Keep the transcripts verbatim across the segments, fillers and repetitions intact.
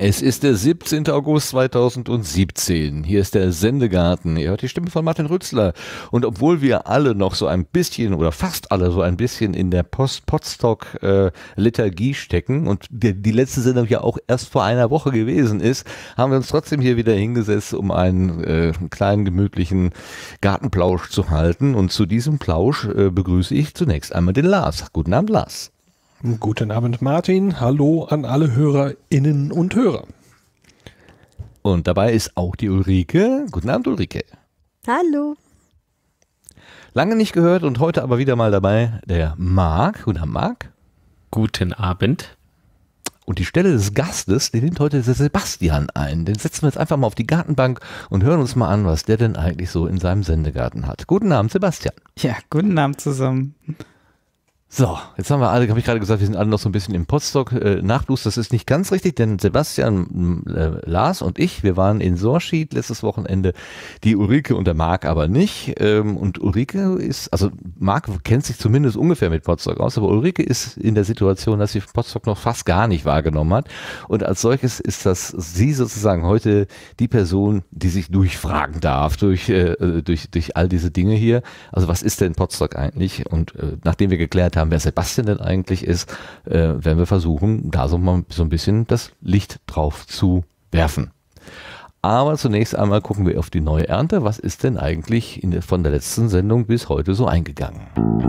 Es ist der siebzehnte August zweitausendsiebzehn. Hier ist der Sendegarten. Ihr hört die Stimme von Martin Rützler. Und obwohl wir alle noch so ein bisschen oder fast alle so ein bisschen in der Post-Potstock-Lethargie stecken und die, die letzte Sendung ja auch erst vor einer Woche gewesen ist, haben wir uns trotzdem hier wieder hingesetzt, um einen äh, kleinen gemütlichen Gartenplausch zu halten. Und zu diesem Plausch äh, begrüße ich zunächst einmal den Lars. Guten Abend, Lars. Guten Abend, Martin. Hallo an alle HörerInnen und Hörer. Und dabei ist auch die Ulrike. Guten Abend, Ulrike. Hallo. Lange nicht gehört und heute aber wieder mal dabei der Marc. Guten Abend, Marc. Guten Abend. Und die Stelle des Gastes, die nimmt heute der Sebastian ein. Den setzen wir jetzt einfach mal auf die Gartenbank und hören uns mal an, was der denn eigentlich so in seinem Sendegarten hat. Guten Abend, Sebastian. Ja, guten Abend zusammen. So, jetzt haben wir alle, habe ich gerade gesagt, wir sind alle noch so ein bisschen im Potstock äh, Nachblues. Das ist nicht ganz richtig, denn Sebastian, äh, Lars und ich, wir waren in Sorschied letztes Wochenende, die Ulrike und der Marc aber nicht. Ähm, und Ulrike ist, also Marc kennt sich zumindest ungefähr mit Potstock aus, aber Ulrike ist in der Situation, dass sie Potstock noch fast gar nicht wahrgenommen hat. Und als solches ist das sie sozusagen heute die Person, die sich durchfragen darf durch, äh, durch, durch all diese Dinge hier. Also was ist denn Potstock eigentlich? Und äh, nachdem wir geklärt haben, haben, wer Sebastian denn eigentlich ist, äh, werden wir versuchen, da so mal so ein bisschen das Licht drauf zu werfen. Aber zunächst einmal gucken wir auf die neue Ernte. Was ist denn eigentlich in der, von der letzten Sendung bis heute so eingegangen?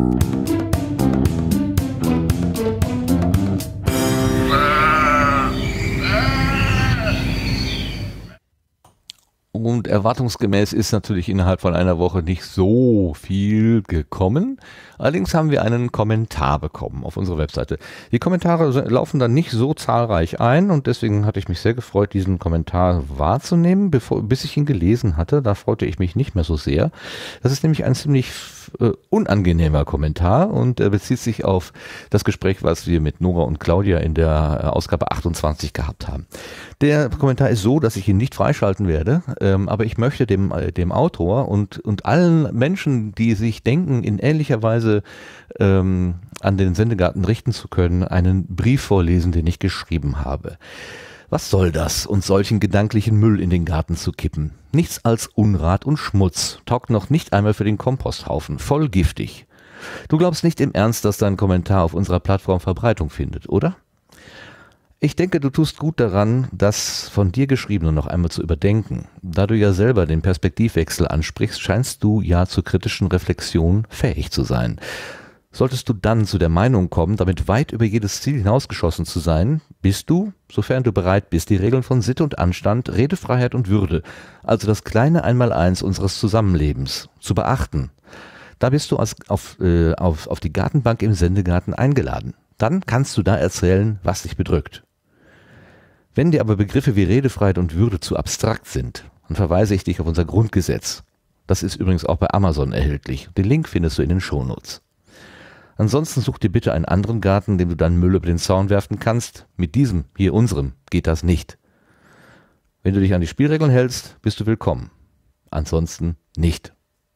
Und erwartungsgemäß ist natürlich innerhalb von einer Woche nicht so viel gekommen. Allerdings haben wir einen Kommentar bekommen auf unserer Webseite. Die Kommentare laufen dann nicht so zahlreich ein und deswegen hatte ich mich sehr gefreut, diesen Kommentar wahrzunehmen, bevor, bis ich ihn gelesen hatte. Da freute ich mich nicht mehr so sehr. Das ist nämlich ein ziemlich äh, unangenehmer Kommentar und er bezieht sich auf das Gespräch, was wir mit Nora und Claudia in der äh, Ausgabe achtundzwanzig gehabt haben. Der Kommentar ist so, dass ich ihn nicht freischalten werde, ähm, aber ich möchte dem, äh, dem Autor und, und allen Menschen, die sich denken, in ähnlicher Weise ähm, an den Sendegarten richten zu können, einen Brief vorlesen, den ich geschrieben habe. Was soll das, uns solchen gedanklichen Müll in den Garten zu kippen? Nichts als Unrat und Schmutz, taugt noch nicht einmal für den Komposthaufen, voll giftig. Du glaubst nicht im Ernst, dass dein Kommentar auf unserer Plattform Verbreitung findet, oder? Ich denke, du tust gut daran, das von dir Geschriebene noch einmal zu überdenken. Da du ja selber den Perspektivwechsel ansprichst, scheinst du ja zur kritischen Reflexion fähig zu sein. Solltest du dann zu der Meinung kommen, damit weit über jedes Ziel hinausgeschossen zu sein, bist du, sofern du bereit bist, die Regeln von Sitte und Anstand, Redefreiheit und Würde, also das kleine Einmaleins unseres Zusammenlebens, zu beachten. Da bist du als, auf, äh, auf, auf die Gartenbank im Sendegarten eingeladen. Dann kannst du da erzählen, was dich bedrückt. Wenn dir aber Begriffe wie Redefreiheit und Würde zu abstrakt sind, dann verweise ich dich auf unser Grundgesetz. Das ist übrigens auch bei Amazon erhältlich. Den Link findest du in den Shownotes. Ansonsten such dir bitte einen anderen Garten, dem du deinen Müll über den Zaun werfen kannst. Mit diesem, hier unserem, geht das nicht. Wenn du dich an die Spielregeln hältst, bist du willkommen. Ansonsten nicht.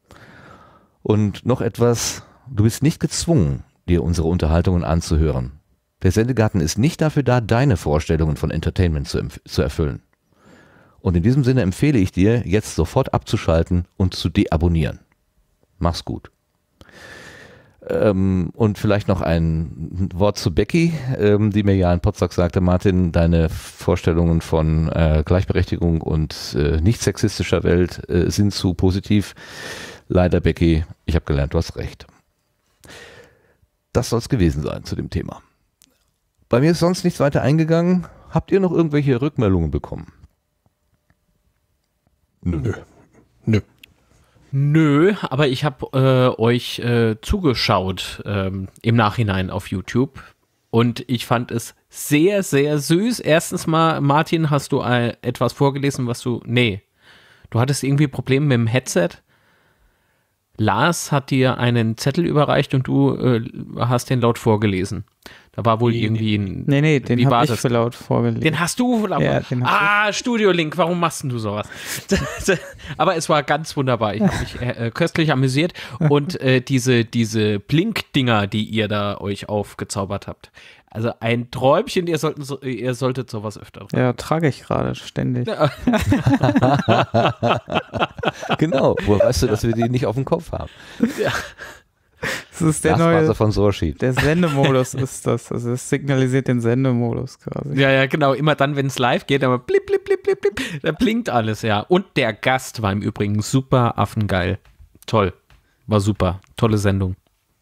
Und noch etwas, du bist nicht gezwungen, dir unsere Unterhaltungen anzuhören. Der Sendegarten ist nicht dafür da, deine Vorstellungen von Entertainment zu, zu erfüllen. Und in diesem Sinne empfehle ich dir, jetzt sofort abzuschalten und zu deabonnieren. Mach's gut. Ähm, und vielleicht noch ein Wort zu Becky, ähm, die mir ja in Potsdam sagte, Martin, deine Vorstellungen von äh, Gleichberechtigung und äh, nicht sexistischer Welt äh, sind zu positiv. Leider, Becky, ich habe gelernt, du hast recht. Das soll es gewesen sein zu dem Thema. Bei mir ist sonst nichts weiter eingegangen. Habt ihr noch irgendwelche Rückmeldungen bekommen? Nö. Nö. Nö, aber ich habe äh, euch äh, zugeschaut ähm, im Nachhinein auf YouTube und ich fand es sehr, sehr süß. Erstens mal, Martin, hast du äh, etwas vorgelesen, was du, nee, du hattest irgendwie Probleme mit dem Headset. Lars hat dir einen Zettel überreicht und du äh, hast den laut vorgelesen. Da war wohl irgendwie ein... Nee, nee, den habe ich das? für laut vorgelesen. Den hast du laut ja, den Ah, Studio Link, warum machst denn du sowas? Aber es war ganz wunderbar. Ich habe mich äh, köstlich amüsiert. Und äh, diese, diese Blink-Dinger, die ihr da euch aufgezaubert habt. Also ein Träumchen, ihr, sollten so, ihr solltet sowas öfter machen. Ja, trage ich gerade ständig. Ja. Genau, woher weißt du, dass wir die nicht auf dem Kopf haben? Ja. Das ist der Glasfaser neue, von Sorschied. der Sendemodus ist das. Also es signalisiert den Sendemodus quasi. Ja, ja, genau. Immer dann, wenn es live geht, aber blip, blip, blip, blip, blip, da blinkt alles, ja. Und der Gast war im Übrigen super affengeil. Toll. War super. Tolle Sendung.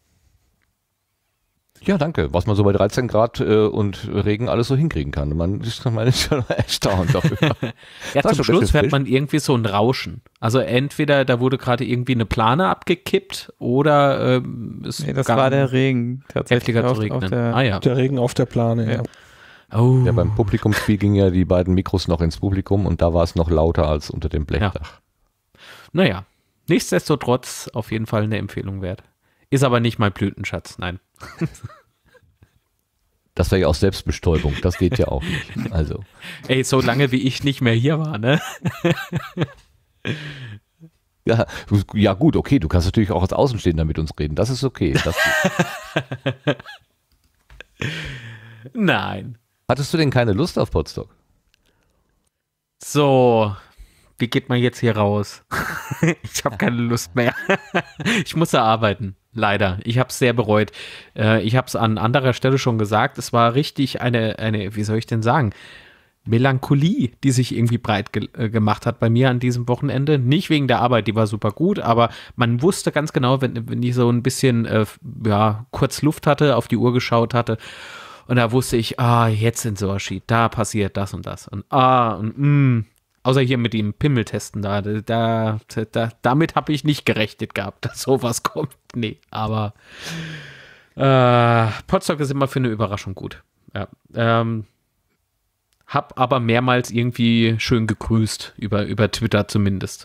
Ja, danke. Was man so bei dreizehn Grad äh, und Regen alles so hinkriegen kann. Man ist, man ist schon erstaunt darüber. Ja, War zum schon Schluss bisschen hört frisch. man irgendwie so ein Rauschen. Also entweder da wurde gerade irgendwie eine Plane abgekippt oder ähm, es Nee, das gab war der Regen. Tatsächlich heftiger zu auf, auf regnen. der, Ah ja. Der Regen auf der Plane, ja. Ja. Oh. Ja, beim Publikumsspiel gingen ja die beiden Mikros noch ins Publikum und da war es noch lauter als unter dem Blechdach. Naja, nichtsdestotrotz auf jeden Fall eine Empfehlung wert. Ist aber nicht mein Blütenschatz, nein. Das wäre ja auch Selbstbestäubung. Das geht ja auch nicht. Also. Ey, so lange wie ich nicht mehr hier war, ne? Ja, ja gut, okay, du kannst natürlich auch als Außenstehender mit uns reden. Das ist okay. Das Nein. Hattest du denn keine Lust auf Potsdok? So, wie geht man jetzt hier raus? Ich habe keine Lust mehr. Ich muss ja arbeiten, leider. Ich habe es sehr bereut. Äh, ich habe es an anderer Stelle schon gesagt. Es war richtig eine, eine, wie soll ich denn sagen, Melancholie, die sich irgendwie breit ge äh, gemacht hat bei mir an diesem Wochenende. Nicht wegen der Arbeit, die war super gut, aber man wusste ganz genau, wenn, wenn ich so ein bisschen äh, ja, kurz Luft hatte, auf die Uhr geschaut hatte, und da wusste ich, ah, jetzt in Sorschied, da passiert das und das. Und ah, und mm. Außer hier mit dem Pimmeltesten da, da, da damit habe ich nicht gerechnet gehabt, dass sowas kommt. Nee, aber äh, Potsdok ist immer für eine Überraschung gut. Ja, ähm, hab aber mehrmals irgendwie schön gegrüßt, über, über Twitter zumindest.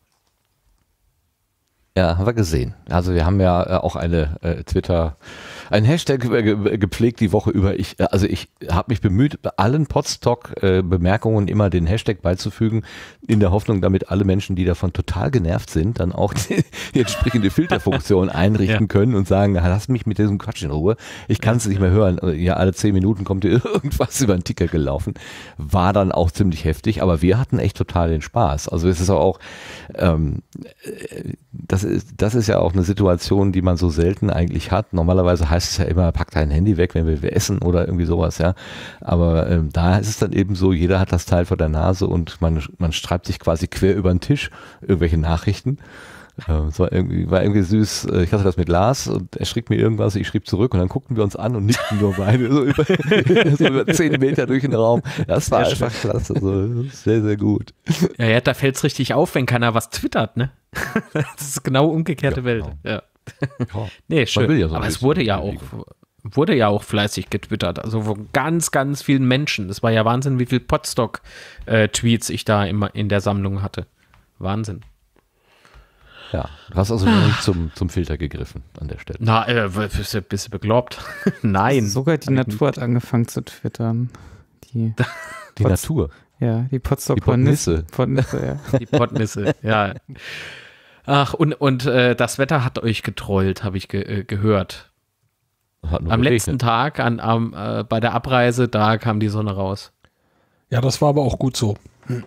Ja, haben wir gesehen. Also wir haben ja äh, auch eine äh, Twitter, einen Hashtag äh, ge gepflegt die Woche über. Ich, äh, also ich habe mich bemüht, bei allen Podstock-Bemerkungen immer den Hashtag beizufügen, in der Hoffnung, damit alle Menschen, die davon total genervt sind, dann auch die, die entsprechende Filterfunktion einrichten Ja. können und sagen, lass mich mit diesem Quatsch in Ruhe. Ich kann es nicht mehr hören. Ja, alle zehn Minuten kommt hier irgendwas über den Ticker gelaufen. War dann auch ziemlich heftig, aber wir hatten echt total den Spaß. Also es ist auch, ähm, das ist, das ist ja auch eine Situation, die man so selten eigentlich hat. Normalerweise heißt es ja immer, pack dein Handy weg, wenn wir, wir essen oder irgendwie sowas, ja. Aber ähm, da ist es dann eben so, jeder hat das Teil vor der Nase und man, man streibt sich quasi quer über den Tisch irgendwelche Nachrichten. Äh, es war irgendwie, war irgendwie süß. Ich hatte das mit Lars und er schrieb mir irgendwas, ich schrieb zurück und dann guckten wir uns an und nickten nur beide so über, so über zehn Meter durch den Raum. Das war einfach klasse, so sehr, sehr gut. Ja, ja, da fällt es richtig auf, wenn keiner was twittert, ne? Das ist genau umgekehrte Ja, Welt. genau. Ja. Ja. Nee, schön. will ja so ein aber es bisschen wurde ja auch Bewegung. wurde ja auch fleißig getwittert, also von ganz, ganz vielen Menschen. Das war ja Wahnsinn, wie viel Podstock-Tweets ich da immer in der Sammlung hatte. Wahnsinn. Ja, du hast also noch nicht zum, zum Filter gegriffen an der Stelle. Na, äh, bist du, bist du bekloppt? Nein. Sogar die Natur hat angefangen zu twittern. Die, Die Pots- Natur. ja, die Potsdok Die Pottnisse. Pottnisse, ja. Die Pottnisse, ja. Ach, und, und äh, das Wetter hat euch getrollt, habe ich ge äh, gehört. Hat nur Am geregnet. letzten Tag, an, am, äh, bei der Abreise, da kam die Sonne raus. Ja, das war aber auch gut so.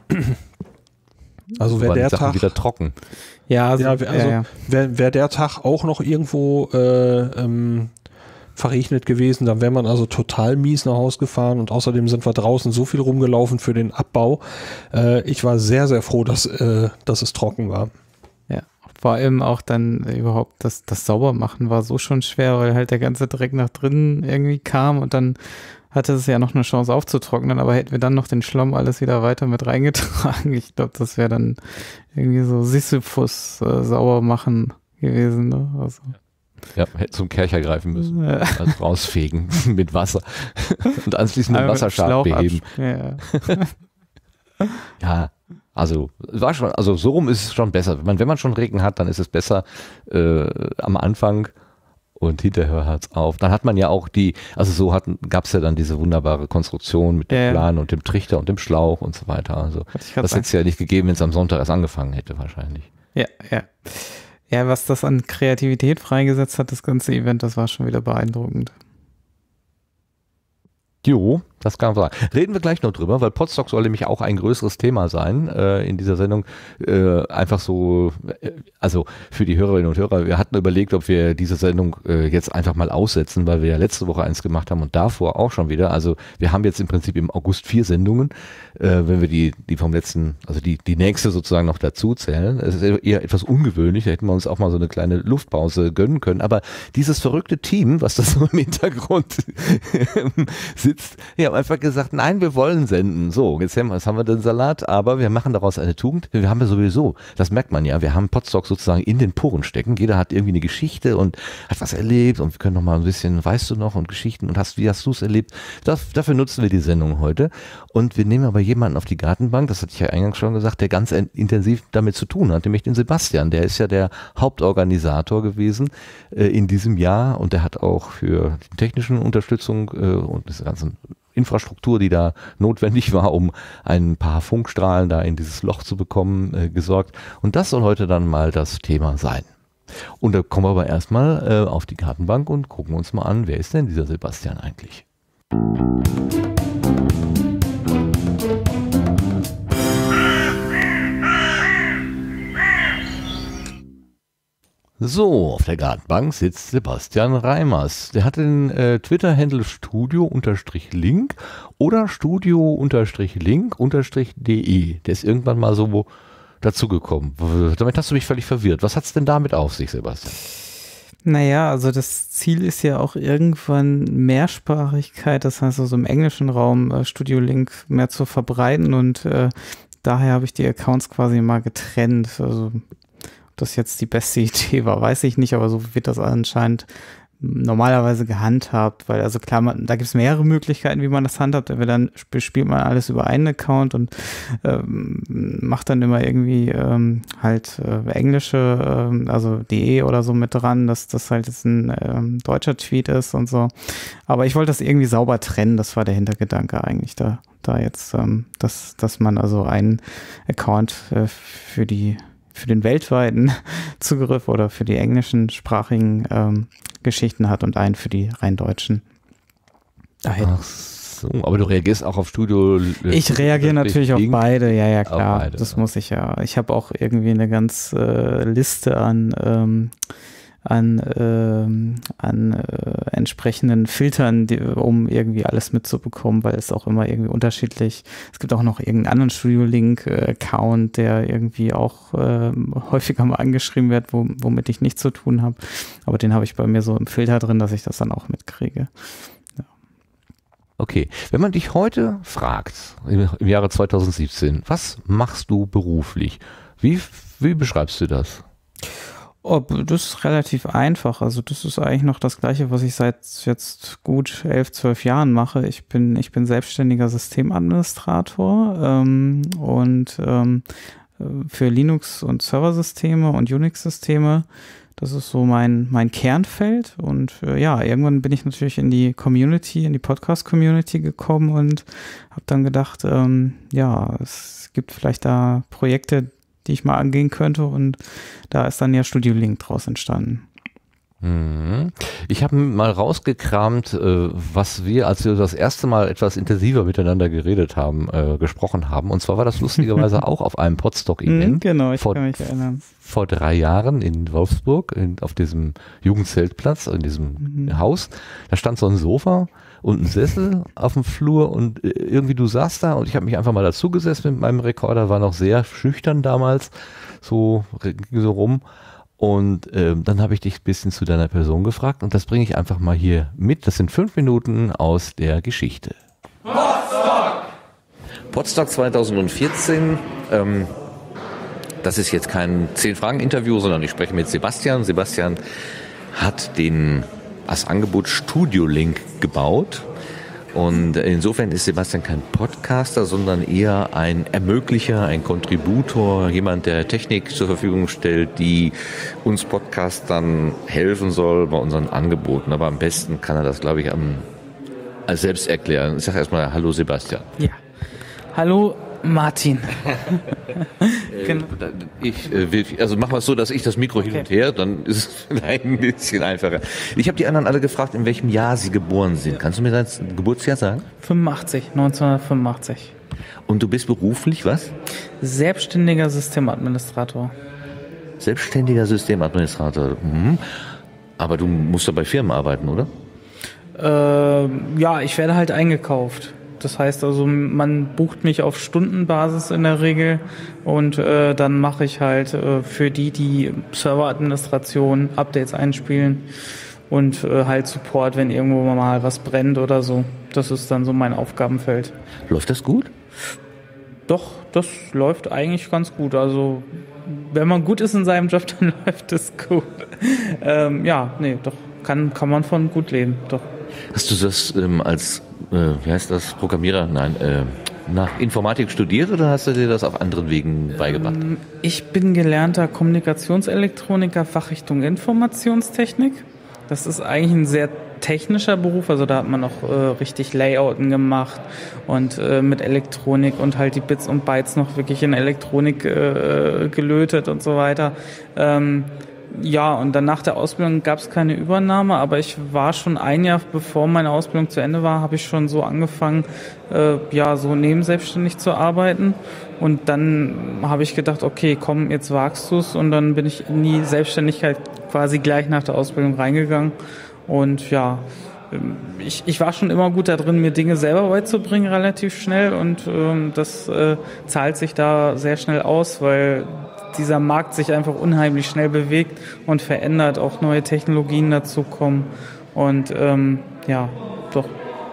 Also So wer waren die der Sachen Tag, wieder trocken. Ja, also, ja, also ja, ja. Wär, wär der Tag auch noch irgendwo äh, ähm, verregnet gewesen, dann wäre man also total mies nach Hause gefahren und außerdem sind wir draußen so viel rumgelaufen für den Abbau. Äh, ich war sehr, sehr froh, dass, äh, dass es trocken war. Ja, vor allem auch dann überhaupt das, das Saubermachen war so schon schwer, weil halt der ganze Dreck nach drinnen irgendwie kam und dann hatte es ja noch eine Chance aufzutrocknen, aber hätten wir dann noch den Schlamm alles wieder weiter mit reingetragen, ich glaube, das wäre dann irgendwie so Sisyphus äh, sauber machen gewesen. Ne? Also, Ja, hätte zum Kercher greifen müssen. äh, Also rausfegen mit Wasser und anschließend den einmal mit dem Wasserschaden Schlauch beheben. absch- Ja. Ja, also war schon, also so rum ist es schon besser. Wenn man, wenn man schon Regen hat, dann ist es besser äh, am Anfang und hinterher hört es auf. Dann hat man ja auch die, also so gab es ja dann diese wunderbare Konstruktion mit dem Ja, ja. Plan und dem Trichter und dem Schlauch und so weiter. Also Wollte ich grad das sagen. hätte es ja nicht gegeben, wenn es am Sonntag erst angefangen hätte wahrscheinlich. Ja, ja. Ja, was das an Kreativität freigesetzt hat, das ganze Event, das war schon wieder beeindruckend. Jo, das kann man sagen. Reden wir gleich noch drüber, weil Podstock soll nämlich auch ein größeres Thema sein äh, in dieser Sendung. Äh, einfach so, äh, also für die Hörerinnen und Hörer, wir hatten überlegt, ob wir diese Sendung äh, jetzt einfach mal aussetzen, weil wir ja letzte Woche eins gemacht haben und davor auch schon wieder. Also wir haben jetzt im Prinzip im August vier Sendungen, äh, wenn wir die die vom letzten, also die die nächste sozusagen noch dazu zählen. Es ist eher etwas ungewöhnlich, da hätten wir uns auch mal so eine kleine Luftpause gönnen können. Aber dieses verrückte Team, was da so im Hintergrund sitzt, ja, haben einfach gesagt, nein, wir wollen senden. So, jetzt haben wir, jetzt haben wir den Salat, aber wir machen daraus eine Tugend. Wir haben ja sowieso, das merkt man ja, wir haben Podstock sozusagen in den Poren stecken. Jeder hat irgendwie eine Geschichte und hat was erlebt und wir können noch mal ein bisschen, weißt du noch, und Geschichten und hast, wie hast du es erlebt? Das, dafür nutzen wir die Sendung heute. Und wir nehmen aber jemanden auf die Gartenbank, das hatte ich ja eingangs schon gesagt, der ganz intensiv damit zu tun hat, nämlich den Sebastian. Der ist ja der Hauptorganisator gewesen äh, in diesem Jahr und der hat auch für die technische Unterstützung äh, und das ganze Infrastruktur, die da notwendig war, um ein paar Funkstrahlen da in dieses Loch zu bekommen, äh, gesorgt. Und das soll heute dann mal das Thema sein. Und da kommen wir aber erstmal äh, auf die Gartenbank und gucken uns mal an, wer ist denn dieser Sebastian eigentlich? So, auf der Gartenbank sitzt Sebastian Reimers. Der hat den äh, Twitter-Handle Studio-Link oder Studio-Link-de. Der ist irgendwann mal so dazugekommen. Damit hast du mich völlig verwirrt. Was hat es denn damit auf sich, Sebastian? Naja, also das Ziel ist ja auch irgendwann Mehrsprachigkeit, das heißt also im englischen Raum äh, Studio Link mehr zu verbreiten und äh, daher habe ich die Accounts quasi mal getrennt. Also ob das jetzt die beste Idee war, weiß ich nicht, aber so wird das anscheinend normalerweise gehandhabt, weil also klar, man, da gibt es mehrere Möglichkeiten, wie man das handhabt. Dann spielt man alles über einen Account und ähm, macht dann immer irgendwie ähm, halt äh, englische, ähm, also de oder so mit dran, dass das halt jetzt ein ähm, deutscher Tweet ist und so. Aber ich wollte das irgendwie sauber trennen, das war der Hintergedanke eigentlich da, da jetzt, ähm, dass, dass man also einen Account äh, für die für den weltweiten Zugriff oder für die englischen sprachigen ähm, Geschichten hat und einen für die rein deutschen. Daher. Ach so, aber du reagierst auch auf Studio. Ich reagiere natürlich auf beide, ja, ja, klar. Beide, das ja. muss ich ja. Ich habe auch irgendwie eine ganze äh, Liste an ähm, an, ähm, an äh, entsprechenden Filtern, die, um irgendwie alles mitzubekommen, weil es auch immer irgendwie unterschiedlich, es gibt auch noch irgendeinen anderen Studio-Link-Account, der irgendwie auch äh, häufiger mal angeschrieben wird, wo, womit ich nichts zu tun habe, aber den habe ich bei mir so im Filter drin, dass ich das dann auch mitkriege. Ja. Okay, wenn man dich heute fragt, im, im Jahre zweitausendsiebzehn, was machst du beruflich? Wie, wie beschreibst du das? Oh, das ist relativ einfach. Also das ist eigentlich noch das Gleiche, was ich seit jetzt gut elf, zwölf Jahren mache. Ich bin, ich bin selbstständiger Systemadministrator ähm, und ähm, für Linux- und Serversysteme und Unix-Systeme. Das ist so mein, mein Kernfeld. Und äh, ja, irgendwann bin ich natürlich in die Community, in die Podcast-Community gekommen und habe dann gedacht, ähm, ja, es gibt vielleicht da Projekte, die ich mal angehen könnte und da ist dann ja Studio Link draus entstanden. Ich habe mal rausgekramt, was wir, als wir das erste Mal etwas intensiver miteinander geredet haben, gesprochen haben. Und zwar war das lustigerweise auch auf einem Podstock-Event. Genau, ich vor, kann mich erinnern. Vor drei Jahren in Wolfsburg, in, auf diesem Jugendzeltplatz, in diesem mhm. Haus. Da stand so ein Sofa und ein Sessel auf dem Flur und irgendwie du saßt da und ich habe mich einfach mal dazu gesessen mit meinem Rekorder, war noch sehr schüchtern damals, so, so rum. Und ähm, dann habe ich dich ein bisschen zu deiner Person gefragt und das bringe ich einfach mal hier mit. Das sind fünf Minuten aus der Geschichte. Podstock! Podstock zweitausendvierzehn, ähm, das ist jetzt kein zehn-Fragen-Interview, sondern ich spreche mit Sebastian. Sebastian hat den, das Angebot Studio Link gebaut. Und insofern ist Sebastian kein Podcaster, sondern eher ein Ermöglicher, ein Kontributor, jemand, der Technik zur Verfügung stellt, die uns Podcastern helfen soll bei unseren Angeboten. Aber am besten kann er das, glaube ich, am, als selbst erklären. Ich sage erstmal Hallo Sebastian. Ja. Hallo Martin. Genau. Ich äh, will, also machen wir es so, dass ich das Mikro hin und her, dann ist es vielleicht ein bisschen einfacher. Ich habe die anderen alle gefragt, in welchem Jahr sie geboren sind. Kannst du mir das Geburtsjahr sagen? fünfundachtzig, neunzehnhundertfünfundachtzig. Und du bist beruflich was? Selbstständiger Systemadministrator. Selbstständiger Systemadministrator. Mhm. Aber du musst doch bei Firmen arbeiten, oder? Äh, ja, ich werde halt eingekauft. Das heißt also, man bucht mich auf Stundenbasis in der Regel und äh, dann mache ich halt äh, für die, die Serveradministration, Updates einspielen und äh, halt Support, wenn irgendwo mal was brennt oder so. Das ist dann so mein Aufgabenfeld. Läuft das gut? Doch, das läuft eigentlich ganz gut. Also wenn man gut ist in seinem Job, dann läuft es gut. ähm, ja, nee, doch, kann, kann man von gut leben, doch. Hast du das ähm, als, äh, wie heißt das, Programmierer, nein, äh, nach Informatik studiert oder hast du dir das auf anderen Wegen beigebracht? Ähm, ich bin gelernter Kommunikationselektroniker, Fachrichtung Informationstechnik. Das ist eigentlich ein sehr technischer Beruf, also da hat man noch äh, richtig Layouten gemacht und äh, mit Elektronik und halt die Bits und Bytes noch wirklich in Elektronik äh, gelötet und so weiter. Ähm, ja, und dann nach der Ausbildung gab es keine Übernahme, aber ich war schon ein Jahr, bevor meine Ausbildung zu Ende war, habe ich schon so angefangen, äh, ja, so nebenselbstständig zu arbeiten. Und dann habe ich gedacht, okay, komm, jetzt wagst du es. Und dann bin ich in die Selbstständigkeit quasi gleich nach der Ausbildung reingegangen. Und ja, ich, ich war schon immer gut da drin, mir Dinge selber beizubringen, relativ schnell. Und ähm, das äh, zahlt sich da sehr schnell aus, weil dieser Markt sich einfach unheimlich schnell bewegt und verändert, auch neue Technologien dazukommen. Und ähm, ja, doch.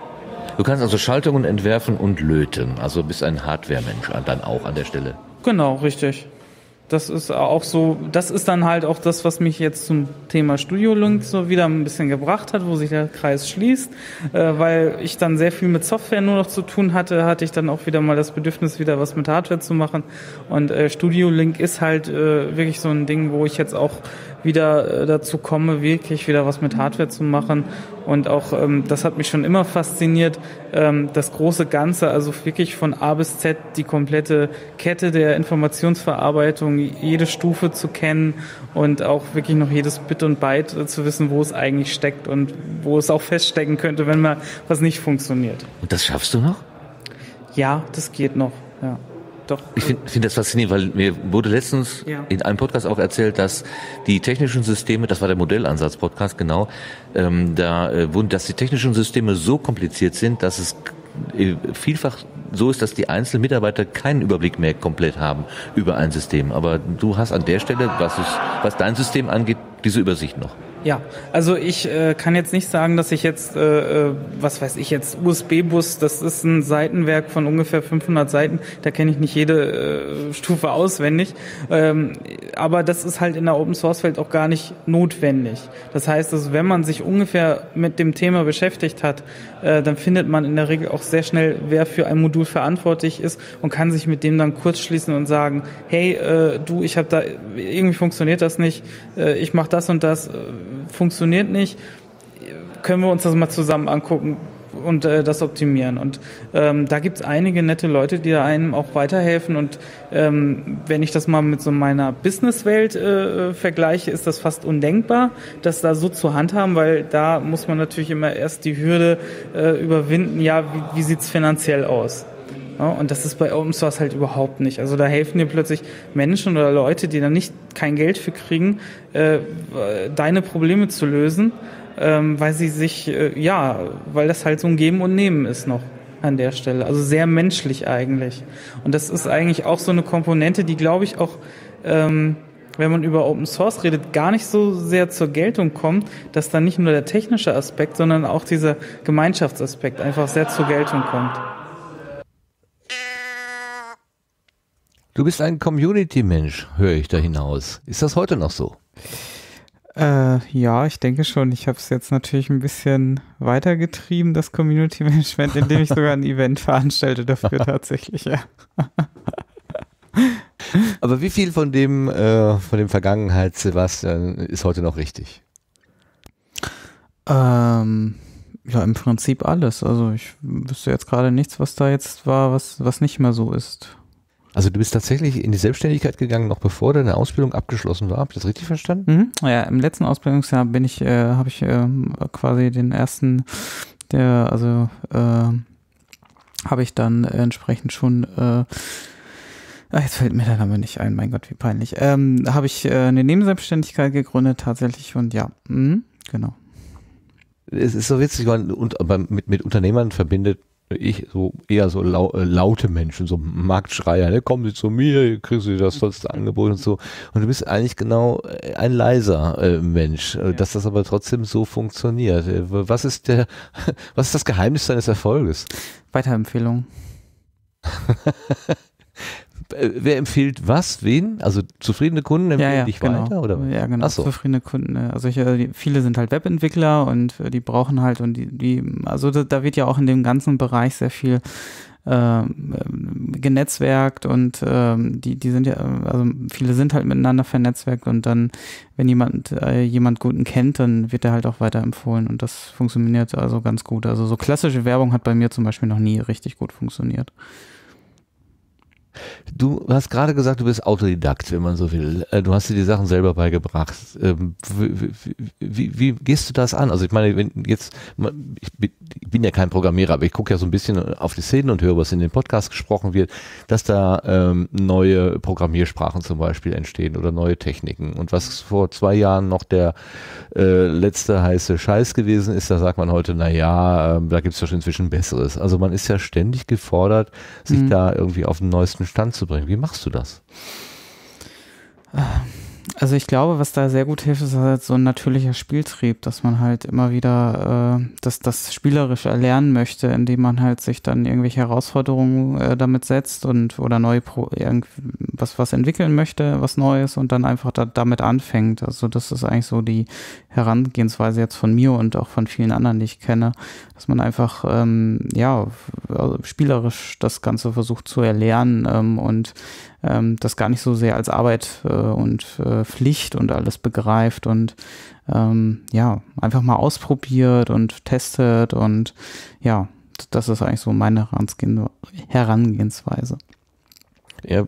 Du kannst also Schaltungen entwerfen und löten. Also bist ein Hardware-Mensch dann auch an der Stelle. Genau, richtig. Das ist auch so, das ist dann halt auch das, was mich jetzt zum Thema Studio Link so wieder ein bisschen gebracht hat, wo sich der Kreis schließt, äh, weil ich dann sehr viel mit Software nur noch zu tun hatte, hatte ich dann auch wieder mal das Bedürfnis, wieder was mit Hardware zu machen. Und äh, Studio Link ist halt äh, wirklich so ein Ding, wo ich jetzt auch wieder äh, dazu komme, wirklich wieder was mit Hardware zu machen. Und auch, ähm, das hat mich schon immer fasziniert, ähm, das große Ganze, also wirklich von A bis Z die komplette Kette der Informationsverarbeitung, jede Stufe zu kennen und auch wirklich noch jedes Bit und Byte äh, zu wissen, wo es eigentlich steckt und wo es auch feststecken könnte, wenn mal was nicht funktioniert. Und das schaffst du noch? Ja, das geht noch, ja. Doch. Ich finde find das faszinierend, weil mir wurde letztens ja. in einem Podcast auch erzählt, dass die technischen Systeme, das war der Modellansatz-Podcast, genau, ähm, da äh, wurden, dass die technischen Systeme so kompliziert sind, dass es äh, vielfach so ist, dass die einzelnen Mitarbeiter keinen Überblick mehr komplett haben über ein System. Aber du hast an der Stelle, was, es, was dein System angeht, diese Übersicht noch. Ja, also ich äh, kann jetzt nicht sagen, dass ich jetzt, äh, was weiß ich jetzt, U S B-Bus, das ist ein Seitenwerk von ungefähr fünfhundert Seiten, da kenne ich nicht jede äh, Stufe auswendig, ähm, aber das ist halt in der Open-Source-Welt auch gar nicht notwendig. Das heißt, also, wenn man sich ungefähr mit dem Thema beschäftigt hat, äh, dann findet man in der Regel auch sehr schnell, wer für ein Modul verantwortlich ist und kann sich mit dem dann kurz schließen und sagen, hey, äh, du, ich habe da, irgendwie funktioniert das nicht, äh, ich mache das und das, äh, funktioniert nicht, können wir uns das mal zusammen angucken und äh, das optimieren. Und ähm, da gibt es einige nette Leute, die da einem auch weiterhelfen. Und ähm, wenn ich das mal mit so meiner Businesswelt äh, vergleiche, ist das fast undenkbar, das da so zu handhaben, weil da muss man natürlich immer erst die Hürde äh, überwinden, ja, wie, wie sieht es finanziell aus? Ja, und das ist bei Open Source halt überhaupt nicht. Also da helfen dir plötzlich Menschen oder Leute, die da nicht kein Geld für kriegen, äh, deine Probleme zu lösen, ähm, weil sie sich, äh, ja, weil das halt so ein Geben und Nehmen ist noch an der Stelle. Also sehr menschlich eigentlich. Und das ist eigentlich auch so eine Komponente, die, glaube ich, auch, ähm, wenn man über Open Source redet, gar nicht so sehr zur Geltung kommt, dass dann nicht nur der technische Aspekt, sondern auch dieser Gemeinschaftsaspekt einfach sehr zur Geltung kommt. Du bist ein Community-Mensch, höre ich da hinaus. Ist das heute noch so? Äh, ja, ich denke schon. Ich habe es jetzt natürlich ein bisschen weitergetrieben, das Community-Management, indem ich sogar ein Event veranstalte dafür tatsächlich, ja. Aber wie viel von dem, äh, von dem Vergangenheit, Sebastian, ist heute noch richtig? Ähm, ja, im Prinzip alles. Also ich wüsste jetzt gerade nichts, was da jetzt war, was, was nicht mehr so ist. Also du bist tatsächlich in die Selbstständigkeit gegangen, noch bevor deine Ausbildung abgeschlossen war. Hab ich das richtig verstanden? Mhm. Ja, im letzten Ausbildungsjahr bin ich, äh, habe ich äh, quasi den ersten, der, also äh, habe ich dann entsprechend schon, äh, ach, jetzt fällt mir der Name nicht ein, mein Gott, wie peinlich, ähm, habe ich äh, eine Nebenselbstständigkeit gegründet tatsächlich und ja, mh, genau. Es ist so witzig, weil und, aber mit, mit Unternehmern verbindet ich so eher so lau, äh, laute Menschen, so Marktschreier, ne? Kommen Sie zu mir, hier kriegen Sie das tollste Angebot und so. Und du bist eigentlich genau ein leiser äh, Mensch, ja. Dass das aber trotzdem so funktioniert. Was ist der, was ist das Geheimnis deines Erfolges? Weiterempfehlung. Wer empfiehlt was, wen? Also zufriedene Kunden empfehlen ja, ja, dich genau. weiter? Oder? Ja, genau, Ach so. Zufriedene Kunden. Also ich, viele sind halt Webentwickler und die brauchen halt und die, die also da, da wird ja auch in dem ganzen Bereich sehr viel äh, genetzwerkt und äh, die, die sind ja, also viele sind halt miteinander vernetzwerkt und dann, wenn jemand äh, jemand Guten kennt, dann wird er halt auch weiterempfohlen und das funktioniert also ganz gut. Also so klassische Werbung hat bei mir zum Beispiel noch nie richtig gut funktioniert. Du hast gerade gesagt, du bist Autodidakt, wenn man so will. Du hast dir die Sachen selber beigebracht. Wie, wie, wie gehst du das an? Also ich meine, wenn jetzt, ich bin ja kein Programmierer, aber ich gucke ja so ein bisschen auf die Szenen und höre, was in den Podcasts gesprochen wird, dass da ähm, neue Programmiersprachen zum Beispiel entstehen oder neue Techniken. Und was vor zwei Jahren noch der äh, letzte heiße Scheiß gewesen ist, da sagt man heute, na ja, äh, da gibt es ja schon inzwischen Besseres. Also man ist ja ständig gefordert, sich mhm. da irgendwie auf den neuesten Stand zu bringen. Wie machst du das? Also ich glaube, was da sehr gut hilft, ist halt so ein natürlicher Spieltrieb, dass man halt immer wieder äh, das, das spielerisch erlernen möchte, indem man halt sich dann irgendwelche Herausforderungen äh, damit setzt und oder neu pro, was, was entwickeln möchte, was Neues und dann einfach da, damit anfängt. Also das ist eigentlich so die Herangehensweise jetzt von mir und auch von vielen anderen, die ich kenne, dass man einfach ähm, ja also spielerisch das Ganze versucht zu erlernen ähm, und ähm, das gar nicht so sehr als Arbeit äh, und äh, Pflicht und alles begreift und ähm, ja, einfach mal ausprobiert und testet und ja, das ist eigentlich so meine Herangehensweise. Ja,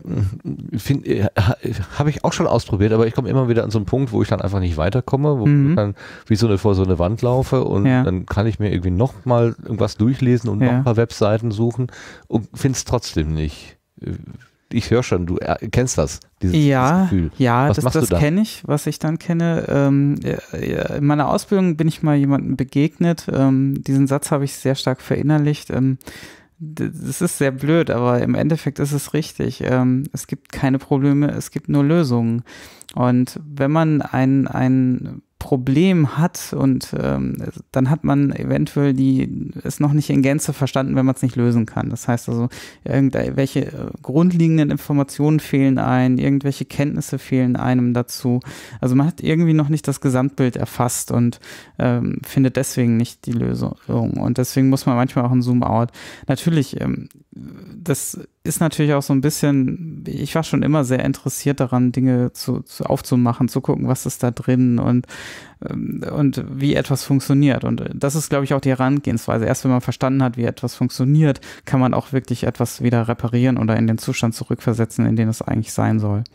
habe ich auch schon ausprobiert, aber ich komme immer wieder an so einen Punkt, wo ich dann einfach nicht weiterkomme, wo mhm. ich dann wie so eine vor so eine Wand laufe und ja. dann kann ich mir irgendwie noch mal irgendwas durchlesen und ja. noch ein paar Webseiten suchen und finde es trotzdem nicht. Ich höre schon, du kennst das, dieses, ja, dieses Gefühl. Ja, was das, machst das du da? kenne ich, was ich dann kenne. Ähm, in meiner Ausbildung bin ich mal jemandem begegnet. Ähm, diesen Satz habe ich sehr stark verinnerlicht. Ähm, das ist sehr blöd, aber im Endeffekt ist es richtig. Ähm, es gibt keine Probleme, es gibt nur Lösungen. Und wenn man ein, ein Problem hat und ähm, dann hat man eventuell die es noch nicht in Gänze verstanden, wenn man es nicht lösen kann. Das heißt also, irgendwelche äh, grundlegenden Informationen fehlen ein, irgendwelche Kenntnisse fehlen einem dazu. Also man hat irgendwie noch nicht das Gesamtbild erfasst und ähm, findet deswegen nicht die Lösung. Und deswegen muss man manchmal auch ein Zoom-out. Natürlich, ähm, das ist natürlich auch so ein bisschen, ich war schon immer sehr interessiert daran, Dinge zu, zu aufzumachen, zu gucken, was ist da drin und, und wie etwas funktioniert. Und das ist, glaube ich, auch die Herangehensweise. Erst wenn man verstanden hat, wie etwas funktioniert, kann man auch wirklich etwas wieder reparieren oder in den Zustand zurückversetzen, in den es eigentlich sein soll.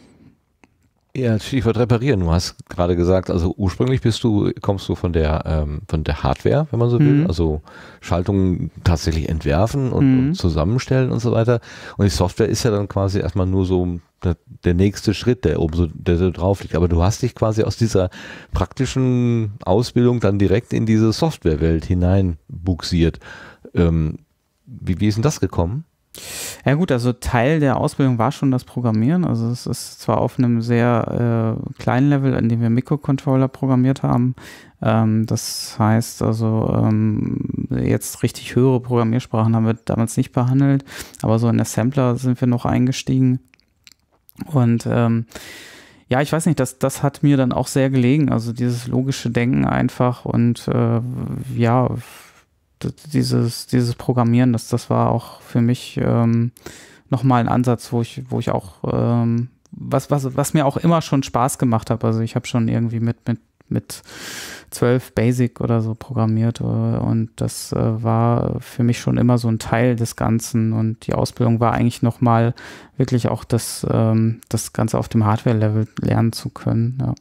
Ja, Stichwort reparieren. Du hast gerade gesagt, also ursprünglich bist du, kommst du von der ähm, von der Hardware, wenn man so will, mhm. also Schaltungen tatsächlich entwerfen und, mhm. und zusammenstellen und so weiter. Und die Software ist ja dann quasi erstmal nur so der, der nächste Schritt, der oben so, der so drauf liegt. Aber du hast dich quasi aus dieser praktischen Ausbildung dann direkt in diese Softwarewelt hinein buxiert. Ähm, wie, wie ist denn das gekommen? Ja gut, also Teil der Ausbildung war schon das Programmieren. Also es ist zwar auf einem sehr äh, kleinen Level, in dem wir Mikrocontroller programmiert haben. Ähm, das heißt also, ähm, jetzt richtig höhere Programmiersprachen haben wir damals nicht behandelt, aber so in Assembler sind wir noch eingestiegen. Und ähm, ja, ich weiß nicht, das, das hat mir dann auch sehr gelegen. Also dieses logische Denken einfach und äh, ja, Dieses, dieses Programmieren, das, das war auch für mich ähm, nochmal ein Ansatz, wo ich, wo ich auch, ähm, was, was, was mir auch immer schon Spaß gemacht hat. Also ich habe schon irgendwie mit, mit mit zwölf Basic oder so programmiert und das äh, war für mich schon immer so ein Teil des Ganzen und die Ausbildung war eigentlich nochmal wirklich auch das, ähm, das Ganze auf dem Hardware-Level lernen zu können, ja.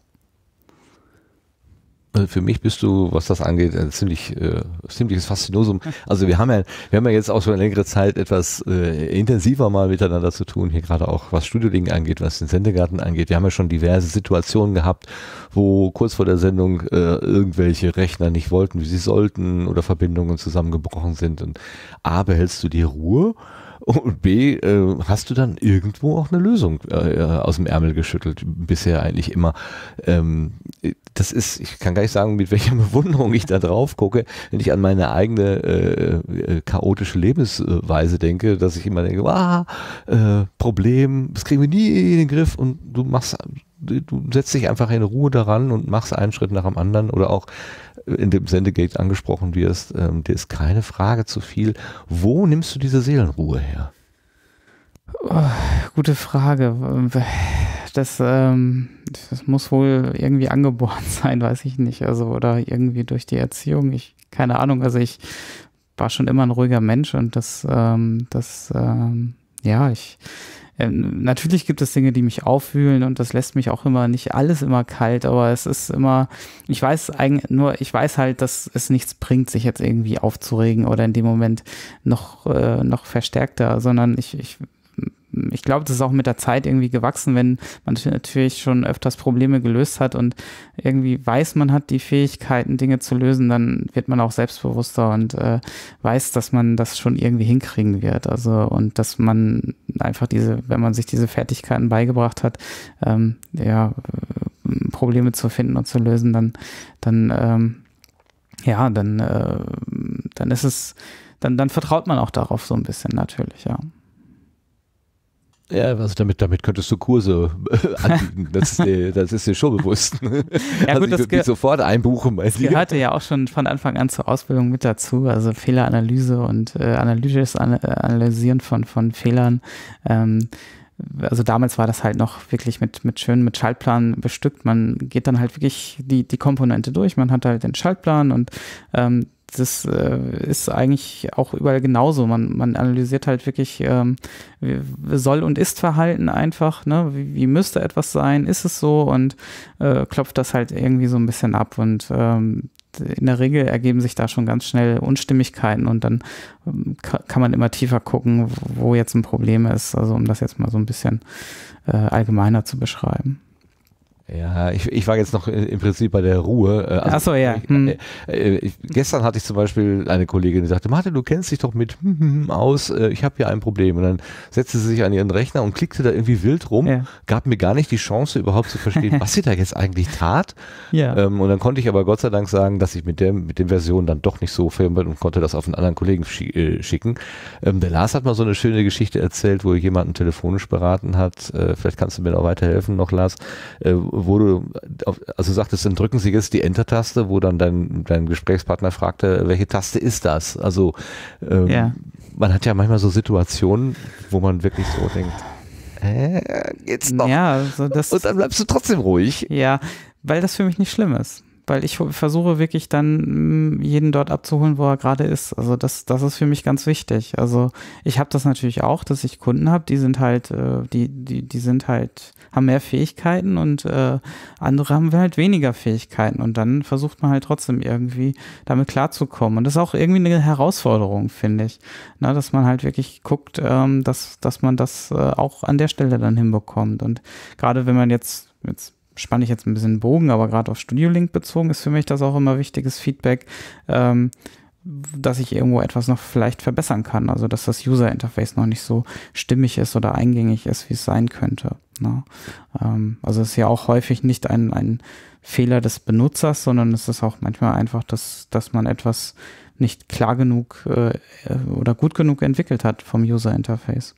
Für mich bist du, was das angeht, ein ziemlich, äh, ziemliches Faszinosum. Also wir haben ja, wir haben ja jetzt auch schon eine längere Zeit etwas äh, intensiver mal miteinander zu tun, hier gerade auch was Studioding angeht, was den Sendegarten angeht. Wir haben ja schon diverse Situationen gehabt, wo kurz vor der Sendung äh, irgendwelche Rechner nicht wollten, wie sie sollten oder Verbindungen zusammengebrochen sind. Und A, behältst du die Ruhe? Und B, äh, hast du dann irgendwo auch eine Lösung äh, aus dem Ärmel geschüttelt, bisher eigentlich immer. Ähm, das ist, ich kann gar nicht sagen, mit welcher Bewunderung ich da drauf gucke, wenn ich an meine eigene äh, chaotische Lebensweise denke, dass ich immer denke, ah, äh, Problem, das kriegen wir nie in den Griff und du machst, du setzt dich einfach in Ruhe daran und machst einen Schritt nach dem anderen oder auch in dem Sendegate angesprochen wirst, ähm, dir ist keine Frage zu viel. Wo nimmst du diese Seelenruhe her? Oh, gute Frage. Das, ähm, das muss wohl irgendwie angeboren sein, weiß ich nicht. Also, oder irgendwie durch die Erziehung. Ich, keine Ahnung. Also ich war schon immer ein ruhiger Mensch und das, ähm, das, ähm, ja, ich, ähm, natürlich gibt es Dinge, die mich aufwühlen und das lässt mich auch immer, nicht alles immer kalt, aber es ist immer, ich weiß eigentlich nur, ich weiß halt, dass es nichts bringt, sich jetzt irgendwie aufzuregen oder in dem Moment noch, äh, noch verstärkter, sondern ich, ich ich glaube, das ist auch mit der Zeit irgendwie gewachsen, wenn man natürlich schon öfters Probleme gelöst hat und irgendwie weiß, man hat die Fähigkeiten, Dinge zu lösen, dann wird man auch selbstbewusster und äh, weiß, dass man das schon irgendwie hinkriegen wird. Also und dass man einfach diese, wenn man sich diese Fertigkeiten beigebracht hat, ähm, ja, Probleme zu finden und zu lösen, dann, dann, ähm, ja, dann, äh, dann ist es, dann, dann vertraut man auch darauf so ein bisschen natürlich, ja. Ja, also damit, damit könntest du Kurse äh, anbieten. Das ist dir, das ist dir schon bewusst. Ja, also gut, ich das würde mich sofort einbuchen bei das dir. gehörte ja auch schon von Anfang an zur Ausbildung mit dazu. Also Fehleranalyse und äh, analytisches An Analysieren von, von Fehlern. Ähm, also damals war das halt noch wirklich mit, mit schön mit Schaltplan bestückt. Man geht dann halt wirklich die, die Komponente durch. Man hat halt den Schaltplan und ähm, das äh, ist eigentlich auch überall genauso. Man, man analysiert halt wirklich ähm, Soll- und Ist-Verhalten einfach, ne? Wie, wie müsste etwas sein? Ist es so? Und äh, klopft das halt irgendwie so ein bisschen ab. Und ähm, in der Regel ergeben sich da schon ganz schnell Unstimmigkeiten und dann ähm, kann man immer tiefer gucken, wo jetzt ein Problem ist. Also um das jetzt mal so ein bisschen äh, allgemeiner zu beschreiben. Ja, ich, ich war jetzt noch im Prinzip bei der Ruhe. Also Ach so, ja. Hm. Ich, äh, ich, gestern hatte ich zum Beispiel eine Kollegin, die sagte, Martin, du kennst dich doch mit hm, hm, aus, äh, ich habe hier ein Problem. Und dann setzte sie sich an ihren Rechner und klickte da irgendwie wild rum, ja. Gab mir gar nicht die Chance, überhaupt zu verstehen, was sie da jetzt eigentlich tat. Ja. Ähm, und dann konnte ich aber Gott sei Dank sagen, dass ich mit der, mit der Version dann doch nicht so firm bin und konnte das auf einen anderen Kollegen schi äh, schicken. Ähm, der Lars hat mal so eine schöne Geschichte erzählt, wo jemanden telefonisch beraten hat. Äh, vielleicht kannst du mir auch weiterhelfen noch, Lars. Äh, wo du, also sagtest, dann drücken Sie jetzt die Enter-Taste, wo dann dein, dein Gesprächspartner fragte, welche Taste ist das? Also ähm, ja. Man hat ja manchmal so Situationen, wo man wirklich so denkt, hä, geht's noch? Ja, also das, und dann bleibst du trotzdem ruhig. Ja, weil das für mich nicht schlimm ist. Weil ich versuche wirklich dann jeden dort abzuholen, wo er gerade ist. Also das, das ist für mich ganz wichtig. Also ich habe das natürlich auch, dass ich Kunden habe, die sind halt, die, die, die sind halt, haben mehr Fähigkeiten und äh, andere haben halt weniger Fähigkeiten und dann versucht man halt trotzdem irgendwie damit klarzukommen. Und das ist auch irgendwie eine Herausforderung, finde ich. Na, dass man halt wirklich guckt, ähm, dass, dass man das äh, auch an der Stelle dann hinbekommt. Und gerade wenn man jetzt, jetzt spanne ich jetzt ein bisschen den Bogen, aber gerade auf Studiolink bezogen ist für mich das auch immer wichtiges Feedback, ähm, dass ich irgendwo etwas noch vielleicht verbessern kann. Also dass das User-Interface noch nicht so stimmig ist oder eingängig ist, wie es sein könnte. Ne? Ähm, also es ist ja auch häufig nicht ein, ein Fehler des Benutzers, sondern es ist auch manchmal einfach, dass, dass man etwas nicht klar genug äh, oder gut genug entwickelt hat vom User-Interface.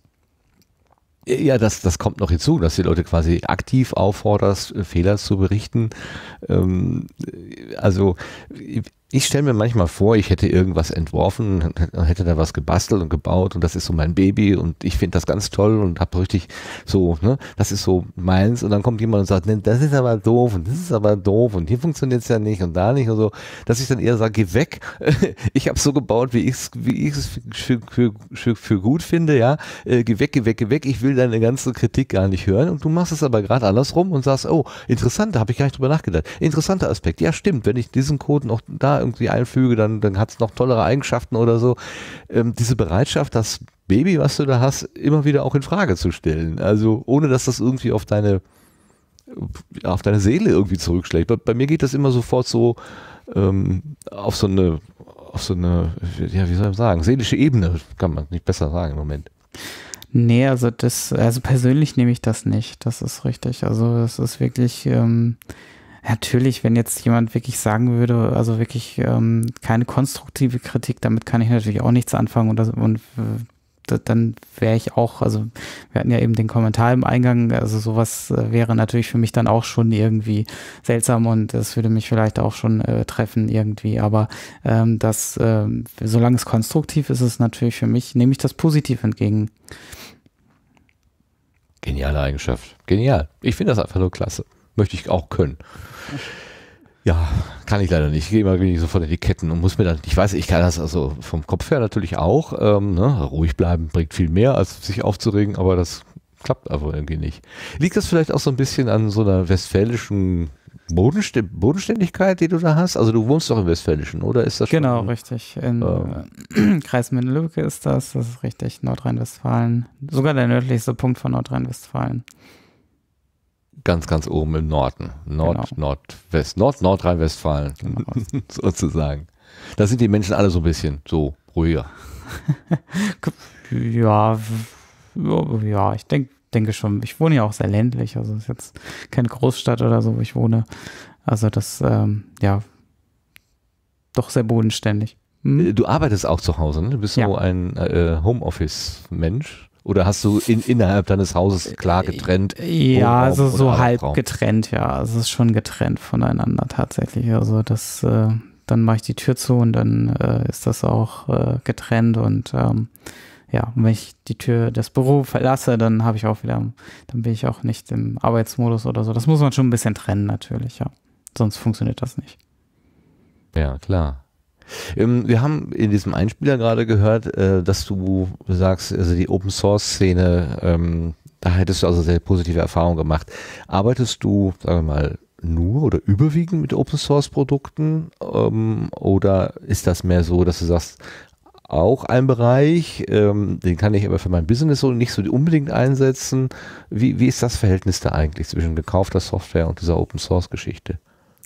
Ja, das, das kommt noch hinzu, dass die Leute quasi aktiv aufforderst, Fehler zu berichten. Ähm, also Ich stelle mir manchmal vor, ich hätte irgendwas entworfen, hätte da was gebastelt und gebaut und das ist so mein Baby und ich finde das ganz toll und habe richtig so, ne, das ist so meins und dann kommt jemand und sagt, ne, das ist aber doof und das ist aber doof und hier funktioniert es ja nicht und da nicht und so, dass ich dann eher sage, geh weg, ich habe es so gebaut, wie ich es wie ich es für, für, für, für gut finde, ja, äh, geh weg, geh weg, geh weg, ich will deine ganze Kritik gar nicht hören und du machst es aber gerade andersrum und sagst, oh, interessant, da habe ich gar nicht drüber nachgedacht, interessanter Aspekt, ja stimmt, wenn ich diesen Code noch da irgendwie einfüge, dann, dann hat es noch tollere Eigenschaften oder so. Ähm, diese Bereitschaft, das Baby, was du da hast, immer wieder auch in Frage zu stellen. Also ohne, dass das irgendwie auf deine auf deine Seele irgendwie zurückschlägt. Bei, bei mir geht das immer sofort so ähm, auf so eine auf so eine, ja, wie soll ich sagen, seelische Ebene, kann man nicht besser sagen im Moment. Nee, also das, also persönlich nehme ich das nicht, das ist richtig. Also das ist wirklich ähm, natürlich, wenn jetzt jemand wirklich sagen würde, also wirklich ähm, keine konstruktive Kritik, damit kann ich natürlich auch nichts anfangen und, das, und äh, dann wäre ich auch, also wir hatten ja eben den Kommentar im Eingang, also sowas äh, wäre natürlich für mich dann auch schon irgendwie seltsam und das würde mich vielleicht auch schon äh, treffen irgendwie, aber ähm, das, äh, solange es konstruktiv ist, ist es natürlich für mich, nehme ich das positiv entgegen. Geniale Eigenschaft, genial. Ich finde das einfach nur klasse. Möchte ich auch können. Ja, kann ich leider nicht. Ich gehe immer wenig sofort in die Ketten und muss mir dann, ich weiß, ich kann das also vom Kopf her natürlich auch, ähm, ne, ruhig bleiben bringt viel mehr, als sich aufzuregen, aber das klappt aber irgendwie nicht. Liegt das vielleicht auch so ein bisschen an so einer westfälischen Bodenst- Bodenständigkeit, die du da hast? Also du wohnst doch im Westfälischen, oder ist das schon? Genau, richtig. In ähm, Kreis Minden-Lübbecke ist das, das ist richtig, Nordrhein-Westfalen. Sogar der nördlichste Punkt von Nordrhein-Westfalen. Ganz, ganz oben im Norden. Nord, Genau. Nordwest, Nord, Nordrhein-Westfalen, Genau. sozusagen. Da sind die Menschen alle so ein bisschen so ruhiger. Ja, w- ja, ich denk, denke schon. Ich wohne ja auch sehr ländlich, also es ist jetzt keine Großstadt oder so, wo ich wohne. Also das, ähm, ja, doch sehr bodenständig. Hm? Du arbeitest auch zu Hause, ne? Du bist Ja. so ein äh, Homeoffice-Mensch. Oder hast du in, innerhalb deines Hauses klar getrennt? Ja, Wohnraum also und so halb Arbeitsraum? getrennt, ja. Also es ist schon getrennt voneinander tatsächlich. Also das, äh, dann mache ich die Tür zu und dann äh, ist das auch äh, getrennt und ähm, ja, und wenn ich die Tür des Büro verlasse, dann habe ich auch wieder, dann bin ich auch nicht im Arbeitsmodus oder so. Das muss man schon ein bisschen trennen natürlich, ja. Sonst funktioniert das nicht. Ja, klar. Ähm, wir haben in diesem Einspieler gerade gehört, äh, dass du sagst, also die Open-Source-Szene, ähm, da hättest du also sehr positive Erfahrungen gemacht. Arbeitest du, sagen wir mal, nur oder überwiegend mit Open-Source-Produkten ähm, oder ist das mehr so, dass du sagst, auch ein Bereich, ähm, den kann ich aber für mein Business so nicht so unbedingt einsetzen. Wie, wie ist das Verhältnis da eigentlich zwischen gekaufter Software und dieser Open-Source-Geschichte?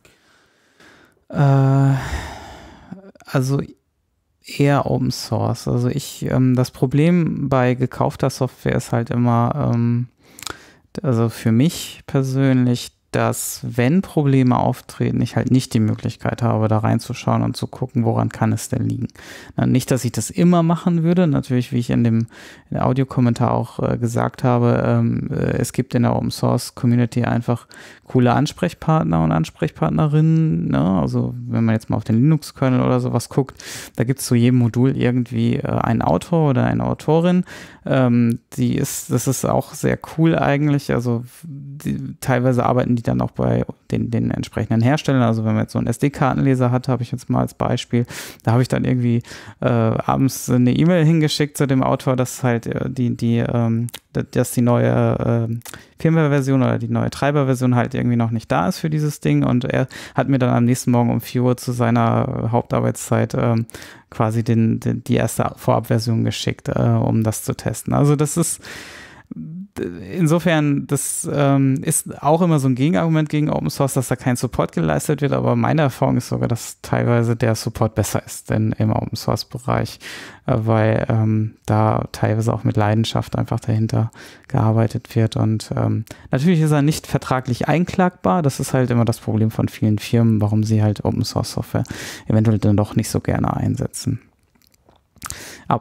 Äh, also eher Open Source. Also ich, ähm, das Problem bei gekaufter Software ist halt immer, ähm, also für mich persönlich, dass wenn Probleme auftreten, ich halt nicht die Möglichkeit habe, da reinzuschauen und zu gucken, woran kann es denn liegen. Na, nicht, dass ich das immer machen würde, natürlich, wie ich in dem, in dem Audiokommentar auch äh, gesagt habe, ähm, äh, es gibt in der Open Source Community einfach coole Ansprechpartner und Ansprechpartnerinnen, ne? Also wenn man jetzt mal auf den Linux-Kernel oder sowas guckt, da gibt es zu jedem Modul irgendwie äh, einen Autor oder eine Autorin, ähm, die ist, das ist auch sehr cool eigentlich, also die, teilweise arbeiten die dann auch bei den, den entsprechenden Herstellern, also wenn man jetzt so einen S D-Kartenleser hat, habe ich jetzt mal als Beispiel, da habe ich dann irgendwie äh, abends eine E-Mail hingeschickt zu dem Autor, dass halt äh, die, die, ähm, dass die neue äh, Firmware-Version oder die neue Treiber-Version halt irgendwie noch nicht da ist für dieses Ding und er hat mir dann am nächsten Morgen um vier Uhr zu seiner Hauptarbeitszeit ähm, quasi den, den, die erste Vorabversion geschickt, äh, um das zu testen. Also das ist insofern, das ähm, ist auch immer so ein Gegenargument gegen Open Source, dass da kein Support geleistet wird, aber meine Erfahrung ist sogar, dass teilweise der Support besser ist denn im Open Source Bereich, äh, weil ähm, da teilweise auch mit Leidenschaft einfach dahinter gearbeitet wird und ähm, natürlich ist er nicht vertraglich einklagbar, das ist halt immer das Problem von vielen Firmen, warum sie halt Open Source Software eventuell dann doch nicht so gerne einsetzen. Ab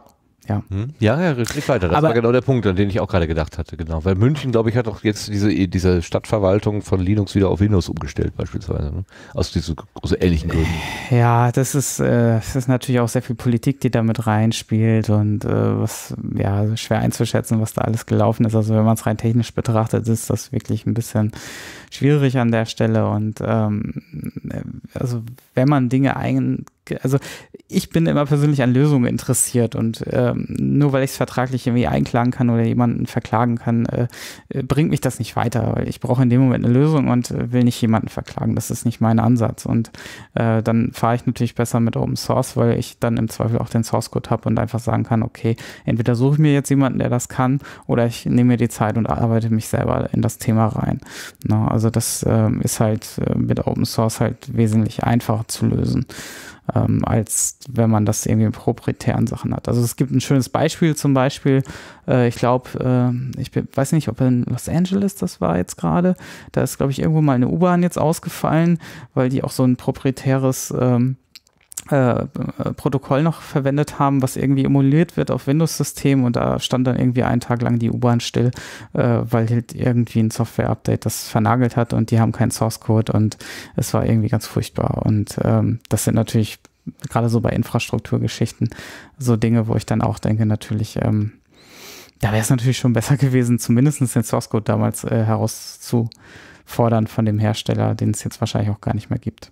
Ja. Hm? Ja, ja, red weiter. Das Aber, war genau der Punkt, an den ich auch gerade gedacht hatte. Genau, weil München, glaube ich, hat auch jetzt diese diese Stadtverwaltung von Linux wieder auf Windows umgestellt beispielsweise, ne? Aus diesen so ähnlichen Gründen. Ja, das ist äh, das ist natürlich auch sehr viel Politik, die da mit reinspielt und äh, was ja schwer einzuschätzen, was da alles gelaufen ist. Also wenn man es rein technisch betrachtet, ist das wirklich ein bisschen schwierig an der Stelle und ähm, also wenn man Dinge ein also ich bin immer persönlich an Lösungen interessiert und ähm, nur weil ich es vertraglich irgendwie einklagen kann oder jemanden verklagen kann, äh, bringt mich das nicht weiter, weil ich brauche in dem Moment eine Lösung und äh, will nicht jemanden verklagen. Das ist nicht mein Ansatz und äh, dann fahre ich natürlich besser mit Open Source, weil ich dann im Zweifel auch den Source Code habe und einfach sagen kann, okay, entweder suche ich mir jetzt jemanden, der das kann oder ich nehme mir die Zeit und arbeite mich selber in das Thema rein. Na, also das äh, ist halt äh, mit Open Source halt wesentlich einfacher zu lösen. Ähm, als wenn man das irgendwie in proprietären Sachen hat. Also es gibt ein schönes Beispiel zum Beispiel, äh, ich glaube, äh, ich weiß nicht, ob in Los Angeles das war jetzt gerade, da ist, glaube ich, irgendwo mal eine U-Bahn jetzt ausgefallen, weil die auch so ein proprietäres ähm, Äh, Protokoll noch verwendet haben, was irgendwie emuliert wird auf Windows-Systemen und da stand dann irgendwie einen Tag lang die U-Bahn still, äh, weil halt irgendwie ein Software-Update das vernagelt hat und die haben keinen Source-Code und es war irgendwie ganz furchtbar und ähm, das sind natürlich gerade so bei Infrastrukturgeschichten so Dinge, wo ich dann auch denke, natürlich ähm, da wäre es natürlich schon besser gewesen, zumindest den Source-Code damals äh, herauszufordern von dem Hersteller, den es jetzt wahrscheinlich auch gar nicht mehr gibt.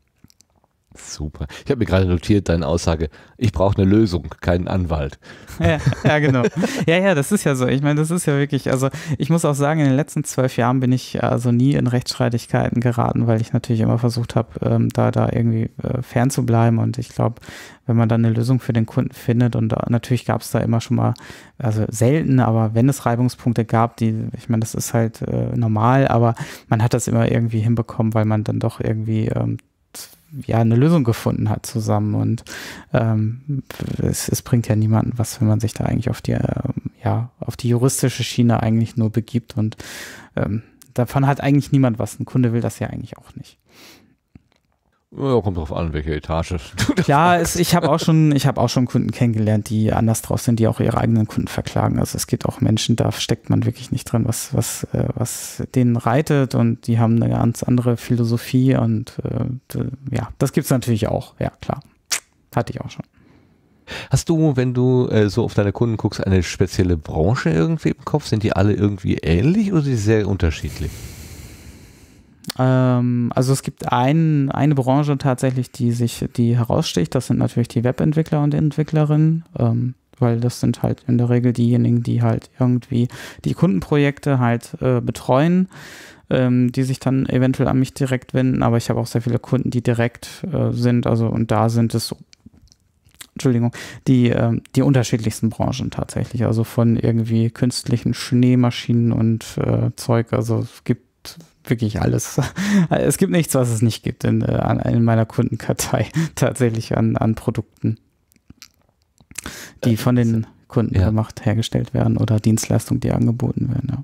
Super. Ich habe mir gerade notiert, deine Aussage, ich brauche eine Lösung, keinen Anwalt. Ja, ja, genau. Ja, ja, das ist ja so. Ich meine, das ist ja wirklich, also ich muss auch sagen, in den letzten zwölf Jahren bin ich also nie in Rechtsstreitigkeiten geraten, weil ich natürlich immer versucht habe, ähm, da, da irgendwie äh, fern zu bleiben und ich glaube, wenn man dann eine Lösung für den Kunden findet und da, natürlich gab es da immer schon mal, also selten, aber wenn es Reibungspunkte gab, die, ich meine, das ist halt äh, normal, aber man hat das immer irgendwie hinbekommen, weil man dann doch irgendwie ähm, ja eine Lösung gefunden hat zusammen und ähm, es, es bringt ja niemanden was, wenn man sich da eigentlich auf die ähm, ja auf die juristische Schiene eigentlich nur begibt und ähm, davon hat eigentlich niemand was. Ein Kunde will das ja eigentlich auch nicht. Ja, kommt drauf an, welche Etage du da Klar, es, ich habe auch schon, ich habe auch schon Kunden kennengelernt, die anders drauf sind, die auch ihre eigenen Kunden verklagen. Also es gibt auch Menschen, da steckt man wirklich nicht drin, was was äh, was denen reitet und die haben eine ganz andere Philosophie und äh, ja, das gibt's natürlich auch. Ja, klar, hatte ich auch schon. Hast du, wenn du äh, so auf deine Kunden guckst, eine spezielle Branche irgendwie im Kopf? Sind die alle irgendwie ähnlich oder sind die sehr unterschiedlich? Ähm, also es gibt ein, eine Branche tatsächlich, die sich, die heraussticht. Das sind natürlich die Webentwickler und Entwicklerinnen, ähm, weil das sind halt in der Regel diejenigen, die halt irgendwie die Kundenprojekte halt äh, betreuen, ähm, die sich dann eventuell an mich direkt wenden. Aber ich habe auch sehr viele Kunden, die direkt äh, sind. Also und da sind es Entschuldigung, die, ähm, die unterschiedlichsten Branchen tatsächlich. Also von irgendwie künstlichen Schneemaschinen und äh, Zeug. Also es gibt wirklich alles. Es gibt nichts, was es nicht gibt in, in meiner Kundenkartei tatsächlich an, an Produkten, die von den Kunden ja. gemacht, hergestellt werden oder Dienstleistungen, die angeboten werden.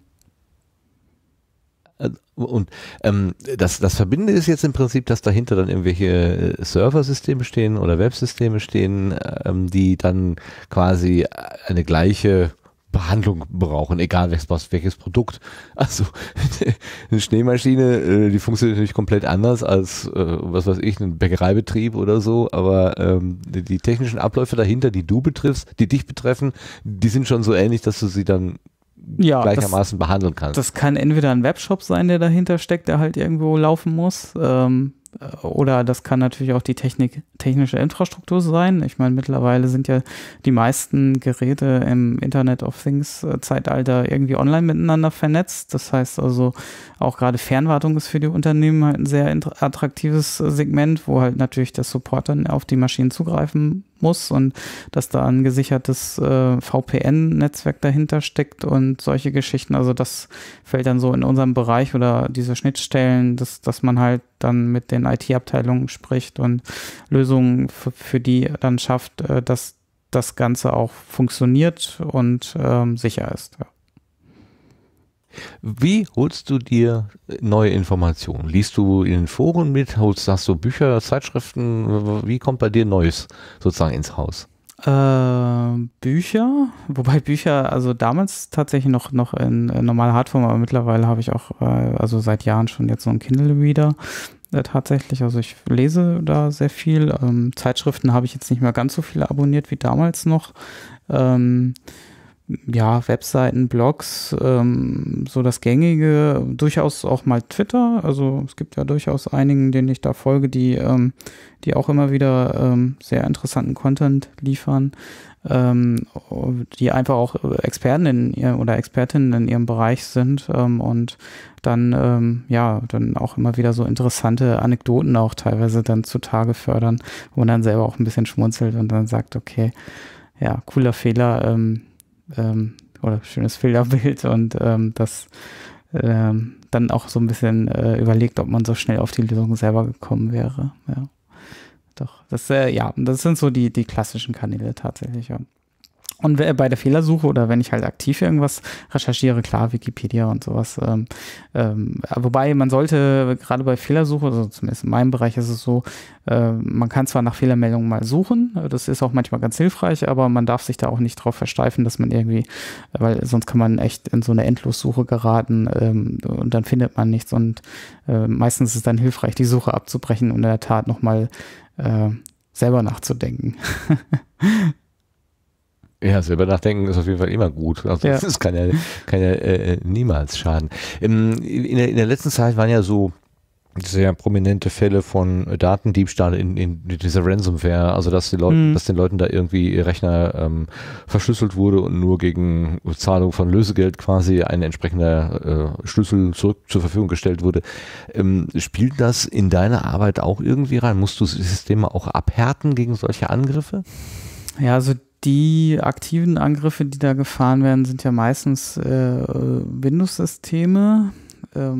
Ja. Und ähm, das, das Verbindende ist jetzt im Prinzip, dass dahinter dann irgendwelche Serversysteme stehen oder Websysteme stehen, ähm, die dann quasi eine gleiche Behandlung brauchen, egal welches, welches Produkt. Also eine Schneemaschine, die funktioniert natürlich komplett anders als, was weiß ich, ein Bäckereibetrieb oder so, aber ähm, die, die technischen Abläufe dahinter, die du betriffst, die dich betreffen, die sind schon so ähnlich, dass du sie dann ja, gleichermaßen das, behandeln kannst. Das kann entweder ein Webshop sein, der dahinter steckt, der halt irgendwo laufen muss, ähm, oder das kann natürlich auch die Technik, technische Infrastruktur sein. Ich meine, mittlerweile sind ja die meisten Geräte im Internet of Things Zeitalter irgendwie online miteinander vernetzt. Das heißt also, auch gerade Fernwartung ist für die Unternehmen halt ein sehr attraktives Segment, wo halt natürlich der Support dann auf die Maschinen zugreifen muss und dass da ein gesichertes äh, V P N-Netzwerk dahinter steckt und solche Geschichten. Also das fällt dann so in unserem Bereich oder diese Schnittstellen, dass, dass man halt dann mit den I T-Abteilungen spricht und Lösungen für, für die dann schafft, äh, dass das Ganze auch funktioniert und ähm, sicher ist. Ja. Wie holst du dir neue Informationen? Liest du in den Foren mit? Holst, hast du Bücher, Zeitschriften? Wie kommt bei dir Neues sozusagen ins Haus? Äh, Bücher, wobei Bücher, also damals tatsächlich noch, noch in, in normaler Hardform, aber mittlerweile habe ich auch, äh, also seit Jahren schon jetzt so einen Kindle-Reader äh, tatsächlich, also ich lese da sehr viel. Ähm, Zeitschriften habe ich jetzt nicht mehr ganz so viele abonniert wie damals noch. Ähm, ja, Webseiten, Blogs, ähm, so das Gängige, durchaus auch mal Twitter, also es gibt ja durchaus einigen, denen ich da folge, die, ähm, die auch immer wieder ähm, sehr interessanten Content liefern, ähm, die einfach auch Experten in ihr, oder Expertinnen in ihrem Bereich sind ähm, und dann, ähm, ja, dann auch immer wieder so interessante Anekdoten auch teilweise dann zutage fördern, wo man dann selber auch ein bisschen schmunzelt und dann sagt, okay, ja, cooler Fehler, ähm, Ähm, oder schönes Fehlerbild und ähm, das ähm, dann auch so ein bisschen äh, überlegt, ob man so schnell auf die Lösung selber gekommen wäre. Ja, doch. Das, äh, ja, das sind so die, die klassischen Kanäle tatsächlich, ja. Und bei der Fehlersuche oder wenn ich halt aktiv irgendwas recherchiere, klar, Wikipedia und sowas. Ähm, ähm, wobei man sollte gerade bei Fehlersuche, also zumindest in meinem Bereich ist es so, äh, man kann zwar nach Fehlermeldungen mal suchen, das ist auch manchmal ganz hilfreich, aber man darf sich da auch nicht drauf versteifen, dass man irgendwie, weil sonst kann man echt in so eine Endlossuche geraten ähm, und dann findet man nichts und äh, meistens ist es dann hilfreich, die Suche abzubrechen und in der Tat nochmal äh, selber nachzudenken. Ja, selber nachdenken ist auf jeden Fall immer gut. Also Ja. das kann ja, kann ja äh, niemals schaden. In, in, der, in der letzten Zeit waren ja so sehr prominente Fälle von Datendiebstahl in, in dieser Ransomware, also dass die Leute, Mhm. dass den Leuten da irgendwie ihr Rechner ähm, verschlüsselt wurde und nur gegen Zahlung von Lösegeld quasi ein entsprechender äh, Schlüssel zurück zur Verfügung gestellt wurde. Ähm, spielt das in deine Arbeit auch irgendwie rein? Musst du Systeme auch abhärten gegen solche Angriffe? Ja, also die aktiven Angriffe, die da gefahren werden, sind ja meistens äh, Windows-Systeme. Ähm,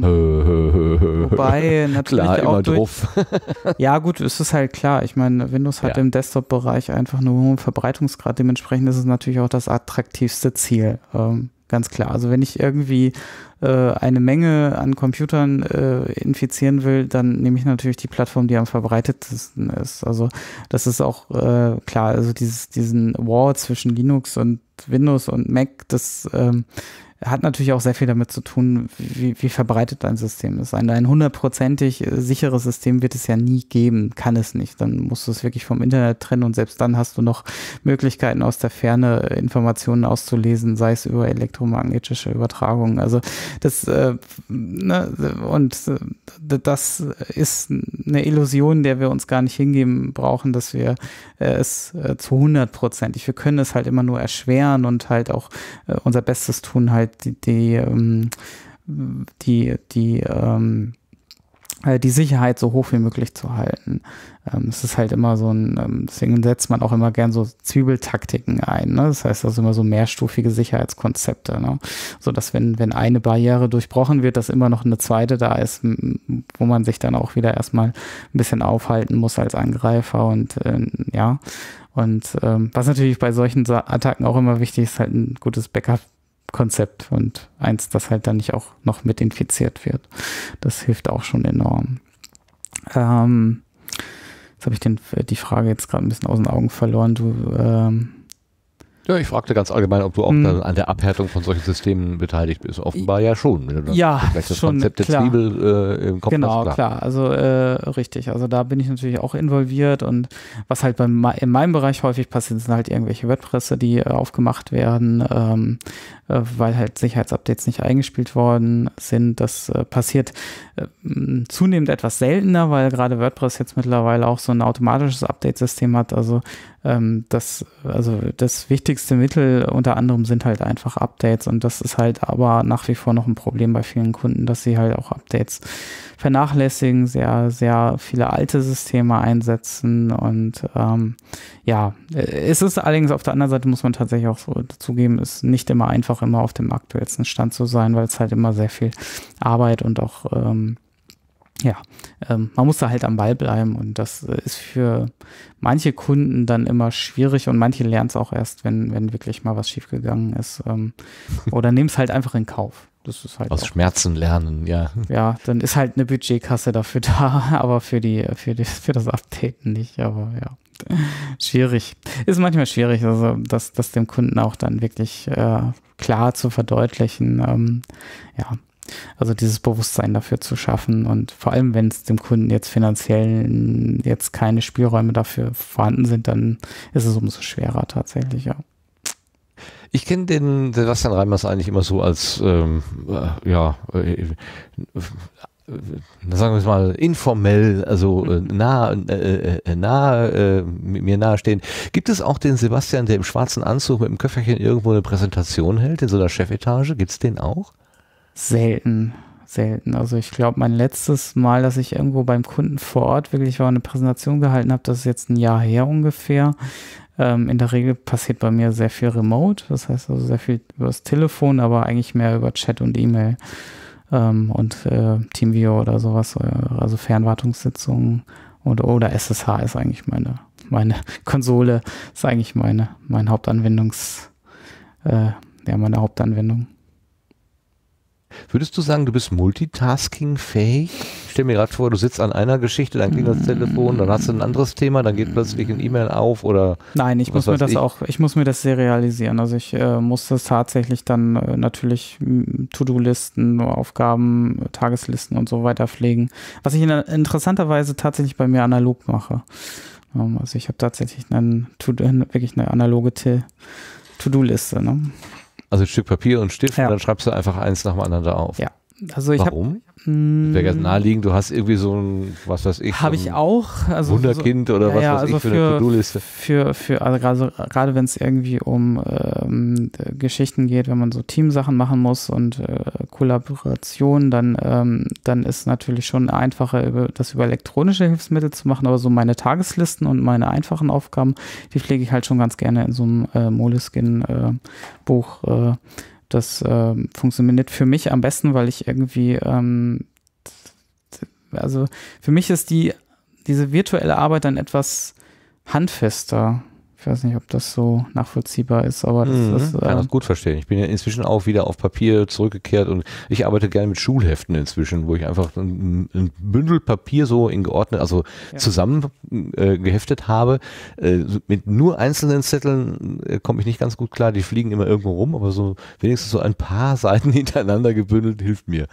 wobei natürlich Klar, auch immer durch, drauf. ja gut, es ist halt klar. Ich meine, Windows hat Ja. im Desktop-Bereich einfach einen hohen Verbreitungsgrad. Dementsprechend ist es natürlich auch das attraktivste Ziel. Ähm, ganz klar. Also wenn ich irgendwie äh, eine Menge an Computern äh, infizieren will, dann nehme ich natürlich die Plattform, die am verbreitetsten ist. Also das ist auch äh, klar. Also dieses, diesen War zwischen Linux und Windows und Mac, das ähm, hat natürlich auch sehr viel damit zu tun, wie, wie verbreitet dein System ist. Ein, ein hundertprozentig sicheres System wird es ja nie geben, kann es nicht. Dann musst du es wirklich vom Internet trennen und selbst dann hast du noch Möglichkeiten aus der Ferne Informationen auszulesen, sei es über elektromagnetische Übertragungen. Also das äh, ne, und äh, das ist eine Illusion, der wir uns gar nicht hingeben brauchen, dass wir äh, es äh, zu hundertprozentig. Wir können es halt immer nur erschweren und halt auch äh, unser Bestes tun, halt die, die, ähm, die, die, ähm, die Sicherheit so hoch wie möglich zu halten. Ähm, es ist halt immer so ein, ähm, deswegen setzt man auch immer gern so Zwiebeltaktiken ein. Ne? Das heißt also immer so mehrstufige Sicherheitskonzepte. Ne? So dass wenn, wenn eine Barriere durchbrochen wird, dass immer noch eine zweite da ist, m- wo man sich dann auch wieder erstmal ein bisschen aufhalten muss als Angreifer und äh, ja. Und ähm, was natürlich bei solchen Sa- Attacken auch immer wichtig ist, halt ein gutes Backup Konzept und eins, das halt dann nicht auch noch mit infiziert wird. Das hilft auch schon enorm. Ähm, jetzt habe ich den, die Frage jetzt gerade ein bisschen aus den Augen verloren. Du, ähm, Ja, ich fragte ganz allgemein, ob du auch Hm. dann an der Abhärtung von solchen Systemen beteiligt bist. Offenbar ja schon. Wenn du das, Ja, vielleicht das schon, Konzept der klar. Zwiebel äh, im Kopf Genau, hast. klar. Also äh, richtig. Also da bin ich natürlich auch involviert und was halt beim, in meinem Bereich häufig passiert, sind halt irgendwelche WordPresse, die äh, aufgemacht werden, ähm, äh, weil halt Sicherheitsupdates nicht eingespielt worden sind. Das äh, passiert äh, zunehmend etwas seltener, weil gerade WordPress jetzt mittlerweile auch so ein automatisches Update-System hat. Also ähm, das, also das wichtigste Mittel unter anderem sind halt einfach Updates und das ist halt aber nach wie vor noch ein Problem bei vielen Kunden, dass sie halt auch Updates vernachlässigen, sehr, sehr viele alte Systeme einsetzen und ähm, ja, es ist allerdings auf der anderen Seite, muss man tatsächlich auch so zugeben, ist nicht immer einfach, immer auf dem aktuellsten Stand zu sein, weil es halt immer sehr viel Arbeit und auch ähm, ja, ähm, man muss da halt am Ball bleiben und das äh, ist für manche Kunden dann immer schwierig und manche lernen es auch erst, wenn, wenn wirklich mal was schiefgegangen ist ähm, oder nehmen es halt einfach in Kauf. Das ist halt Aus auch, Schmerzen lernen, ja. ja, dann ist halt eine Budgetkasse dafür da, aber für die, für die, für das Updaten nicht, aber ja. Schwierig. Ist manchmal schwierig, also das, das dem Kunden auch dann wirklich äh, klar zu verdeutlichen, ähm, ja. Also dieses Bewusstsein dafür zu schaffen und vor allem, wenn es dem Kunden jetzt finanziell jetzt keine Spielräume dafür vorhanden sind, dann ist es umso schwerer tatsächlich, ja. Ich kenne den Sebastian Reimers eigentlich immer so als, ähm, äh, ja, äh, äh, sagen wir es mal, informell, also äh, nah, äh, äh, nah, äh, mir nahestehen. Gibt es auch den Sebastian, der im schwarzen Anzug mit dem Köfferchen irgendwo eine Präsentation hält, in so einer Chefetage? Gibt es den auch? Selten, selten. Also ich glaube, mein letztes Mal, dass ich irgendwo beim Kunden vor Ort wirklich war, eine Präsentation gehalten habe, das ist jetzt ein Jahr her ungefähr. Ähm, in der Regel passiert bei mir sehr viel remote, das heißt also sehr viel über das Telefon, aber eigentlich mehr über Chat und E-Mail ähm, und äh, Teamviewer oder sowas, also Fernwartungssitzungen oder, oder S S H ist eigentlich meine, meine Konsole, ist eigentlich meine, mein Hauptanwendungs, äh, ja, meine Hauptanwendung. Würdest du sagen, du bist multitasking-fähig? Ich stell mir gerade vor, du sitzt an einer Geschichte, dann geht das Telefon, dann hast du ein anderes Thema, dann geht plötzlich ein E-Mail auf oder... Nein, ich muss mir das ich? auch, ich muss mir das serialisieren. Also ich äh, muss das tatsächlich dann äh, natürlich To-Do-Listen, Aufgaben, Tageslisten und so weiter pflegen. Was ich in, interessanterweise tatsächlich bei mir analog mache. Ähm, also ich habe tatsächlich einen, wirklich eine analoge To-Do-Liste, ne? Also ein Stück Papier und Stift ja. und dann schreibst du einfach eins nach dem anderen da auf. Ja. Also ich Warum? Hab, mh, Wäre ganz naheliegend, du hast irgendwie so ein, was weiß ich, habe so ich auch. Also Wunderkind so, oder was ja, weiß also ich für, für eine To-Do-Liste. Für, für, also gerade, gerade wenn es irgendwie um ähm, Geschichten geht, wenn man so Teamsachen machen muss und äh, Kollaboration, dann, ähm, dann ist natürlich schon einfacher, über, das über elektronische Hilfsmittel zu machen, aber so meine Tageslisten und meine einfachen Aufgaben, die pflege ich halt schon ganz gerne in so einem äh, Moleskine-Buch. Äh, Das äh, funktioniert für mich am besten, weil ich irgendwie, ähm, also für mich ist die, diese virtuelle Arbeit dann etwas handfester. Ich weiß nicht, ob das so nachvollziehbar ist, aber das Mhm, ist... Äh, kann das gut verstehen. Ich bin ja inzwischen auch wieder auf Papier zurückgekehrt und ich arbeite gerne mit Schulheften inzwischen, wo ich einfach ein, ein Bündel Papier so in geordnet, also Ja. zusammen äh, geheftet habe. Äh, mit nur einzelnen Zetteln äh, komme ich nicht ganz gut klar, die fliegen immer irgendwo rum, aber so wenigstens so ein paar Seiten hintereinander gebündelt hilft mir.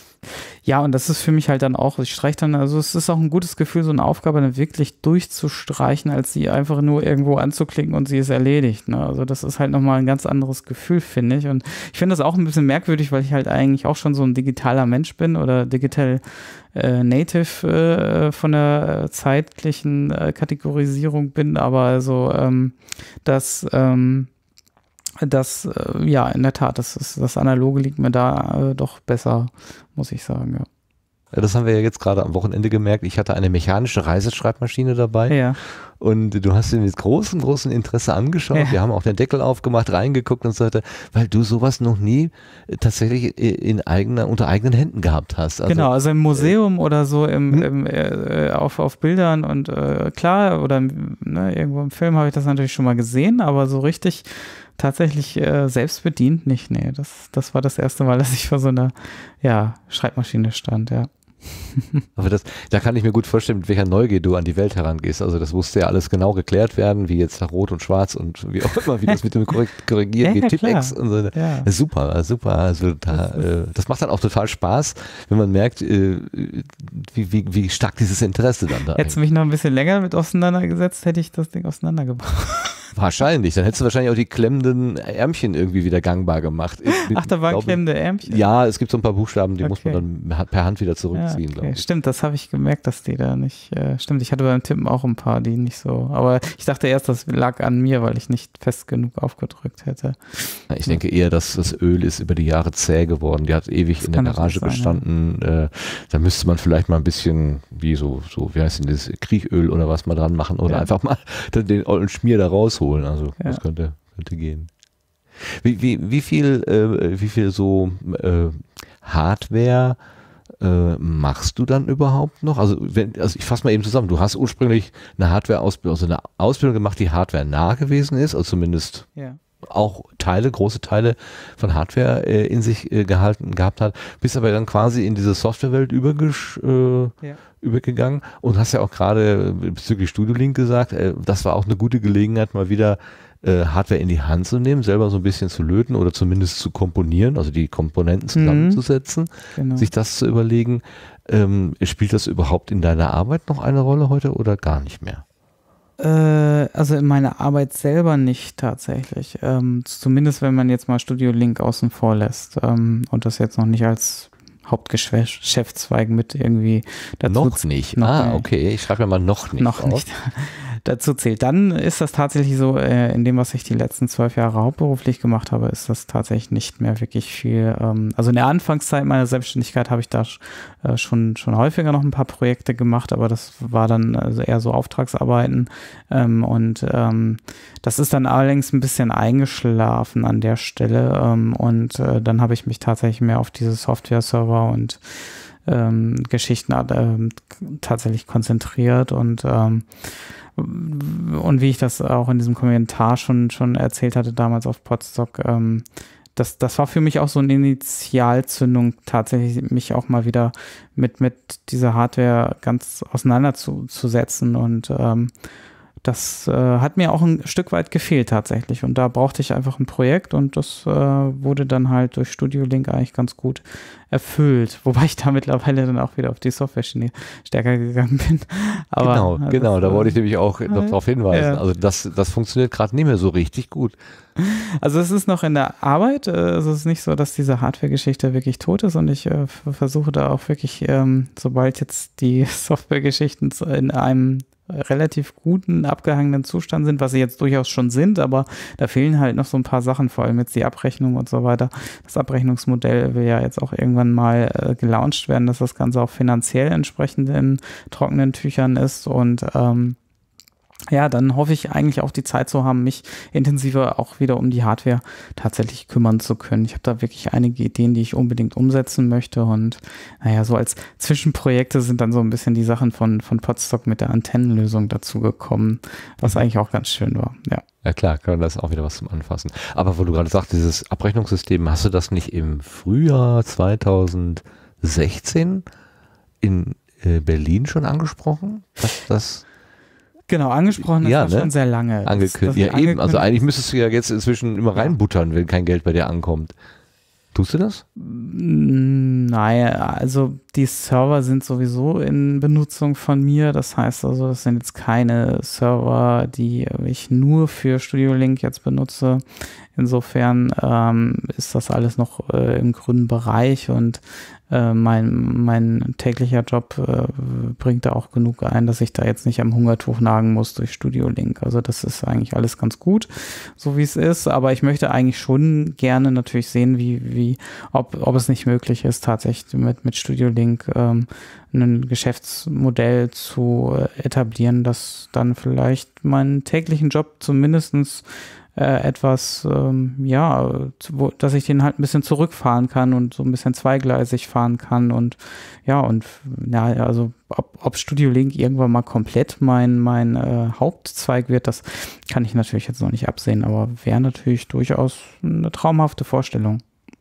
Ja, und das ist für mich halt dann auch, ich streiche dann, also es ist auch ein gutes Gefühl, so eine Aufgabe dann wirklich durchzustreichen, als sie einfach nur irgendwo anzuklicken und sie ist erledigt. Ne? Also das ist halt nochmal ein ganz anderes Gefühl, finde ich. Und ich finde das auch ein bisschen merkwürdig, weil ich halt eigentlich auch schon so ein digitaler Mensch bin oder digital äh, native äh, von der zeitlichen äh, Kategorisierung bin, aber also ähm, das ähm, Das, äh, ja, in der Tat, das, ist, das Analoge liegt mir da äh, doch besser, muss ich sagen, ja. Ja, das haben wir ja jetzt gerade am Wochenende gemerkt. Ich hatte eine mechanische Reiseschreibmaschine dabei Ja, und du hast sie mit großem, großem Interesse angeschaut. Ja. Wir haben auch den Deckel aufgemacht, reingeguckt und so weiter, weil du sowas noch nie äh, tatsächlich in eigener, unter eigenen Händen gehabt hast. Also, genau, also im Museum äh, oder so im, hm? im, äh, auf, auf Bildern und äh, klar, oder ne, irgendwo im Film habe ich das natürlich schon mal gesehen, aber so richtig tatsächlich äh, selbst bedient nicht, nee, das, das war das erste Mal, dass ich vor so einer, ja, Schreibmaschine stand, ja. Aber das, da kann ich mir gut vorstellen, mit welcher Neugier du an die Welt herangehst. Also das musste ja alles genau geklärt werden, wie jetzt Rot und Schwarz und wie auch immer, wie das mit dem Korrigieren Ja, geht, ja, Tippex und so. Ja. Super, super. Also da, Das ist- äh, das macht dann auch total Spaß, wenn man merkt, äh, wie, wie, wie stark dieses Interesse dann da Hättest du mich noch ein bisschen länger mit auseinandergesetzt, hätte ich das Ding auseinandergebracht. Wahrscheinlich. Dann hättest du wahrscheinlich auch die klemmenden Ärmchen irgendwie wieder gangbar gemacht. Ich Ach, da waren glaube, klemmende Ärmchen? Ja, es gibt so ein paar Buchstaben, die muss Okay. man dann per Hand wieder Ja, zurückziehen, okay. glaube ich. Stimmt, das habe ich gemerkt, dass die da nicht, äh, stimmt, ich hatte beim Tippen auch ein paar, die nicht so, aber ich dachte erst, das lag an mir, weil ich nicht fest genug aufgedrückt hätte. Ich denke eher, dass das Öl ist über die Jahre zäh geworden. Die hat ewig Das in der kann Garage natürlich sein, gestanden. Äh, da müsste man vielleicht mal ein bisschen, wie so, so wie heißt denn das, Kriechöl oder was mal dran machen oder Ja. einfach mal den, den ollen Schmier da rausholen. Also Ja. das könnte, könnte gehen. Wie, wie, wie viel, äh, wie viel so äh, Hardware äh, machst du dann überhaupt noch? Also, wenn, also ich fasse mal eben zusammen. Du hast ursprünglich eine Hardware-Ausbildung, also eine Ausbildung gemacht, die Hardware nah gewesen ist, also zumindest Ja. auch Teile, große Teile von Hardware äh, in sich äh, gehalten gehabt hat, bist aber dann quasi in diese Softwarewelt übergesch, äh, ja. übergegangen und hast ja auch gerade bezüglich Studio Link gesagt, äh, das war auch eine gute Gelegenheit, mal wieder äh, Hardware in die Hand zu nehmen, selber so ein bisschen zu löten oder zumindest zu komponieren, also die Komponenten zusammenzusetzen, mhm. genau. sich das zu überlegen. Ähm, spielt das überhaupt in deiner Arbeit noch eine Rolle heute oder gar nicht mehr? Also in meiner Arbeit selber nicht tatsächlich. Ähm, zumindest wenn man jetzt mal Studio Link außen vor lässt ähm, und das jetzt noch nicht als Hauptgeschäftszweig mit irgendwie dazu. Noch nicht. Noch ah, nicht. Okay. Ich schreibe mir mal noch nicht. Noch auf. nicht. Dazu zählt. Dann ist das tatsächlich so, äh, in dem, was ich die letzten zwölf Jahre hauptberuflich gemacht habe, ist das tatsächlich nicht mehr wirklich viel. Ähm, also in der Anfangszeit meiner Selbstständigkeit habe ich da äh, schon, schon häufiger noch ein paar Projekte gemacht, aber das war dann also eher so Auftragsarbeiten ähm, und ähm, das ist dann allerdings ein bisschen eingeschlafen an der Stelle ähm, und äh, dann habe ich mich tatsächlich mehr auf diese Software-Server und ähm, Geschichten äh, tatsächlich konzentriert und ähm, Und wie ich das auch in diesem Kommentar schon, schon erzählt hatte, damals auf Podstock, ähm, das, das war für mich auch so eine Initialzündung, tatsächlich mich auch mal wieder mit, mit dieser Hardware ganz auseinanderzusetzen. Und ähm, das äh, hat mir auch ein Stück weit gefehlt tatsächlich. Und da brauchte ich einfach ein Projekt und das äh, wurde dann halt durch Studio Link eigentlich ganz gut erfüllt. Wobei ich da mittlerweile dann auch wieder auf die Software-Schiene stärker gegangen bin. Aber, genau, also, genau, da wollte ich nämlich auch noch darauf hinweisen. Ja. Also das, das funktioniert gerade nicht mehr so richtig gut. Also es ist noch in der Arbeit. Also es ist nicht so, dass diese Hardware-Geschichte wirklich tot ist und ich äh, versuche da auch wirklich, ähm, sobald jetzt die Software-Geschichten in einem relativ guten, abgehangenen Zustand sind, was sie jetzt durchaus schon sind, aber da fehlen halt noch so ein paar Sachen, vor allem jetzt die Abrechnung und so weiter. Das Abrechnungsmodell will ja jetzt auch irgendwann mal äh, gelauncht werden, dass das Ganze auch finanziell entsprechend in trockenen Tüchern ist und ähm, ja, dann hoffe ich eigentlich auch die Zeit zu haben, mich intensiver auch wieder um die Hardware tatsächlich kümmern zu können. Ich habe da wirklich einige Ideen, die ich unbedingt umsetzen möchte und naja, so als Zwischenprojekte sind dann so ein bisschen die Sachen von, von Podstock mit der Antennenlösung dazu gekommen, was eigentlich auch ganz schön war, ja. Ja klar, kann das auch wieder was zum Anfassen. Aber wo du gerade sagst, dieses Abrechnungssystem, hast du das nicht im Frühjahr zweitausendsechzehn in äh, Berlin schon angesprochen? Dass das Genau, angesprochen ist ja, das ne? schon sehr lange. Angekündigt. Ja, angekündigt. Eben. Also eigentlich müsstest du ja jetzt inzwischen immer reinbuttern, wenn kein Geld bei dir ankommt. Tust du das? Naja, also die Server sind sowieso in Benutzung von mir. Das heißt also, das sind jetzt keine Server, die ich nur für Studio Link jetzt benutze. Insofern ähm, ist das alles noch äh, im grünen Bereich und äh, mein, mein täglicher Job äh, bringt da auch genug ein, dass ich da jetzt nicht am Hungertuch nagen muss durch Studio Link. Also das ist eigentlich alles ganz gut, so wie es ist. Aber ich möchte eigentlich schon gerne natürlich sehen, wie, wie ob, ob es nicht möglich ist, tatsächlich mit, mit Studio Link ähm, ein Geschäftsmodell zu äh, etablieren, das dann vielleicht meinen täglichen Job zumindestens äh, etwas, ähm, ja, wo, dass ich den halt ein bisschen zurückfahren kann und so ein bisschen zweigleisig fahren kann und ja, und ja, also ob, ob Studio Link irgendwann mal komplett mein, mein äh, Hauptzweig wird, das kann ich natürlich jetzt noch nicht absehen, aber wäre natürlich durchaus eine traumhafte Vorstellung.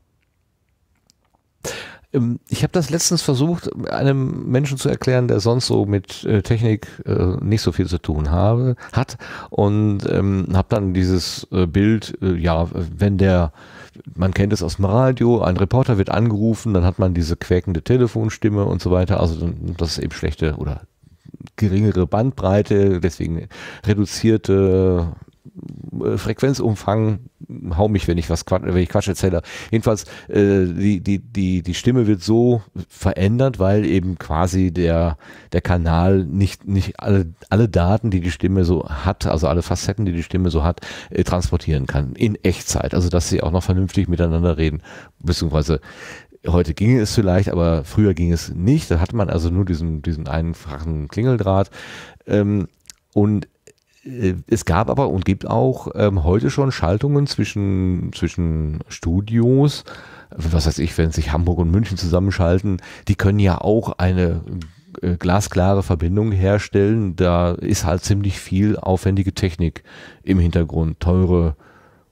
Ich habe das letztens versucht, einem Menschen zu erklären, der sonst so mit äh, Technik äh, nicht so viel zu tun habe, hat und ähm, habe dann dieses äh, Bild, äh, ja, wenn der, man kennt es aus dem Radio, ein Reporter wird angerufen, dann hat man diese quäkende Telefonstimme und so weiter, also das ist eben schlechte oder geringere Bandbreite, deswegen reduzierte Frequenzumfang, hau mich, wenn ich was Quatsch, wenn ich Quatsch erzähle. Jedenfalls, äh, die, die, die, die Stimme wird so verändert, weil eben quasi der, der Kanal nicht, nicht alle, alle Daten, die die Stimme so hat, also alle Facetten, die die Stimme so hat, äh, transportieren kann. In Echtzeit. Also, dass sie auch noch vernünftig miteinander reden. Beziehungsweise, heute ging es vielleicht, aber früher ging es nicht. Da hatte man also nur diesen, diesen einfachen Klingeldraht. Ähm, und es gab aber und gibt auch ähm, heute schon Schaltungen zwischen, zwischen Studios, was weiß ich, wenn sich Hamburg und München zusammenschalten, die können ja auch eine äh, glasklare Verbindung herstellen. Da ist halt ziemlich viel aufwendige Technik im Hintergrund, teure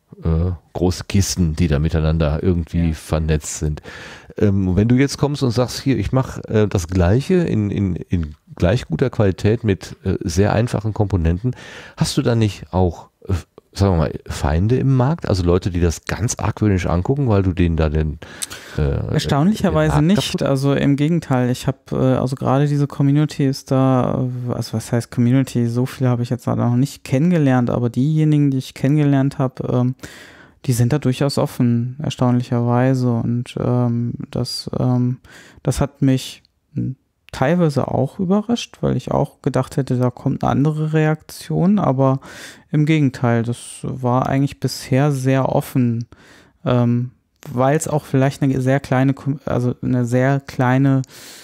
äh, große Kisten, die da miteinander irgendwie ja. vernetzt sind. Ähm, wenn du jetzt kommst und sagst, hier, ich mache äh, das Gleiche in, in, in gleich guter Qualität mit äh, sehr einfachen Komponenten, hast du dann nicht auch, äh, sagen wir mal, Feinde im Markt? Also Leute, die das ganz argwöhnisch angucken, weil du denen da den äh, Erstaunlicherweise den nicht, also im Gegenteil, ich habe, äh, also gerade diese Community ist da, also was heißt Community, so viel habe ich jetzt noch nicht kennengelernt, aber diejenigen, die ich kennengelernt habe, ähm, die sind da durchaus offen, erstaunlicherweise, und ähm, das, ähm, das hat mich teilweise auch überrascht, weil ich auch gedacht hätte, da kommt eine andere Reaktion, aber im Gegenteil, das war eigentlich bisher sehr offen, ähm, weil es auch vielleicht eine sehr kleine, also eine sehr kleine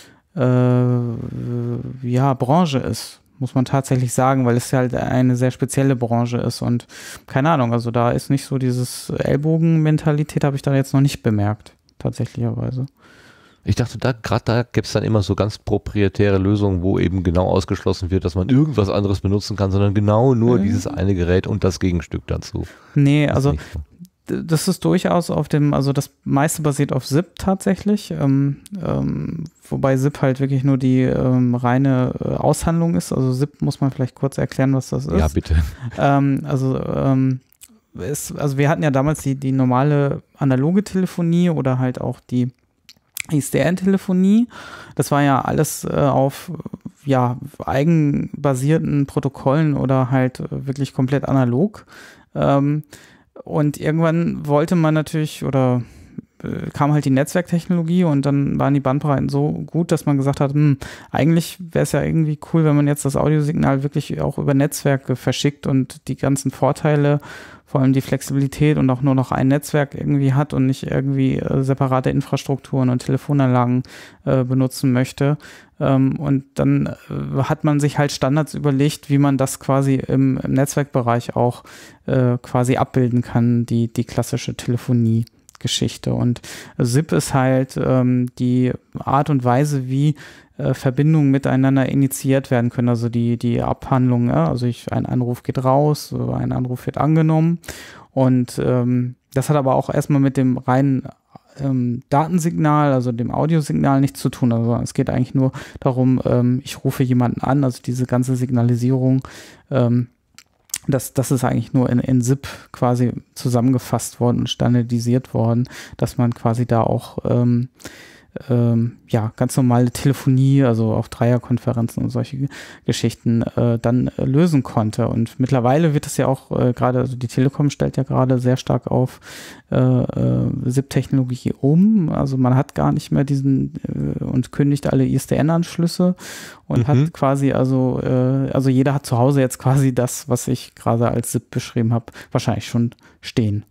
äh, ja, Branche ist, muss man tatsächlich sagen, weil es ja halt eine sehr spezielle Branche ist und keine Ahnung, also da ist nicht so dieses Ellbogen-Mentalität, habe ich da jetzt noch nicht bemerkt, tatsächlicherweise. Ich dachte, da gerade da gibt es dann immer so ganz proprietäre Lösungen, wo eben genau ausgeschlossen wird, dass man irgendwas anderes benutzen kann, sondern genau nur äh. dieses eine Gerät und das Gegenstück dazu. Nee, das also das ist durchaus auf dem, also das meiste basiert auf S I P tatsächlich, ähm, ähm, wobei S I P halt wirklich nur die ähm, reine äh, Aushandlung ist. Also S I P muss man vielleicht kurz erklären, was das ist. Ja, bitte. Ähm, also ähm, ist, also wir hatten ja damals die, die normale analoge Telefonie oder halt auch die I S D N-Telefonie. Das war ja alles äh, auf ja, eigenbasierten Protokollen oder halt äh, wirklich komplett analog. Ähm, und irgendwann wollte man natürlich oder äh, kam halt die Netzwerktechnologie und dann waren die Bandbreiten so gut, dass man gesagt hat, hm, eigentlich wäre es ja irgendwie cool, wenn man jetzt das Audiosignal wirklich auch über Netzwerke verschickt und die ganzen Vorteile, vor allem die Flexibilität und auch nur noch ein Netzwerk irgendwie hat und nicht irgendwie äh, separate Infrastrukturen und Telefonanlagen äh, benutzen möchte. Ähm, und dann äh, hat man sich halt Standards überlegt, wie man das quasi im, im Netzwerkbereich auch äh, quasi abbilden kann, die, die klassische Telefonie-Geschichte. Und S I P ist halt ähm, die Art und Weise, wie äh, Verbindungen miteinander initiiert werden können, also die, die Abhandlung, ja? Also ich, ein Anruf geht raus, ein Anruf wird angenommen und ähm, das hat aber auch erstmal mit dem reinen ähm, Datensignal, also dem Audiosignal nichts zu tun, also es geht eigentlich nur darum, ähm, ich rufe jemanden an, also diese ganze Signalisierung, ähm, Das, das ist eigentlich nur in, in S I P quasi zusammengefasst worden und standardisiert worden, dass man quasi da auch ähm, ähm, ja, ganz normale Telefonie, also auch Dreierkonferenzen und solche Geschichten äh, dann äh, lösen konnte. Und mittlerweile wird es ja auch äh, gerade, also die Telekom stellt ja gerade sehr stark auf äh, äh, S I P-Technologie um. Also man hat gar nicht mehr diesen äh, und kündigt alle I S D N-Anschlüsse und mhm. hat quasi, also, äh, also jeder hat zu Hause jetzt quasi das, was ich gerade als S I P beschrieben habe, wahrscheinlich schon stehen.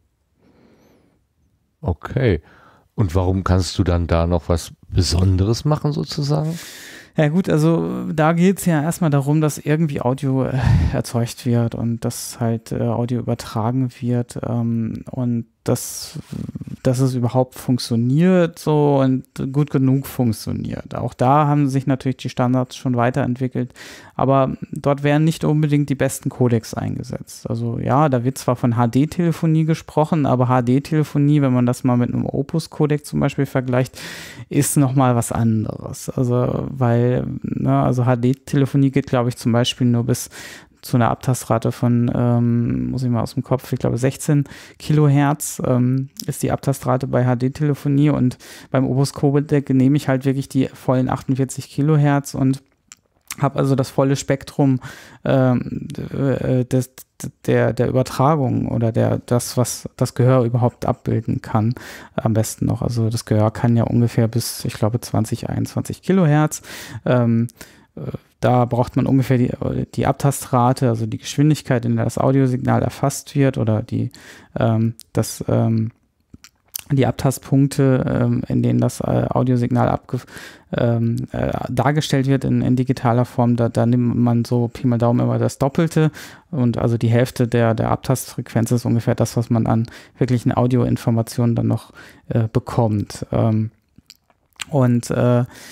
Okay. Und warum kannst du dann da noch was Besonderes machen sozusagen? Ja gut, also da geht es ja erstmal darum, dass irgendwie Audio äh, erzeugt wird und dass halt äh, Audio übertragen wird ähm, und dass, dass es überhaupt funktioniert so und gut genug funktioniert. Auch da haben sich natürlich die Standards schon weiterentwickelt, aber dort werden nicht unbedingt die besten Codecs eingesetzt. Also ja, da wird zwar von H D-Telefonie gesprochen, aber H D-Telefonie, wenn man das mal mit einem Opus-Codec zum Beispiel vergleicht, ist nochmal was anderes. Also weil, ne, also H D-Telefonie geht, glaube ich, zum Beispiel nur bis zu einer Abtastrate von, ähm, muss ich mal aus dem Kopf, ich glaube sechzehn Kilohertz ähm, ist die Abtastrate bei H D-Telefonie und beim Opus-Codec nehme ich halt wirklich die vollen achtundvierzig Kilohertz und habe also das volle Spektrum ähm, des, der, der Übertragung oder der, das, was das Gehör überhaupt abbilden kann, am besten noch. Also das Gehör kann ja ungefähr bis, ich glaube, zwanzig, einundzwanzig Kilohertz. Ähm, Da braucht man ungefähr die, die Abtastrate, also die Geschwindigkeit, in der das Audiosignal erfasst wird oder die, ähm, das, ähm, die Abtastpunkte, ähm, in denen das äh, Audiosignal abge, ähm, äh, dargestellt wird in, in digitaler Form. Da, da nimmt man so Pi mal Daumen immer das Doppelte und also die Hälfte der, der Abtastfrequenz ist ungefähr das, was man an wirklichen Audioinformationen dann noch äh, bekommt. Ähm, und äh,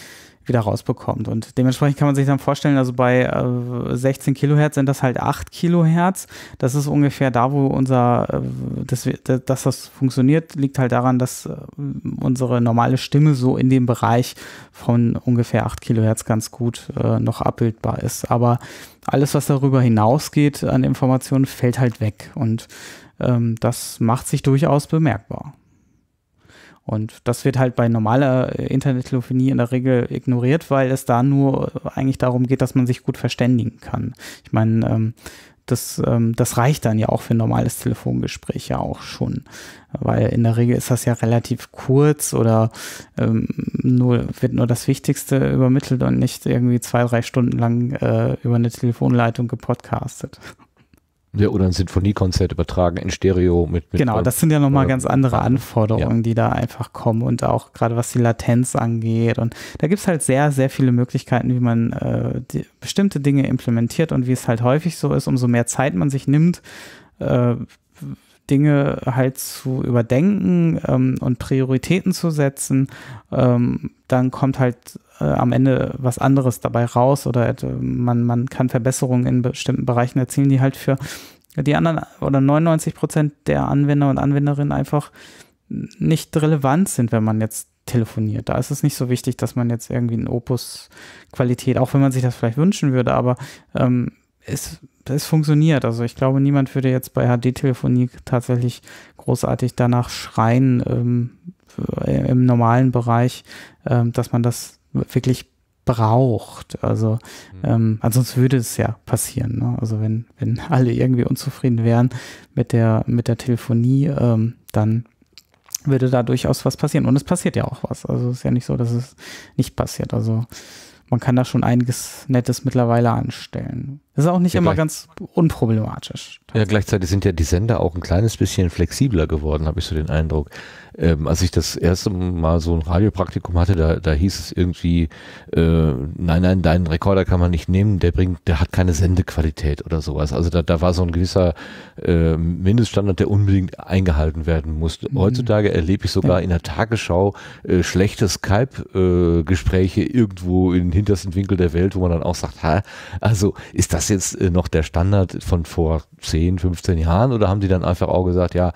wieder rausbekommt. Und dementsprechend kann man sich dann vorstellen, also bei äh, sechzehn Kilohertz sind das halt acht Kilohertz. Das ist ungefähr da, wo unser, äh, das, dass das funktioniert, liegt halt daran, dass äh, unsere normale Stimme so in dem Bereich von ungefähr acht Kilohertz ganz gut äh, noch abbildbar ist. Aber alles, was darüber hinausgeht an Informationen, fällt halt weg. Und ähm, das macht sich durchaus bemerkbar. Und das wird halt bei normaler Internettelefonie in der Regel ignoriert, weil es da nur eigentlich darum geht, dass man sich gut verständigen kann. Ich meine, ähm, das, ähm, das reicht dann ja auch für ein normales Telefongespräch ja auch schon, weil in der Regel ist das ja relativ kurz oder ähm, nur, wird nur das Wichtigste übermittelt und nicht irgendwie zwei, drei Stunden lang äh, über eine Telefonleitung gepodcastet. Ja, oder ein Sinfoniekonzert übertragen in Stereo mit. mit genau, das sind ja nochmal ganz andere Partner. Anforderungen, ja, die da einfach kommen und auch gerade was die Latenz angeht. Und da gibt es halt sehr, sehr viele Möglichkeiten, wie man äh, die, bestimmte Dinge implementiert und wie es halt häufig so ist, umso mehr Zeit man sich nimmt, äh, Dinge halt zu überdenken ähm, und Prioritäten zu setzen, ähm, dann kommt halt äh, am Ende was anderes dabei raus oder äh, man, man kann Verbesserungen in bestimmten Bereichen erzielen, die halt für die anderen oder neunundneunzig Prozent der Anwender und Anwenderinnen einfach nicht relevant sind, wenn man jetzt telefoniert. Da ist es nicht so wichtig, dass man jetzt irgendwie eine Opus-Qualität, auch wenn man sich das vielleicht wünschen würde, aber ähm, es, es funktioniert. Also ich glaube, niemand würde jetzt bei H D-Telefonie tatsächlich großartig danach schreien, ähm, im normalen Bereich, ähm, dass man das wirklich braucht. Also mhm. ähm, ansonsten würde es ja passieren. Ne? Also wenn, wenn alle irgendwie unzufrieden wären mit der, mit der Telefonie, ähm, dann würde da durchaus was passieren. Und es passiert ja auch was. Also es ist ja nicht so, dass es nicht passiert. Also man kann da schon einiges Nettes mittlerweile anstellen. Das ist auch nicht ja, immer ganz unproblematisch. Ja, gleichzeitig sind ja die Sender auch ein kleines bisschen flexibler geworden, habe ich so den Eindruck. Ähm, als ich das erste Mal so ein Radiopraktikum hatte, da, da hieß es irgendwie, äh, nein, nein, deinen Rekorder kann man nicht nehmen, der bringt, der hat keine Sendequalität oder sowas. Also da, da war so ein gewisser äh, Mindeststandard, der unbedingt eingehalten werden musste. Mhm. Heutzutage erlebe ich sogar ja. in der Tagesschau äh, schlechte Skype-Gespräche äh, irgendwo in den hintersten Winkel der Welt, wo man dann auch sagt, ha, also ist das jetzt äh, noch der Standard von vor zehn, fünfzehn Jahren oder haben die dann einfach auch gesagt, ja,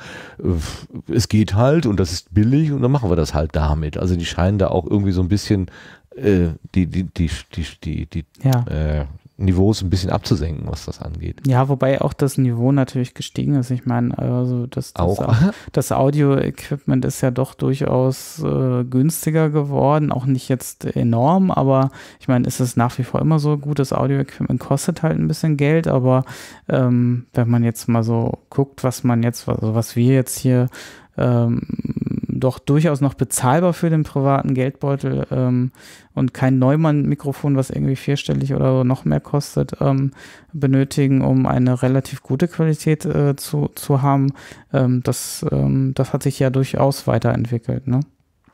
äh, es geht halt und das ist billig und dann machen wir das halt damit. Also die scheinen da auch irgendwie so ein bisschen äh, die, die, die, die, die, die ja. äh, Niveaus ein bisschen abzusenken, was das angeht. Ja, wobei auch das Niveau natürlich gestiegen ist. Ich meine, also das, das, auch. das Audio-Equipment ist ja doch durchaus äh, günstiger geworden. Auch nicht jetzt enorm, aber ich meine, ist es nach wie vor immer so, gutes Audio-Equipment kostet halt ein bisschen Geld, aber ähm, wenn man jetzt mal so guckt, was man jetzt, also was wir jetzt hier ähm, doch durchaus noch bezahlbar für den privaten Geldbeutel ähm, und kein Neumann-Mikrofon, was irgendwie vierstellig oder noch mehr kostet, ähm, benötigen, um eine relativ gute Qualität äh, zu, zu haben. Ähm, das, ähm, das hat sich ja durchaus weiterentwickelt, ne?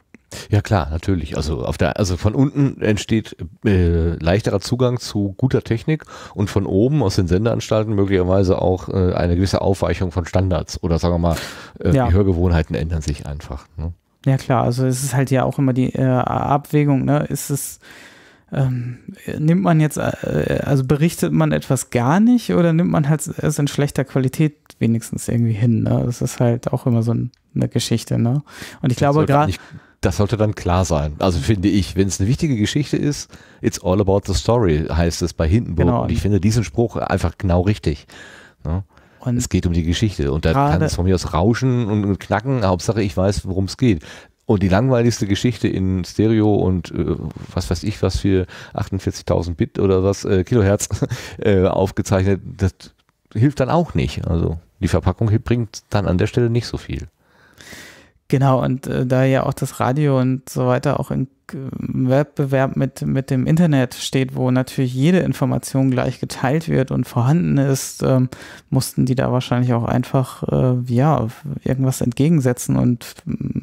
Ja klar, natürlich. Also auf der, also von unten entsteht äh, leichterer Zugang zu guter Technik und von oben aus den Sendeanstalten möglicherweise auch äh, eine gewisse Aufweichung von Standards oder sagen wir mal, äh, ja. die Hörgewohnheiten ändern sich einfach. Ne? Ja klar, also es ist halt ja auch immer die äh, Abwägung, ne? Ist es ähm, nimmt man jetzt, äh, also berichtet man etwas gar nicht oder nimmt man halt es in schlechter Qualität wenigstens irgendwie hin, ne? Das ist halt auch immer so ein, eine Geschichte, ne? Und ich glaube gerade Das sollte dann klar sein. Also finde ich, wenn es eine wichtige Geschichte ist, it's all about the story, heißt es bei Hindenburg. Genau. Und ich finde diesen Spruch einfach genau richtig. Ne? Und es geht um die Geschichte. Und da kann es von mir aus rauschen und knacken. Hauptsache, ich weiß, worum es geht. Und die langweiligste Geschichte in Stereo und äh, was weiß ich, was für achtundvierzigtausend Bit oder was, äh, Kilohertz äh, aufgezeichnet, das hilft dann auch nicht. Also die Verpackung bringt dann an der Stelle nicht so viel. Genau, und äh, da ja auch das Radio und so weiter auch im äh, Wettbewerb mit, mit dem Internet steht, wo natürlich jede Information gleich geteilt wird und vorhanden ist, ähm, mussten die da wahrscheinlich auch einfach äh, ja, irgendwas entgegensetzen und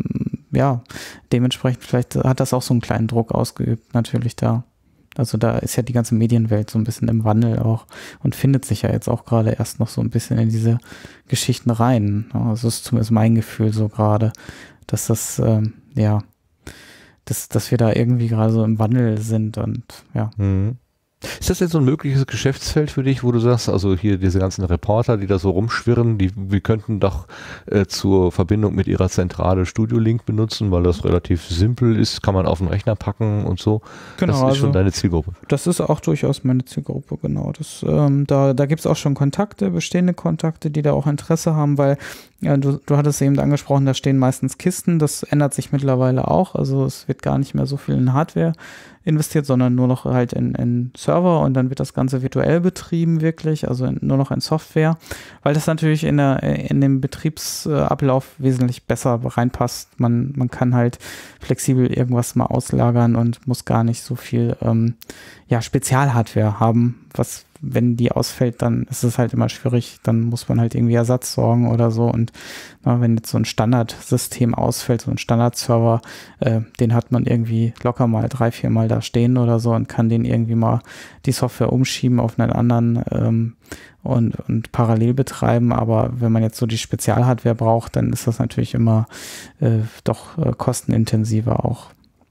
ja, dementsprechend vielleicht hat das auch so einen kleinen Druck ausgeübt, natürlich da. Also da ist ja die ganze Medienwelt so ein bisschen im Wandel auch und findet sich ja jetzt auch gerade erst noch so ein bisschen in diese Geschichten rein. Das ist zumindest mein Gefühl so gerade, dass das, ähm, ja, dass, dass wir da irgendwie gerade so im Wandel sind und ja. Mhm. Ist das jetzt so ein mögliches Geschäftsfeld für dich, wo du sagst, also hier diese ganzen Reporter, die da so rumschwirren, die wir könnten doch äh, zur Verbindung mit ihrer Zentrale Studio Link benutzen, weil das relativ simpel ist, kann man auf den Rechner packen und so. Genau, das ist also schon deine Zielgruppe. Das ist auch durchaus meine Zielgruppe, genau. Das, ähm, da da gibt es auch schon Kontakte, bestehende Kontakte, die da auch Interesse haben, weil ja, du, du hattest eben angesprochen, da stehen meistens Kisten, das ändert sich mittlerweile auch, also es wird gar nicht mehr so viel in Hardware investiert, sondern nur noch halt in, in Server und dann wird das Ganze virtuell betrieben wirklich, also in, nur noch in Software, weil das natürlich in, der, in den Betriebsablauf wesentlich besser reinpasst. Man, man kann halt flexibel irgendwas mal auslagern und muss gar nicht so viel ähm, ja, Spezialhardware haben, was, wenn die ausfällt, dann ist es halt immer schwierig, dann muss man halt irgendwie Ersatz sorgen oder so und na, wenn jetzt so ein Standardsystem ausfällt, so ein Standardserver, äh, den hat man irgendwie locker mal drei, vier Mal da stehen oder so und kann den irgendwie mal die Software umschieben auf einen anderen ähm, und, und parallel betreiben, aber wenn man jetzt so die Spezialhardware braucht, dann ist das natürlich immer äh, doch äh, kostenintensiver auch.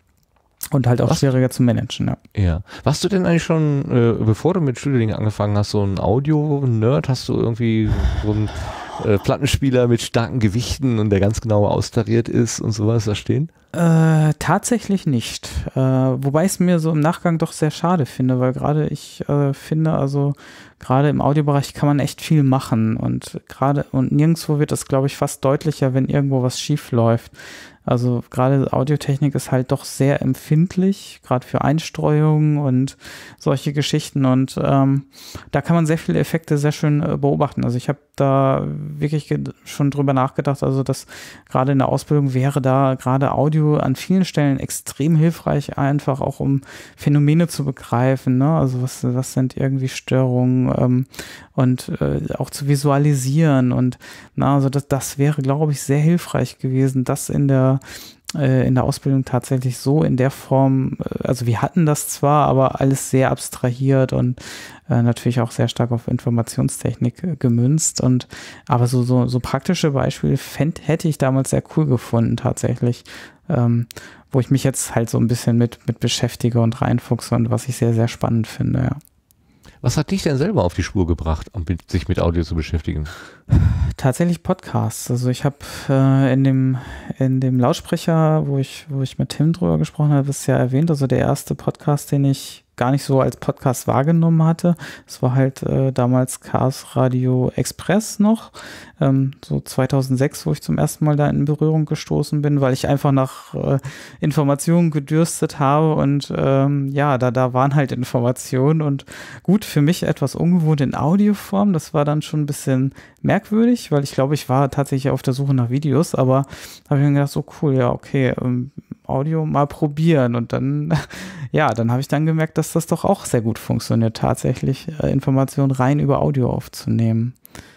Und halt auch Was? schwieriger zu managen, ja. Ja. Warst du denn eigentlich schon, äh, bevor du mit Studio Link angefangen hast, so ein Audio-Nerd? Hast du irgendwie so einen äh, Plattenspieler mit starken Gewichten und der ganz genau austariert ist und sowas da stehen? Äh, tatsächlich nicht. Äh, wobei ich es mir so im Nachgang doch sehr schade finde, weil gerade ich äh, finde, also gerade im Audiobereich kann man echt viel machen und gerade und nirgendwo wird das, glaube ich, fast deutlicher, wenn irgendwo was schief läuft. Also gerade Audiotechnik ist halt doch sehr empfindlich, gerade für Einstreuungen und solche Geschichten und ähm, da kann man sehr viele Effekte sehr schön äh, beobachten. Also ich habe da wirklich schon drüber nachgedacht, also dass gerade in der Ausbildung wäre da gerade Audio an vielen Stellen extrem hilfreich, einfach auch um Phänomene zu begreifen, ne? Also was, was sind irgendwie Störungen ähm, und äh, auch zu visualisieren und na, also das, das wäre, glaube ich, sehr hilfreich gewesen, das in der in der Ausbildung tatsächlich so in der Form, also wir hatten das zwar, aber alles sehr abstrahiert und äh, natürlich auch sehr stark auf Informationstechnik äh, gemünzt und aber so, so, so praktische Beispiele fänd, hätte ich damals sehr cool gefunden tatsächlich, ähm, wo ich mich jetzt halt so ein bisschen mit, mit beschäftige und reinfuchse und was ich sehr, sehr spannend finde, ja. Was hat dich denn selber auf die Spur gebracht, um sich mit Audio zu beschäftigen? Tatsächlich Podcasts. Also ich habe äh, in dem in dem Lautsprecher, wo ich wo ich mit Tim drüber gesprochen habe, ist ja erwähnt, also der erste Podcast, den ich gar nicht so als Podcast wahrgenommen hatte. Es war halt äh, damals Chaos Radio Express noch, ähm, so zweitausendsechs, wo ich zum ersten Mal da in Berührung gestoßen bin, weil ich einfach nach äh, Informationen gedürstet habe und ähm, ja, da, da waren halt Informationen und gut, für mich etwas ungewohnt in Audioform, das war dann schon ein bisschen merkwürdig, weil ich glaube, ich war tatsächlich auf der Suche nach Videos, aber habe ich mir gedacht, so cool, ja, okay, ähm, Audio mal probieren und dann, ja, dann habe ich dann gemerkt, dass das doch auch sehr gut funktioniert, tatsächlich äh, Informationen rein über Audio aufzunehmen.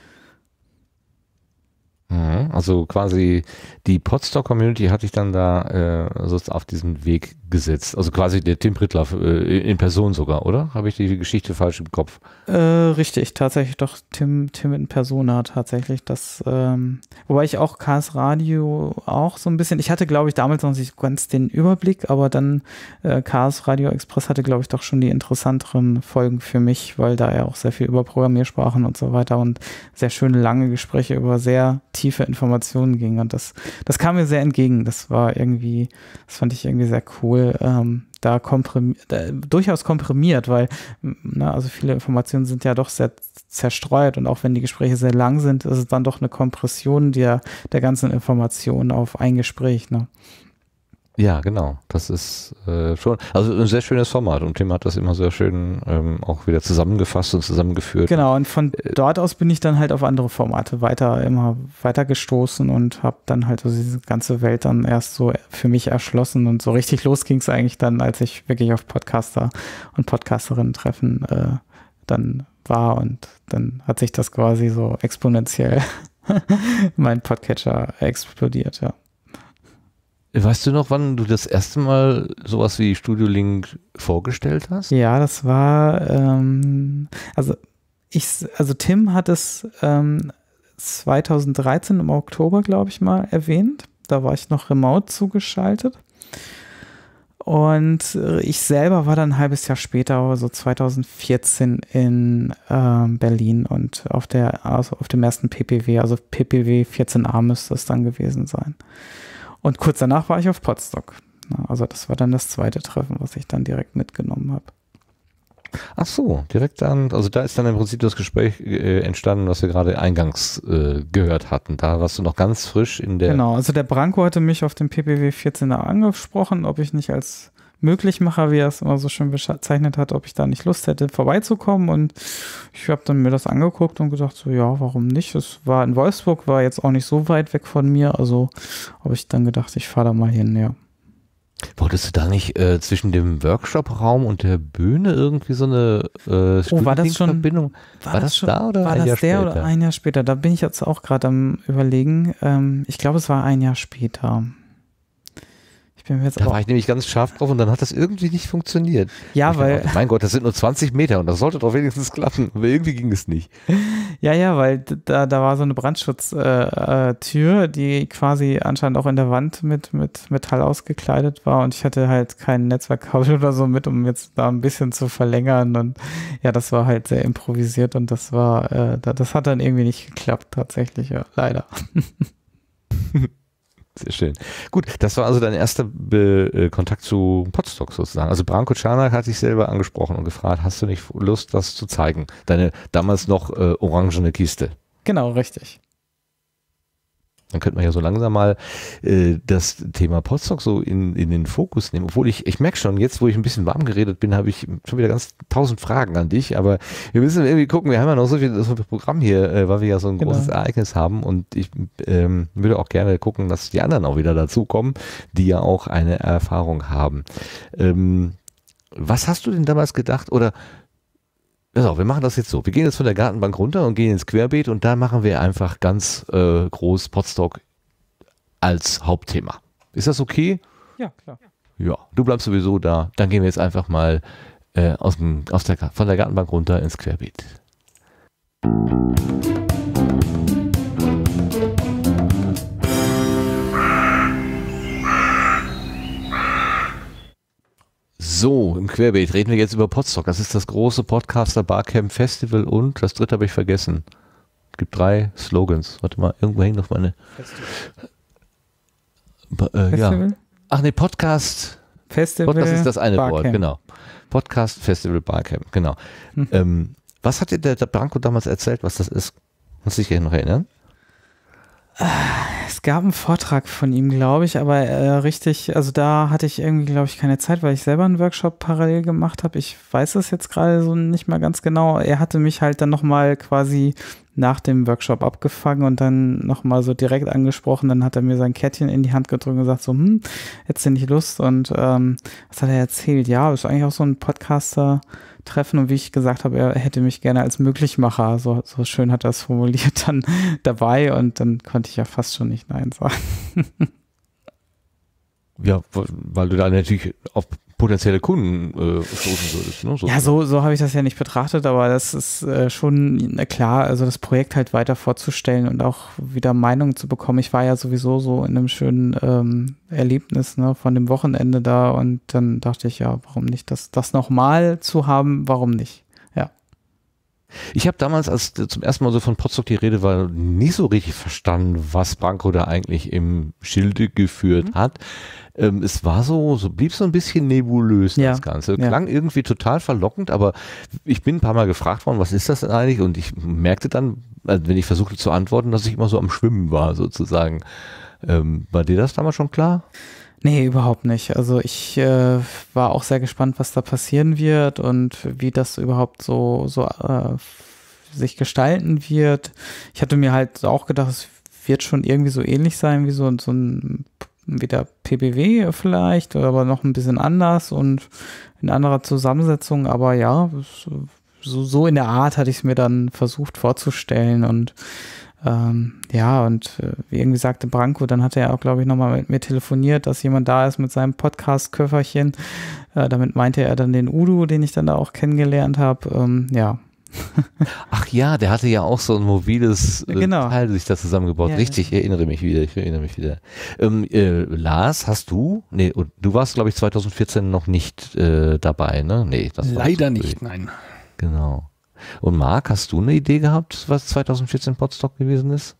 Also quasi die Podstock-Community hat dich dann da äh, so auf diesen Weg gesetzt. Also quasi der Tim Pritlove äh, in Person sogar, oder? Habe ich die Geschichte falsch im Kopf? Äh, richtig, tatsächlich doch Tim, Tim in Persona tatsächlich. Das, ähm, wobei ich auch Chaos Radio auch so ein bisschen, ich hatte glaube ich damals noch nicht ganz den Überblick, aber dann äh, Chaos Radio Express hatte glaube ich doch schon die interessanteren Folgen für mich, weil da ja auch sehr viel über Programmiersprachen und so weiter und sehr schöne lange Gespräche über sehr tiefe Informationen ging und das, das kam mir sehr entgegen. Das war irgendwie, das fand ich irgendwie sehr cool. Ähm, da, komprimi- da durchaus komprimiert, weil na, also viele Informationen sind ja doch sehr zerstreut und auch wenn die Gespräche sehr lang sind, ist es dann doch eine Kompression der, der ganzen Informationen auf ein Gespräch. Ne? Ja, genau. Das ist äh, schon, also ein sehr schönes Format und Tim hat das immer sehr schön ähm, auch wieder zusammengefasst und zusammengeführt. Genau, und von dort aus bin ich dann halt auf andere Formate weiter, immer weiter gestoßen und habe dann halt so diese ganze Welt dann erst so für mich erschlossen und so richtig los ging es eigentlich dann, als ich wirklich auf Podcaster und Podcasterinnen treffen äh, dann war und dann hat sich das quasi so exponentiell mein Podcatcher explodiert, ja. Weißt du noch, wann du das erste Mal sowas wie Studio Link vorgestellt hast? Ja, das war, ähm, also ich, also Tim hat es ähm, zweitausenddreizehn im Oktober, glaube ich mal, erwähnt. Da war ich noch remote zugeschaltet. Und ich selber war dann ein halbes Jahr später, so zweitausendvierzehn in äh, Berlin und auf der also auf dem ersten P P W, also P P W vierzehn a müsste es dann gewesen sein. Und kurz danach war ich auf Potsdok. Also das war dann das zweite Treffen, was ich dann direkt mitgenommen habe. Ach so, direkt dann, also da ist dann im Prinzip das Gespräch äh, entstanden, was wir gerade eingangs äh, gehört hatten. Da warst du noch ganz frisch in der... Genau, also der Branko hatte mich auf dem P P W vierzehn a angesprochen, ob ich nicht als Möglichmacher, wie er es immer so schön bezeichnet hat, ob ich da nicht Lust hätte, vorbeizukommen. Und ich habe dann mir das angeguckt und gedacht, so ja, warum nicht? Es war in Wolfsburg, war jetzt auch nicht so weit weg von mir, also habe ich dann gedacht, ich fahre da mal hin, ja. Wolltest du da nicht äh, zwischen dem Workshop-Raum und der Bühne irgendwie so eine äh, oh, war das schon, Verbindung? War, war das, das schon, da oder war ein das Jahr der später? Oder ein Jahr später? Da bin ich jetzt auch gerade am Überlegen. Ähm, ich glaube, es war ein Jahr später. Ich bin mir jetzt da auch war ich nämlich ganz scharf drauf und dann hat das irgendwie nicht funktioniert. Ja, ich weil... Dachte, mein Gott, das sind nur zwanzig Meter und das sollte doch wenigstens klappen. Aber irgendwie ging es nicht. Ja, ja, weil da, da war so eine Brandschutztür, äh, die quasi anscheinend auch in der Wand mit, mit Metall ausgekleidet war und ich hatte halt kein Netzwerkkabel oder so mit, um jetzt da ein bisschen zu verlängern und ja, das war halt sehr improvisiert und das war, äh, das hat dann irgendwie nicht geklappt tatsächlich, ja, leider. Sehr schön. Gut, das war also dein erster Be äh, Kontakt zu Potsdok sozusagen. Also Branko Czarnak hat dich selber angesprochen und gefragt, hast du nicht Lust, das zu zeigen? Deine damals noch äh, orangene Kiste. Genau, richtig. Dann könnte man ja so langsam mal äh, das Thema Potsdok so in, in den Fokus nehmen. Obwohl ich, ich merke schon, jetzt wo ich ein bisschen warm geredet bin, habe ich schon wieder ganz tausend Fragen an dich. Aber wir müssen irgendwie gucken, wir haben ja noch so viel, so viel Programm hier, äh, weil wir ja so ein genau. großes Ereignis haben. Und ich ähm, würde auch gerne gucken, dass die anderen auch wieder dazukommen, die ja auch eine Erfahrung haben. Ähm, was hast du denn damals gedacht? Oder Also, wir machen das jetzt so. Wir gehen jetzt von der Gartenbank runter und gehen ins Querbeet und da machen wir einfach ganz äh, groß Potsdok als Hauptthema. Ist das okay? Ja, klar. Ja, du bleibst sowieso da. Dann gehen wir jetzt einfach mal äh, aus dem, aus der, von der Gartenbank runter ins Querbeet. So, im Querbeet reden wir jetzt über Potsdok. Das ist das große Podcaster Barcamp Festival und das dritte habe ich vergessen. Es gibt drei Slogans. Warte mal, irgendwo hängt noch meine... Äh, ja. Ach nee, Podcast... Festival Podcast ist das eine Barcamp. Wort, genau. Podcast Festival Barcamp, genau. Hm. Ähm, was hat dir der, der Branko damals erzählt, was das ist? Kannst du dich noch erinnern? Es gab einen Vortrag von ihm, glaube ich, aber äh, richtig, also da hatte ich irgendwie, glaube ich, keine Zeit, weil ich selber einen Workshop parallel gemacht habe. Ich weiß es jetzt gerade so nicht mal ganz genau. Er hatte mich halt dann nochmal quasi nach dem Workshop abgefangen und dann nochmal so direkt angesprochen. Dann hat er mir sein Kärtchen in die Hand gedrückt und gesagt so, hm, hättest du nicht Lust? Und ähm, was hat er erzählt? Ja, ist eigentlich auch so ein Podcaster Treffen und wie ich gesagt habe, er hätte mich gerne als Möglichmacher, so, so schön hat er es formuliert, dann dabei und dann konnte ich ja fast schon nicht Nein sagen. Ja, weil du da natürlich auf potenzielle Kunden äh, stoßen würdest. Ne? So ja, so, so habe ich das ja nicht betrachtet, aber das ist äh, schon na klar, also das Projekt halt weiter vorzustellen und auch wieder Meinungen zu bekommen. Ich war ja sowieso so in einem schönen ähm, Erlebnis ne, von dem Wochenende da und dann dachte ich, ja, warum nicht, das, das nochmal zu haben, warum nicht? Ja. Ich habe damals, als zum ersten Mal so von Potsdok die Rede war, nicht so richtig verstanden, was Branko da eigentlich im Schilde geführt mhm. hat. Ähm, es war so, so blieb so ein bisschen nebulös, ja. das Ganze. Ja. Klang irgendwie total verlockend, aber ich bin ein paar Mal gefragt worden, was ist das denn eigentlich? Und ich merkte dann, also wenn ich versuchte zu antworten, dass ich immer so am Schwimmen war, sozusagen. Ähm, war dir das damals schon klar? Nee, überhaupt nicht. Also ich äh, war auch sehr gespannt, was da passieren wird und wie das überhaupt so, so äh, sich gestalten wird. Ich hatte mir halt auch gedacht, es wird schon irgendwie so ähnlich sein wie so, so ein wie der P B W vielleicht, aber noch ein bisschen anders und in anderer Zusammensetzung, aber ja, so, so in der Art hatte ich es mir dann versucht vorzustellen und ähm, ja, und äh, wie irgendwie sagte Branko, dann hat er auch, glaube ich, nochmal mit mir telefoniert, dass jemand da ist mit seinem Podcast-Köfferchen, äh, damit meinte er dann den Udo, den ich dann da auch kennengelernt habe, ähm, ja, Ach ja, der hatte ja auch so ein mobiles äh, Genau. Teil sich da zusammengebaut. Ja, Richtig, ich erinnere mich wieder, ich erinnere mich wieder. Ähm, äh, Lars, hast du, nee, du warst glaube ich zwanzig vierzehn noch nicht äh, dabei, ne? Nee, das war Leider zu nicht, spät. nein. Genau. Und Marc, hast du eine Idee gehabt, was zwanzig vierzehn Podstock gewesen ist?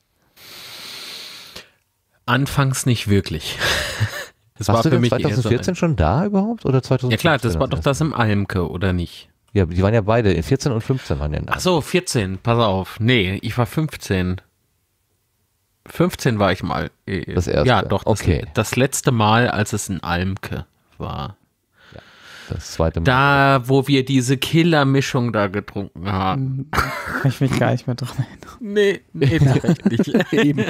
Anfangs nicht wirklich. Das Warst war du für denn mich eher zwanzig vierzehn so schon da überhaupt oder zwanzig ein, Ja klar, das war doch erst? das im Almke, oder nicht? Ja, die waren ja beide, in vierzehn und fünfzehn waren ja da. Ach so, vierzehn, pass auf. Nee, ich war fünfzehn. fünfzehn war ich mal. äh, Das erste, Ja, doch, das, okay. das letzte Mal, als es in Almke war. Das zweite Mal. Da, wo wir diese Killer-Mischung da getrunken haben. Kann ich mich gar nicht mehr dran erinnern. Nee, nee, tatsächlich. Eben.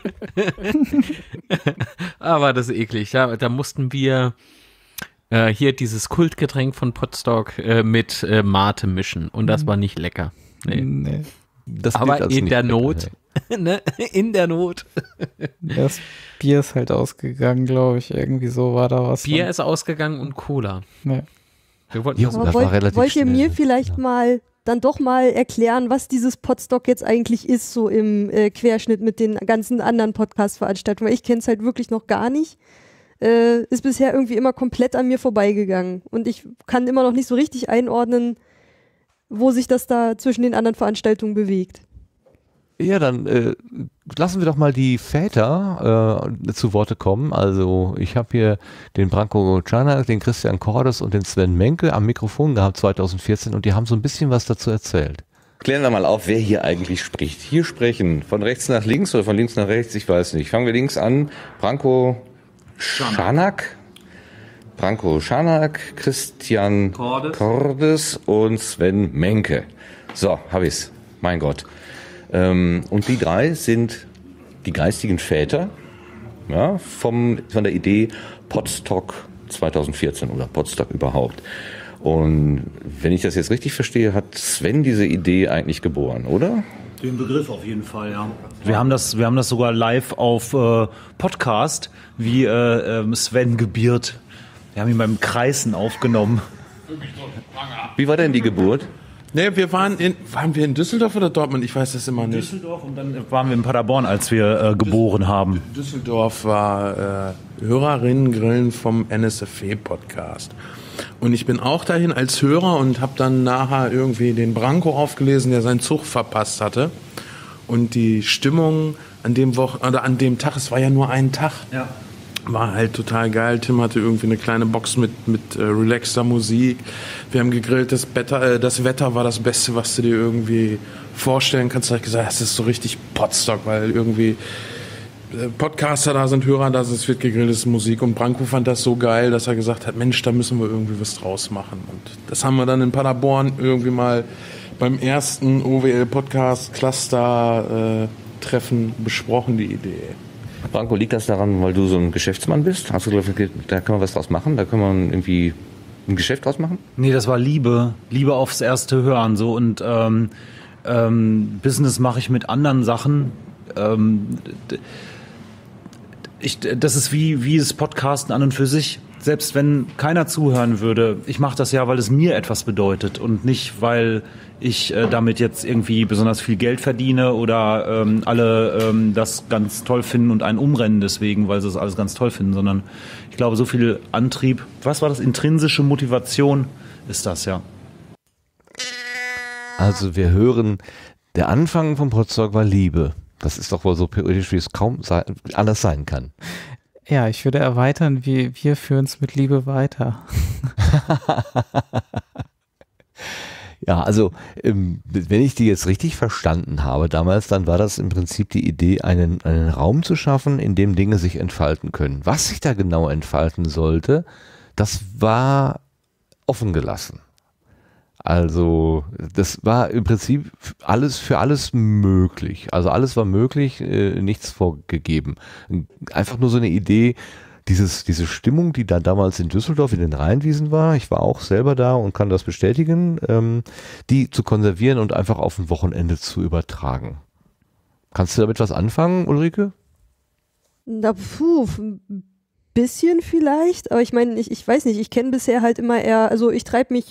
Aber das ist eklig. Da, da mussten wir äh, hier dieses Kultgetränk von Podstock äh, mit äh, Mate mischen. Und das war nicht lecker. Nee. Nee. Das Aber klingt also in nicht der lecker, Not. ne? In der Not. Das Bier ist halt ausgegangen, glaube ich. Irgendwie so war da was. Bier ist ausgegangen und Cola. Nee. Wir wollten Jo, das das Aber war wollt, relativ wollt ihr schnell, mir ne? vielleicht Ja. mal dann doch mal erklären, was dieses Podstock jetzt eigentlich ist, so im äh, Querschnitt mit den ganzen anderen Podcast-Veranstaltungen? Weil ich kenne es halt wirklich noch gar nicht. Äh, ist bisher irgendwie immer komplett an mir vorbeigegangen. Und ich kann immer noch nicht so richtig einordnen, wo sich das da zwischen den anderen Veranstaltungen bewegt. Ja, dann äh, lassen wir doch mal die Väter äh, zu Worte kommen. Also ich habe hier den Branko Čanak, den Christian Cordes und den Sven Menke am Mikrofon gehabt zwanzig vierzehn und die haben so ein bisschen was dazu erzählt. Klären wir mal auf, wer hier eigentlich spricht. Hier sprechen von rechts nach links oder von links nach rechts, ich weiß nicht. Fangen wir links an. Branko Čanak. Branko Čanak, Christian Cordes. Cordes und Sven Menke. So, hab ich's. Mein Gott. Ähm, und die drei sind die geistigen Väter, ja, vom, von der Idee Podstock zwanzig vierzehn oder Podstock überhaupt. Und wenn ich das jetzt richtig verstehe, hat Sven diese Idee eigentlich geboren, oder? Den Begriff auf jeden Fall, ja. Wir haben das, wir haben das sogar live auf äh, Podcast, wie äh, ähm, Sven gebiert. Wir haben ihn beim Kreisen aufgenommen. Wie war denn die Geburt? Nee, wir waren in, waren wir in Düsseldorf oder Dortmund? Ich weiß das immer nicht. Düsseldorf und dann waren wir in Paderborn, als wir äh, geboren haben. Düsseldorf war äh, Hörerinnen-Grillen vom N S F W-Podcast. Und ich bin auch dahin als Hörer und habe dann nachher irgendwie den Branko aufgelesen, der seinen Zug verpasst hatte. Und die Stimmung an dem Wochen oder an dem Tag, es war ja nur ein Tag, Ja. war halt total geil. Tim hatte irgendwie eine kleine Box mit, mit äh, relaxter Musik. Wir haben gegrillt, das Wetter, äh, das Wetter war das Beste, was du dir irgendwie vorstellen kannst. Da hab ich gesagt, das ist so richtig Podstock, weil irgendwie äh, Podcaster da sind, Hörer da sind, es wird gegrillt, es ist Musik. Und Branko fand das so geil, dass er gesagt hat, Mensch, da müssen wir irgendwie was draus machen. Und das haben wir dann in Paderborn irgendwie mal beim ersten O W L-Podcast-Cluster-Treffen besprochen, die Idee. Branko, liegt das daran, weil du so ein Geschäftsmann bist? Hast du gesagt, da können wir was draus machen? Da können wir irgendwie ein Geschäft draus machen? Nee, das war Liebe. Liebe aufs erste Hören. So. Und ähm, ähm, Business mache ich mit anderen Sachen. Ähm, d- ich, das ist wie, wie das Podcasten an und für sich. Selbst wenn keiner zuhören würde, ich mache das ja, weil es mir etwas bedeutet und nicht, weil ich äh, damit jetzt irgendwie besonders viel Geld verdiene oder ähm, alle ähm, das ganz toll finden und einen umrennen deswegen, weil sie es alles ganz toll finden, sondern ich glaube, so viel Antrieb, was war das, intrinsische Motivation ist das, ja. Also wir hören, der Anfang vom Podstock war Liebe. Das ist doch wohl so poetisch, wie es kaum sein, anders sein kann. Ja, ich würde erweitern, wir, wir führen es mit Liebe weiter. Ja, also ähm, wenn ich die jetzt richtig verstanden habe damals, dann war das im Prinzip die Idee, einen, einen Raum zu schaffen, in dem Dinge sich entfalten können. Was sich da genau entfalten sollte, das war offen gelassen. Also das war im Prinzip alles für alles möglich. Also alles war möglich, äh, nichts vorgegeben. Einfach nur so eine Idee, dieses, diese Stimmung, die da damals in Düsseldorf in den Rheinwiesen war, ich war auch selber da und kann das bestätigen, ähm, die zu konservieren und einfach auf ein Wochenende zu übertragen. Kannst du damit was anfangen, Ulrike? Na, puh, ein bisschen vielleicht, aber ich meine, ich, ich weiß nicht, ich kenne bisher halt immer eher, also ich treibe mich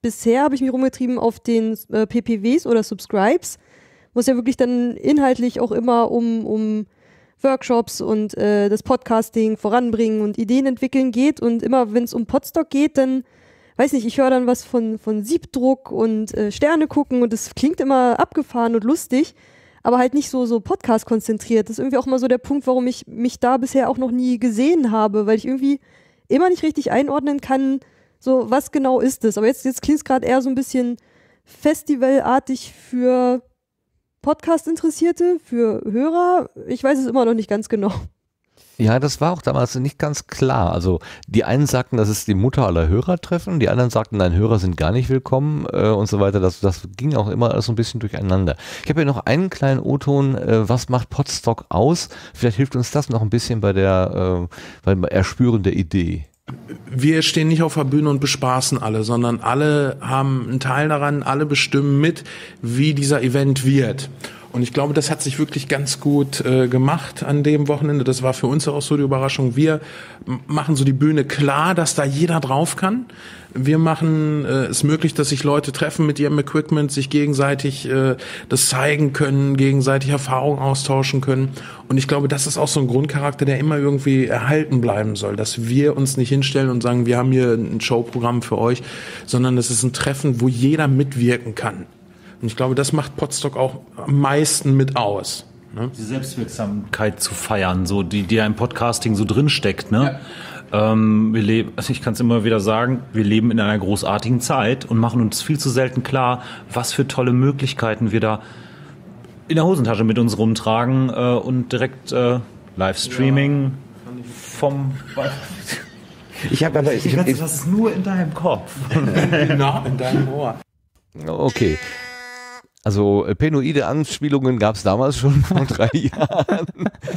bisher habe ich mich rumgetrieben auf den äh, P P Ws oder Subscribes, wo es ja wirklich dann inhaltlich auch immer um, um Workshops und äh, das Podcasting voranbringen und Ideen entwickeln geht. Und immer, wenn es um Podstock geht, dann, weiß nicht, ich höre dann was von, von Siebdruck und äh, Sterne gucken und das klingt immer abgefahren und lustig, aber halt nicht so, so Podcast konzentriert. Das ist irgendwie auch mal so der Punkt, warum ich mich da bisher auch noch nie gesehen habe, weil ich irgendwie immer nicht richtig einordnen kann, so was genau ist es. Aber jetzt, jetzt klingt es gerade eher so ein bisschen festivalartig für Podcast-Interessierte, für Hörer. Ich weiß es immer noch nicht ganz genau. Ja, das war auch damals nicht ganz klar. Also die einen sagten, das ist die Mutter aller Hörertreffen, die anderen sagten, nein, Hörer sind gar nicht willkommen äh, und so weiter. Das, das ging auch immer alles so ein bisschen durcheinander. Ich habe hier noch einen kleinen O-Ton, äh, was macht Podstock aus? Vielleicht hilft uns das noch ein bisschen bei der äh, beim Erspüren der Idee. Wir stehen nicht auf der Bühne und bespaßen alle, sondern alle haben einen Teil daran, alle bestimmen mit, wie dieser Event wird. Und ich glaube, das hat sich wirklich ganz gut äh, gemacht an dem Wochenende. Das war für uns auch so die Überraschung. Wir m- machen so die Bühne klar, dass da jeder drauf kann. Wir machen äh, es möglich, dass sich Leute treffen mit ihrem Equipment, sich gegenseitig äh, das zeigen können, gegenseitig Erfahrungen austauschen können. Und ich glaube, das ist auch so ein Grundcharakter, der immer irgendwie erhalten bleiben soll, dass wir uns nicht hinstellen und sagen, wir haben hier ein Showprogramm für euch, sondern es ist ein Treffen, wo jeder mitwirken kann. Und ich glaube, das macht Podstock auch am meisten mit aus. Ne? Die Selbstwirksamkeit zu feiern, so die, die ja im Podcasting so drinsteckt. Ne? Ja. Ähm, wir leben, also ich kann es immer wieder sagen, wir leben in einer großartigen Zeit und machen uns viel zu selten klar, was für tolle Möglichkeiten wir da in der Hosentasche mit uns rumtragen äh, und direkt äh, Livestreaming ja. vom... Ich habe aber... Ich, ich, das ist nur in deinem Kopf. Genau, in deinem Ohr. Okay. Also penoide Anspielungen gab es damals schon vor drei Jahren.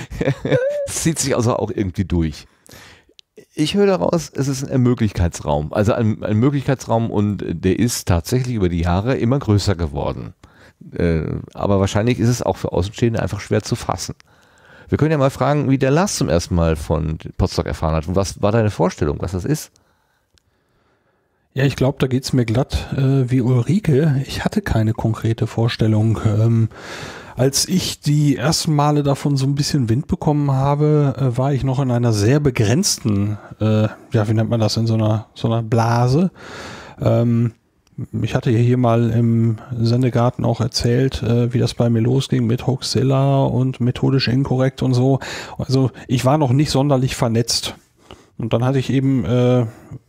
Es zieht sich also auch irgendwie durch. Ich höre daraus, es ist ein Möglichkeitsraum. Also ein, ein Möglichkeitsraum und der ist tatsächlich über die Jahre immer größer geworden. Äh, aber wahrscheinlich ist es auch für Außenstehende einfach schwer zu fassen. Wir können ja mal fragen, wie der Lars zum ersten Mal von Podstock erfahren hat. Und was war deine Vorstellung, was das ist? Ja, ich glaube, da geht's mir glatt äh, wie Ulrike. Ich hatte keine konkrete Vorstellung. Ähm, als ich die ersten Male davon so ein bisschen Wind bekommen habe, äh, war ich noch in einer sehr begrenzten, äh, ja, wie nennt man das, in so einer, so einer Blase. Ähm, ich hatte hier mal im Sendegarten auch erzählt, äh, wie das bei mir losging mit Hoaxilla und methodisch inkorrekt und so. Also ich war noch nicht sonderlich vernetzt. Und dann hatte ich eben äh,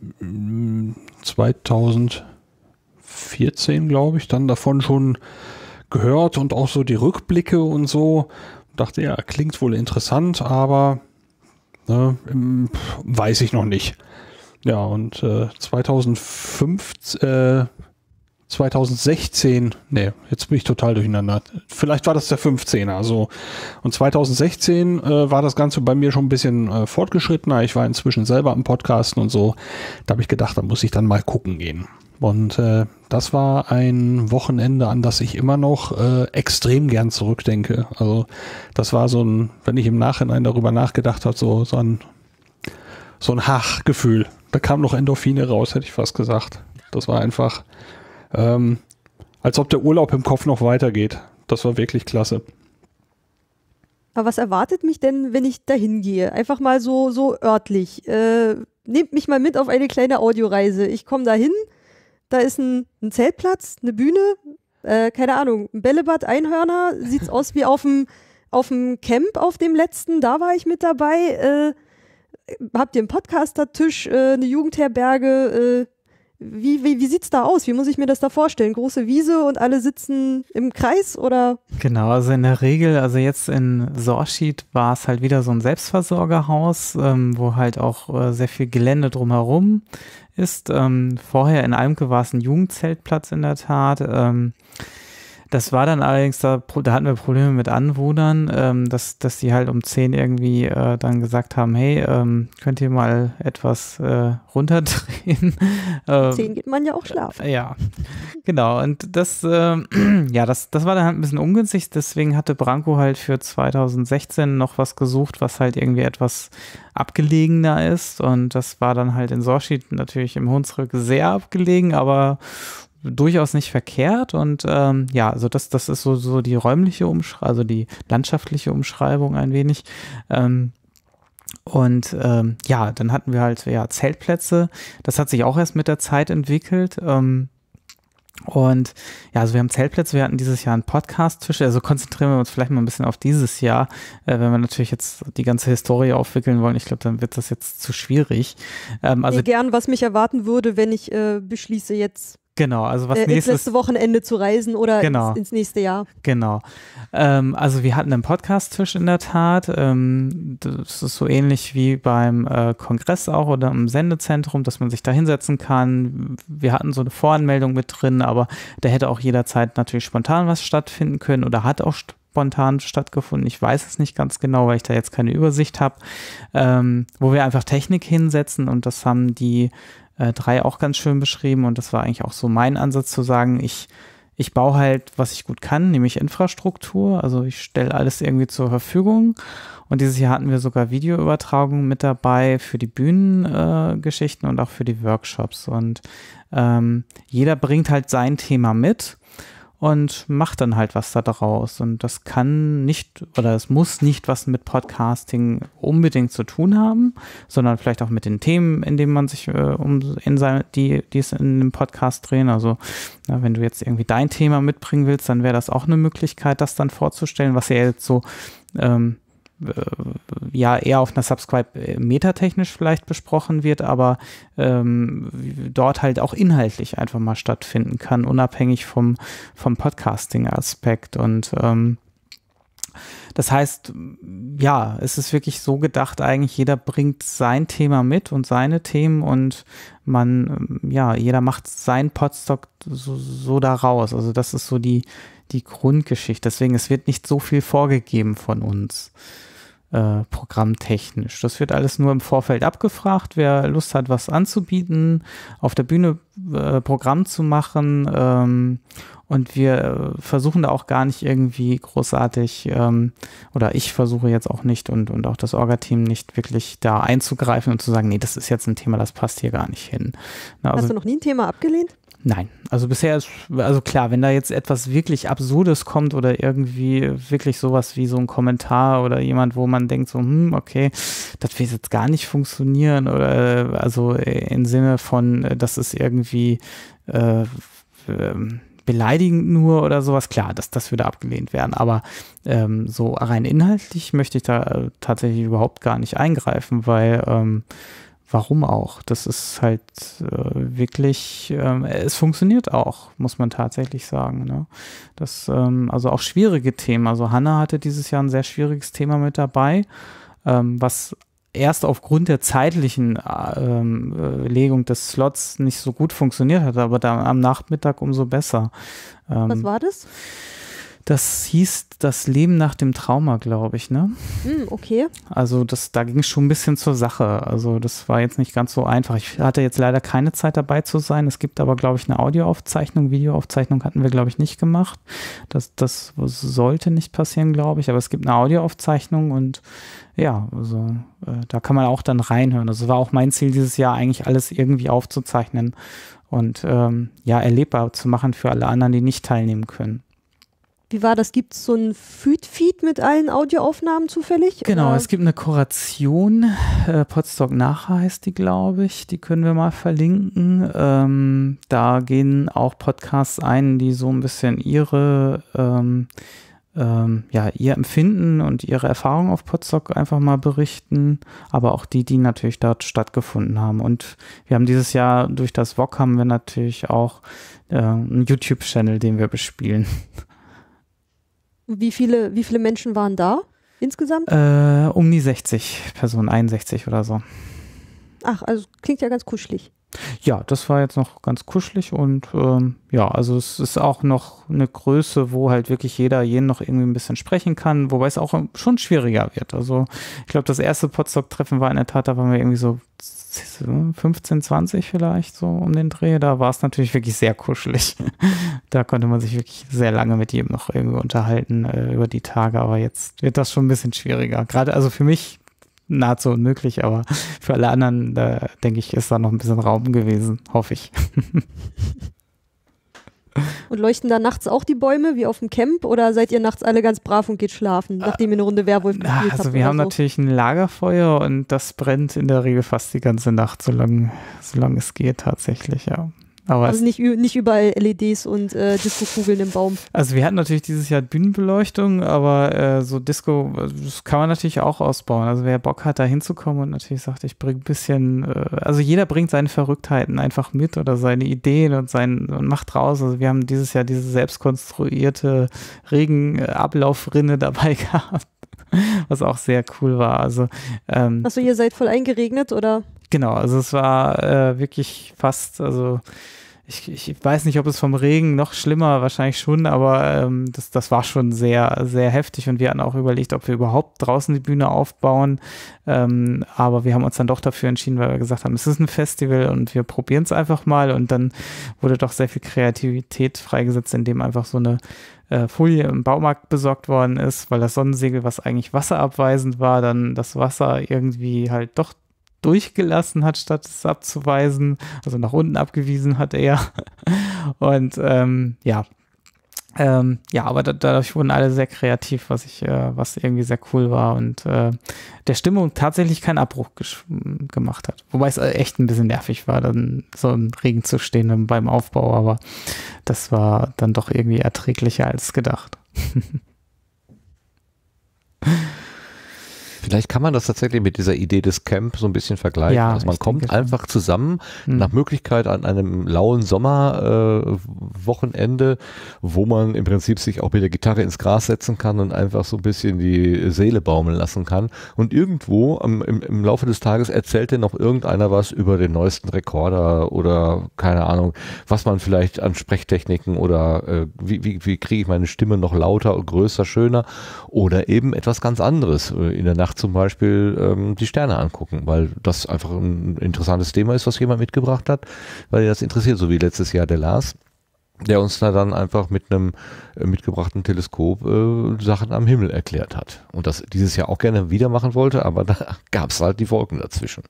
zweitausendvierzehn, glaube ich, dann davon schon gehört und auch so die Rückblicke und so. Dachte, ja, klingt wohl interessant, aber ne, weiß ich noch nicht. Ja, und äh, zweitausendfünf, äh, zweitausendsechzehn, nee, jetzt bin ich total durcheinander. Vielleicht war das der fünfzehner, also. Und zweitausendsechzehn äh, war das Ganze bei mir schon ein bisschen äh, fortgeschrittener. Ich war inzwischen selber am Podcasten und so. Da habe ich gedacht, da muss ich dann mal gucken gehen. Und äh, das war ein Wochenende, an das ich immer noch äh, extrem gern zurückdenke. Also das war so ein, wenn ich im Nachhinein darüber nachgedacht habe, so, so ein, so ein Hach-Gefühl. Da kam noch Endorphine raus, hätte ich fast gesagt. Das war einfach... Ähm, als ob der Urlaub im Kopf noch weitergeht. Das war wirklich klasse. Aber was erwartet mich denn, wenn ich dahin gehe? Einfach mal so, so örtlich. Äh, nehmt mich mal mit auf eine kleine Audioreise. Ich komme da hin, da ist ein, ein Zeltplatz, eine Bühne, äh, keine Ahnung, ein Bällebad, Einhörner, sieht's aus wie auf dem auf dem Camp, auf dem letzten, da war ich mit dabei. Äh, habt ihr einen Podcaster-Tisch, äh, eine Jugendherberge, äh, Wie, wie, wie sieht's da aus? Wie muss ich mir das da vorstellen? Große Wiese und alle sitzen im Kreis oder? Genau, also in der Regel, also jetzt in Sorschied war es halt wieder so ein Selbstversorgerhaus, ähm, wo halt auch äh, sehr viel Gelände drumherum ist. Ähm, vorher in Almke war es ein Jugendzeltplatz in der Tat. Ähm, Das war dann allerdings, da, da hatten wir Probleme mit Anwohnern, ähm, dass, dass die halt um zehn irgendwie äh, dann gesagt haben, hey, ähm, könnt ihr mal etwas äh, runterdrehen? Um zehn geht man ja auch schlafen. Ja, genau. Und das, äh, ja, das, das war dann halt ein bisschen ungünstig. Deswegen hatte Branko halt für zwanzig sechzehn noch was gesucht, was halt irgendwie etwas abgelegener ist. Und das war dann halt in Sorschi natürlich im Hunsrück sehr abgelegen, aber durchaus nicht verkehrt. Und ähm, ja, also das, das ist so, so die räumliche Umschreibung, also die landschaftliche Umschreibung ein wenig. Ähm, Und ähm, ja, dann hatten wir halt ja Zeltplätze. Das hat sich auch erst mit der Zeit entwickelt. Ähm, und ja, also wir haben Zeltplätze, wir hatten dieses Jahr einen Podcast-Tisch. Also konzentrieren wir uns vielleicht mal ein bisschen auf dieses Jahr. Äh, wenn wir natürlich jetzt die ganze Historie aufwickeln wollen, ich glaube, dann wird das jetzt zu schwierig. Ähm, also nee, gern, was mich erwarten würde, wenn ich äh, beschließe, jetzt Genau, also was äh, ins nächstes letzte Wochenende zu reisen oder genau. ins, ins nächste Jahr. Genau. Ähm, also wir hatten einen Podcast-Tisch in der Tat. Ähm, das ist so ähnlich wie beim äh, Kongress auch oder im Sendezentrum, dass man sich da hinsetzen kann. Wir hatten so eine Voranmeldung mit drin, aber da hätte auch jederzeit natürlich spontan was stattfinden können oder hat auch spontan stattgefunden. Ich weiß es nicht ganz genau, weil ich da jetzt keine Übersicht habe. Ähm, wo wir einfach Technik hinsetzen und das haben die drei auch ganz schön beschrieben und das war eigentlich auch so mein Ansatz zu sagen, ich, ich baue halt, was ich gut kann, nämlich Infrastruktur, also ich stelle alles irgendwie zur Verfügung und dieses Jahr hatten wir sogar Videoübertragungen mit dabei für die Bühnengeschichten äh, und auch für die Workshops und ähm, jeder bringt halt sein Thema mit und macht dann halt was da draus. Und das kann nicht oder es muss nicht was mit Podcasting unbedingt zu tun haben, sondern vielleicht auch mit den Themen, in denen man sich äh, um in seine, die, die es in dem Podcast drehen. Also na, wenn du jetzt irgendwie dein Thema mitbringen willst, dann wäre das auch eine Möglichkeit, das dann vorzustellen, was ja jetzt so ähm, ja eher auf einer Subscribe metatechnisch vielleicht besprochen wird, aber ähm, dort halt auch inhaltlich einfach mal stattfinden kann, unabhängig vom, vom Podcasting-Aspekt. Und ähm, das heißt, ja, es ist wirklich so gedacht, eigentlich jeder bringt sein Thema mit und seine Themen und man, ja, jeder macht seinen Podstock so, so da raus. Also das ist so die, die Grundgeschichte. Deswegen, es wird nicht so viel vorgegeben von uns. Äh, programmtechnisch. Das wird alles nur im Vorfeld abgefragt, wer Lust hat, was anzubieten, auf der Bühne äh, Programm zu machen ähm, und wir äh, versuchen da auch gar nicht irgendwie großartig ähm, oder ich versuche jetzt auch nicht und, und auch das Orga-Team nicht wirklich da einzugreifen und zu sagen, nee, das ist jetzt ein Thema, das passt hier gar nicht hin. Na, also, hast du noch nie ein Thema abgelehnt? Nein, also bisher ist, also klar, wenn da jetzt etwas wirklich Absurdes kommt oder irgendwie wirklich sowas wie so ein Kommentar oder jemand, wo man denkt so, hm, okay, das wird jetzt gar nicht funktionieren oder also im Sinne von, das ist irgendwie äh, beleidigend nur oder sowas, klar, das, das würde abgelehnt werden, aber ähm, so rein inhaltlich möchte ich da äh, tatsächlich überhaupt gar nicht eingreifen, weil ähm, warum auch? Das ist halt äh, wirklich, ähm, es funktioniert auch, muss man tatsächlich sagen. Ne? Das, ähm, also auch schwierige Themen. Also Hanna hatte dieses Jahr ein sehr schwieriges Thema mit dabei, ähm, was erst aufgrund der zeitlichen ähm, äh, Legung des Slots nicht so gut funktioniert hat, aber dann am Nachmittag umso besser. Ähm, was war das? Das hieß das Leben nach dem Trauma, glaube ich, ne? Mm, okay. Also das, da ging es schon ein bisschen zur Sache. Also das war jetzt nicht ganz so einfach. Ich hatte jetzt leider keine Zeit dabei zu sein. Es gibt aber, glaube ich, eine Audioaufzeichnung. Videoaufzeichnung hatten wir, glaube ich, nicht gemacht. Das, das sollte nicht passieren, glaube ich. Aber es gibt eine Audioaufzeichnung und ja, also äh, da kann man auch dann reinhören. Also war auch mein Ziel dieses Jahr, eigentlich alles irgendwie aufzuzeichnen und ähm, ja, erlebbar zu machen für alle anderen, die nicht teilnehmen können. Wie war das? Gibt es so ein Feed mit allen Audioaufnahmen zufällig? Genau, oder? Es gibt eine Kuration, äh, Podstock Nachher heißt die, glaube ich, die können wir mal verlinken. Ähm, da gehen auch Podcasts ein, die so ein bisschen ihre, ähm, ähm, ja, ihr Empfinden und ihre Erfahrung auf Podstock einfach mal berichten, aber auch die, die natürlich dort stattgefunden haben. Und wir haben dieses Jahr durch das V O G haben wir natürlich auch äh, einen YouTube-Channel, den wir bespielen. Wie viele, wie viele Menschen waren da insgesamt? Äh, um die sechzig Personen, einundsechzig oder so. Ach, also klingt ja ganz kuschelig. Ja, das war jetzt noch ganz kuschelig und ähm, ja, also es ist auch noch eine Größe, wo halt wirklich jeder jeden noch irgendwie ein bisschen sprechen kann, wobei es auch schon schwieriger wird. Also ich glaube, das erste Podstock-Treffen war in der Tat, da waren wir irgendwie so fünfzehn, zwanzig vielleicht so um den Dreh. Da war es natürlich wirklich sehr kuschelig. Da konnte man sich wirklich sehr lange mit jedem noch irgendwie unterhalten äh, über die Tage, aber jetzt wird das schon ein bisschen schwieriger. Gerade also für mich nahezu unmöglich, aber für alle anderen, da denke ich, ist da noch ein bisschen Raum gewesen, hoffe ich. Und leuchten da nachts auch die Bäume, wie auf dem Camp, oder seid ihr nachts alle ganz brav und geht schlafen, nachdem ihr eine Runde Werwolf gespielt habt? Also wir haben so? natürlich ein Lagerfeuer und das brennt in der Regel fast die ganze Nacht, solange, solange es geht tatsächlich, ja. Aber also nicht, nicht überall L E Ds und äh, Disco-Kugeln im Baum. Also wir hatten natürlich dieses Jahr Bühnenbeleuchtung, aber äh, so Disco, das kann man natürlich auch ausbauen. Also wer Bock hat, da hinzukommen und natürlich sagt, ich bringe ein bisschen, äh, also jeder bringt seine Verrücktheiten einfach mit oder seine Ideen und, sein, und macht raus. Also wir haben dieses Jahr diese selbstkonstruierte Regenablaufrinne dabei gehabt, was auch sehr cool war. Also ähm, Achso, ihr seid voll eingeregnet, oder? Genau, also es war äh, wirklich fast, also ich, ich weiß nicht, ob es vom Regen noch schlimmer, wahrscheinlich schon, aber ähm, das, das war schon sehr, sehr heftig und wir hatten auch überlegt, ob wir überhaupt draußen die Bühne aufbauen, ähm, aber wir haben uns dann doch dafür entschieden, weil wir gesagt haben, es ist ein Festival und wir probieren es einfach mal und dann wurde doch sehr viel Kreativität freigesetzt, indem einfach so eine äh, Folie im Baumarkt besorgt worden ist, weil das Sonnensegel, was eigentlich wasserabweisend war, dann das Wasser irgendwie halt doch durchgelassen hat, statt es abzuweisen, also nach unten abgewiesen hat er. Und ähm, ja, ähm, ja, aber da, dadurch wurden alle sehr kreativ, was ich, äh, was irgendwie sehr cool war und äh, der Stimmung tatsächlich keinen Abbruch gemacht hat. Wobei es echt ein bisschen nervig war, dann so im Regen zu stehen beim Aufbau, aber das war dann doch irgendwie erträglicher als gedacht. Vielleicht kann man das tatsächlich mit dieser Idee des Camp so ein bisschen vergleichen. Ja, also man ich kommt denke einfach zusammen, hm. nach Möglichkeit an einem lauen Sommerwochenende, äh, wo man im Prinzip sich auch mit der Gitarre ins Gras setzen kann und einfach so ein bisschen die Seele baumeln lassen kann. Und irgendwo am, im, im Laufe des Tages erzählt dann noch irgendeiner was über den neuesten Rekorder oder keine Ahnung, was man vielleicht an Sprechtechniken oder äh, wie, wie, wie kriege ich meine Stimme noch lauter und größer, schöner oder eben etwas ganz anderes. In der Nacht zum Beispiel ähm, die Sterne angucken, weil das einfach ein interessantes Thema ist, was jemand mitgebracht hat, weil ihn das interessiert, so wie letztes Jahr der Lars, der uns da dann einfach mit einem äh, mitgebrachten Teleskop äh, Sachen am Himmel erklärt hat. Und das dieses Jahr auch gerne wieder machen wollte, aber da gab es halt die Wolken dazwischen.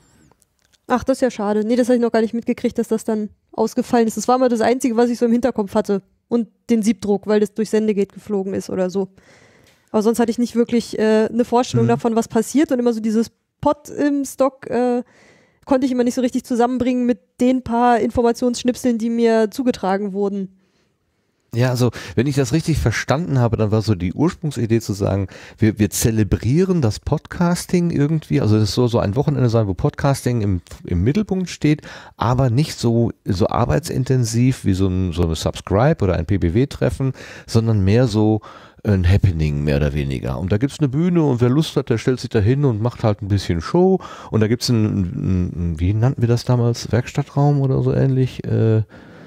Ach, das ist ja schade. Nee, das habe ich noch gar nicht mitgekriegt, dass das dann ausgefallen ist. Das war mal das Einzige, was ich so im Hinterkopf hatte. Und den Siebdruck, weil das durch Sendegate geflogen ist oder so. Aber sonst hatte ich nicht wirklich äh, eine Vorstellung mhm. davon, was passiert. Und immer so dieses Pod im Stock äh, konnte ich immer nicht so richtig zusammenbringen mit den paar Informationsschnipseln, die mir zugetragen wurden. Ja, also wenn ich das richtig verstanden habe, dann war so die Ursprungsidee zu sagen, wir, wir zelebrieren das Podcasting irgendwie, also das soll so ein Wochenende sein, wo Podcasting im, im Mittelpunkt steht, aber nicht so, so arbeitsintensiv wie so ein, so eine Subscribe oder ein P B W-Treffen, sondern mehr so ein Happening, mehr oder weniger. Und da gibt's eine Bühne und wer Lust hat, der stellt sich da hin und macht halt ein bisschen Show und da gibt's einen, einen, wie nannten wir das damals, Werkstattraum oder so ähnlich, äh,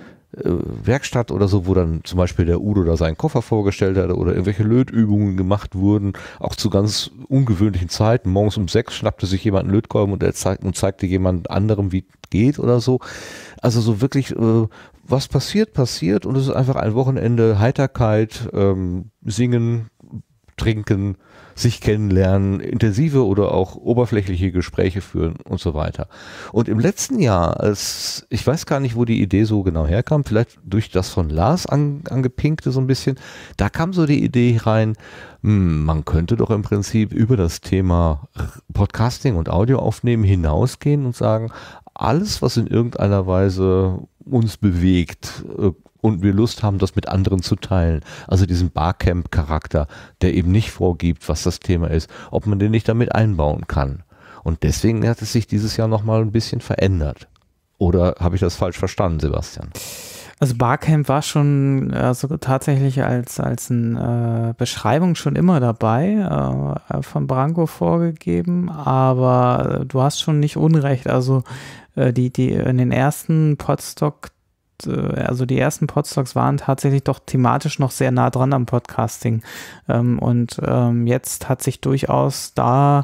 Werkstatt oder so, wo dann zum Beispiel der Udo da seinen Koffer vorgestellt hat oder irgendwelche Lötübungen gemacht wurden, auch zu ganz ungewöhnlichen Zeiten. Morgens um sechs schnappte sich jemand einen Lötkolben und er zeigt, und zeigte jemand anderem, wie es geht oder so. Also so wirklich, äh, was passiert, passiert und es ist einfach ein Wochenende Heiterkeit, ähm, singen, trinken, sich kennenlernen, intensive oder auch oberflächliche Gespräche führen und so weiter. Und im letzten Jahr, als ich weiß gar nicht, wo die Idee so genau herkam, vielleicht durch das von Lars an, angepinkte so ein bisschen, da kam so die Idee rein, mh, man könnte doch im Prinzip über das Thema Podcasting und Audio aufnehmen hinausgehen und sagen, alles, was in irgendeiner Weise uns bewegt, äh, und wir Lust haben, das mit anderen zu teilen. Also diesen Barcamp-Charakter, der eben nicht vorgibt, was das Thema ist, ob man den nicht damit einbauen kann. Und deswegen hat es sich dieses Jahr nochmal ein bisschen verändert. Oder habe ich das falsch verstanden, Sebastian? Also Barcamp war schon also tatsächlich als, als eine äh, Beschreibung schon immer dabei, äh, von Branko vorgegeben, aber du hast schon nicht Unrecht. Also äh, die, die in den ersten Podstock, äh, also die ersten Podstocks waren tatsächlich doch thematisch noch sehr nah dran am Podcasting. Ähm, und ähm, jetzt hat sich durchaus da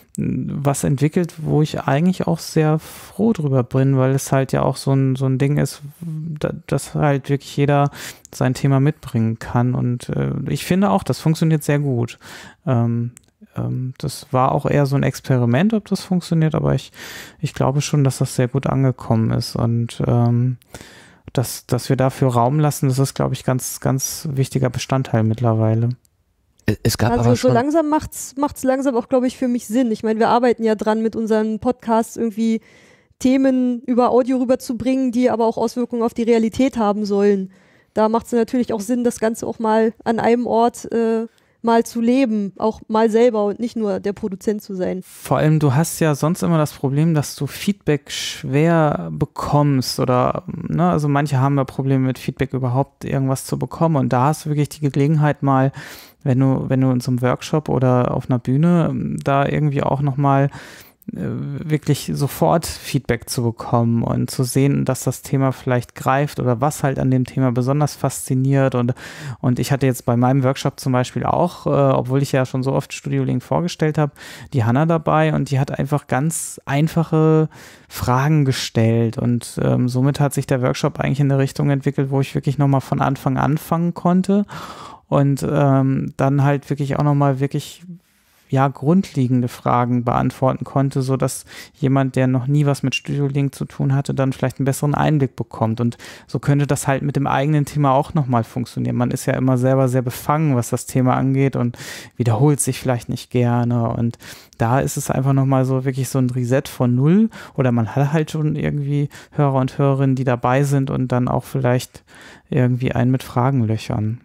was entwickelt, wo ich eigentlich auch sehr froh drüber bin, weil es halt ja auch so ein, so ein Ding ist, da, dass halt wirklich jeder sein Thema mitbringen kann. Und äh, ich finde auch, das funktioniert sehr gut. Ähm, ähm, das war auch eher so ein Experiment, ob das funktioniert, aber ich, ich glaube schon, dass das sehr gut angekommen ist. Und ähm, dass, dass wir dafür Raum lassen, das ist, glaube ich, ganz, ganz wichtiger Bestandteil mittlerweile. Es gab also aber so schon langsam macht's macht's langsam auch, glaube ich, für mich Sinn. Ich meine, wir arbeiten ja dran, mit unseren Podcasts irgendwie Themen über Audio rüberzubringen, die aber auch Auswirkungen auf die Realität haben sollen. Da macht es natürlich auch Sinn, das Ganze auch mal an einem Ort äh, mal zu leben, auch mal selber und nicht nur der Produzent zu sein. Vor allem, du hast ja sonst immer das Problem, dass du Feedback schwer bekommst oder, ne, also manche haben ja Probleme mit Feedback überhaupt irgendwas zu bekommen und da hast du wirklich die Gelegenheit mal, wenn du, wenn du in so einem Workshop oder auf einer Bühne da irgendwie auch nochmal wirklich sofort Feedback zu bekommen und zu sehen, dass das Thema vielleicht greift oder was halt an dem Thema besonders fasziniert und, und ich hatte jetzt bei meinem Workshop zum Beispiel auch, äh, obwohl ich ja schon so oft Studio Link vorgestellt habe, die Hanna dabei und die hat einfach ganz einfache Fragen gestellt und ähm, somit hat sich der Workshop eigentlich in eine Richtung entwickelt, wo ich wirklich nochmal von Anfang an anfangen konnte und ähm, dann halt wirklich auch nochmal wirklich ja, grundlegende Fragen beantworten konnte, so dass jemand, der noch nie was mit Studio Link zu tun hatte, dann vielleicht einen besseren Einblick bekommt. Und so könnte das halt mit dem eigenen Thema auch nochmal funktionieren. Man ist ja immer selber sehr befangen, was das Thema angeht und wiederholt sich vielleicht nicht gerne. Und da ist es einfach nochmal so wirklich so ein Reset von Null oder man hat halt schon irgendwie Hörer und Hörerinnen, die dabei sind und dann auch vielleicht irgendwie einen mit Fragen löchern.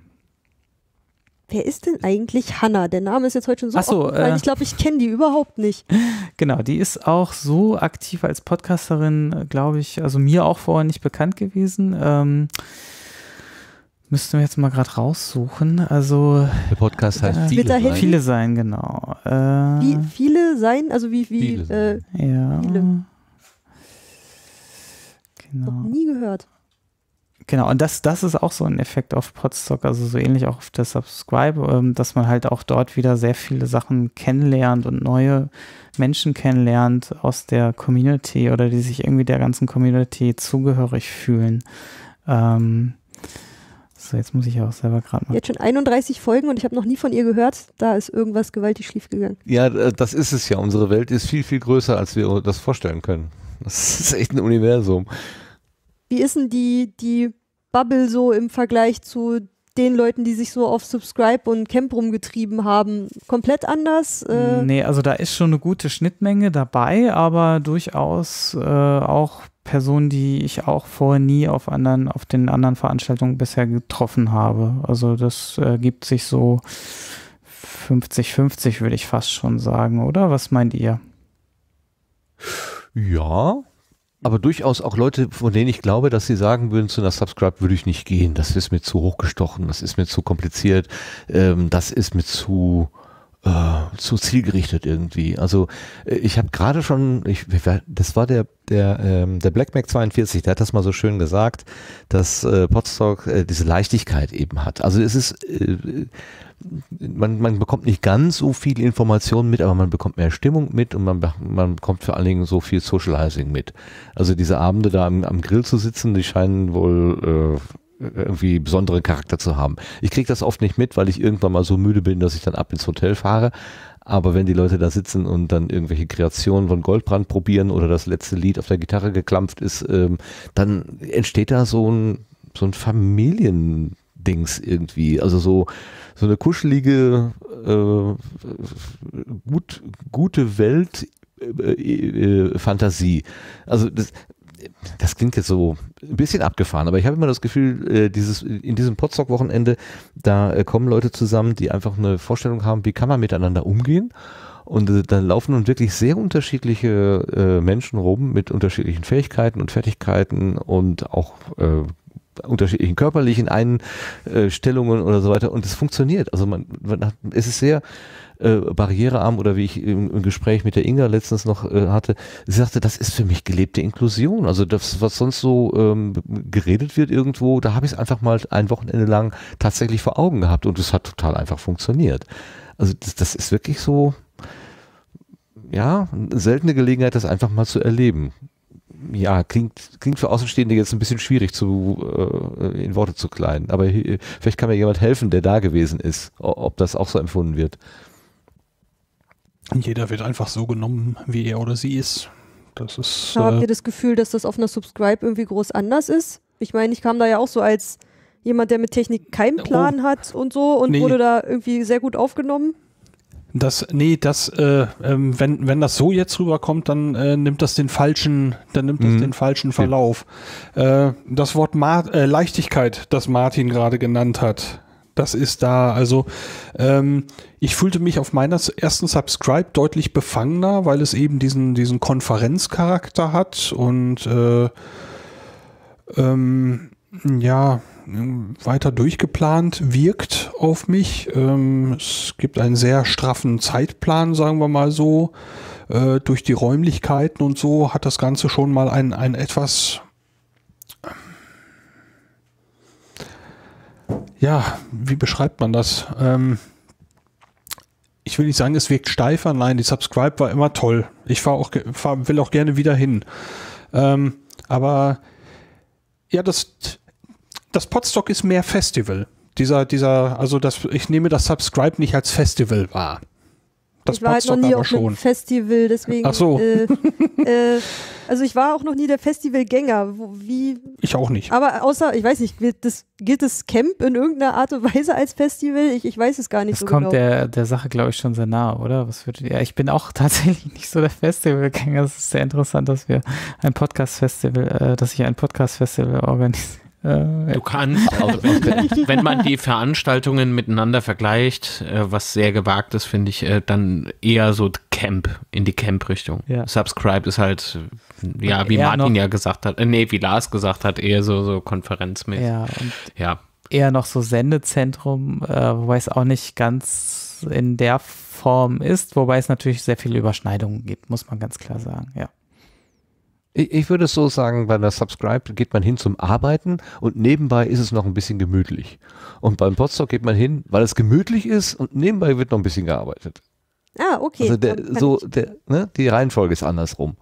Wer ist denn eigentlich Hanna? Der Name ist jetzt heute schon so Ach so, aufgefallen. äh, Ich glaube, ich kenne die überhaupt nicht. Genau, die ist auch so aktiv als Podcasterin, glaube ich, also mir auch vorher nicht bekannt gewesen. Ähm, müssten wir jetzt mal gerade raussuchen. Also der Podcast heißt äh, Viele sein. Viele sein, genau. Äh, wie viele sein? Also wie, wie Viele äh, ja. viele. Genau. Noch nie gehört. Genau, und das, das ist auch so ein Effekt auf Podstock, also so ähnlich auch auf der Subscribe, ähm, dass man halt auch dort wieder sehr viele Sachen kennenlernt und neue Menschen kennenlernt aus der Community oder die sich irgendwie der ganzen Community zugehörig fühlen. Ähm, so, jetzt muss ich auch selber gerade mal. Jetzt schon einunddreißig Folgen und ich habe noch nie von ihr gehört. Da ist irgendwas gewaltig schief gegangen. Ja, das ist es ja. Unsere Welt ist viel, viel größer, als wir das vorstellen können. Das ist echt ein Universum. Wie ist denn die, die Bubble so im Vergleich zu den Leuten, die sich so auf Subscribe und Camp rumgetrieben haben? Komplett anders? Äh nee, also da ist schon eine gute Schnittmenge dabei, aber durchaus äh, auch Personen, die ich auch vorher nie auf anderen, auf den anderen Veranstaltungen bisher getroffen habe. Also das äh, gibt sich so fünfzig fünfzig, würde ich fast schon sagen, oder? Was meint ihr? Ja, aber durchaus auch Leute, von denen ich glaube, dass sie sagen würden, zu einer Subscribe würde ich nicht gehen. Das ist mir zu hochgestochen, das ist mir zu kompliziert, ähm, das ist mir zu, äh, zu zielgerichtet irgendwie. Also äh, ich habe gerade schon, ich, das war der der ähm, der Black Mac zweiundvierzig, der hat das mal so schön gesagt, dass äh, Podstock äh, diese Leichtigkeit eben hat. Also es ist äh, Man, man bekommt nicht ganz so viel Informationen mit, aber man bekommt mehr Stimmung mit und man, man bekommt vor allen Dingen so viel Socializing mit. Also diese Abende da am, am Grill zu sitzen, die scheinen wohl äh, irgendwie besonderen Charakter zu haben. Ich kriege das oft nicht mit, weil ich irgendwann mal so müde bin, dass ich dann ab ins Hotel fahre. Aber wenn die Leute da sitzen und dann irgendwelche Kreationen von Goldbrand probieren oder das letzte Lied auf der Gitarre geklampft ist, ähm, dann entsteht da so ein, so ein Familiendings irgendwie. Also so so eine kuschelige, äh, gut, gute Welt äh, äh, Fantasie. Also das, das klingt jetzt so ein bisschen abgefahren, aber ich habe immer das Gefühl, äh, dieses in diesem Podstock-Wochenende, da äh, kommen Leute zusammen, die einfach eine Vorstellung haben, wie kann man miteinander umgehen. Und äh, da laufen nun wirklich sehr unterschiedliche äh, Menschen rum mit unterschiedlichen Fähigkeiten und Fertigkeiten und auch äh, unterschiedlichen körperlichen Einstellungen oder so weiter und es funktioniert. Also man, man hat, es ist sehr äh, barrierearm oder wie ich im, im Gespräch mit der Inga letztens noch äh, hatte, sie sagte, das ist für mich gelebte Inklusion. Also das, was sonst so ähm, geredet wird irgendwo, da habe ich es einfach mal ein Wochenende lang tatsächlich vor Augen gehabt und es hat total einfach funktioniert. Also das, das ist wirklich so, ja, eine seltene Gelegenheit, das einfach mal zu erleben. Ja, klingt, klingt für Außenstehende jetzt ein bisschen schwierig zu, äh, in Worte zu kleiden, aber hier, vielleicht kann mir jemand helfen, der da gewesen ist, ob das auch so empfunden wird. Jeder wird einfach so genommen, wie er oder sie ist. Das ist. Aber Äh, habt ihr das Gefühl, dass das auf einer Subscribe irgendwie groß anders ist? Ich meine, ich kam da ja auch so als jemand, der mit Technik keinen Plan Oh. hat und so und Nee. wurde da irgendwie sehr gut aufgenommen. Das, nee, das, äh, ähm, wenn, wenn das so jetzt rüberkommt, dann äh, nimmt das den falschen, dann nimmt das Mhm. den falschen Verlauf. Äh, das Wort Ma äh, Leichtigkeit, das Martin gerade genannt hat, das ist da. Also ähm, ich fühlte mich auf meiner ersten Subscribe deutlich befangener, weil es eben diesen, diesen Konferenzcharakter hat und äh, ähm, ja, weiter durchgeplant wirkt auf mich. Ähm, es gibt einen sehr straffen Zeitplan, sagen wir mal so. Äh, durch die Räumlichkeiten und so hat das Ganze schon mal ein, ein etwas, ja, wie beschreibt man das? Ähm, ich will nicht sagen, es wirkt steifer. Nein, die Subscribe war immer toll. Ich fahr auch, ge- fahr, will auch gerne wieder hin. Ähm, aber ja, das Das Podstock ist mehr Festival. Dieser, dieser, also das, ich nehme das Subscribe nicht als Festival wahr. Das ich war halt noch nie aber auf einem schon. Festival, deswegen. Ach so. Äh, äh, also ich war auch noch nie der Festivalgänger. Wo, wie? Ich auch nicht. Aber außer, ich weiß nicht, gilt das, gilt das Camp in irgendeiner Art und Weise als Festival? Ich, ich weiß es gar nicht Das so kommt genau. der, der Sache, glaube ich, schon sehr nah, oder? Was würdet ihr? Ich bin auch tatsächlich nicht so der Festivalgänger. Es ist sehr interessant, dass wir ein Podcast-Festival, äh, dass ich ein Podcast-Festival organisiere. Du kannst, also wenn, wenn man die Veranstaltungen miteinander vergleicht, äh, was sehr gewagt ist, finde ich, äh, dann eher so Camp, in die Camp-Richtung. Ja. Subscribe ist halt, äh, ja, wie eher Martin noch- ja gesagt hat, äh, nee, wie Lars gesagt hat, eher so, so konferenzmäßig. Ja, und Ja. eher noch so Sendezentrum, äh, wobei es auch nicht ganz in der Form ist, wobei es natürlich sehr viele Überschneidungen gibt, muss man ganz klar sagen, ja. Ich, ich würde es so sagen, bei der Subscribe geht man hin zum Arbeiten und nebenbei ist es noch ein bisschen gemütlich. Und beim Podstock geht man hin, weil es gemütlich ist und nebenbei wird noch ein bisschen gearbeitet. Ah, okay. Also der, Dann kann so ich- der, ne, die Reihenfolge ist andersrum.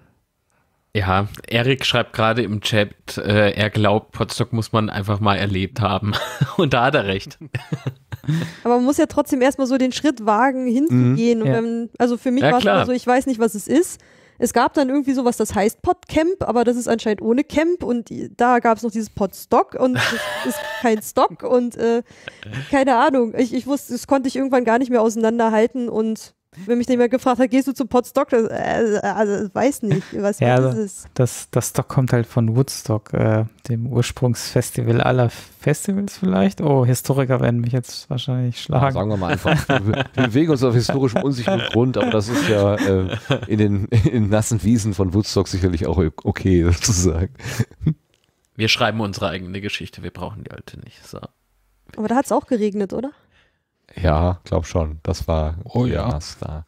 Ja, Erik schreibt gerade im Chat, äh, er glaubt, Potsdok muss man einfach mal erlebt haben. Und da hat er recht. Aber man muss ja trotzdem erstmal so den Schritt wagen, hinzugehen. Und Ja. wenn, also für mich Ja, war es klar. immer so, ich weiß nicht, was es ist. Es gab dann irgendwie sowas, das heißt Podcamp, aber das ist anscheinend ohne Camp und die- da gab es noch dieses Podstock und das ist kein Stock und äh, keine Ahnung. Ich, ich wusste, das konnte ich irgendwann gar nicht mehr auseinanderhalten und wenn mich jemand gefragt hat, gehst du zum Podstock? Das, äh, also, weiß nicht, was, Ja, was also- ist es? Das, das Stock kommt halt von Woodstock, äh, dem Ursprungsfestival aller Festivals vielleicht. Oh, Historiker werden mich jetzt wahrscheinlich Ja, schlagen. sagen wir mal einfach, wir, wir bewegen uns auf historischem unsicheren Grund, aber das ist ja äh, in den in nassen Wiesen von Woodstock sicherlich auch okay, sozusagen. Wir schreiben unsere eigene Geschichte, wir brauchen die alte nicht. So. Aber da hat es auch geregnet, oder? Ja, glaub schon. Das war Oh ja. nass da.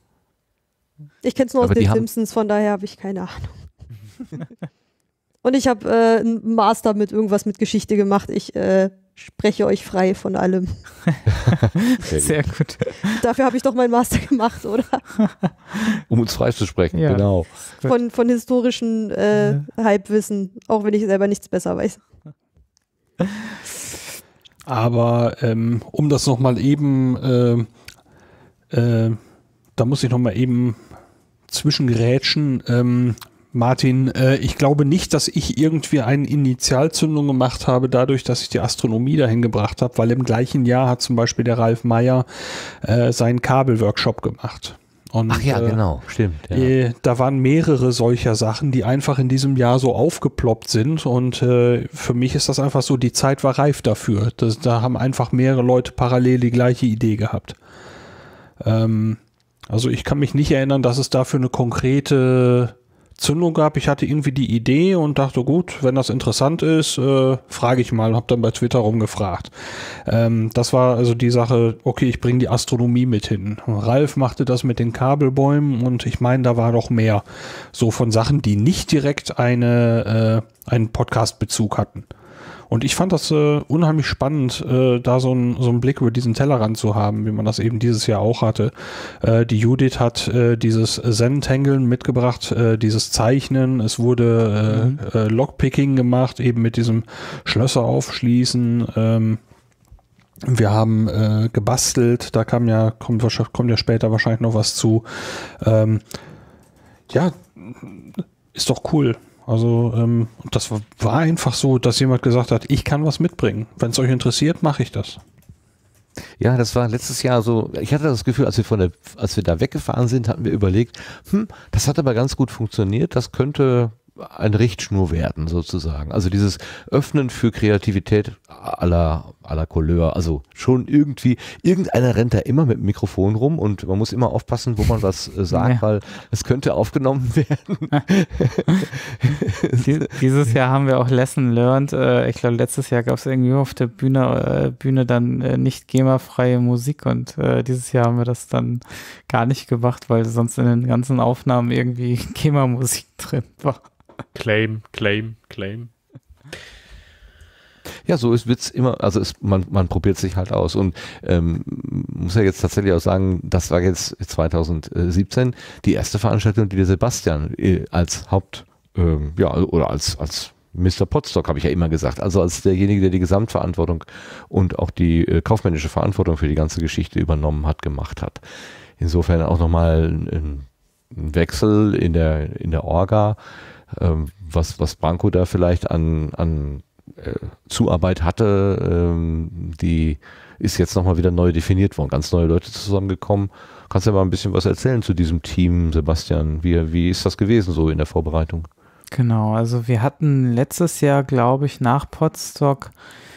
Ich kenne es nur aus Aber die den haben- Simpsons, von daher habe ich keine Ahnung. Und ich habe äh, einen Master mit irgendwas mit Geschichte gemacht. Ich äh, spreche euch frei von allem. Sehr gut. Sehr gut. Dafür habe ich doch meinen Master gemacht, oder? Um uns freizusprechen, Ja. genau. Gut. Von, von historischen äh, Halbwissen, auch wenn ich selber nichts besser weiß. Aber ähm, um das nochmal eben, äh, äh, da muss ich nochmal eben zwischengrätschen. Ähm, Martin, äh, ich glaube nicht, dass ich irgendwie eine Initialzündung gemacht habe, dadurch, dass ich die Astronomie dahin gebracht habe, weil im gleichen Jahr hat zum Beispiel der Ralf Meyer äh, seinen Kabelworkshop gemacht. Und, Ach ja, äh, genau, stimmt. Ja. Äh, Da waren mehrere solcher Sachen, die einfach in diesem Jahr so aufgeploppt sind und äh, für mich ist das einfach so, die Zeit war reif dafür. Das, da haben einfach mehrere Leute parallel die gleiche Idee gehabt. Ähm, also ich kann mich nicht erinnern, dass es dafür eine konkrete Zündung gab. Ich hatte irgendwie die Idee und dachte, gut, wenn das interessant ist, äh, frage ich mal. Habe dann bei Twitter rumgefragt. Ähm, das war also die Sache, okay, ich bringe die Astronomie mit hin. Ralf machte das mit den Kabelbäumen und ich meine, da war noch mehr. So von Sachen, die nicht direkt eine, äh, einen Podcast-Bezug hatten. Und ich fand das äh, unheimlich spannend, äh, da so, ein, so einen Blick über diesen Tellerrand zu haben, wie man das eben dieses Jahr auch hatte. Äh, die Judith hat äh, dieses Zen-Tangeln mitgebracht, äh, dieses Zeichnen. Es wurde äh, mhm. äh, Lockpicking gemacht, eben mit diesem Schlösser aufschließen. Ähm, wir haben äh, gebastelt, da kam ja, kommt, kommt ja später wahrscheinlich noch was zu. Ähm, ja, ist doch cool. Also ähm, das war einfach so, dass jemand gesagt hat, ich kann was mitbringen. Wenn es euch interessiert, mache ich das. Ja, das war letztes Jahr so, ich hatte das Gefühl, als wir von der, als wir da weggefahren sind, hatten wir überlegt, hm, das hat aber ganz gut funktioniert, das könnte eine Richtschnur werden sozusagen. Also dieses Öffnen für Kreativität à la, à la Couleur, also schon irgendwie, irgendeiner rennt da immer mit dem Mikrofon rum und man muss immer aufpassen, wo man was äh, sagt, ja. weil es könnte aufgenommen werden. Dieses Jahr haben wir auch Lesson learned. Äh, ich glaube, letztes Jahr gab es irgendwie auf der Bühne, äh, Bühne dann äh, nicht GEMA-freie Musik und äh, dieses Jahr haben wir das dann gar nicht gemacht, weil sonst in den ganzen Aufnahmen irgendwie GEMA-Musik drin war. Claim, claim, claim. Ja, so ist Witz immer, also ist, man, man probiert sich halt aus und ähm, muss ja jetzt tatsächlich auch sagen, das war jetzt zwanzig siebzehn die erste Veranstaltung, die der Sebastian äh, als Haupt, ähm, ja, oder als, als Mister Podstock, habe ich ja immer gesagt, also als derjenige, der die Gesamtverantwortung und auch die äh, kaufmännische Verantwortung für die ganze Geschichte übernommen hat, gemacht hat. Insofern auch nochmal ein, ein Wechsel in der, in der Orga, ähm, was, was Branko da vielleicht an, an äh, Zuarbeit hatte, ähm, die ist jetzt nochmal wieder neu definiert worden, ganz neue Leute zusammengekommen. Kannst du ja mal ein bisschen was erzählen zu diesem Team, Sebastian? Wie, wie ist das gewesen so in der Vorbereitung? Genau, also wir hatten letztes Jahr, glaube ich, nach Podstock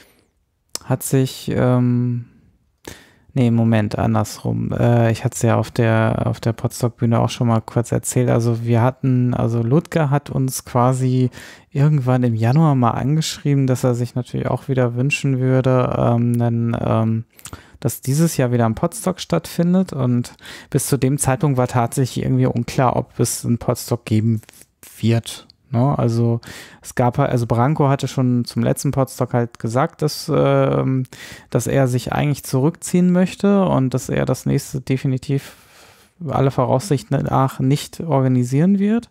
hat sich, ähm, nee, Moment, andersrum. Äh, ich hatte es ja auf der, auf der Podstock-Bühne auch schon mal kurz erzählt. Also wir hatten, also Ludger hat uns quasi irgendwann im Januar mal angeschrieben, dass er sich natürlich auch wieder wünschen würde, ähm, dann, ähm, dass dieses Jahr wieder ein Podstock stattfindet. Und bis zu dem Zeitpunkt war tatsächlich irgendwie unklar, ob es einen Podstock geben wird. No, also es gab also Branko hatte schon zum letzten Podstock halt gesagt, dass, ähm, dass er sich eigentlich zurückziehen möchte und dass er das nächste definitiv aller Voraussicht nach nicht organisieren wird.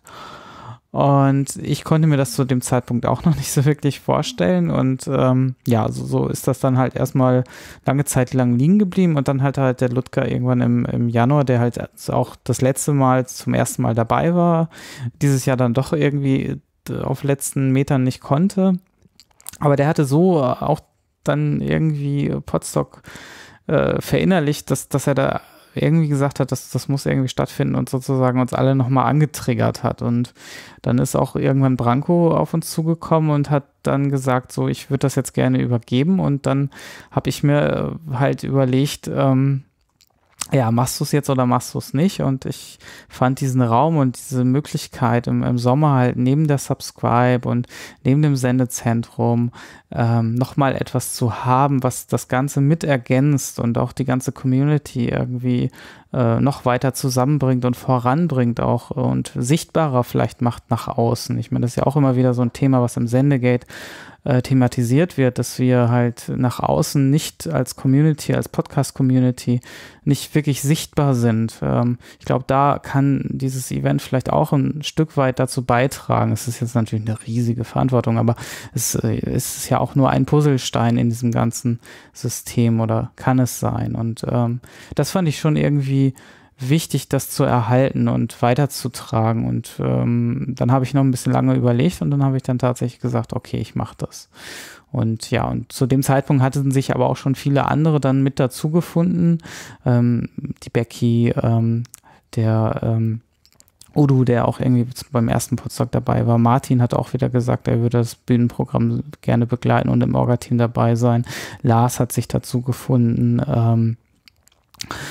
Und ich konnte mir das zu dem Zeitpunkt auch noch nicht so wirklich vorstellen und ähm, ja, so, so ist das dann halt erstmal lange Zeit lang liegen geblieben und dann halt halt der Ludger irgendwann im, im Januar, der halt auch das letzte Mal zum ersten Mal dabei war, dieses Jahr dann doch irgendwie auf letzten Metern nicht konnte, aber der hatte so auch dann irgendwie Podstock äh, verinnerlicht, dass, dass er da irgendwie gesagt hat, dass das muss irgendwie stattfinden und sozusagen uns alle nochmal angetriggert hat. Und dann ist auch irgendwann Branko auf uns zugekommen und hat dann gesagt, so, ich würde das jetzt gerne übergeben. Und dann habe ich mir halt überlegt, ähm, ja, machst du es jetzt oder machst du es nicht? Und ich fand diesen Raum und diese Möglichkeit im, im Sommer halt neben der Subscribe und neben dem Sendezentrum ähm, nochmal etwas zu haben, was das Ganze mit ergänzt und auch die ganze Community irgendwie äh, noch weiter zusammenbringt und voranbringt auch und sichtbarer vielleicht macht nach außen. Ich meine, das ist ja auch immer wieder so ein Thema, was im Sendegate äh, thematisiert wird, dass wir halt nach außen nicht als Community, als Podcast-Community nicht wirklich sichtbar sind. Ähm, ich glaube, da kann dieses Event vielleicht auch ein Stück weit dazu beitragen. Es ist jetzt natürlich eine riesige Verantwortung, aber es, äh, es ist ja auch nur ein Puzzlestein in diesem ganzen System oder kann es sein. Und ähm, das fand ich schon irgendwie wichtig, das zu erhalten und weiterzutragen. Und ähm, dann habe ich noch ein bisschen lange überlegt und dann habe ich dann tatsächlich gesagt, okay, ich mache das. Und ja, und zu dem Zeitpunkt hatten sich aber auch schon viele andere dann mit dazu gefunden. Ähm, die Becky, ähm, der ähm, Udo, der auch irgendwie beim ersten Podstock dabei war. Martin hat auch wieder gesagt, er würde das Bühnenprogramm gerne begleiten und im Orga-Team dabei sein. Lars hat sich dazu gefunden. Ähm,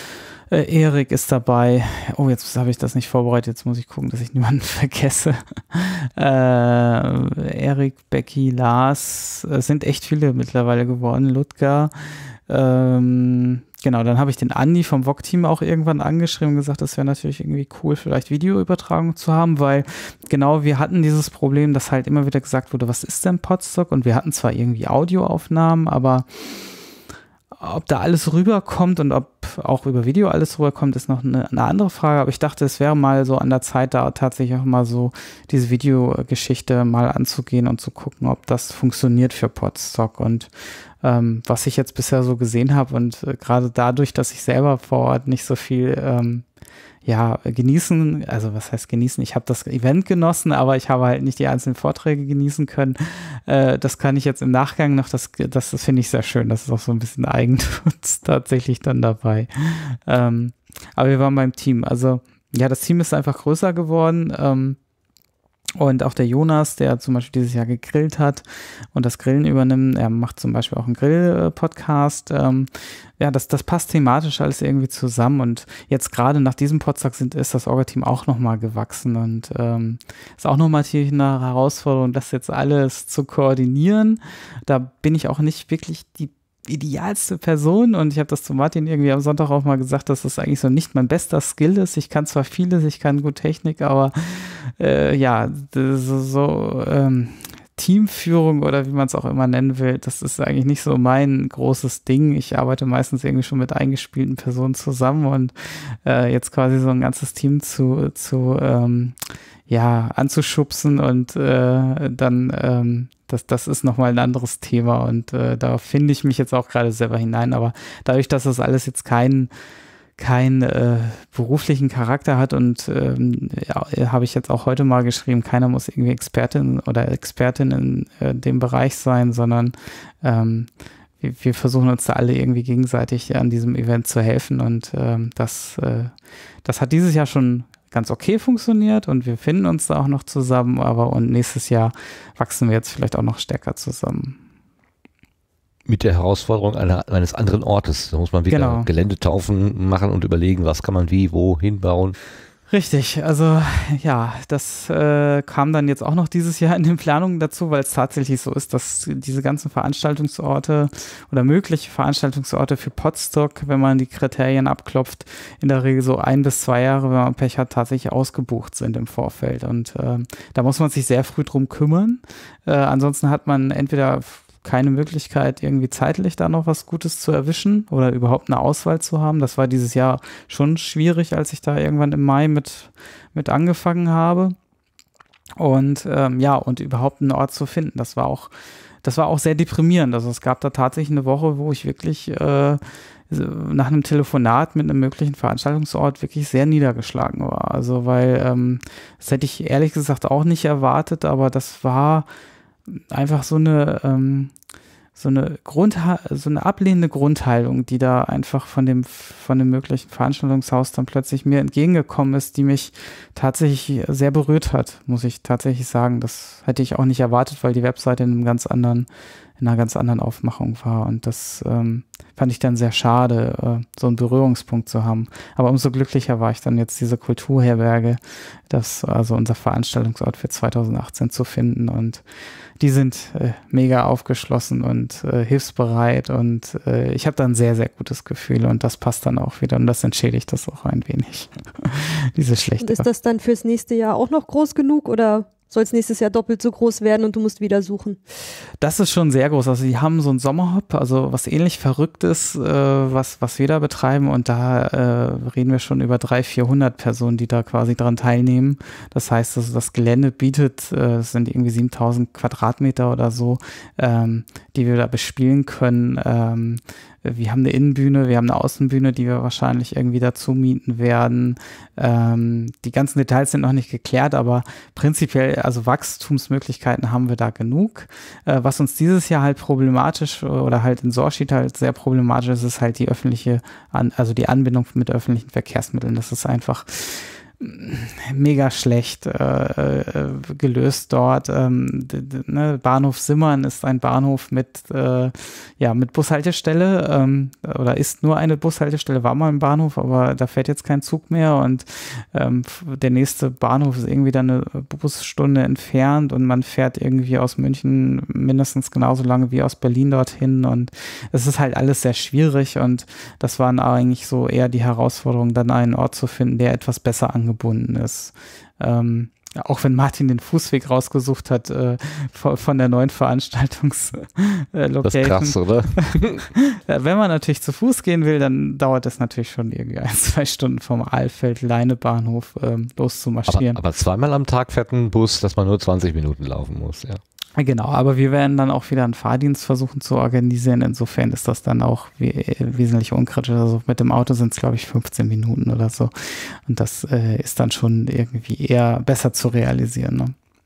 Äh, Erik ist dabei. Oh, jetzt habe ich das nicht vorbereitet. Jetzt muss ich gucken, dass ich niemanden vergesse. äh, Erik, Becky, Lars. Es sind echt viele mittlerweile geworden. Ludger. Ähm, genau, dann habe ich den Andi vom V O G-Team auch irgendwann angeschrieben und gesagt, das wäre natürlich irgendwie cool, vielleicht Videoübertragung zu haben, weil genau, wir hatten dieses Problem, dass halt immer wieder gesagt wurde, was ist denn Podstock? Und wir hatten zwar irgendwie Audioaufnahmen, aber ob da alles rüberkommt und ob auch über Video alles rüberkommt, ist noch eine, eine andere Frage. Aber ich dachte, es wäre mal so an der Zeit, da tatsächlich auch mal so diese Videogeschichte mal anzugehen und zu gucken, ob das funktioniert für Podstock. Und ähm, was ich jetzt bisher so gesehen habe und äh, gerade dadurch, dass ich selber vor Ort nicht so viel ähm, ja, genießen, also was heißt genießen? Ich habe das Event genossen, aber ich habe halt nicht die einzelnen Vorträge genießen können. Äh, das kann ich jetzt im Nachgang noch, das, das, das finde ich sehr schön. Das ist auch so ein bisschen Eigennutz tatsächlich dann dabei. Ähm, aber wir waren beim Team. Also ja, das Team ist einfach größer geworden. Ähm, Und auch der Jonas, der zum Beispiel dieses Jahr gegrillt hat und das Grillen übernimmt, er macht zum Beispiel auch einen Grill-Podcast. Ähm, ja, das, das passt thematisch alles irgendwie zusammen. Und jetzt gerade nach diesem Podstock sind, ist das Orga-Team auch nochmal gewachsen. Und ähm, ist auch nochmal eine Herausforderung, das jetzt alles zu koordinieren. Da bin ich auch nicht wirklich die idealste Person und ich habe das zu Martin irgendwie am Sonntag auch mal gesagt, dass das eigentlich so nicht mein bester Skill ist. Ich kann zwar vieles, ich kann gut Technik, aber äh, ja, so, so ähm, Teamführung oder wie man es auch immer nennen will, das ist eigentlich nicht so mein großes Ding. Ich arbeite meistens irgendwie schon mit eingespielten Personen zusammen und äh, jetzt quasi so ein ganzes Team zu, zu ähm, ja, anzuschubsen und äh, dann ähm, Das, das ist nochmal ein anderes Thema und äh, da finde ich mich jetzt auch gerade selber hinein. Aber dadurch, dass das alles jetzt keinen keinen äh, beruflichen Charakter hat und ähm, ja, habe ich jetzt auch heute mal geschrieben, keiner muss irgendwie Expertin oder Expertin in äh, dem Bereich sein, sondern ähm, wir, wir versuchen uns da alle irgendwie gegenseitig an diesem Event zu helfen und ähm, das, äh, das hat dieses Jahr schon ganz okay funktioniert und wir finden uns da auch noch zusammen, aber und nächstes Jahr wachsen wir jetzt vielleicht auch noch stärker zusammen. Mit der Herausforderung einer, eines anderen Ortes. Da muss man wieder Genau. Geländetaufen machen und überlegen, was kann man wie, wo hinbauen. Richtig, also ja, das äh, kam dann jetzt auch noch dieses Jahr in den Planungen dazu, weil es tatsächlich so ist, dass diese ganzen Veranstaltungsorte oder mögliche Veranstaltungsorte für Podstock, wenn man die Kriterien abklopft, in der Regel so ein bis zwei Jahre, wenn man Pech hat, tatsächlich ausgebucht sind im Vorfeld. Und äh, da muss man sich sehr früh drum kümmern. Äh, ansonsten hat man entweder keine Möglichkeit, irgendwie zeitlich da noch was Gutes zu erwischen oder überhaupt eine Auswahl zu haben. Das war dieses Jahr schon schwierig, als ich da irgendwann im Mai mit, mit angefangen habe. Und ähm, ja, und überhaupt einen Ort zu finden, das war auch, das war auch sehr deprimierend. Also es gab da tatsächlich eine Woche, wo ich wirklich äh, nach einem Telefonat mit einem möglichen Veranstaltungsort wirklich sehr niedergeschlagen war. Also weil, ähm, das hätte ich ehrlich gesagt auch nicht erwartet, aber das war einfach so eine ähm, so eine Grund so eine ablehnende Grundhaltung, die da einfach von dem von dem möglichen Veranstaltungshaus dann plötzlich mir entgegengekommen ist, die mich tatsächlich sehr berührt hat, muss ich tatsächlich sagen. Das hätte ich auch nicht erwartet, weil die Webseite in einem ganz anderen in einer ganz anderen Aufmachung war und das ähm, fand ich dann sehr schade, äh, so einen Berührungspunkt zu haben. Aber umso glücklicher war ich dann jetzt, diese Kulturherberge, das also unser Veranstaltungsort für zweitausendachtzehn zu finden und die sind äh, mega aufgeschlossen und äh, hilfsbereit und äh, ich habe da ein sehr, sehr gutes Gefühl und das passt dann auch wieder und das entschädigt das auch ein wenig, diese schlechte. Und ist das dann fürs nächste Jahr auch noch groß genug oder soll es nächstes Jahr doppelt so groß werden und du musst wieder suchen? Das ist schon sehr groß. Also die haben so einen Sommerhop, also was ähnlich Verrücktes, äh, was, was wir da betreiben und da äh, reden wir schon über dreihundert, vierhundert Personen, die da quasi dran teilnehmen. Das heißt, also das Gelände bietet, äh, es sind irgendwie siebentausend Quadratmeter oder so, ähm, die wir da bespielen können. Ähm, wir haben eine Innenbühne, wir haben eine Außenbühne, die wir wahrscheinlich irgendwie dazu mieten werden. Ähm, die ganzen Details sind noch nicht geklärt, aber prinzipiell, also Wachstumsmöglichkeiten haben wir da genug. Äh, was uns dieses Jahr halt problematisch oder halt in Sorschied halt sehr problematisch ist, ist halt die öffentliche, An- also die Anbindung mit öffentlichen Verkehrsmitteln. Das ist einfach mega schlecht äh, äh, gelöst dort. Ähm, d- d- ne? Bahnhof Simmern ist ein Bahnhof mit, äh, ja, mit Bushaltestelle ähm, oder ist nur eine Bushaltestelle, war mal ein Bahnhof, aber da fährt jetzt kein Zug mehr und ähm, f- der nächste Bahnhof ist irgendwie dann eine Busstunde entfernt und man fährt irgendwie aus München mindestens genauso lange wie aus Berlin dorthin und es ist halt alles sehr schwierig und das waren eigentlich so eher die Herausforderungen, dann einen Ort zu finden, der etwas besser angebunden ist. Ähm, ja, auch wenn Martin den Fußweg rausgesucht hat äh, von, von der neuen Veranstaltungs-Location. Das ist krass, oder? Wenn man natürlich zu Fuß gehen will, dann dauert es natürlich schon irgendwie ein, zwei Stunden vom Ahlfeld-Leinebahnhof ähm, loszumarschieren. Aber, aber zweimal am Tag fährt ein Bus, dass man nur zwanzig Minuten laufen muss, ja. Genau, aber wir werden dann auch wieder einen Fahrdienst versuchen zu organisieren. Insofern ist das dann auch we- wesentlich unkritischer. Also mit dem Auto sind es, glaube ich, fünfzehn Minuten oder so. Und das äh, ist dann schon irgendwie eher besser zu realisieren. Ne?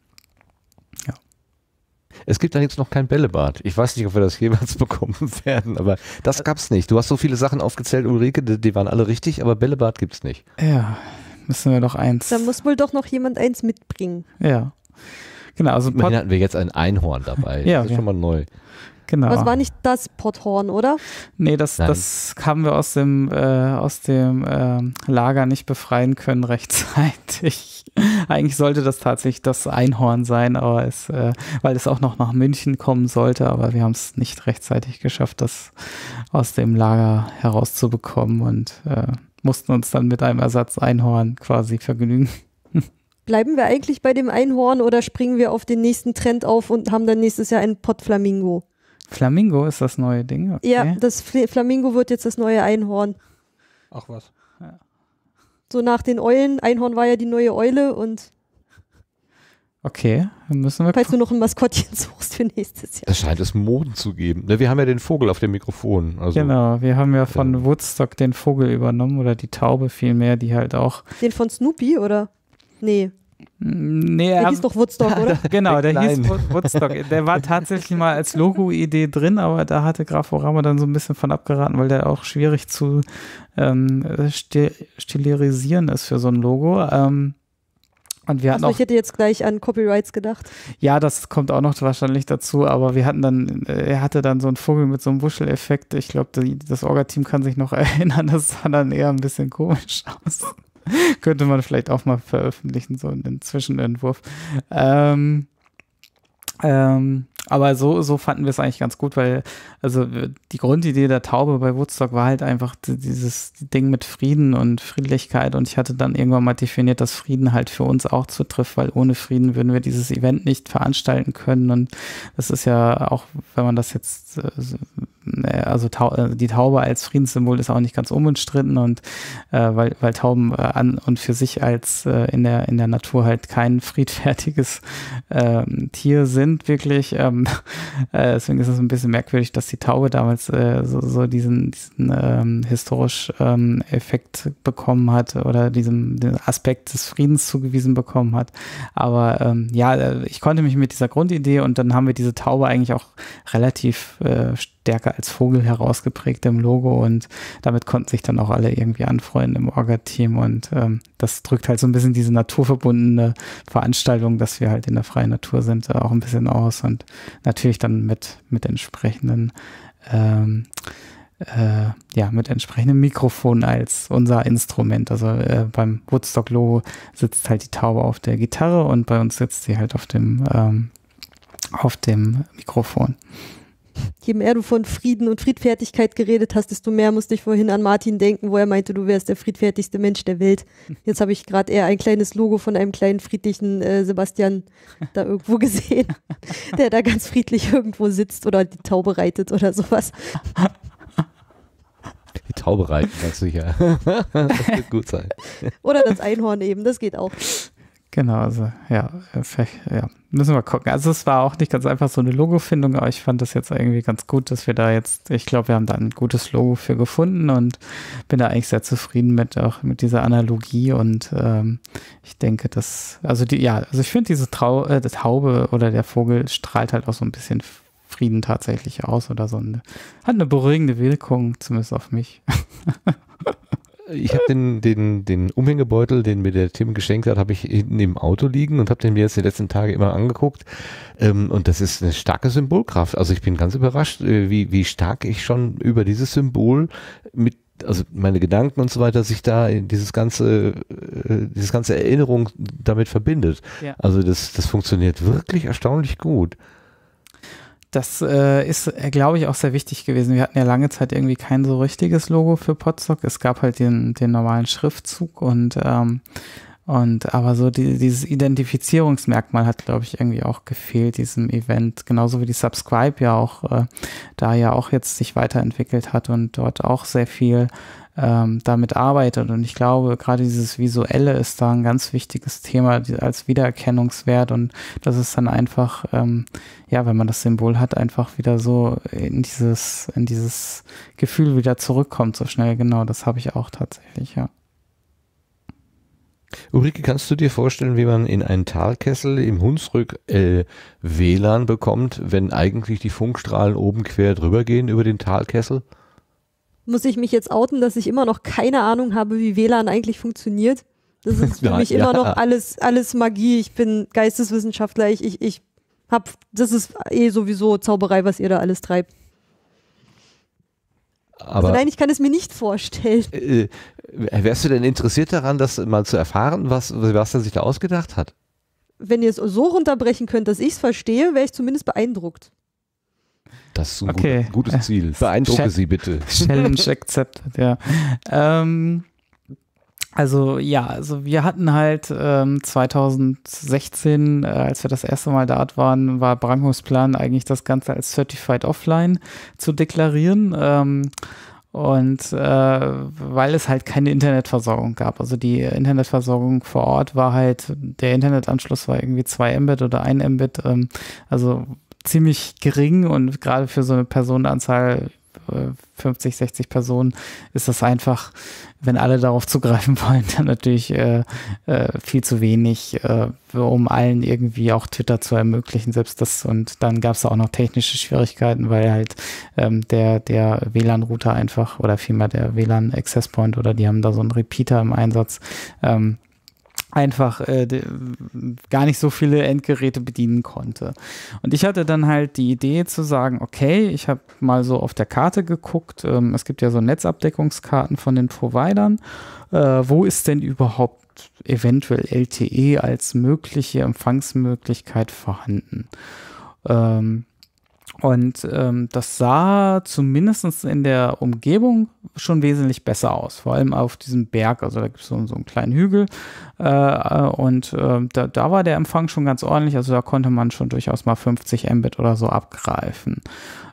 Ja. Es gibt allerdings noch kein Bällebad. Ich weiß nicht, ob wir das jemals bekommen werden, aber das gab's nicht. Du hast so viele Sachen aufgezählt, Ulrike, die, die waren alle richtig, aber Bällebad gibt's nicht. Ja, müssen wir doch eins. Da muss wohl doch noch jemand eins mitbringen. Ja. Genau, also Immerhin Pod, hatten wir jetzt ein Einhorn dabei. Ja, das ist ja. schon mal neu. genau. Aber es war nicht das Potthorn, oder? Nee, das, Nein. das haben wir aus dem, äh, aus dem ähm, Lager nicht befreien können rechtzeitig. Eigentlich sollte das tatsächlich das Einhorn sein, aber es, äh, weil es auch noch nach München kommen sollte, aber wir haben es nicht rechtzeitig geschafft, das aus dem Lager herauszubekommen und äh, mussten uns dann mit einem Ersatz-Einhorn quasi vergnügen. Bleiben wir eigentlich bei dem Einhorn oder springen wir auf den nächsten Trend auf und haben dann nächstes Jahr einen Pottflamingo? Flamingo ist das neue Ding, okay. Ja, das Fl- Flamingo wird jetzt das neue Einhorn. Ach was. So nach den Eulen. Einhorn war ja die neue Eule und Okay, dann müssen wir falls du noch ein Maskottchen suchst für nächstes Jahr. Es scheint es Moden zu geben. Ne, wir haben ja den Vogel auf dem Mikrofon. Also, Genau, wir haben ja von Ja. Woodstock den Vogel übernommen oder die Taube vielmehr, die halt auch. Den von Snoopy, oder? Nee, Nee, der er, hieß doch Woodstock, oder? genau, der Nein. hieß Wo- Woodstock. Der war tatsächlich mal als Logo-Idee drin, aber da hatte Graforama dann so ein bisschen von abgeraten, weil der auch schwierig zu ähm, stil stilisieren ist für so ein Logo. Ähm, und wir hatten Also auch ich hätte jetzt gleich an Copyrights gedacht. Ja, das kommt auch noch wahrscheinlich dazu, aber wir hatten dann, äh, er hatte dann so einen Vogel mit so einem Wuscheleffekt. Ich glaube, das Orga-Team kann sich noch erinnern, das sah dann eher ein bisschen komisch aus. Könnte man vielleicht auch mal veröffentlichen, so einen Zwischenentwurf. Ähm, ähm, aber so, so fanden wir es eigentlich ganz gut, weil also die Grundidee der Taube bei Woodstock war halt einfach dieses Ding mit Frieden und Friedlichkeit und ich hatte dann irgendwann mal definiert, dass Frieden halt für uns auch zutrifft, weil ohne Frieden würden wir dieses Event nicht veranstalten können und das ist ja auch, wenn man das jetzt, also die Taube als Friedenssymbol ist auch nicht ganz unumstritten und äh, weil, weil Tauben äh, an und für sich als äh, in der in der Natur halt kein friedfertiges äh, Tier sind, wirklich. Ähm, äh, deswegen ist es ein bisschen merkwürdig, dass die Taube damals äh, so, so diesen, diesen ähm, historisch ähm, Effekt bekommen hat oder diesem den Aspekt des Friedens zugewiesen bekommen hat. Aber ähm, ja, ich konnte mich mit dieser Grundidee und dann haben wir diese Taube eigentlich auch relativ äh, stärker als Vogel herausgeprägt im Logo und damit konnten sich dann auch alle irgendwie anfreunden im Orga-Team und ähm, das drückt halt so ein bisschen diese naturverbundene Veranstaltung, dass wir halt in der freien Natur sind, äh, auch ein bisschen aus und natürlich dann mit, mit entsprechenden ähm, äh, ja, mit entsprechendem Mikrofon als unser Instrument. Also äh, beim Woodstock-Logo sitzt halt die Taube auf der Gitarre und bei uns sitzt sie halt auf dem ähm, auf dem Mikrofon. Je mehr du von Frieden und Friedfertigkeit geredet hast, desto mehr musste ich vorhin an Martin denken, wo er meinte, du wärst der friedfertigste Mensch der Welt. Jetzt habe ich gerade eher ein kleines Logo von einem kleinen friedlichen äh, Sebastian da irgendwo gesehen, der da ganz friedlich irgendwo sitzt oder die Taube reitet oder sowas. Die Taube reiten, ganz sicher. Das wird gut sein. Oder das Einhorn eben, das geht auch. Genau, also ja, vielleicht, ja, müssen wir gucken. Also es war auch nicht ganz einfach so eine Logofindung, aber ich fand das jetzt irgendwie ganz gut, dass wir da jetzt, ich glaube, wir haben da ein gutes Logo für gefunden und bin da eigentlich sehr zufrieden mit auch mit dieser Analogie und ähm, ich denke, dass, also die, ja, also ich finde diese Trau äh, das Taube oder der Vogel strahlt halt auch so ein bisschen Frieden tatsächlich aus oder so eine, hat eine beruhigende Wirkung, zumindest auf mich. ich habe den, den, den Umhängebeutel, den mir der Tim geschenkt hat, habe ich hinten im Auto liegen und habe den mir jetzt die letzten Tage immer angeguckt. Ähm, und das ist eine starke Symbolkraft. Also ich bin ganz überrascht, äh, wie, wie stark ich schon über dieses Symbol mit, also meine Gedanken und so weiter, sich da in dieses ganze, äh, dieses ganze Erinnerung damit verbindet. Ja. Also das, das funktioniert wirklich erstaunlich gut. Das äh, ist, äh, glaube ich, auch sehr wichtig gewesen. Wir hatten ja lange Zeit irgendwie kein so richtiges Logo für Podstock. Es gab halt den, den normalen Schriftzug und, ähm, und aber so die, dieses Identifizierungsmerkmal hat, glaube ich, irgendwie auch gefehlt, diesem Event. Genauso wie die Subscribe ja auch, äh, da ja auch jetzt sich weiterentwickelt hat und dort auch sehr viel ähm, damit arbeitet. Und ich glaube, gerade dieses Visuelle ist da ein ganz wichtiges Thema die, als Wiedererkennungswert und das ist dann einfach, ähm, ja, wenn man das Symbol hat, einfach wieder so in dieses, in dieses Gefühl wieder zurückkommt so schnell. Genau, das habe ich auch tatsächlich, ja. Ulrike, kannst du dir vorstellen, wie man in einen Talkessel im Hunsrück äh, W L A N bekommt, wenn eigentlich die Funkstrahlen oben quer drüber gehen über den Talkessel? Muss ich mich jetzt outen, dass ich immer noch keine Ahnung habe, wie W L A N eigentlich funktioniert? Das ist für Ja, mich ja. immer noch alles, alles Magie. Ich bin Geisteswissenschaftler. Ich, ich, ich hab, das ist eh sowieso Zauberei, was ihr da alles treibt. Aber also nein, ich kann es mir nicht vorstellen. äh, wärst du denn interessiert daran, das mal zu erfahren, was, was er sich da ausgedacht hat? Wenn ihr es so runterbrechen könnt, dass ich es verstehe, wäre ich zumindest beeindruckt. Das ist ein Okay. gut, gutes Ziel. Beeindrucke Chef- Sie bitte. Challenge accepted, ja. Ähm, also ja, also wir hatten halt ähm, zwanzig sechzehn, äh, als wir das erste Mal dort waren, war Brangos Plan eigentlich das Ganze als Certified Offline zu deklarieren. Ähm, und äh, weil es halt keine Internetversorgung gab. Also die Internetversorgung vor Ort war halt, der Internetanschluss war irgendwie zwei Mbit oder ein Mbit, ähm, also ziemlich gering und gerade für so eine Personenanzahl fünfzig, sechzig Personen ist das einfach, wenn alle darauf zugreifen wollen, dann natürlich äh, äh, viel zu wenig, äh, um allen irgendwie auch Twitter zu ermöglichen, selbst das. Und dann gab es auch noch technische Schwierigkeiten, weil halt ähm, der, der W L A N-Router einfach oder vielmehr der W L A N-Access Point oder die haben da so einen Repeater im Einsatz, ähm, einfach äh, de, gar nicht so viele Endgeräte bedienen konnte. Und ich hatte dann halt die Idee zu sagen, okay, ich habe mal so auf der Karte geguckt, ähm, es gibt ja so Netzabdeckungskarten von den Providern, äh, wo ist denn überhaupt eventuell L T E als mögliche Empfangsmöglichkeit vorhanden? Ähm, Und ähm, das sah zumindest in der Umgebung schon wesentlich besser aus, vor allem auf diesem Berg. Also da gibt es so, so einen kleinen Hügel äh, und äh, da, da war der Empfang schon ganz ordentlich. Also da konnte man schon durchaus mal fünfzig Mbit oder so abgreifen.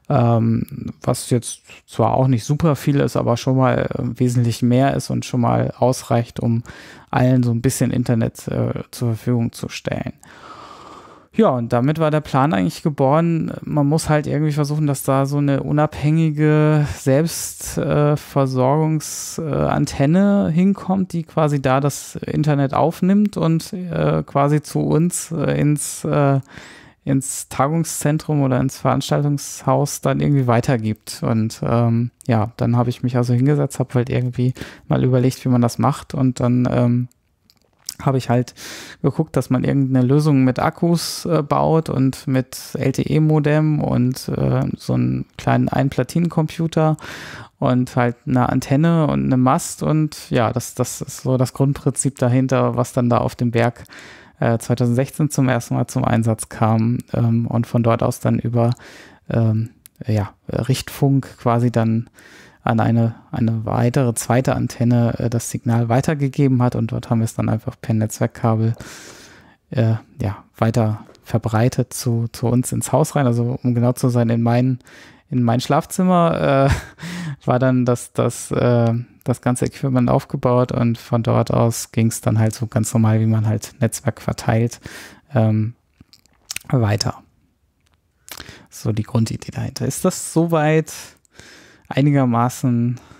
Ähm, was jetzt zwar auch nicht super viel ist, aber schon mal äh, wesentlich mehr ist und schon mal ausreicht, um allen so ein bisschen Internet äh, zur Verfügung zu stellen. Ja, und damit war der Plan eigentlich geboren. Man muss halt irgendwie versuchen, dass da so eine unabhängige Selbstversorgungsantenne äh, hinkommt, die quasi da das Internet aufnimmt und äh, quasi zu uns äh, ins, äh, ins Tagungszentrum oder ins Veranstaltungshaus dann irgendwie weitergibt. Und ähm, ja, dann habe ich mich also hingesetzt, habe halt irgendwie mal überlegt, wie man das macht und dann ähm, habe ich halt geguckt, dass man irgendeine Lösung mit Akkus äh, baut und mit L T E-Modem und äh, so einen kleinen Ein-Platinen-Computer und halt eine Antenne und eine Mast und ja, das, das ist so das Grundprinzip dahinter, was dann da auf dem Berg äh, zwanzig sechzehn zum ersten Mal zum Einsatz kam ähm, und von dort aus dann über ähm, ja, Richtfunk quasi dann an eine, eine weitere zweite Antenne äh, das Signal weitergegeben hat und dort haben wir es dann einfach per Netzwerkkabel äh, ja, weiter verbreitet zu, zu uns ins Haus rein. Also um genau zu sein, in mein, in mein Schlafzimmer äh, war dann das, das, äh, das ganze Equipment aufgebaut und von dort aus ging es dann halt so ganz normal, wie man halt Netzwerk verteilt, ähm, weiter. So die Grundidee dahinter. Ist das soweit einigermaßen?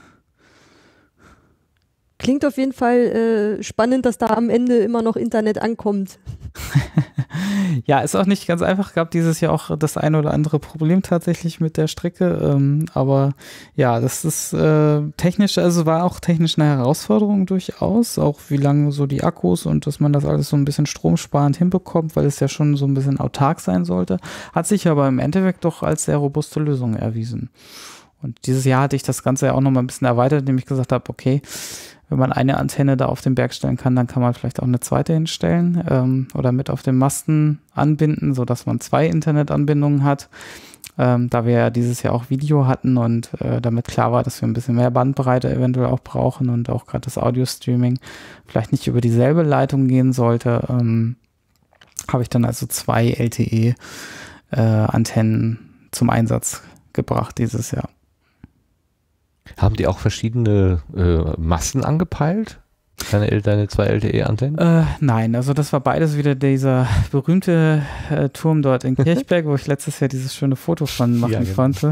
Klingt auf jeden Fall äh, spannend, dass da am Ende immer noch Internet ankommt. Ja, ist auch nicht ganz einfach. Gab dieses Jahr auch das eine oder andere Problem tatsächlich mit der Strecke. Ähm, aber ja, das ist äh, technisch, also war auch technisch eine Herausforderung durchaus. Auch wie lange so die Akkus und dass man das alles so ein bisschen stromsparend hinbekommt, weil es ja schon so ein bisschen autark sein sollte. Hat sich aber im Endeffekt doch als sehr robuste Lösung erwiesen. Und dieses Jahr hatte ich das Ganze ja auch noch mal ein bisschen erweitert, indem ich gesagt habe, okay, wenn man eine Antenne da auf den Berg stellen kann, dann kann man vielleicht auch eine zweite hinstellen ähm, oder mit auf den Masten anbinden, sodass man zwei Internetanbindungen hat. Ähm, da wir ja dieses Jahr auch Video hatten und äh, damit klar war, dass wir ein bisschen mehr Bandbreite eventuell auch brauchen und auch gerade das Audio-Streaming vielleicht nicht über dieselbe Leitung gehen sollte, ähm, habe ich dann also zwei L T E-Antennen äh, zum Einsatz gebracht dieses Jahr. Haben die auch verschiedene äh, Massen angepeilt? Deine, deine zwei L T E-Antennen? Äh, nein, also das war beides wieder dieser berühmte äh, Turm dort in Kirchberg, wo ich letztes Jahr dieses schöne Foto von machen ja, genau. konnte.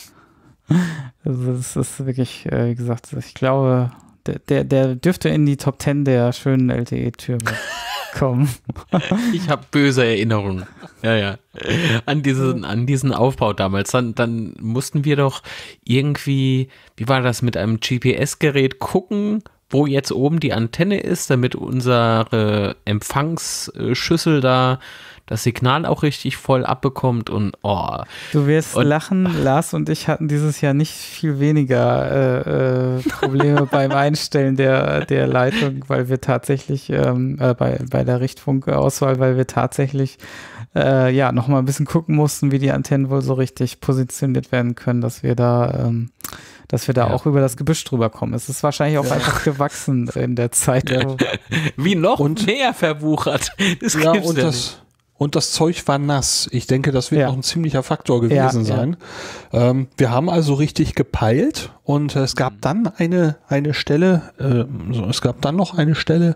Also das ist wirklich, äh, wie gesagt, ich glaube, der, der, der dürfte in die Top Ten der schönen L T E-Türme kommen. Ich habe böse Erinnerungen. Ja, ja. An diesen, an diesen Aufbau damals. Dann, dann mussten wir doch irgendwie, wie war das, mit einem G P S-Gerät gucken, wo jetzt oben die Antenne ist, damit unsere Empfangsschüssel da das Signal auch richtig voll abbekommt und oh. Du wirst und, lachen, Lars und ich hatten dieses Jahr nicht viel weniger äh, äh, Probleme beim Einstellen der, der Leitung, weil wir tatsächlich ähm, äh, bei, bei der Richtfunkauswahl, weil wir tatsächlich äh, ja nochmal ein bisschen gucken mussten, wie die Antennen wohl so richtig positioniert werden können, dass wir da ähm, dass wir da ja. auch über das Gebüsch drüber kommen. Es ist wahrscheinlich auch ja. einfach gewachsen in der Zeit. Ja. Wie noch und, mehr verwuchert. Das ja, und ja das, und das Zeug war nass. Ich denke, das wird ja. noch ein ziemlicher Faktor gewesen ja, sein. Ja. Ähm, wir haben also richtig gepeilt und es gab dann eine, eine Stelle, äh, so, es gab dann noch eine Stelle,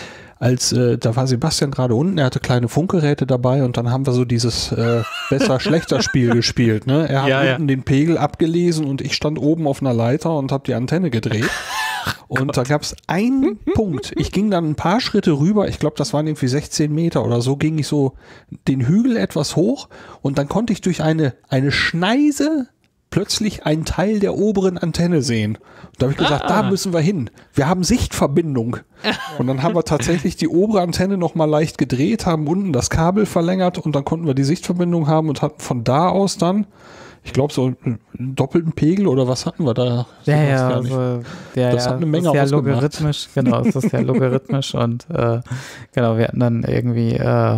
als äh, da war Sebastian gerade unten, er hatte kleine Funkgeräte dabei und dann haben wir so dieses äh, Besser-Schlechter-Spiel gespielt. Ne? Er hat ja, unten ja. den Pegel abgelesen und ich stand oben auf einer Leiter und habe die Antenne gedreht. Und Gott. Da gab es einen Punkt. Ich ging dann ein paar Schritte rüber, ich glaube, das waren irgendwie sechzehn Meter oder so, ging ich so den Hügel etwas hoch und dann konnte ich durch eine, eine Schneise plötzlich einen Teil der oberen Antenne sehen. Und da habe ich gesagt, ah. da müssen wir hin. Wir haben Sichtverbindung. Und dann haben wir tatsächlich die obere Antenne nochmal leicht gedreht, haben unten das Kabel verlängert und dann konnten wir die Sichtverbindung haben und hatten von da aus dann, ich glaube, so einen doppelten Pegel oder was hatten wir da? Ja, ja, also, ja, das ja, hat eine Menge das ist ja ausgemacht. Logarithmisch, genau, es ist ja logarithmisch und äh, genau, wir hatten dann irgendwie äh,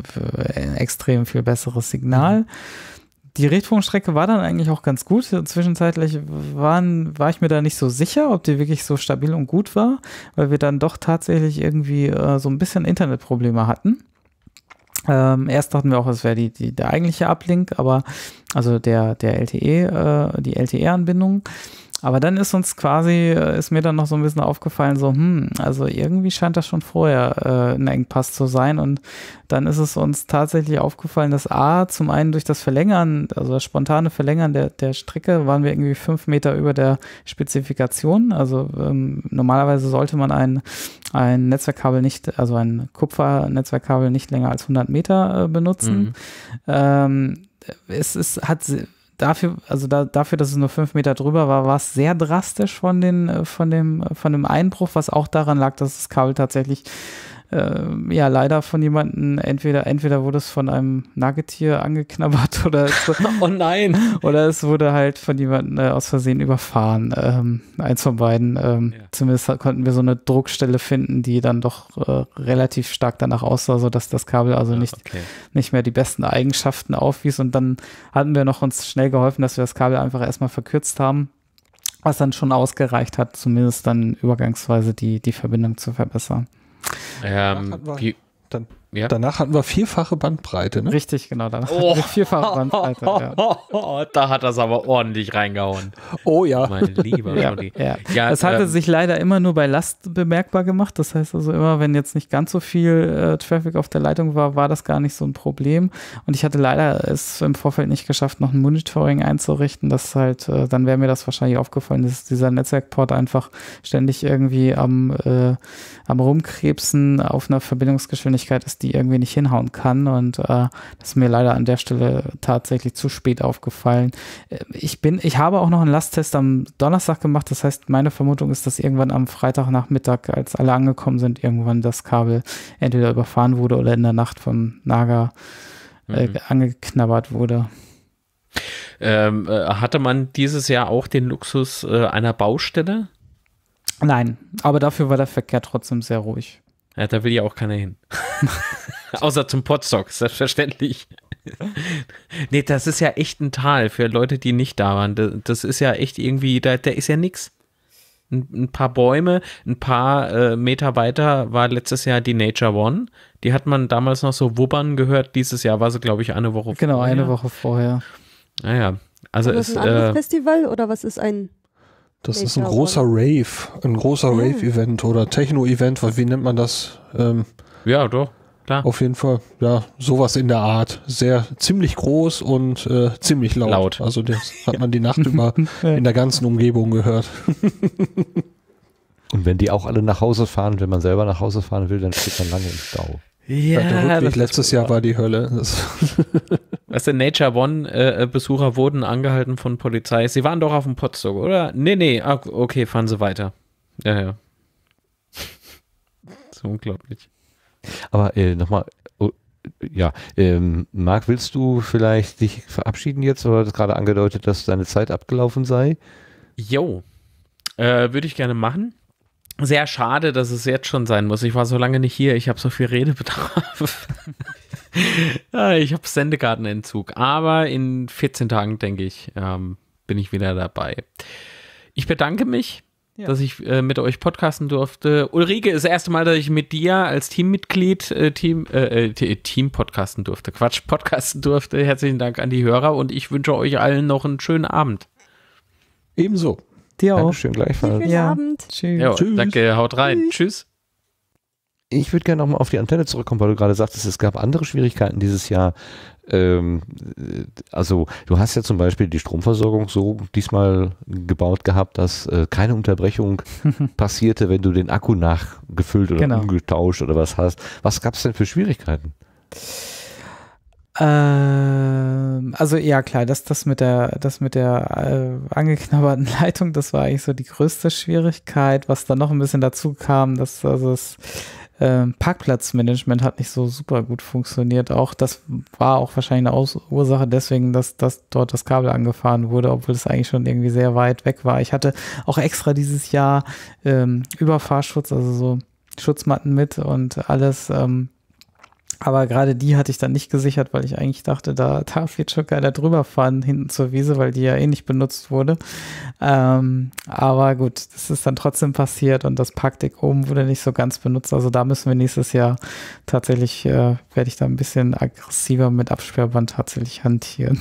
ein extrem viel besseres Signal. Die Richtfunkstrecke war dann eigentlich auch ganz gut. Zwischenzeitlich waren, war ich mir da nicht so sicher, ob die wirklich so stabil und gut war, weil wir dann doch tatsächlich irgendwie äh, so ein bisschen Internetprobleme hatten. Ähm, erst dachten wir auch, es wäre die, die, der eigentliche Uplink, aber also der, der L T E, äh, die L T E-Anbindung. Aber dann ist uns quasi, ist mir dann noch so ein bisschen aufgefallen, so, hm, also irgendwie scheint das schon vorher äh, ein Engpass zu sein. Und dann ist es uns tatsächlich aufgefallen, dass A, zum einen durch das Verlängern, also das spontane Verlängern der, der Strecke, waren wir irgendwie fünf Meter über der Spezifikation. Also ähm, normalerweise sollte man ein, ein Netzwerkkabel nicht, also ein Kupfernetzwerkkabel nicht länger als hundert Meter äh, benutzen. Mhm. Ähm, es ist, hat Dafür, also da, dafür, dass es nur fünf Meter drüber war, war es sehr drastisch von, den, von, dem, von dem Einbruch, was auch daran lag, dass das Kabel tatsächlich äh, ja leider von jemandem, entweder, entweder wurde es von einem Nagetier angeknabbert oder es, oh nein, oder es wurde halt von jemandem äh, aus Versehen überfahren. Ähm, eins von beiden. Ähm, ja. Zumindest konnten wir so eine Druckstelle finden, die dann doch äh, relativ stark danach aussah, sodass das Kabel also ja, nicht, okay. nicht mehr die besten Eigenschaften aufwies. Und dann hatten wir noch uns schnell geholfen, dass wir das Kabel einfach erstmal verkürzt haben, was dann schon ausgereicht hat, zumindest dann übergangsweise die, die Verbindung zu verbessern. Ähm, wie, dann, ja? Danach hatten wir vierfache Bandbreite, ne? Richtig, genau. Danach oh. hatten wir vierfache Bandbreite. Ja. Da hat das aber ordentlich reingehauen. Oh ja. Mein lieber ja, Scholli. ja. ja, es hatte ähm, sich leider immer nur bei Last bemerkbar gemacht. Das heißt also immer, wenn jetzt nicht ganz so viel äh, Traffic auf der Leitung war, war das gar nicht so ein Problem. Und ich hatte leider es im Vorfeld nicht geschafft, noch ein Monitoring einzurichten. Das halt, äh, dann wäre mir das wahrscheinlich aufgefallen, dass dieser Netzwerkport einfach ständig irgendwie am, äh, am Rumkrebsen auf einer Verbindungsgeschwindigkeit ist, dass die irgendwie nicht hinhauen kann und äh, das ist mir leider an der Stelle tatsächlich zu spät aufgefallen. Äh, ich bin, ich habe auch noch einen Lasttest am Donnerstag gemacht, das heißt, meine Vermutung ist, dass irgendwann am Freitagnachmittag, als alle angekommen sind, irgendwann das Kabel entweder überfahren wurde oder in der Nacht vom Nager äh, mhm. angeknabbert wurde. Ähm, äh, hatte man dieses Jahr auch den Luxus äh, einer Baustelle? Nein, aber dafür war der Verkehr trotzdem sehr ruhig. Ja, da will ja auch keiner hin. Außer zum Podstock, selbstverständlich. Nee, das ist ja echt ein Tal für Leute, die nicht da waren. Das, das ist ja echt irgendwie, da, da ist ja nix. Ein, ein paar Bäume, ein paar äh, Meter weiter war letztes Jahr die Nature One. Die hat man damals noch so wubbern gehört. Dieses Jahr war sie, glaube ich, eine Woche genau, vorher. Genau, eine Woche vorher. Naja, also ist ist das ein anderes äh, Festival oder was ist ein Das Nature ist ein großer One? Rave, ein großer Ah. Rave-Event oder Techno-Event, wie nennt man das? Ähm, ja, doch, klar. auf jeden Fall, ja, sowas in der Art. Sehr, ziemlich groß und äh, ziemlich laut. Laut. Also das hat man die Nacht über in der ganzen Umgebung gehört. Und wenn die auch alle nach Hause fahren, wenn man selber nach Hause fahren will, dann steht man lange im Stau. Ja, der Rückweg das letztes ist- Jahr war die Hölle. Das Weißt du, Nature One-Besucher wurden angehalten von Polizei. Sie waren doch auf dem Podstock, oder? Nee, nee, ah, okay, fahren Sie weiter. Ja, ja. Das ist unglaublich. Aber äh, nochmal, oh, ja, ähm, Marc, willst du vielleicht dich verabschieden jetzt? Oder hat es gerade angedeutet, dass deine Zeit abgelaufen sei? Jo, äh, würde ich gerne machen. Sehr schade, dass es jetzt schon sein muss. Ich war so lange nicht hier, ich habe so viel Redebedarf. Ja, ich habe Sendekartenentzug, aber in vierzehn Tagen, denke ich, ähm, bin ich wieder dabei. Ich bedanke mich, Ja. dass ich äh, mit euch podcasten durfte. Ulrike, ist das erste Mal, dass ich mit dir als Teammitglied äh, Team, äh, äh, Team podcasten durfte. Quatsch, podcasten durfte. Herzlichen Dank an die Hörer und ich wünsche euch allen noch einen schönen Abend. ebenso. Dir auch. Dankeschön, gleichfalls. Schönen Ja. Abend. Tschüss. Jo, Tschüss. danke, haut rein. Tschüss. Ich würde gerne nochmal auf die Antenne zurückkommen, weil du gerade sagtest, es gab andere Schwierigkeiten dieses Jahr. Ähm, äh, also du hast ja zum Beispiel die Stromversorgung so diesmal gebaut gehabt, dass äh, keine Unterbrechung passierte, wenn du den Akku nachgefüllt oder Genau. umgetauscht oder was hast. Was gab es denn für Schwierigkeiten? Ähm, also ja klar, das, das mit der, das mit der äh, angeknabberten Leitung, das war eigentlich so die größte Schwierigkeit. Was dann noch ein bisschen dazu kam, dass also das ähm, Parkplatzmanagement hat nicht so super gut funktioniert. Auch das war auch wahrscheinlich eine Aus Ursache deswegen, dass, dass dort das Kabel angefahren wurde, obwohl es eigentlich schon irgendwie sehr weit weg war. Ich hatte auch extra dieses Jahr ähm, Überfahrschutz, also so Schutzmatten mit und alles. Ähm, Aber gerade die hatte ich dann nicht gesichert, weil ich eigentlich dachte, da darf jetzt schon keiner drüber fahren hinten zur Wiese, weil die ja eh nicht benutzt wurde. Ähm, aber gut, das ist dann trotzdem passiert und das Parkdeck oben wurde nicht so ganz benutzt. Also da müssen wir nächstes Jahr tatsächlich, äh, werde ich da ein bisschen aggressiver mit Absperrband tatsächlich hantieren.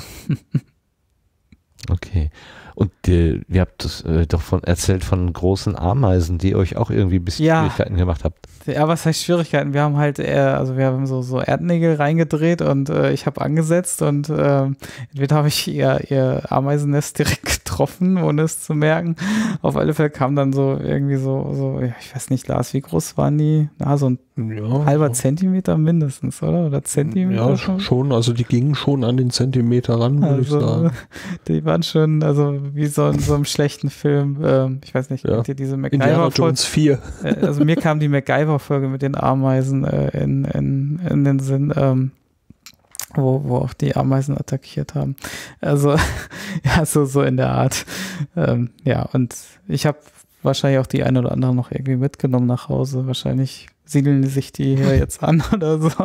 Okay. Und äh, ihr habt das, äh, doch von erzählt von großen Ameisen, die euch auch irgendwie ein bisschen Ja. Schwierigkeiten gemacht habt. Ja, was heißt Schwierigkeiten? Wir haben halt eher, also wir haben so, so Erdnägel reingedreht und äh, ich habe angesetzt und äh, entweder habe ich ihr, ihr Ameisennest direkt getroffen, ohne es zu merken. Auf alle Fälle kam dann so irgendwie so, so, ja, ich weiß nicht, Lars, wie groß waren die? Na, so ein Ja, halber Zentimeter mindestens, oder? Oder Zentimeter ja, schon? schon. Also die gingen schon an den Zentimeter ran, würde ich Also, sagen. die waren schon, also wie so in so einem schlechten Film, ähm, ich weiß nicht, Ja. kennt ihr diese Indiana MacGyver-Folge? Jones vier. Äh, Also mir kam die MacGyver-Folge mit den Ameisen äh, in, in, in den Sinn, ähm, wo, wo auch die Ameisen attackiert haben. Also ja, so, so in der Art. Ähm, ja, und ich habe wahrscheinlich auch die eine oder andere noch irgendwie mitgenommen nach Hause. Wahrscheinlich siedeln die sich die hier jetzt an oder so.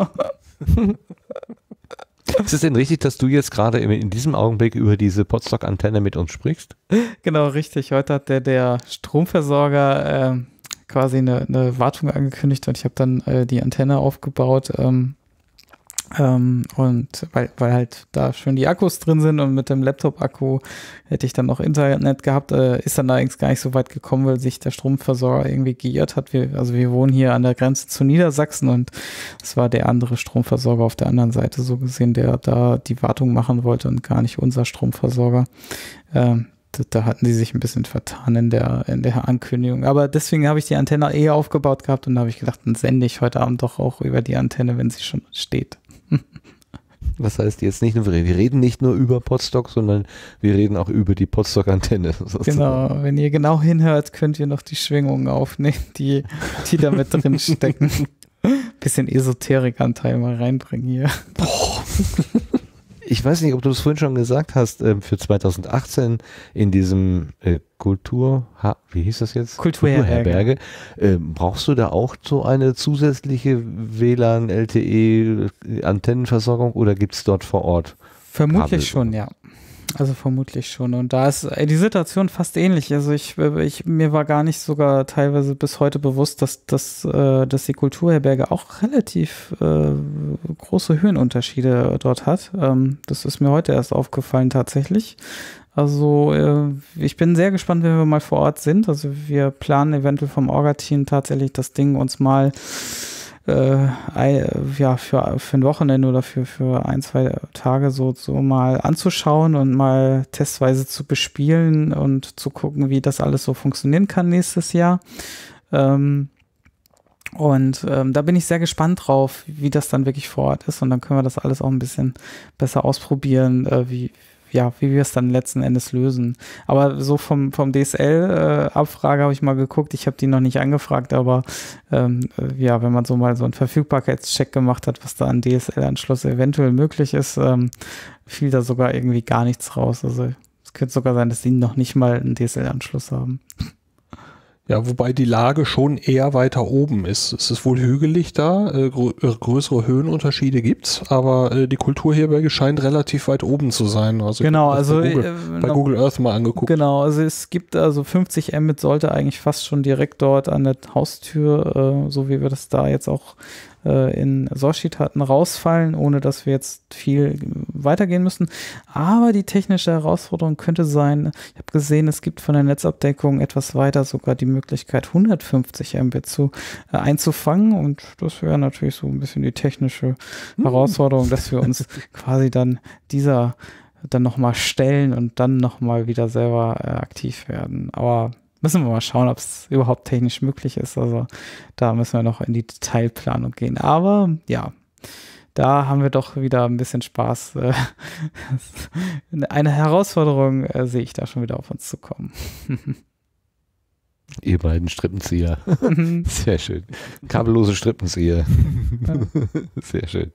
Ist es denn richtig, dass du jetzt gerade in, in diesem Augenblick über diese Podstock-Antenne mit uns sprichst? Genau, richtig. Heute hat der, der Stromversorger äh, quasi eine, eine Wartung angekündigt und ich habe dann äh, die Antenne aufgebaut. Ähm, ähm, und weil, weil halt da schon die Akkus drin sind und mit dem Laptop-Akku hätte ich dann noch Internet gehabt, äh, ist dann allerdings gar nicht so weit gekommen, weil sich der Stromversorger irgendwie geirrt hat. Wir, also wir wohnen hier an der Grenze zu Niedersachsen und es war der andere Stromversorger auf der anderen Seite so gesehen, der da die Wartung machen wollte und gar nicht unser Stromversorger. Ähm, da, da hatten sie sich ein bisschen vertan in der, in der Ankündigung. Aber deswegen habe ich die Antenne eh aufgebaut gehabt und da habe ich gedacht, dann sende ich heute Abend doch auch über die Antenne, wenn sie schon steht. Was heißt jetzt nicht nur, wir reden nicht nur über Podstock, sondern wir reden auch über die Podstock-Antenne. Genau, wenn ihr genau hinhört, könnt ihr noch die Schwingungen aufnehmen, die, die da mit drin stecken. Bisschen Esoterikanteil mal reinbringen hier. Boah. Ich weiß nicht, ob du es vorhin schon gesagt hast, äh, für zweitausendachtzehn in diesem äh, Kultur, ha, wie hieß das jetzt? Kulturherberge. Äh, brauchst du da auch so eine zusätzliche W L A N, L T E, Antennenversorgung oder gibt es dort vor Ort? Vermutlich Kabel? schon, ja. Also vermutlich schon. Und da ist äh, die Situation fast ähnlich. Also ich, ich mir war gar nicht sogar teilweise bis heute bewusst, dass, dass, äh, dass die Kulturherberge auch relativ äh, große Höhenunterschiede dort hat. Ähm, das ist mir heute erst aufgefallen tatsächlich. Also äh, ich bin sehr gespannt, wenn wir mal vor Ort sind. Also wir planen eventuell vom Orga-Team tatsächlich das Ding uns mal Äh, ja, für, für ein Wochenende oder für, für ein, zwei Tage so, so mal anzuschauen und mal testweise zu bespielen und zu gucken, wie das alles so funktionieren kann nächstes Jahr. Ähm, und ähm, da bin ich sehr gespannt drauf, wie das dann wirklich vor Ort ist und dann können wir das alles auch ein bisschen besser ausprobieren, äh, wie ja, wie wir es dann letzten Endes lösen. Aber so vom, vom D S L-Abfrage äh, habe ich mal geguckt. Ich habe die noch nicht angefragt, aber ähm, äh, ja, wenn man so mal so einen Verfügbarkeitscheck gemacht hat, was da an D S L-Anschluss eventuell möglich ist, ähm, fiel da sogar irgendwie gar nichts raus. Also es könnte sogar sein, dass die noch nicht mal einen D S L-Anschluss haben. Ja, wobei die Lage schon eher weiter oben ist. Es ist wohl hügelig da, äh, grö größere Höhenunterschiede gibt's, aber äh, die Kulturherberge scheint relativ weit oben zu sein. Also genau, ich also bei Google, äh, bei Google Earth mal angeguckt. Genau, also es gibt also fünfzig Mbit sollte eigentlich fast schon direkt dort an der Haustür, äh, so wie wir das da jetzt auch äh, in Sorschied hatten, rausfallen, ohne dass wir jetzt viel weitergehen müssen. Aber die technische Herausforderung könnte sein, ich habe gesehen, es gibt von der Netzabdeckung etwas weiter sogar die Möglichkeit, hundertfünfzig Mbit zu, äh, einzufangen und das wäre natürlich so ein bisschen die technische Herausforderung, dass wir uns quasi dann dieser dann nochmal stellen und dann nochmal wieder selber äh, aktiv werden. Aber müssen wir mal schauen, ob es überhaupt technisch möglich ist. Also da müssen wir noch in die Detailplanung gehen. Aber ja, da haben wir doch wieder ein bisschen Spaß. Eine Herausforderung äh, sehe ich da schon wieder auf uns zu kommen. Ihr beiden Strippenzieher. Sehr schön. Kabellose Strippenzieher. Sehr schön.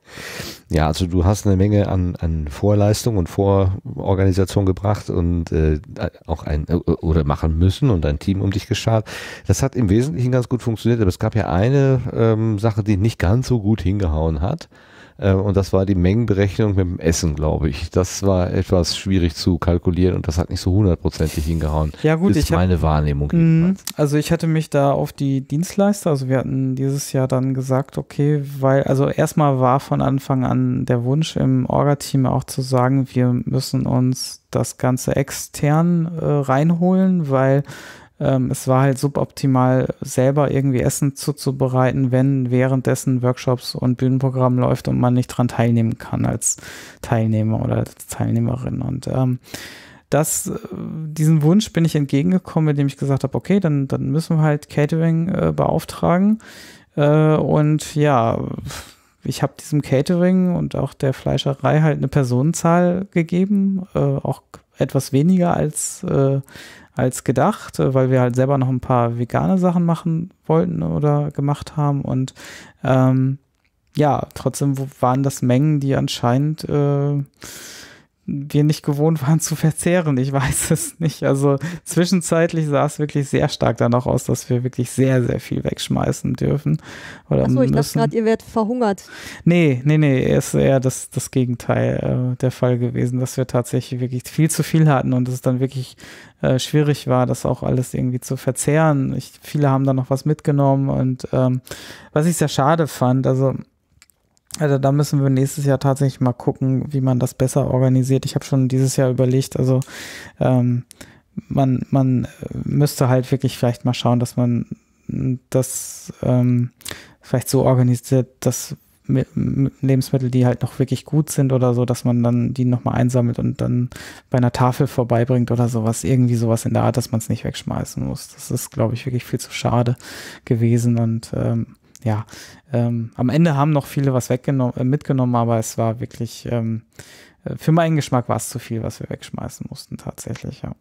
Ja, also du hast eine Menge an, an Vorleistung und Vororganisation gebracht und äh, auch ein oder machen müssen und ein Team um dich geschart. Das hat im Wesentlichen ganz gut funktioniert, aber es gab ja eine ähm, Sache, die nicht ganz so gut hingehauen hat. Äh, und das war die Mengenberechnung mit dem Essen, glaube ich. Das war etwas schwierig zu kalkulieren und das hat nicht so hundertprozentig hingehauen. Ja gut, das ist ich hab, meine Wahrnehmung. Mh, also ich hatte mich da auf die Dienstleister, also wir hatten dieses Jahr dann gesagt, okay, weil, also erstmal war von Anfang an der Wunsch im Orga-Team auch zu sagen, wir müssen uns das Ganze extern äh, reinholen, weil Ähm, es war halt suboptimal, selber irgendwie Essen zuzubereiten, wenn währenddessen Workshops und Bühnenprogramm läuft und man nicht dran teilnehmen kann als Teilnehmer oder als Teilnehmerin. Und ähm, das, diesen Wunsch bin ich entgegengekommen, indem ich gesagt habe, okay, dann, dann müssen wir halt Catering äh, beauftragen. Äh, und ja, ich habe diesem Catering und auch der Fleischerei halt eine Personenzahl gegeben, äh, auch etwas weniger als äh, als gedacht, weil wir halt selber noch ein paar vegane Sachen machen wollten oder gemacht haben und ähm, ja, trotzdem waren das Mengen, die anscheinend äh, wir nicht gewohnt waren zu verzehren. Ich weiß es nicht. Also zwischenzeitlich sah es wirklich sehr stark danach aus, dass wir wirklich sehr, sehr viel wegschmeißen dürfen. Achso, ich dachte gerade, ihr werdet verhungert. Nee, nee, nee, ist eher das, das Gegenteil äh, der Fall gewesen, dass wir tatsächlich wirklich viel zu viel hatten und es dann wirklich äh, schwierig war, das auch alles irgendwie zu verzehren. Ich, viele haben da noch was mitgenommen und ähm, was ich sehr schade fand, also Also da müssen wir nächstes Jahr tatsächlich mal gucken, wie man das besser organisiert. Ich habe schon dieses Jahr überlegt, also ähm, man, man müsste halt wirklich vielleicht mal schauen, dass man das ähm, vielleicht so organisiert, dass Lebensmittel, die halt noch wirklich gut sind oder so, dass man dann die nochmal einsammelt und dann bei einer Tafel vorbeibringt oder sowas, irgendwie sowas in der Art, dass man es nicht wegschmeißen muss. Das ist, glaube ich, wirklich viel zu schade gewesen und ähm, ja, ähm, am Ende haben noch viele was weggenommen, äh, mitgenommen, aber es war wirklich, ähm, für meinen Geschmack war es zu viel, was wir wegschmeißen mussten tatsächlich, ja.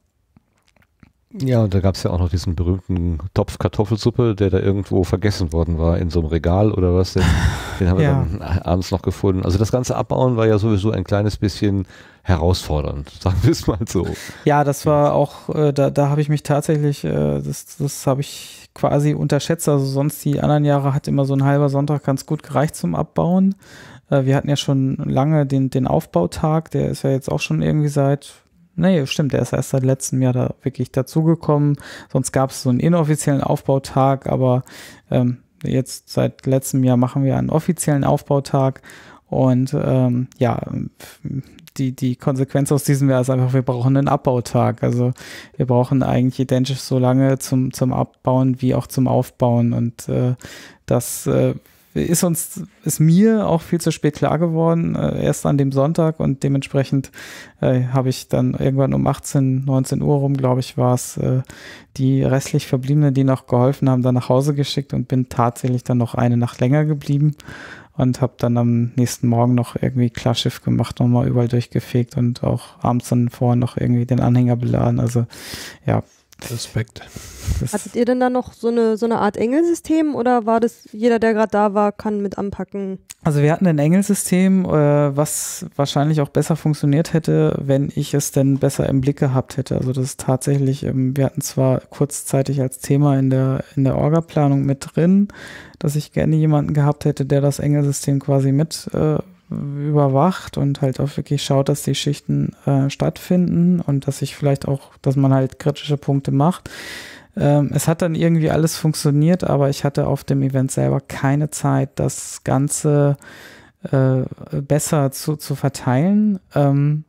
Ja, und da gab es ja auch noch diesen berühmten Topf Kartoffelsuppe, der da irgendwo vergessen worden war in so einem Regal oder was. Den, den haben wir Ja. dann abends noch gefunden. Also das ganze Abbauen war ja sowieso ein kleines bisschen herausfordernd, sagen wir es mal so. Ja, das war auch, äh, da, da habe ich mich tatsächlich, äh, das, das habe ich quasi unterschätzt. Also sonst die anderen Jahre hat immer so ein halber Sonntag ganz gut gereicht zum Abbauen. Äh, wir hatten ja schon lange den, den Aufbautag, der ist ja jetzt auch schon irgendwie seit, nee, stimmt, der ist erst seit letztem Jahr da wirklich dazugekommen. Sonst gab es so einen inoffiziellen Aufbautag, aber ähm, jetzt seit letztem Jahr machen wir einen offiziellen Aufbautag. Und ähm, ja, die, die Konsequenz aus diesem Jahr ist einfach, wir brauchen einen Abbautag. Also wir brauchen eigentlich identisch so lange zum, zum Abbauen wie auch zum Aufbauen. Und äh, das äh, ist uns, ist mir auch viel zu spät klar geworden, äh, erst an dem Sonntag, und dementsprechend äh, habe ich dann irgendwann um achtzehn, neunzehn Uhr rum, glaube ich, war es, äh, die restlich Verbliebenen, die noch geholfen haben, dann nach Hause geschickt und bin tatsächlich dann noch eine Nacht länger geblieben und habe dann am nächsten Morgen noch irgendwie Klarschiff gemacht, nochmal überall durchgefegt und auch abends dann vorher noch irgendwie den Anhänger beladen. Also ja. Respekt. Hattet ihr denn da noch so eine, so eine Art Engelsystem oder war das, jeder, der gerade da war, kann mit anpacken? Also wir hatten ein Engelsystem, äh, was wahrscheinlich auch besser funktioniert hätte, wenn ich es denn besser im Blick gehabt hätte. Also das ist tatsächlich, ähm, wir hatten zwar kurzzeitig als Thema in der, in der Orga-Planung mit drin, dass ich gerne jemanden gehabt hätte, der das Engelsystem quasi mit äh, überwacht und halt auch wirklich schaut, dass die Schichten äh, stattfinden und dass ich vielleicht auch, dass man halt kritische Punkte macht. Ähm, es hat dann irgendwie alles funktioniert, aber ich hatte auf dem Event selber keine Zeit, das Ganze äh, besser zu, zu verteilen. Ähm,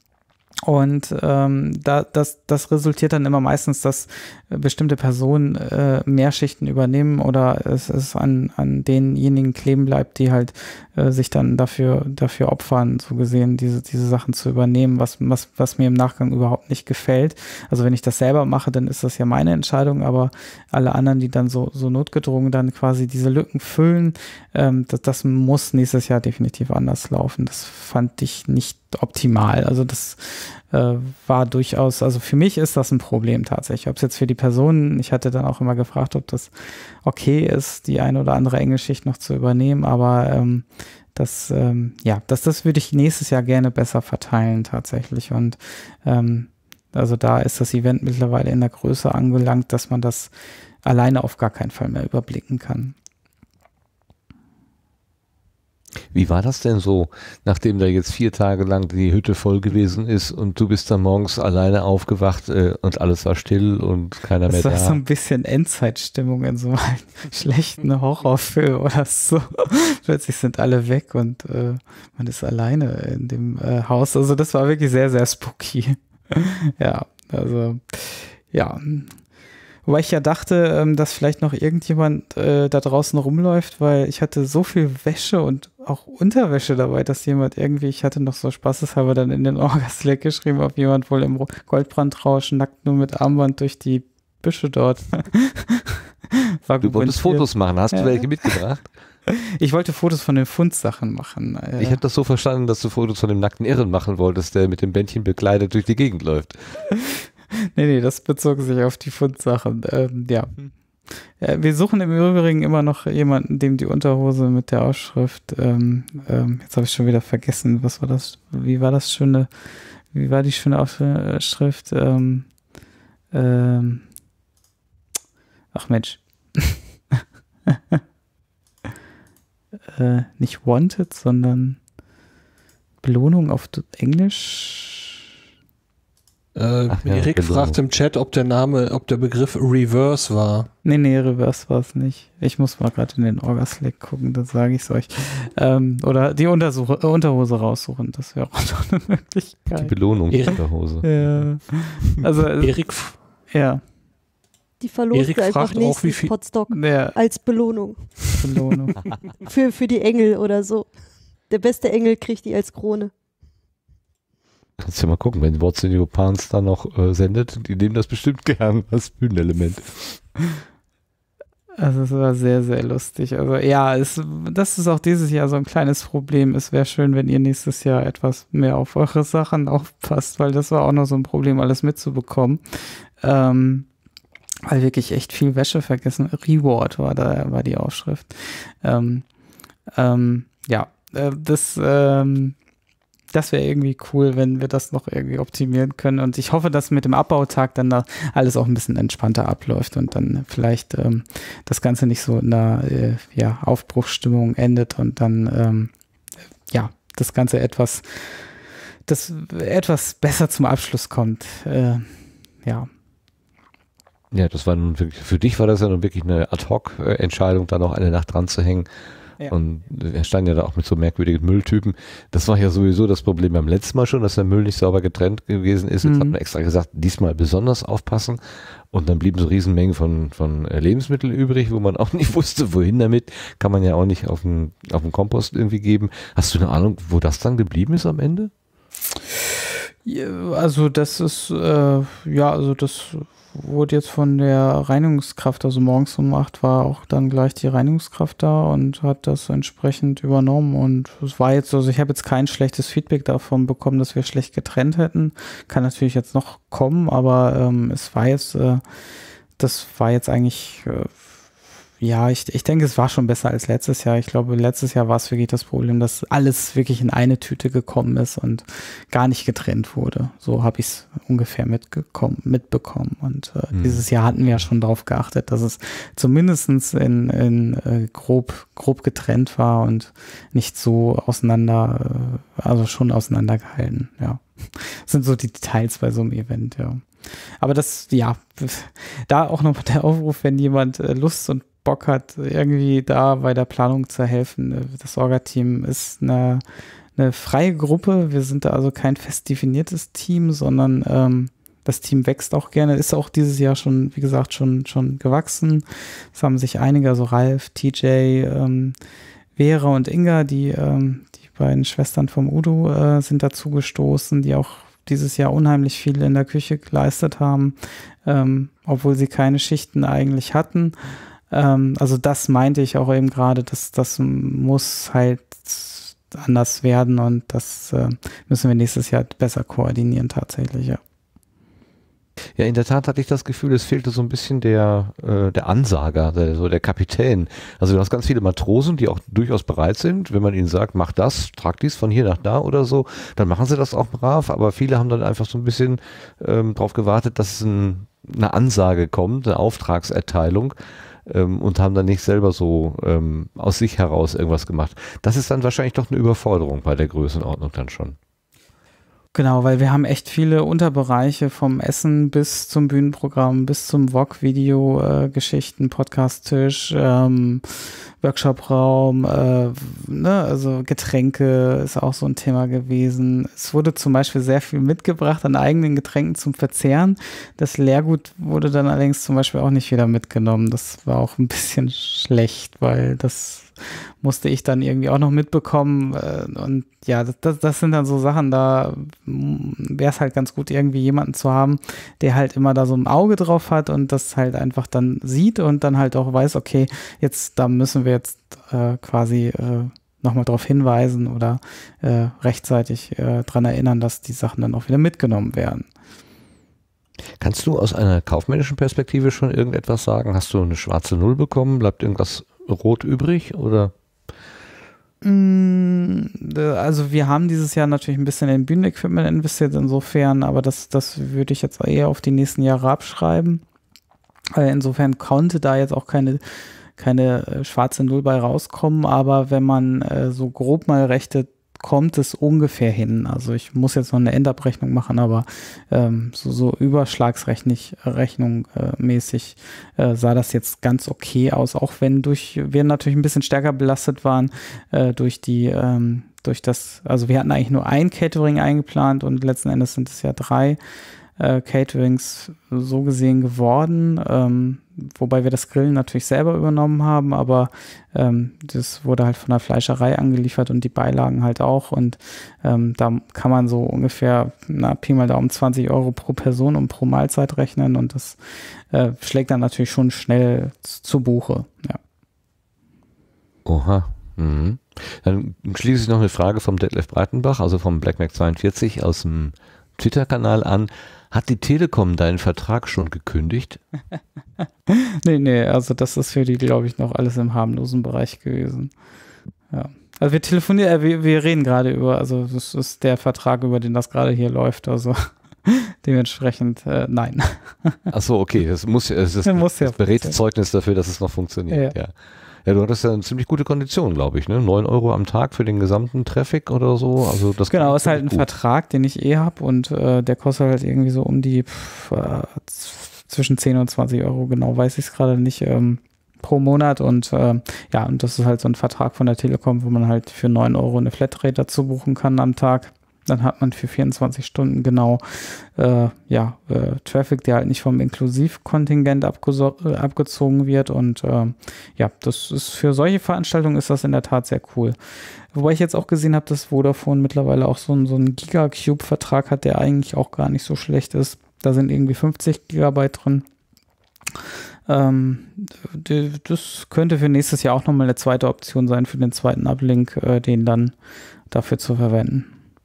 Und ähm, da, das, das resultiert dann immer meistens, dass äh, bestimmte Personen äh, mehr Schichten übernehmen oder es, es an, an denjenigen kleben bleibt, die halt äh, sich dann dafür, dafür opfern, so gesehen, diese, diese Sachen zu übernehmen, was, was, was mir im Nachgang überhaupt nicht gefällt. Also wenn ich das selber mache, dann ist das ja meine Entscheidung, aber alle anderen, die dann so, so notgedrungen dann quasi diese Lücken füllen, ähm, das, das muss nächstes Jahr definitiv anders laufen. Das fand ich nicht optimal. Also das äh, war durchaus, also für mich ist das ein Problem tatsächlich. Ob es jetzt für die Personen, ich hatte dann auch immer gefragt, ob das okay ist, die eine oder andere Engelschicht noch zu übernehmen, aber ähm, das, ähm, ja, das, das würde ich nächstes Jahr gerne besser verteilen tatsächlich. Und ähm, also da ist das Event mittlerweile in der Größe angelangt, dass man das alleine auf gar keinen Fall mehr überblicken kann. Wie war das denn so, nachdem da jetzt vier Tage lang die Hütte voll gewesen ist und du bist dann morgens alleine aufgewacht äh, und alles war still und keiner das mehr da? Das war so ein bisschen Endzeitstimmung in so einem schlechten Horrorfilm oder so. Plötzlich sind alle weg und äh, man ist alleine in dem äh, Haus. Also das war wirklich sehr, sehr spooky. Ja, also ja. Wobei ich ja dachte, ähm, dass vielleicht noch irgendjemand äh, da draußen rumläuft, weil ich hatte so viel Wäsche und auch Unterwäsche dabei, dass jemand irgendwie, ich hatte noch so spaßeshalber dann in den Orga-Slack geschrieben, ob jemand wohl im Goldbrandrausch nackt nur mit Armband durch die Büsche dort Du wolltest Fotos machen, hast ja. du welche mitgebracht? Ich wollte Fotos von den Fundsachen machen. Ich habe das so verstanden, dass du Fotos von dem nackten Irren machen wolltest, der mit dem Bändchen bekleidet durch die Gegend läuft. Nee, nee, das bezog sich auf die Fundsachen. Ähm, ja. ja. Wir suchen im Übrigen immer noch jemanden, dem die Unterhose mit der Ausschrift, ähm, ähm, jetzt habe ich schon wieder vergessen, was war das, wie war das schöne, wie war die schöne Ausschrift? Ähm, ähm, ach Mensch. äh, nicht wanted, sondern Belohnung auf Englisch. Äh, Ach ja, Erik genau. fragt im Chat, ob der Name, ob der Begriff Reverse war. Nee, nee, Reverse war es nicht. Ich muss mal gerade in den Orga-Slack gucken, das sage ich es euch. Ähm, oder die Untersuche, äh, Unterhose raussuchen, das wäre auch noch eine Möglichkeit. Die Belohnung Erik? der Hose. Ja. Also, Erik, ja. Die verlost Erik du einfach fragt auch, wie nächstens viel- Podstock Ja, als Belohnung. Belohnung. Für, für die Engel oder so. Der beste Engel kriegt die als Krone. Kannst ja mal gucken, wenn What's in Your Pants da noch äh, sendet, die nehmen das bestimmt gern als Bühnenelement. Also es war sehr, sehr lustig. Also ja, es, das ist auch dieses Jahr so ein kleines Problem. Es wäre schön, wenn ihr nächstes Jahr etwas mehr auf eure Sachen aufpasst, weil das war auch noch so ein Problem, alles mitzubekommen. Ähm, weil wirklich echt viel Wäsche vergessen. Reward war da, war die Aufschrift. Ähm, ähm, ja, äh, das ähm, das wäre irgendwie cool, wenn wir das noch irgendwie optimieren können. Und ich hoffe, dass mit dem Abbautag dann da alles auch ein bisschen entspannter abläuft und dann vielleicht ähm, das Ganze nicht so in einer äh, ja, Aufbruchsstimmung endet und dann ähm, ja, das Ganze etwas, das etwas besser zum Abschluss kommt. Äh, ja. Ja, das war nun wirklich, für dich war das ja nun wirklich eine Ad-Hoc-Entscheidung, da noch eine Nacht dran zu hängen. Ja. Und er stand ja da auch mit so merkwürdigen Mülltypen. Das war ja sowieso das Problem beim letzten Mal schon, dass der Müll nicht sauber getrennt gewesen ist. Jetzt Mhm. hat man extra gesagt, diesmal besonders aufpassen. Und dann blieben so Riesenmengen von, von Lebensmitteln übrig, wo man auch nicht wusste, wohin damit. Kann man ja auch nicht auf den, auf den Kompost irgendwie geben. Hast du eine Ahnung, wo das dann geblieben ist am Ende? Ja, also das ist, äh, ja, also das wurde jetzt von der Reinigungskraft, also morgens um acht war auch dann gleich die Reinigungskraft da und hat das entsprechend übernommen und es war jetzt, also ich habe jetzt kein schlechtes Feedback davon bekommen, dass wir schlecht getrennt hätten. Kann natürlich jetzt noch kommen, aber ähm, es war jetzt, äh, das war jetzt eigentlich, äh, ja, ich, ich denke, es war schon besser als letztes Jahr. Ich glaube, letztes Jahr war es wirklich das Problem, dass alles wirklich in eine Tüte gekommen ist und gar nicht getrennt wurde. So habe ich es ungefähr mitgekommen, mitbekommen. Und äh, Mhm. dieses Jahr hatten wir ja schon darauf geachtet, dass es zumindest in, in äh, grob, grob getrennt war und nicht so auseinander, äh, also schon auseinandergehalten, ja. Das sind so die Details bei so einem Event, ja. Aber das, ja, da auch noch der Aufruf, wenn jemand äh, Lust und Bock hat, irgendwie da bei der Planung zu helfen. Das Orga-Team ist eine, eine freie Gruppe. Wir sind da also kein fest definiertes Team, sondern ähm, das Team wächst auch gerne. Ist auch dieses Jahr schon, wie gesagt, schon, schon gewachsen. Es haben sich einige, also Ralf, T J, ähm, Vera und Inga, die, ähm, die beiden Schwestern vom Udo, äh, sind dazu gestoßen, die auch dieses Jahr unheimlich viel in der Küche geleistet haben, ähm, obwohl sie keine Schichten eigentlich hatten. Ähm, also das meinte ich auch eben gerade, dass das muss halt anders werden und das äh, müssen wir nächstes Jahr besser koordinieren tatsächlich, ja. Ja, in der Tat hatte ich das Gefühl, es fehlte so ein bisschen der, äh, der Ansager, der, so der Kapitän. Also du hast ganz viele Matrosen, die auch durchaus bereit sind, wenn man ihnen sagt, mach das, trag dies von hier nach da oder so, dann machen sie das auch brav, aber viele haben dann einfach so ein bisschen ähm, drauf gewartet, dass ein, eine Ansage kommt, eine Auftragserteilung, ähm, und haben dann nicht selber so ähm, aus sich heraus irgendwas gemacht. Das ist dann wahrscheinlich doch eine Überforderung bei der Größenordnung dann schon. Genau, weil wir haben echt viele Unterbereiche vom Essen bis zum Bühnenprogramm, bis zum Vlog-Video, äh, Geschichten, Podcast-Tisch, ähm, Workshop-Raum, äh, ne, also Getränke ist auch so ein Thema gewesen. Es wurde zum Beispiel sehr viel mitgebracht an eigenen Getränken zum Verzehren. Das Leergut wurde dann allerdings zum Beispiel auch nicht wieder mitgenommen. Das war auch ein bisschen schlecht, weil das musste ich dann irgendwie auch noch mitbekommen und ja, das, das sind dann so Sachen, da wäre es halt ganz gut, irgendwie jemanden zu haben, der halt immer da so ein Auge drauf hat und das halt einfach dann sieht und dann halt auch weiß, okay, jetzt, da müssen wir jetzt äh, quasi äh, nochmal drauf hinweisen oder äh, rechtzeitig äh, dran erinnern, dass die Sachen dann auch wieder mitgenommen werden. Kannst du aus einer kaufmännischen Perspektive schon irgendetwas sagen? Hast du eine schwarze Null bekommen? Bleibt irgendwas rot übrig oder? Also wir haben dieses Jahr natürlich ein bisschen in Bühnenequipment investiert insofern, aber das, das würde ich jetzt eher auf die nächsten Jahre abschreiben. Insofern konnte da jetzt auch keine, keine schwarze Null bei rauskommen, aber wenn man äh, so grob mal rechnet, kommt es ungefähr hin. Also ich muss jetzt noch eine Endabrechnung machen, aber ähm, so, so Überschlagsrechnung äh, mäßig äh, sah das jetzt ganz okay aus, auch wenn durch wir natürlich ein bisschen stärker belastet waren äh, durch die ähm, durch das, also wir hatten eigentlich nur ein Catering eingeplant und letzten Endes sind es ja drei. äh, Caterings so gesehen geworden, ähm, wobei wir das Grillen natürlich selber übernommen haben, aber ähm, das wurde halt von der Fleischerei angeliefert und die Beilagen halt auch und ähm, da kann man so ungefähr, na, Pi mal Daumen zwanzig Euro pro Person und pro Mahlzeit rechnen und das äh, schlägt dann natürlich schon schnell zu Buche, ja. Oha. Mhm. Dann schließe ich noch eine Frage vom Detlef Breitenbach, also vom Black Mac zweiundvierzig aus dem Twitter-Kanal an. Hat die Telekom deinen Vertrag schon gekündigt? nee, nee, also das ist für die, glaube ich, noch alles im harmlosen Bereich gewesen. Ja. Also wir telefonieren, äh, wir, wir reden gerade über, also das ist der Vertrag, über den das gerade hier läuft, also dementsprechend äh, nein. Ach so, okay, das muss ja, das ist das, muss ja das Berätzeugnis dafür, dass es noch funktioniert, ja. Ja. ja. Ja, du hattest ja eine ziemlich gute Kondition, glaube ich, ne? neun Euro am Tag für den gesamten Traffic oder so. Also das genau, ist halt ein gut. Vertrag, den ich eh habe und äh, der kostet halt irgendwie so um die pff, äh, zwischen zehn und zwanzig Euro, genau weiß ich es gerade nicht, ähm, pro Monat und äh, ja, und das ist halt so ein Vertrag von der Telekom, wo man halt für neun Euro eine Flatrate dazu buchen kann am Tag. Dann hat man für vierundzwanzig Stunden genau äh, ja, äh, Traffic, der halt nicht vom Inklusivkontingent abgeso- äh, abgezogen wird und äh, ja, das ist für solche Veranstaltungen ist das in der Tat sehr cool. Wobei ich jetzt auch gesehen habe, dass Vodafone mittlerweile auch so, ein, so einen Gigacube-Vertrag hat, der eigentlich auch gar nicht so schlecht ist. Da sind irgendwie fünfzig Gigabyte drin. Ähm, d- das könnte für nächstes Jahr auch nochmal eine zweite Option sein, für den zweiten Uplink, äh, den dann dafür zu verwenden.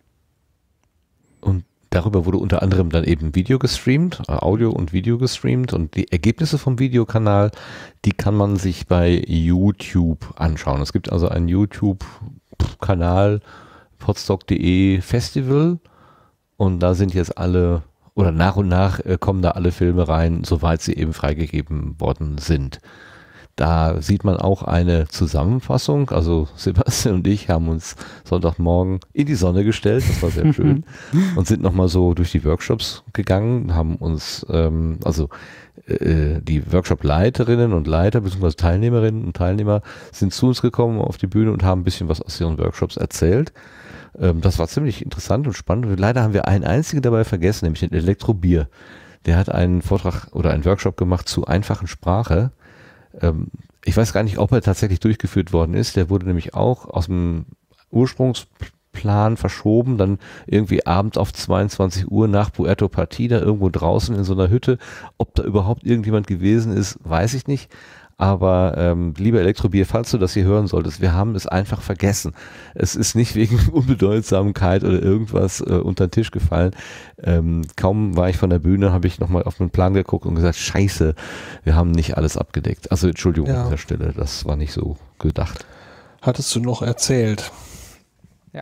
Und darüber wurde unter anderem dann eben Video gestreamt, äh, Audio und Video gestreamt und die Ergebnisse vom Videokanal, die kann man sich bei YouTube anschauen. Es gibt also einen YouTube-Kanal, podstock punkt de Festival und da sind jetzt alle, oder nach und nach äh, kommen da alle Filme rein, soweit sie eben freigegeben worden sind. Da sieht man auch eine Zusammenfassung, also Sebastian und ich haben uns Sonntagmorgen in die Sonne gestellt, das war sehr schön, und sind nochmal so durch die Workshops gegangen, haben uns, ähm, also äh, die Workshop-Leiterinnen und Leiter, beziehungsweise Teilnehmerinnen und Teilnehmer sind zu uns gekommen auf die Bühne und haben ein bisschen was aus ihren Workshops erzählt. Ähm, das war ziemlich interessant und spannend. Und leider haben wir einen einzigen dabei vergessen, nämlich den Elektrobier. Der hat einen Vortrag oder einen Workshop gemacht zu einfachen Sprache. Ich weiß gar nicht, ob er tatsächlich durchgeführt worden ist. Der wurde nämlich auch aus dem Ursprungsplan verschoben, dann irgendwie abends auf zweiundzwanzig Uhr nach Puerto Partida irgendwo draußen in so einer Hütte. Ob da überhaupt irgendjemand gewesen ist, weiß ich nicht. Aber ähm, lieber Elektrobier, falls du das hier hören solltest, wir haben es einfach vergessen. Es ist nicht wegen Unbedeutsamkeit oder irgendwas äh, unter den Tisch gefallen. Ähm, kaum war ich von der Bühne, habe ich nochmal auf den Plan geguckt und gesagt, scheiße, wir haben nicht alles abgedeckt. Also Entschuldigung Ja. an der Stelle, das war nicht so gedacht. Hattest du noch erzählt? Ja.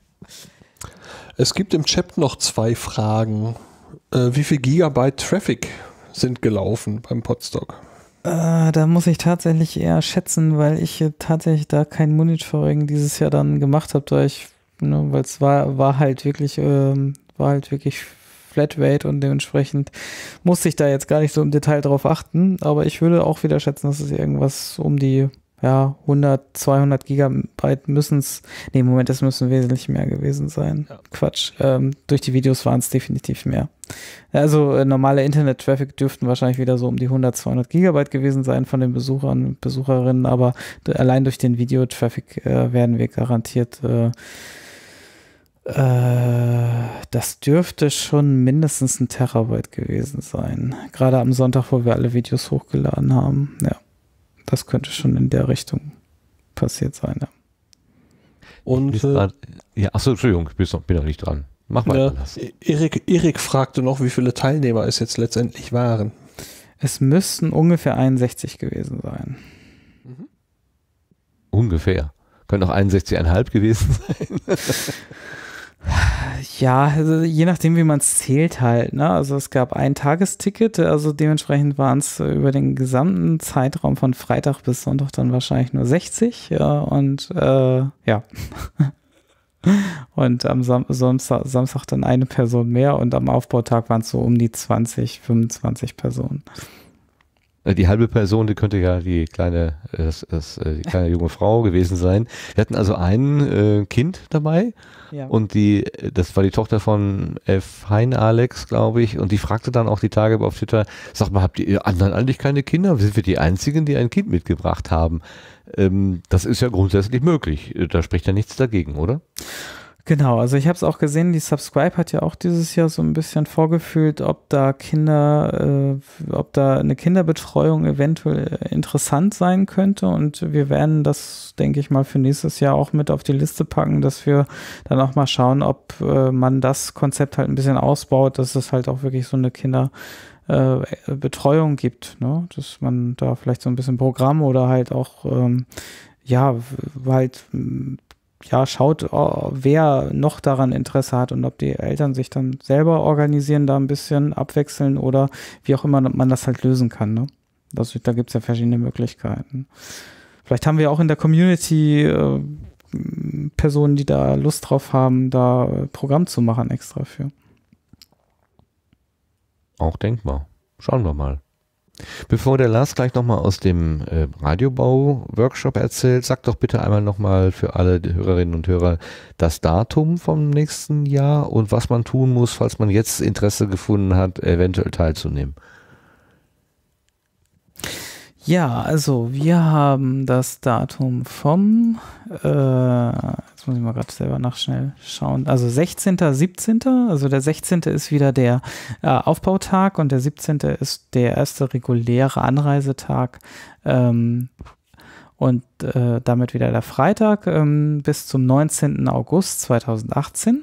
Es gibt im Chat noch zwei Fragen. Äh, wie viel Gigabyte Traffic sind gelaufen beim Podstock? Äh, da muss ich tatsächlich eher schätzen, weil ich äh, tatsächlich da kein Monitoring dieses Jahr dann gemacht habe, da ich, ne, weil es war, war halt wirklich, ähm, war halt wirklich Flatrate und dementsprechend musste ich da jetzt gar nicht so im Detail drauf achten, aber ich würde auch wieder schätzen, dass es irgendwas um die ja, hundert, zweihundert Gigabyte müssen es, nee, Moment, das müssen wesentlich mehr gewesen sein. Ja. Quatsch, ähm, durch die Videos waren es definitiv mehr. Also äh, normale Internet-Traffic dürften wahrscheinlich wieder so um die hundert, zweihundert Gigabyte gewesen sein von den Besuchern und Besucherinnen, aber d- allein durch den Videotraffic äh, werden wir garantiert, äh, äh, das dürfte schon mindestens ein Terabyte gewesen sein. Gerade am Sonntag, wo wir alle Videos hochgeladen haben, ja. Das könnte schon in der Richtung passiert sein, ja. Und Ist äh, grad, ja, achso, Entschuldigung, ich bin noch, bin noch nicht dran. Mach mal. äh, Erik, Erik fragte noch, wie viele Teilnehmer es jetzt letztendlich waren. Es müssten ungefähr einundsechzig gewesen sein. Ungefähr. Können auch einundsechzig Komma fünf gewesen sein. Ja, also je nachdem, wie man es zählt halt, ne? Also es gab ein Tagesticket, also dementsprechend waren es über den gesamten Zeitraum von Freitag bis Sonntag dann wahrscheinlich nur sechzig, ja, und äh, ja. Und am Sam- Samstag, Samstag dann eine Person mehr und am Aufbautag waren es so um die zwanzig, fünfundzwanzig Personen. Die halbe Person, die könnte ja die kleine, das, das, die kleine junge Frau gewesen sein. Wir hatten also ein äh, Kind dabei Ja. und die, das war die Tochter von F. Hein Alex, glaube ich, und die fragte dann auch die Tage über auf Twitter, sag mal, habt ihr anderen eigentlich keine Kinder? Sind wir die Einzigen, die ein Kind mitgebracht haben? Ähm, das ist ja grundsätzlich möglich. Da spricht ja nichts dagegen, oder? Genau, also ich habe es auch gesehen, die Subscribe hat ja auch dieses Jahr so ein bisschen vorgefühlt, ob da Kinder, äh, ob da eine Kinderbetreuung eventuell interessant sein könnte, und wir werden das, denke ich mal, für nächstes Jahr auch mit auf die Liste packen, dass wir dann auch mal schauen, ob äh, man das Konzept halt ein bisschen ausbaut, dass es halt auch wirklich so eine Kinderbetreuung äh, gibt, ne? Dass man da vielleicht so ein bisschen Programm oder halt auch, ähm, ja, halt ja, schaut, wer noch daran Interesse hat und ob die Eltern sich dann selber organisieren, da ein bisschen abwechseln oder wie auch immer man das halt lösen kann. Ne? Das, da gibt es ja verschiedene Möglichkeiten. Vielleicht haben wir auch in der Community äh, Personen, die da Lust drauf haben, da Programm zu machen extra für. Auch denkbar. Schauen wir mal. Bevor der Lars gleich nochmal aus dem äh, Radiobau-Workshop erzählt, sag doch bitte einmal nochmal für alle Hörerinnen und Hörer das Datum vom nächsten Jahr und was man tun muss, falls man jetzt Interesse gefunden hat, eventuell teilzunehmen. Ja, also wir haben das Datum vom, äh, jetzt muss ich mal gerade selber nachschnell schauen, also sechzehnten siebzehnten Also der sechzehnte ist wieder der äh, Aufbautag und der siebzehnte ist der erste reguläre Anreisetag ähm, und äh, damit wieder der Freitag ähm, bis zum neunzehnten August zweitausendachtzehn.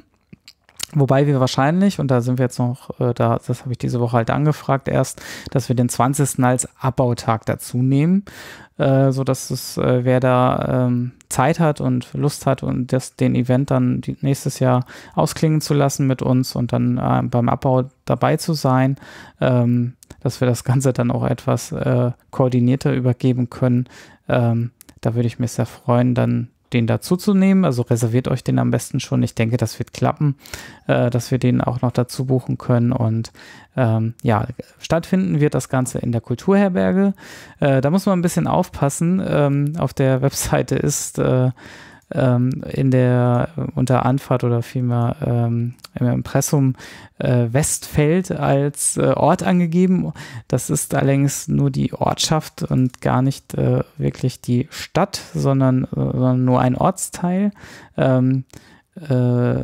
Wobei wir wahrscheinlich, und da sind wir jetzt noch, äh, da, das habe ich diese Woche halt angefragt erst, dass wir den zwanzigsten als Abbautag dazu nehmen, äh, sodass es, äh, wer da ähm, Zeit hat und Lust hat und das, den Event dann die, nächstes Jahr ausklingen zu lassen mit uns und dann äh, beim Abbau dabei zu sein, ähm, dass wir das Ganze dann auch etwas äh, koordinierter übergeben können. Ähm, da würde ich mich sehr freuen, dann den dazu zu nehmen, also reserviert euch den am besten schon. Ich denke, das wird klappen, äh, dass wir den auch noch dazu buchen können und ähm, ja, stattfinden wird das Ganze in der Kulturherberge. Äh, da muss man ein bisschen aufpassen. Ähm, auf der Webseite ist äh, ähm, in der unter Anfahrt oder vielmehr ähm, im Impressum äh, Westfeld als äh, Ort angegeben. Das ist allerdings nur die Ortschaft und gar nicht äh, wirklich die Stadt, sondern, äh, sondern nur ein Ortsteil. Ähm, äh,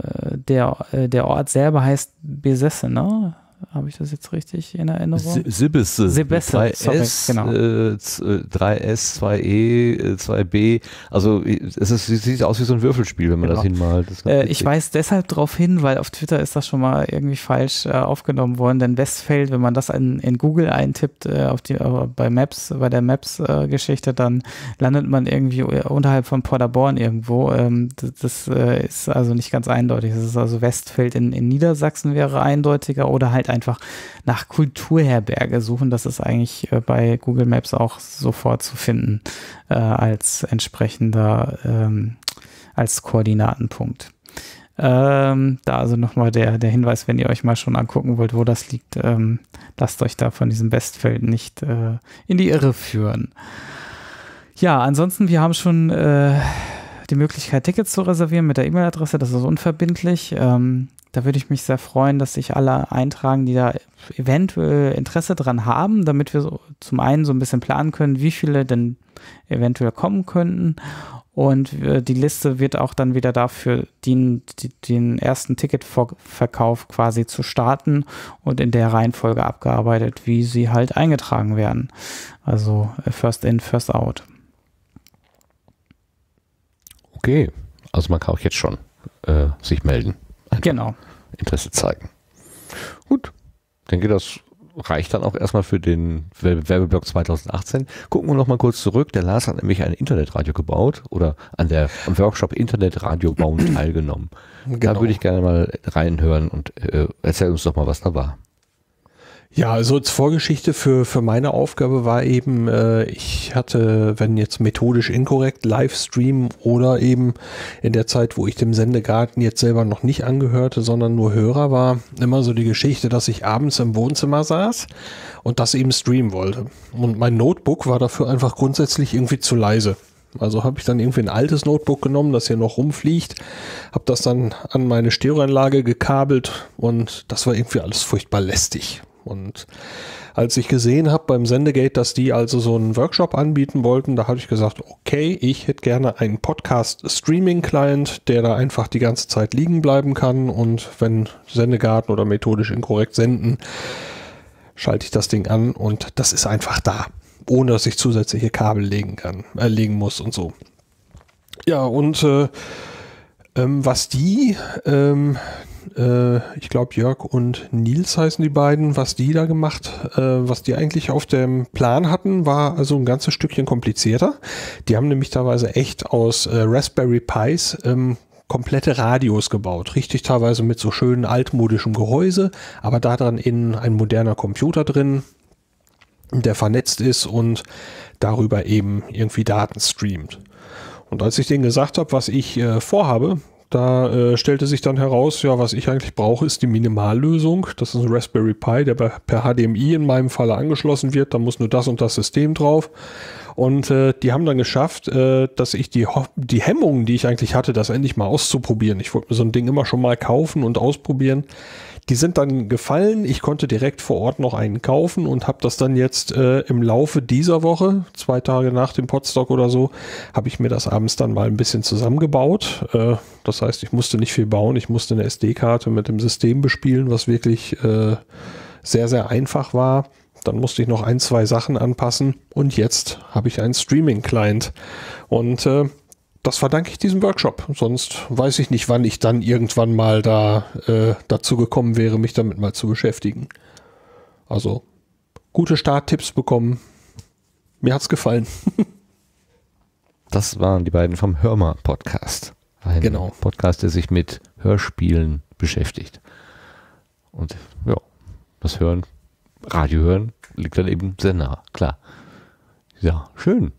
der, äh, der Ort selber heißt Besessene. Habe ich das jetzt richtig in Erinnerung? Sibisse. Sibisse, drei sorry, S, genau. äh, drei S, zwei E, zwei B. Also es ist, es sieht aus wie so ein Würfelspiel, wenn man Genau. das hinmalt. Das Äh, ich weise deshalb darauf hin, weil auf Twitter ist das schon mal irgendwie falsch äh, aufgenommen worden, denn Westfeld, wenn man das in, in Google eintippt, äh, auf die, äh, bei Maps, bei der Maps-Geschichte, äh, dann landet man irgendwie unterhalb von Paderborn irgendwo. Ähm, das das äh, ist also nicht ganz eindeutig. Das ist also Westfeld in, in Niedersachsen wäre eindeutiger oder halt einfach nach Kulturherberge suchen. Das ist eigentlich äh, bei Google Maps auch sofort zu finden äh, als entsprechender, ähm, als Koordinatenpunkt. Ähm, da also nochmal der, der Hinweis, wenn ihr euch mal schon angucken wollt, wo das liegt, ähm, lasst euch da von diesem Westfeld nicht äh, in die Irre führen. Ja, ansonsten, wir haben schon äh, die Möglichkeit, Tickets zu reservieren mit der E-Mail-Adresse, das ist unverbindlich. Ähm, Da würde ich mich sehr freuen, dass sich alle eintragen, die da eventuell Interesse dran haben, damit wir so zum einen so ein bisschen planen können, wie viele denn eventuell kommen könnten. Und äh, die Liste wird auch dann wieder dafür dienen, die, den ersten Ticketverkauf quasi zu starten und in der Reihenfolge abgearbeitet, wie sie halt eingetragen werden. Also äh, first in, first out. Okay, also man kann auch jetzt schon äh, sich melden. Einfach genau. Interesse zeigen. Gut, ich denke, das reicht dann auch erstmal für den Werbeblock zweitausendachtzehn. Gucken wir noch mal kurz zurück. Der Lars hat nämlich ein Internetradio gebaut oder an der am Workshop Internetradio bauen teilgenommen. Genau. Da würde ich gerne mal reinhören und äh, erzähl uns doch mal, was da war. Ja, also als Vorgeschichte für, für meine Aufgabe war eben, äh, ich hatte, wenn jetzt methodisch inkorrekt, Livestream oder eben in der Zeit, wo ich dem Sendegarten jetzt selber noch nicht angehörte, sondern nur Hörer war, immer so die Geschichte, dass ich abends im Wohnzimmer saß und das eben streamen wollte. Und mein Notebook war dafür einfach grundsätzlich irgendwie zu leise. Also habe ich dann irgendwie ein altes Notebook genommen, das hier noch rumfliegt, habe das dann an meine Stereoanlage gekabelt und das war irgendwie alles furchtbar lästig. Und als ich gesehen habe beim Sendegate, dass die also so einen Workshop anbieten wollten, da habe ich gesagt, okay, ich hätte gerne einen Podcast-Streaming-Client, der da einfach die ganze Zeit liegen bleiben kann und wenn Sendegarten oder methodisch inkorrekt senden, schalte ich das Ding an und das ist einfach da, ohne dass ich zusätzliche Kabel legen kann, äh, legen muss und so. Ja, und äh, ähm, was die, ähm, äh, ich glaube Jörg und Nils heißen die beiden, was die da gemacht, äh, was die eigentlich auf dem Plan hatten, war also ein ganzes Stückchen komplizierter. Die haben nämlich teilweise echt aus äh, Raspberry Pis ähm, komplette Radios gebaut, richtig teilweise mit so schönen altmodischem Gehäuse, aber da dran innen ein moderner Computer drin, der vernetzt ist und darüber eben irgendwie Daten streamt. Und als ich denen gesagt habe, was ich äh, vorhabe, da äh, stellte sich dann heraus, ja, was ich eigentlich brauche, ist die Minimallösung. Das ist ein Raspberry Pi, der per H D M I in meinem Falle angeschlossen wird. Da muss nur das und das System drauf. Und äh, die haben dann geschafft, äh, dass ich die, die Hemmungen, die ich eigentlich hatte, das endlich mal auszuprobieren. Ich wollte mir so ein Ding immer schon mal kaufen und ausprobieren. Die sind dann gefallen. Ich konnte direkt vor Ort noch einen kaufen und habe das dann jetzt äh, im Laufe dieser Woche, zwei Tage nach dem Podstock oder so, habe ich mir das abends dann mal ein bisschen zusammengebaut. Äh, das heißt, ich musste nicht viel bauen. Ich musste eine S D-Karte mit dem System bespielen, was wirklich äh, sehr, sehr einfach war. Dann musste ich noch ein, zwei Sachen anpassen und jetzt habe ich einen Streaming-Client. Und äh, das verdanke ich diesem Workshop. Sonst weiß ich nicht, wann ich dann irgendwann mal da äh, dazu gekommen wäre, mich damit mal zu beschäftigen. Also gute Starttipps bekommen. Mir hat's gefallen. Das waren die beiden vom Hörmer-Podcast. Ein Genau. Podcast, der sich mit Hörspielen beschäftigt. Und ja, das Hören, Radio hören, liegt dann eben sehr nah, klar. Ja, schön.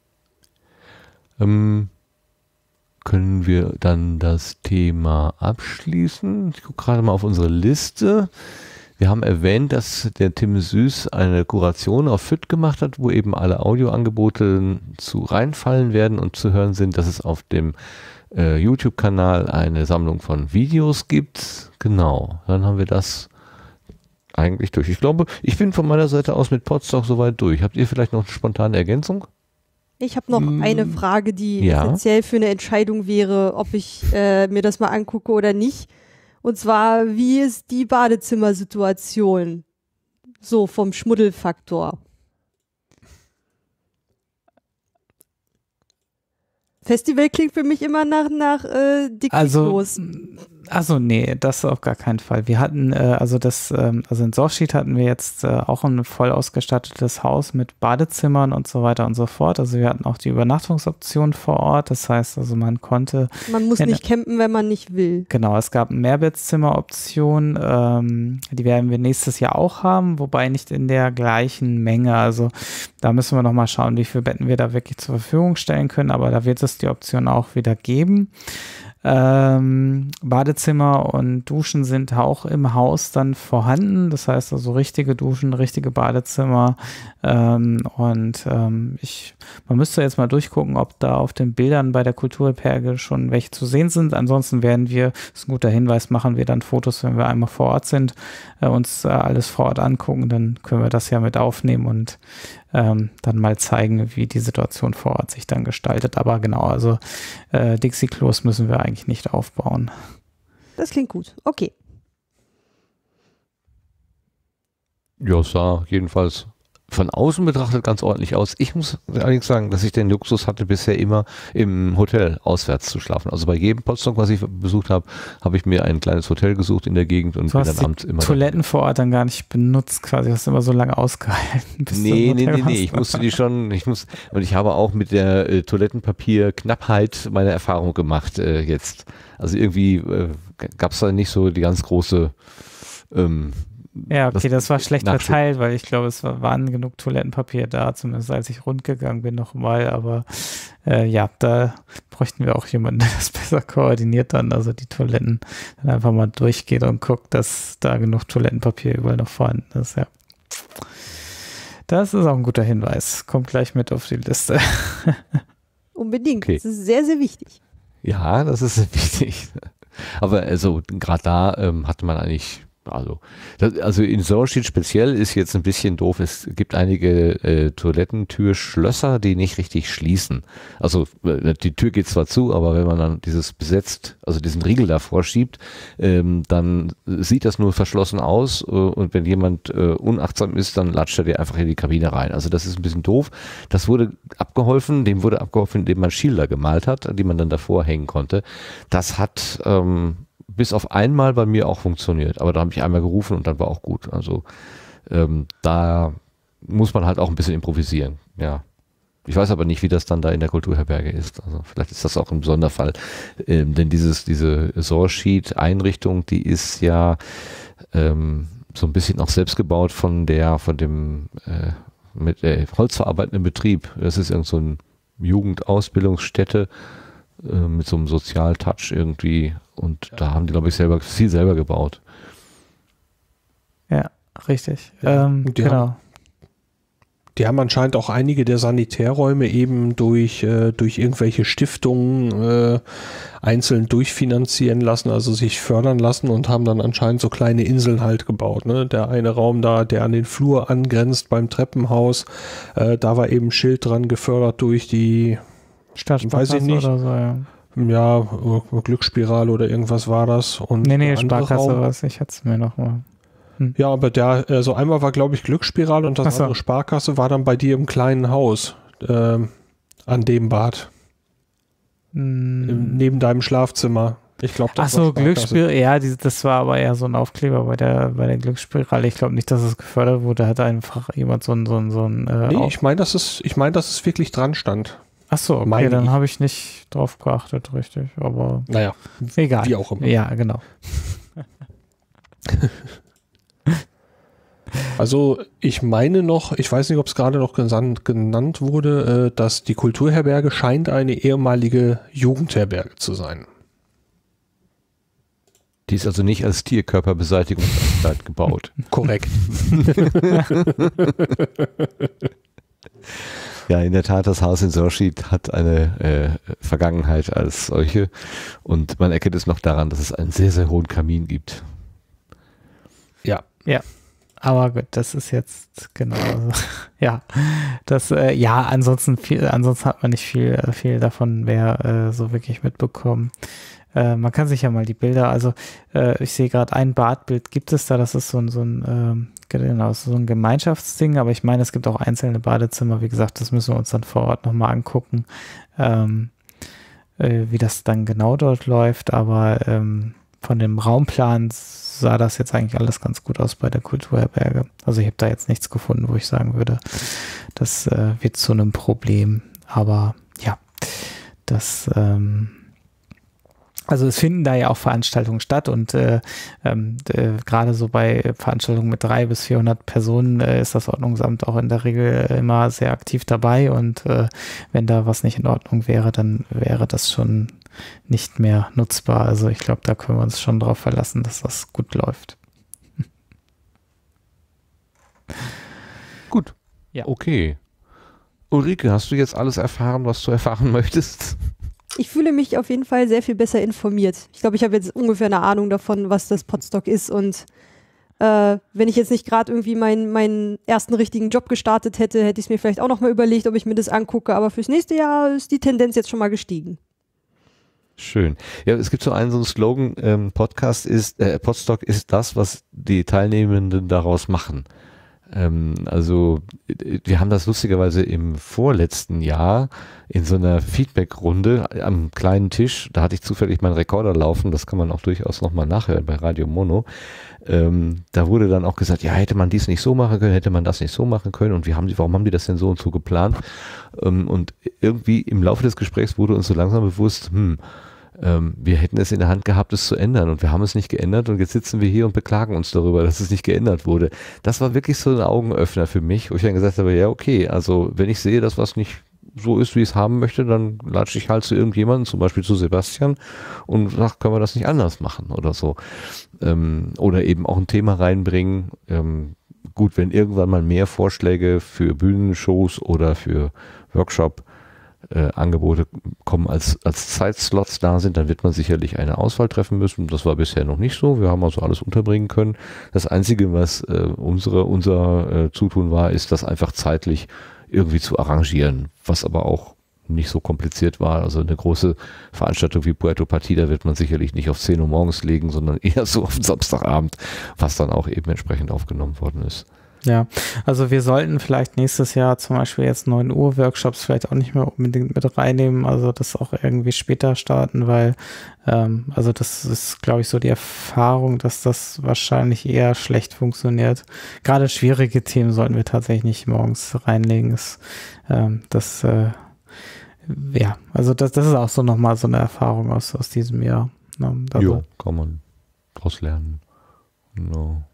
Ähm, können wir dann das Thema abschließen? Ich gucke gerade mal auf unsere Liste. Wir haben erwähnt, dass der Tim Süß eine Kuration auf F Y T gemacht hat, wo eben alle Audioangebote zu reinfallen werden und zu hören sind, dass es auf dem äh, YouTube-Kanal eine Sammlung von Videos gibt. Genau, dann haben wir das eigentlich durch. Ich glaube, ich bin von meiner Seite aus mit Podstock soweit durch. Habt ihr vielleicht noch eine spontane Ergänzung? Ich habe noch hm, eine Frage, die ja. essentiell für eine Entscheidung wäre, ob ich äh, mir das mal angucke oder nicht. Und zwar, wie ist die Badezimmersituation? So vom Schmuddelfaktor. Festival klingt für mich immer nach, nach äh, Dixie-Klos. Also, also nee, das auf gar keinen Fall. Wir hatten, äh, also das, ähm, also in Sorschied hatten wir jetzt äh, auch ein voll ausgestattetes Haus mit Badezimmern und so weiter und so fort. Also wir hatten auch die Übernachtungsoption vor Ort. Das heißt, also man konnte... Man muss nicht campen, wenn man nicht will. Genau, es gab eine Mehrbettzimmeroption. Ähm, die werden wir nächstes Jahr auch haben, wobei nicht in der gleichen Menge. Also da müssen wir nochmal schauen, wie viele Betten wir da wirklich zur Verfügung stellen können. Aber da wird es die Option auch wieder geben. Ähm, Badezimmer und Duschen sind auch im Haus dann vorhanden. Das heißt also richtige Duschen, richtige Badezimmer. Ähm, und ähm, ich, man müsste jetzt mal durchgucken, ob da auf den Bildern bei der Kulturperge schon welche zu sehen sind. Ansonsten werden wir, das ist ein guter Hinweis, machen wir dann Fotos, wenn wir einmal vor Ort sind, äh, uns äh, alles vor Ort angucken. Dann können wir das ja mit aufnehmen und ähm, dann mal zeigen, wie die Situation vor Ort sich dann gestaltet. Aber genau, also äh, Dixie-Klos müssen wir eigentlich nicht aufbauen. Das klingt gut. Okay. Ja, es sah jedenfalls von außen betrachtet ganz ordentlich aus. Ich muss allerdings sagen, dass ich den Luxus hatte, bisher immer im Hotel auswärts zu schlafen. Also bei jedem Podstock, was ich besucht habe, habe ich mir ein kleines Hotel gesucht in der Gegend und du bin hast dann abends immer... Toiletten vor Ort dann gar nicht benutzt quasi, hast du immer so lange ausgehalten. Bis Nee, nee, nee, nee, ich musste die schon, ich muss, und ich habe auch mit der äh, Toilettenpapierknappheit meine Erfahrung gemacht äh, jetzt. Also irgendwie äh, gab es da nicht so die ganz große ähm, Ja, okay, das, das war schlecht Nachschub. verteilt, weil ich glaube, es war, waren genug Toilettenpapier da, zumindest als ich rundgegangen bin nochmal, aber äh, ja, da bräuchten wir auch jemanden, der das besser koordiniert dann, also die Toiletten dann einfach mal durchgeht und guckt, dass da genug Toilettenpapier überall noch vorhanden ist, ja. Das ist auch ein guter Hinweis, kommt gleich mit auf die Liste. Unbedingt, Okay. das ist sehr, sehr wichtig. Ja, das ist wichtig. Aber also gerade da ähm, hatte man eigentlich, also, das, also in Sorschied speziell ist jetzt ein bisschen doof. Es gibt einige äh, Toilettentürschlösser, die nicht richtig schließen. Also äh, die Tür geht zwar zu, aber wenn man dann dieses besetzt, also diesen Riegel davor schiebt, ähm, dann sieht das nur verschlossen aus äh, und wenn jemand äh, unachtsam ist, dann latscht er dir einfach in die Kabine rein. Also das ist ein bisschen doof. Das wurde abgeholfen, dem wurde abgeholfen, indem man Schilder gemalt hat, die man dann davor hängen konnte. Das hat ähm, bis auf einmal bei mir auch funktioniert, aber da habe ich einmal gerufen und dann war auch gut. Also ähm, da muss man halt auch ein bisschen improvisieren, ja. Ich weiß aber nicht, wie das dann da in der Kulturherberge ist. Also vielleicht ist das auch ein Sonderfall, ähm, denn dieses diese Sorschied-Einrichtung, die ist ja ähm, so ein bisschen auch selbst gebaut von der von dem äh, mit äh, holzverarbeitenden Betrieb. Das ist irgend so eine Jugendausbildungsstätte äh, mit so einem Sozialtouch irgendwie. Und ja. Da haben die, glaube ich, selber viel selber gebaut. Ja, richtig. Ja, ähm, die genau. Haben, die haben anscheinend auch einige der Sanitärräume eben durch, äh, durch irgendwelche Stiftungen äh, einzeln durchfinanzieren lassen, also sich fördern lassen und haben dann anscheinend so kleine Inseln halt gebaut. Ne? Der eine Raum da, der an den Flur angrenzt beim Treppenhaus, äh, da war eben ein Schild dran, gefördert durch die Stadtsparkasse weiß ich nicht. oder so, ja. Ja, Glücksspirale oder irgendwas war das. Und Nee, nee, der andere Sparkasse Raum- war es. Ich hatte es mir noch mal. Ja, aber der, also einmal war, glaube ich, Glücksspirale und das Ach so. andere Sparkasse war dann bei dir im kleinen Haus, ähm, an dem Bad, Hm. im, neben deinem Schlafzimmer. Ich glaube, das Ach so, war Sparkasse. Glücksspirale, ja, die, das war aber eher so ein Aufkleber bei der, bei der Glücksspirale. Ich glaube nicht, dass es gefördert wurde. Hat einfach jemand so ein, so ein, so ein äh, Nee, Auf- ich meine, dass es, ich meine, dass es wirklich dran stand. Ach so, okay, meine dann ich. habe ich nicht drauf geachtet, richtig. Aber Naja, egal. wie auch immer. Ja, genau. Also ich meine noch, ich weiß nicht, ob es gerade noch gesandt, genannt wurde, äh, dass die Kulturherberge scheint eine ehemalige Jugendherberge zu sein. Die ist also nicht als Tierkörperbeseitigungsanstalt gebaut. Korrekt. Ja, in der Tat, das Haus in Sorschied hat eine äh, Vergangenheit als solche und man erkennt es noch daran, dass es einen sehr, sehr hohen Kamin gibt. Ja. Ja. Aber gut, das ist jetzt genau. Ja, das äh, ja, ansonsten viel, ansonsten hat man nicht viel, viel davon mehr äh, so wirklich mitbekommen. Äh, man kann sich ja mal die Bilder, also äh, ich sehe gerade ein Badbild gibt es da, das ist so ein, so ein ähm, genau, so ein Gemeinschaftsding, aber ich meine, es gibt auch einzelne Badezimmer, wie gesagt, das müssen wir uns dann vor Ort nochmal angucken, ähm, äh, wie das dann genau dort läuft, aber ähm, von dem Raumplan sah das jetzt eigentlich alles ganz gut aus bei der Kulturherberge. Also ich habe da jetzt nichts gefunden, wo ich sagen würde, das äh, wird zu einem Problem. Aber ja, das ähm, also es finden da ja auch Veranstaltungen statt und äh, ähm, äh, gerade so bei Veranstaltungen mit drei bis vierhundert Personen äh, ist das Ordnungsamt auch in der Regel immer sehr aktiv dabei und äh, wenn da was nicht in Ordnung wäre, dann wäre das schon nicht mehr nutzbar. Also ich glaube, da können wir uns schon drauf verlassen, dass das gut läuft. Gut. Ja. Okay. Ulrike, hast du jetzt alles erfahren, was du erfahren möchtest? Ich fühle mich auf jeden Fall sehr viel besser informiert. Ich glaube, ich habe jetzt ungefähr eine Ahnung davon, was das Podstock ist und äh, wenn ich jetzt nicht gerade irgendwie meinen, meinen ersten richtigen Job gestartet hätte, hätte ich es mir vielleicht auch noch mal überlegt, ob ich mir das angucke, aber fürs nächste Jahr ist die Tendenz jetzt schon mal gestiegen. Schön. Ja, es gibt so einen, so einen Slogan, ähm, Podcast ist, äh, Podstock ist das, was die Teilnehmenden daraus machen. Ähm, also wir haben das lustigerweise im vorletzten Jahr in so einer Feedback-Runde am kleinen Tisch, da hatte ich zufällig meinen Rekorder laufen, das kann man auch durchaus nochmal nachhören bei Radio Mono. Ähm, da wurde dann auch gesagt, ja, hätte man dies nicht so machen können, hätte man das nicht so machen können und wie haben die, warum haben die das denn so und so geplant? Ähm, und irgendwie im Laufe des Gesprächs wurde uns so langsam bewusst, hm, ähm, wir hätten es in der Hand gehabt, es zu ändern und wir haben es nicht geändert und jetzt sitzen wir hier und beklagen uns darüber, dass es nicht geändert wurde. Das war wirklich so ein Augenöffner für mich, wo ich dann gesagt habe, ja okay, also wenn ich sehe, dass was nicht so ist, wie ich es haben möchte, dann latsche ich halt zu irgendjemandem, zum Beispiel zu Sebastian und sage, können wir das nicht anders machen oder so. Ähm, oder eben auch ein Thema reinbringen. Ähm, gut, wenn irgendwann mal mehr Vorschläge für Bühnenshows oder für Workshop-Angebote äh, kommen, als, als Zeitslots da sind, dann wird man sicherlich eine Auswahl treffen müssen. Das war bisher noch nicht so. Wir haben also alles unterbringen können. Das Einzige, was äh, unsere, unser äh, Zutun war, ist, das einfach zeitlich irgendwie zu arrangieren, was aber auch nicht so kompliziert war. Also eine große Veranstaltung wie Puerto Partida wird man sicherlich nicht auf zehn Uhr morgens legen, sondern eher so auf den Samstagabend, was dann auch eben entsprechend aufgenommen worden ist. Ja, also wir sollten vielleicht nächstes Jahr zum Beispiel jetzt neun Uhr Workshops vielleicht auch nicht mehr unbedingt mit reinnehmen, also das auch irgendwie später starten, weil ähm, also das ist, glaube ich, so die Erfahrung, dass das wahrscheinlich eher schlecht funktioniert. Gerade schwierige Themen sollten wir tatsächlich nicht morgens reinlegen. Das, ähm, das äh, ja, also das, das ist auch so nochmal so eine Erfahrung aus, aus diesem Jahr. Ne? Also, ja, kann man daraus lernen. No.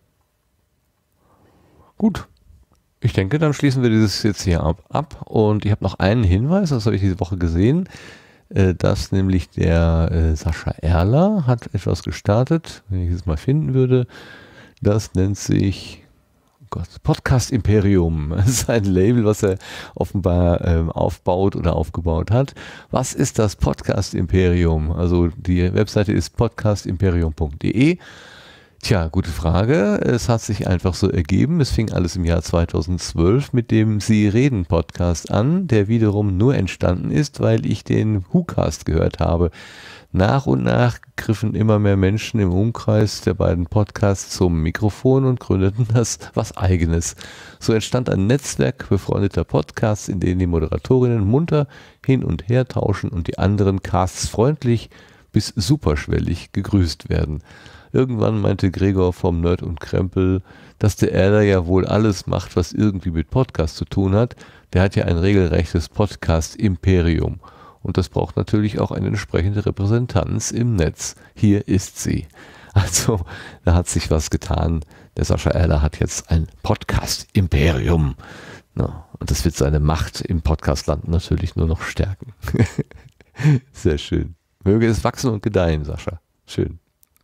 Gut, ich denke, dann schließen wir dieses jetzt hier ab. ab. Und ich habe noch einen Hinweis, das habe ich diese Woche gesehen, äh, dass nämlich der äh, Sascha Erler hat etwas gestartet, wenn ich es mal finden würde. Das nennt sich oh Gott, Podcast Imperium. Das ist ein Label, was er offenbar ähm, aufbaut oder aufgebaut hat. Was ist das Podcast Imperium? Also die Webseite ist podcast imperium punkt de. Tja, gute Frage. Es hat sich einfach so ergeben. Es fing alles im Jahr zweitausendzwölf mit dem Sie reden Podcast an, der wiederum nur entstanden ist, weil ich den WhoCast gehört habe. Nach und nach griffen immer mehr Menschen im Umkreis der beiden Podcasts zum Mikrofon und gründeten das was Eigenes. So entstand ein Netzwerk befreundeter Podcasts, in denen die Moderatorinnen munter hin und her tauschen und die anderen Casts freundlich bis superschwellig gegrüßt werden. Irgendwann meinte Gregor vom Nerd und Krempel, dass der Erler ja wohl alles macht, was irgendwie mit Podcast zu tun hat. Der hat ja ein regelrechtes Podcast-Imperium. Und das braucht natürlich auch eine entsprechende Repräsentanz im Netz. Hier ist sie. Also, da hat sich was getan. Der Sascha Erler hat jetzt ein Podcast-Imperium. No, und das wird seine Macht im Podcastland natürlich nur noch stärken. Sehr schön. Möge es wachsen und gedeihen, Sascha. Schön.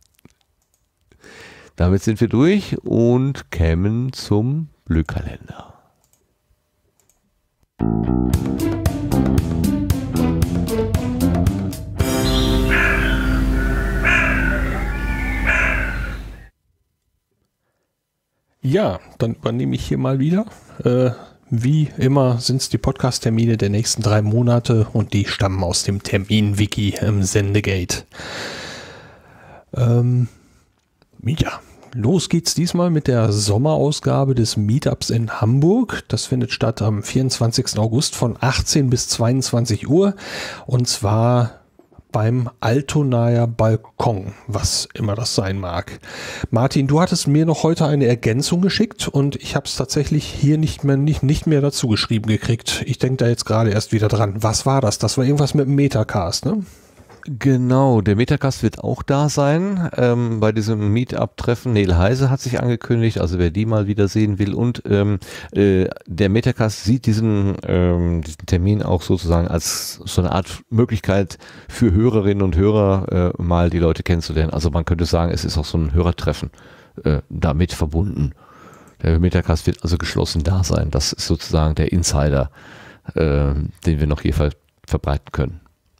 Damit sind wir durch und kämen zum Blökalender. Ja, dann übernehme ich hier mal wieder. Äh, wie immer sind es die Podcast-Termine der nächsten drei Monate und die stammen aus dem Termin-Wiki im Sendegate. Ähm, ja, los geht's diesmal mit der Sommerausgabe des Meetups in Hamburg. Das findet statt am vierundzwanzigsten August von achtzehn bis zweiundzwanzig Uhr und zwar beim Altonaer Balkon, was immer das sein mag. Martin, du hattest mir noch heute eine Ergänzung geschickt und ich habe es tatsächlich hier nicht mehr, nicht, nicht mehr dazu geschrieben gekriegt. Ich denke da jetzt gerade erst wieder dran. Was war das? Das war irgendwas mit dem Metacast, ne? Genau, der Metacast wird auch da sein ähm, bei diesem Meetup-Treffen. Nele Heise hat sich angekündigt, also wer die mal wieder sehen will. Und ähm, äh, der Metacast sieht diesen, ähm, diesen Termin auch sozusagen als so eine Art Möglichkeit für Hörerinnen und Hörer äh, mal die Leute kennenzulernen. Also man könnte sagen, es ist auch so ein Hörertreffen äh, damit verbunden. Der Metacast wird also geschlossen da sein. Das ist sozusagen der Insider, äh, den wir noch hier ver- verbreiten können.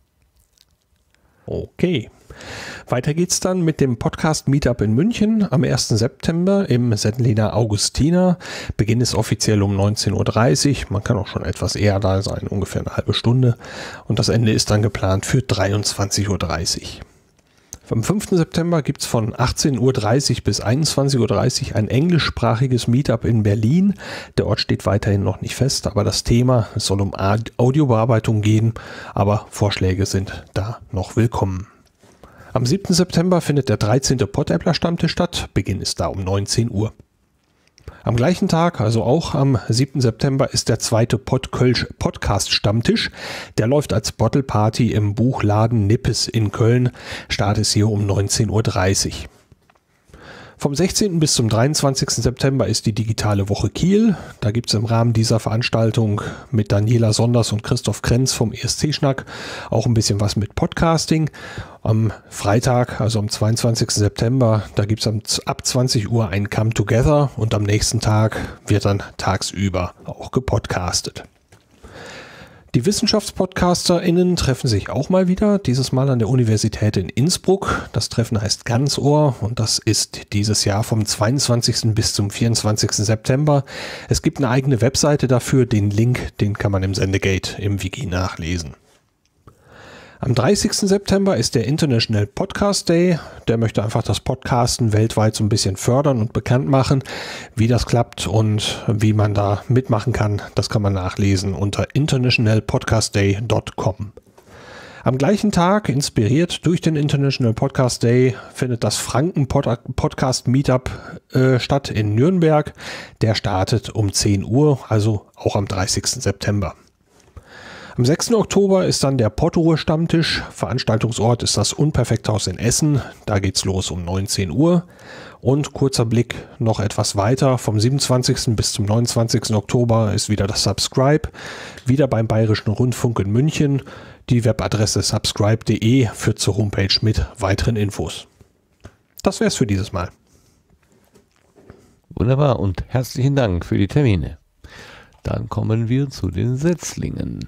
Okay. Weiter geht's dann mit dem Podcast Meetup in München am ersten September im Sendliner Augustiner. Beginn ist offiziell um neunzehn Uhr dreißig. Man kann auch schon etwas eher da sein, ungefähr eine halbe Stunde. Und das Ende ist dann geplant für dreiundzwanzig Uhr dreißig. Am fünften September gibt es von achtzehn Uhr dreißig bis einundzwanzig Uhr dreißig ein englischsprachiges Meetup in Berlin. Der Ort steht weiterhin noch nicht fest, aber das Thema, es soll um Audiobearbeitung gehen, aber Vorschläge sind da noch willkommen. Am siebten September findet der dreizehnte Podappler Stammtisch statt. Beginn ist da um neunzehn Uhr. Am gleichen Tag, also auch am siebten September, ist der zweite Podkölsch Podcast-Stammtisch. Der läuft als Bottle Party im Buchladen Nippes in Köln. Start ist hier um neunzehn Uhr dreißig. Vom sechzehnten bis zum dreiundzwanzigsten September ist die Digitale Woche Kiel. Da gibt es im Rahmen dieser Veranstaltung mit Daniela Sonders und Christoph Krenz vom E S C-Schnack auch ein bisschen was mit Podcasting. Am Freitag, also am zweiundzwanzigsten September, da gibt es ab zwanzig Uhr ein Come Together und am nächsten Tag wird dann tagsüber auch gepodcastet. Die WissenschaftspodcasterInnen treffen sich auch mal wieder, dieses Mal an der Universität in Innsbruck. Das Treffen heißt Ganzohr und das ist dieses Jahr vom zweiundzwanzigsten bis zum vierundzwanzigsten September. Es gibt eine eigene Webseite dafür, den Link, den kann man im Sendegate im Wiki nachlesen. Am dreißigsten September ist der International Podcast Day. Der möchte einfach das Podcasten weltweit so ein bisschen fördern und bekannt machen. Wie das klappt und wie man da mitmachen kann, das kann man nachlesen unter international podcast day dot com. Am gleichen Tag, inspiriert durch den International Podcast Day, findet das Franken Podcast Meetup äh, statt in Nürnberg. Der startet um zehn Uhr, also auch am dreißigsten September. Am sechsten Oktober ist dann der Podruhe-Stammtisch. Veranstaltungsort ist das Unperfekthaus in Essen. Da geht's los um neunzehn Uhr. Und kurzer Blick noch etwas weiter. Vom siebenundzwanzigsten bis zum neunundzwanzigsten Oktober ist wieder das Subscribe. Wieder beim Bayerischen Rundfunk in München. Die Webadresse subscribe punkt de führt zur Homepage mit weiteren Infos. Das wär's für dieses Mal. Wunderbar und herzlichen Dank für die Termine. Dann kommen wir zu den Setzlingen.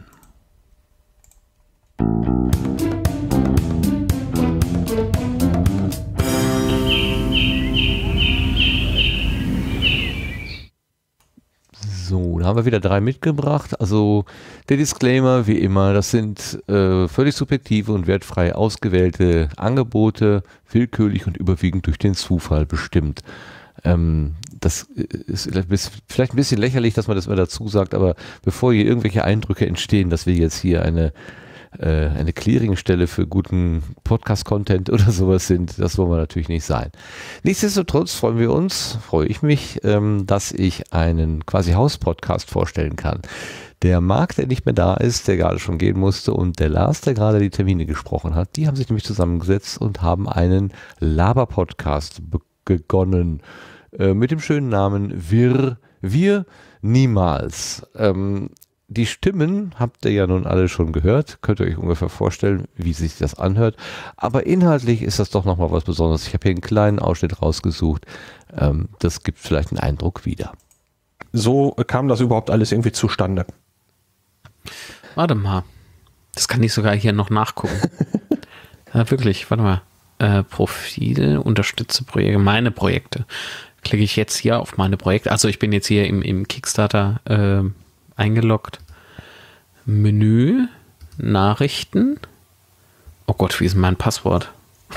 So, da haben wir wieder drei mitgebracht. Also der Disclaimer, wie immer, das sind äh, völlig subjektive und wertfrei ausgewählte Angebote, willkürlich und überwiegend durch den Zufall bestimmt. Ähm, das ist vielleicht ein bisschen lächerlich, dass man das mal dazu sagt, aber bevor hier irgendwelche Eindrücke entstehen, dass wir jetzt hier eine eine Clearingstelle für guten Podcast-Content oder sowas sind, das wollen wir natürlich nicht sein. Nichtsdestotrotz freuen wir uns, freue ich mich, dass ich einen quasi Haus-Podcast vorstellen kann. Der Marc, der nicht mehr da ist, der gerade schon gehen musste, und der Lars, der gerade die Termine gesprochen hat, die haben sich nämlich zusammengesetzt und haben einen Laber-Podcast begonnen mit dem schönen Namen Wir, Wir Niemals. Ähm, Die Stimmen habt ihr ja nun alle schon gehört, könnt ihr euch ungefähr vorstellen, wie sich das anhört, aber inhaltlich ist das doch nochmal was Besonderes. Ich habe hier einen kleinen Ausschnitt rausgesucht, ähm, das gibt vielleicht einen Eindruck wieder. So kam das überhaupt alles irgendwie zustande? Warte mal, das kann ich sogar hier noch nachgucken. Ja, wirklich, warte mal, äh, Profil, unterstütze Projekte, meine Projekte. Klicke ich jetzt hier auf meine Projekte, also ich bin jetzt hier im, im Kickstarter äh, eingeloggt. Menü, Nachrichten. Oh Gott, wie ist mein Passwort?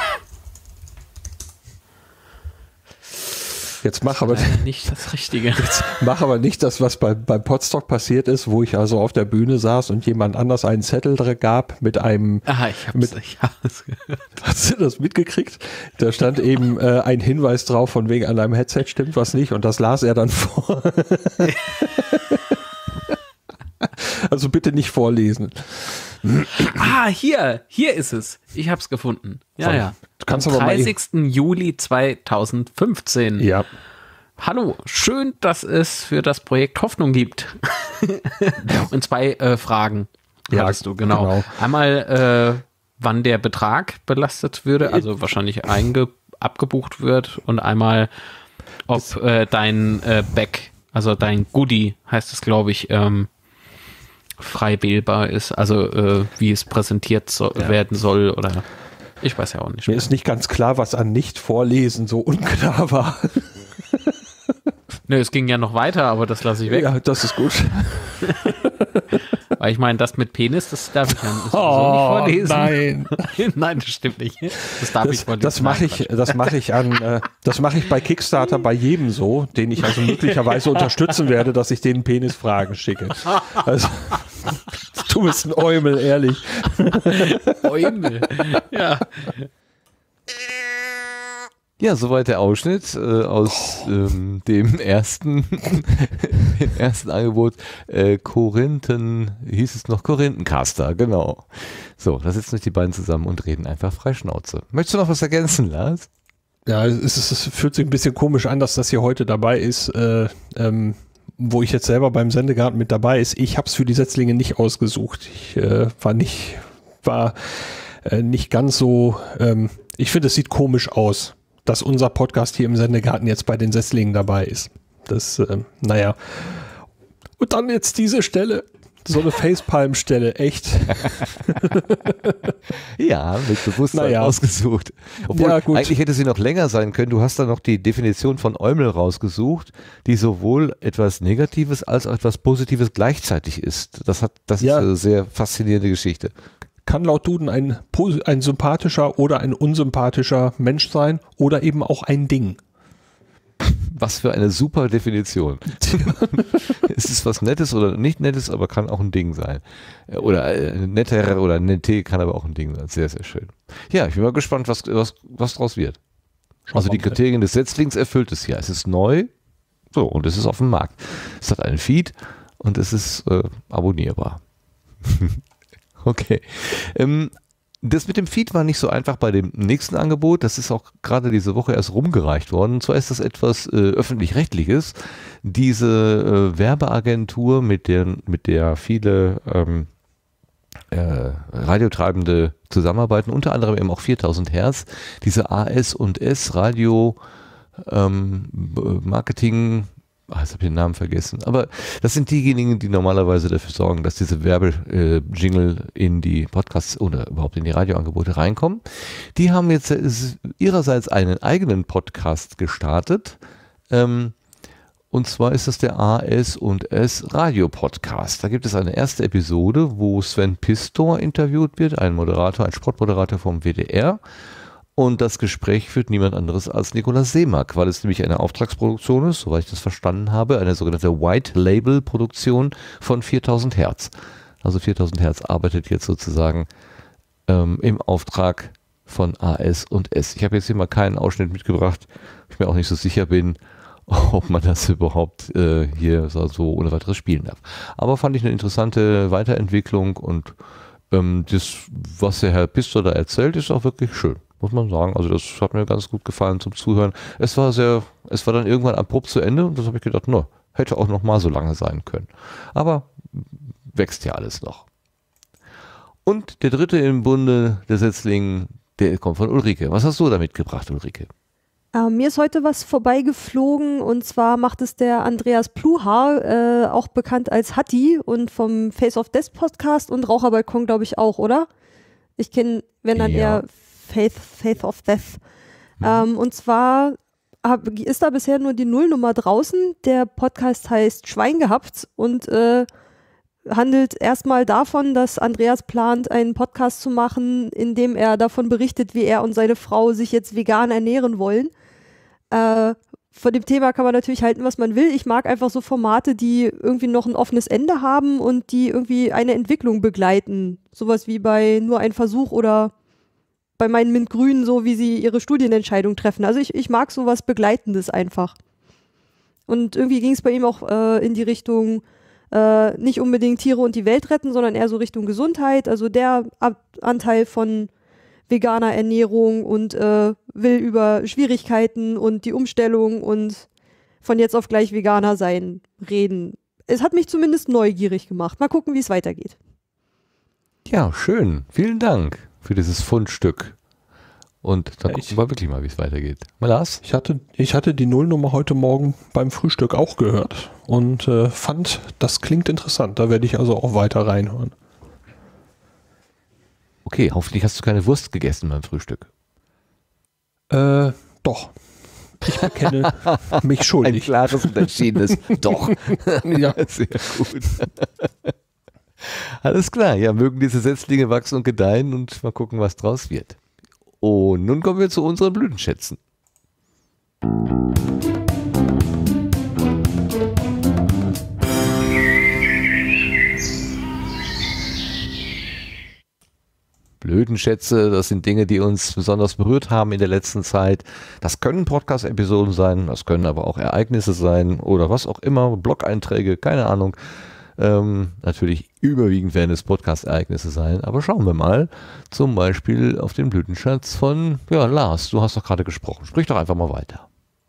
Jetzt mach aber nicht das Richtige. Jetzt mach aber nicht das, was bei, beim Podstock passiert ist, wo ich also auf der Bühne saß und jemand anders einen Zettel gab mit einem. Aha, ich hab's, mit, ich hab's gehört. Hast du das mitgekriegt? Da stand eben äh, ein Hinweis drauf, von wegen an deinem Headset stimmt was nicht, und das las er dann vor. Also bitte nicht vorlesen. Ah, hier, hier ist es. Ich hab's gefunden. Ja, Von, ja. Du kannst Am aber mal dreißigsten Juli zweitausendfünfzehn. Ja. Hallo, schön, dass es für das Projekt Hoffnung gibt. Und zwei äh, Fragen Ja, hattest du, genau. genau. Einmal, äh, wann der Betrag belastet würde, also wahrscheinlich einge abgebucht wird, und einmal, ob äh, dein äh, Back, also dein Goodie, heißt es, glaube ich, ähm, frei wählbar ist, also äh, wie es präsentiert so, Ja. werden soll, oder ich weiß ja auch nicht. Mir ist nicht ganz klar, was an Nicht-Vorlesen so unklar war. Nö, es ging ja noch weiter, aber das lasse ich weg. Ja, das ist gut. Weil ich meine, das mit Penis, das darf ich ja sowieso Oh, nicht vorlesen. nein. Nein, das stimmt nicht. Das darf ich Das, vorlesen. das mache Nein, ich, Quatsch. das mache ich an, äh, das mache ich bei Kickstarter bei jedem so, den ich also möglicherweise unterstützen werde, dass ich denen Penisfragen schicke. Also, du bist ein Eumel, ehrlich. Eumel. Ja. Ja, soweit der Ausschnitt äh, aus ähm, dem ersten, dem ersten Angebot. Äh, Korinthen, hieß es noch Korinthencaster, genau. So, da sitzen sich die beiden zusammen und reden einfach Freischnauze. Möchtest du noch was ergänzen, Lars? Ja, es, ist, es fühlt sich ein bisschen komisch an, dass das hier heute dabei ist, äh, ähm, wo ich jetzt selber beim Sendegarten mit dabei ist. Ich habe es für die Setzlinge nicht ausgesucht. Ich äh, war nicht, war äh, nicht ganz so, ähm, ich finde, es sieht komisch aus, dass unser Podcast hier im Sendegarten jetzt bei den Setzlingen dabei ist. Das, äh, naja. Und dann jetzt diese Stelle. So eine Facepalm-Stelle, echt. Ja, mit Bewusstsein Naja. ausgesucht. Obwohl, Ja, gut. eigentlich hätte sie noch länger sein können. Du hast da noch die Definition von Eumel rausgesucht, die sowohl etwas Negatives als auch etwas Positives gleichzeitig ist. Das hat, das Ja. ist eine sehr faszinierende Geschichte. Kann laut Duden ein, posi- ein sympathischer oder ein unsympathischer Mensch sein oder eben auch ein Ding. Was für eine super Definition. Es ist was Nettes oder nicht Nettes, aber kann auch ein Ding sein. Oder äh, netter oder nette kann aber auch ein Ding sein. Sehr, sehr schön. Ja, ich bin mal gespannt, was, was, was draus wird. Also die Kriterien des Setzlings erfüllt es ja. Es ist neu, so, und es ist auf dem Markt. Es hat einen Feed und es ist äh, abonnierbar. Okay. Ähm, Das mit dem Feed war nicht so einfach bei dem nächsten Angebot. Das ist auch gerade diese Woche erst rumgereicht worden. Und zwar ist das etwas äh, öffentlich-rechtliches. Diese äh, Werbeagentur, mit der, mit der viele ähm, äh, Radiotreibende zusammenarbeiten, unter anderem eben auch viertausend Hertz, diese A S und S Radio ähm, Marketing. Ah, jetzt habe ich den Namen vergessen. Aber das sind diejenigen, die normalerweise dafür sorgen, dass diese Werbejingle äh, in die Podcasts oder überhaupt in die Radioangebote reinkommen. Die haben jetzt äh, ihrerseits einen eigenen Podcast gestartet. Ähm, und zwar ist das der A S und S Radio Podcast. Da gibt es eine erste Episode, wo Sven Pistor interviewt wird, ein Moderator, ein Sportmoderator vom W D R. Und das Gespräch führt niemand anderes als Nikolaus Seemack, weil es nämlich eine Auftragsproduktion ist, soweit ich das verstanden habe, eine sogenannte White-Label-Produktion von viertausend Hertz. Also viertausend Hertz arbeitet jetzt sozusagen ähm, im Auftrag von A S und S. Ich habe jetzt hier mal keinen Ausschnitt mitgebracht, ich mir auch nicht so sicher bin, ob man das überhaupt äh, hier so, so ohne weiteres spielen darf. Aber fand ich eine interessante Weiterentwicklung und ähm, das, was der Herr Pistor da erzählt, ist auch wirklich schön. Muss man sagen. Also das hat mir ganz gut gefallen zum Zuhören. Es war sehr, es war dann irgendwann abrupt zu Ende und das habe ich gedacht, no, hätte auch noch mal so lange sein können. Aber wächst ja alles noch. Und der dritte im Bunde der Setzlingen, der kommt von Ulrike. Was hast du da mitgebracht, Ulrike? Äh, mir ist heute was vorbeigeflogen und zwar macht es der Andreas Pluhar, äh, auch bekannt als Hatti und vom Face of Death Podcast und Raucherbalkon, glaube ich, auch, oder? Ich kenne, wenn dann Ja. eher Faith, Faith of Death. Mhm. Ähm, und zwar hab, ist da bisher nur die Nullnummer draußen. Der Podcast heißt Schwein gehabt und äh, handelt erstmal davon, dass Andreas plant, einen Podcast zu machen, in dem er davon berichtet, wie er und seine Frau sich jetzt vegan ernähren wollen. Äh, von dem Thema kann man natürlich halten, was man will. Ich mag einfach so Formate, die irgendwie noch ein offenes Ende haben und die irgendwie eine Entwicklung begleiten. Sowas wie bei Nur ein Versuch oder bei meinen Mintgrünen, so wie sie ihre Studienentscheidung treffen. Also ich, ich mag sowas Begleitendes einfach. Und irgendwie ging es bei ihm auch äh, in die Richtung, äh, nicht unbedingt Tiere und die Welt retten, sondern eher so Richtung Gesundheit. Also der Ab- Anteil von veganer Ernährung und äh, will über Schwierigkeiten und die Umstellung und von jetzt auf gleich Veganer sein reden. Es hat mich zumindest neugierig gemacht. Mal gucken, wie es weitergeht. Ja, schön. Vielen Dank für dieses Fundstück. Und dann Ja, gucken ich- wir wirklich mal, wie es weitergeht. Mal Lars? Ich hatte, ich hatte die Nullnummer heute Morgen beim Frühstück auch gehört und äh, fand, das klingt interessant. Da werde ich also auch weiter reinhören. Okay, hoffentlich hast du keine Wurst gegessen beim Frühstück. Äh, doch. Ich bekenne mich Ein schuldig. klares und entschiedenes Doch. Ja. Sehr gut. Alles klar, ja, mögen diese Setzlinge wachsen und gedeihen und mal gucken, was draus wird. Und nun kommen wir zu unseren Blütenschätzen. Blödenschätze, das sind Dinge, die uns besonders berührt haben in der letzten Zeit. Das können Podcast-Episoden sein, das können aber auch Ereignisse sein oder was auch immer, Blog-Einträge, keine Ahnung. Ähm, natürlich überwiegend werden es Podcast-Ereignisse sein, aber schauen wir mal zum Beispiel auf den Blütenschatz von, ja, Lars, du hast doch gerade gesprochen, sprich doch einfach mal weiter.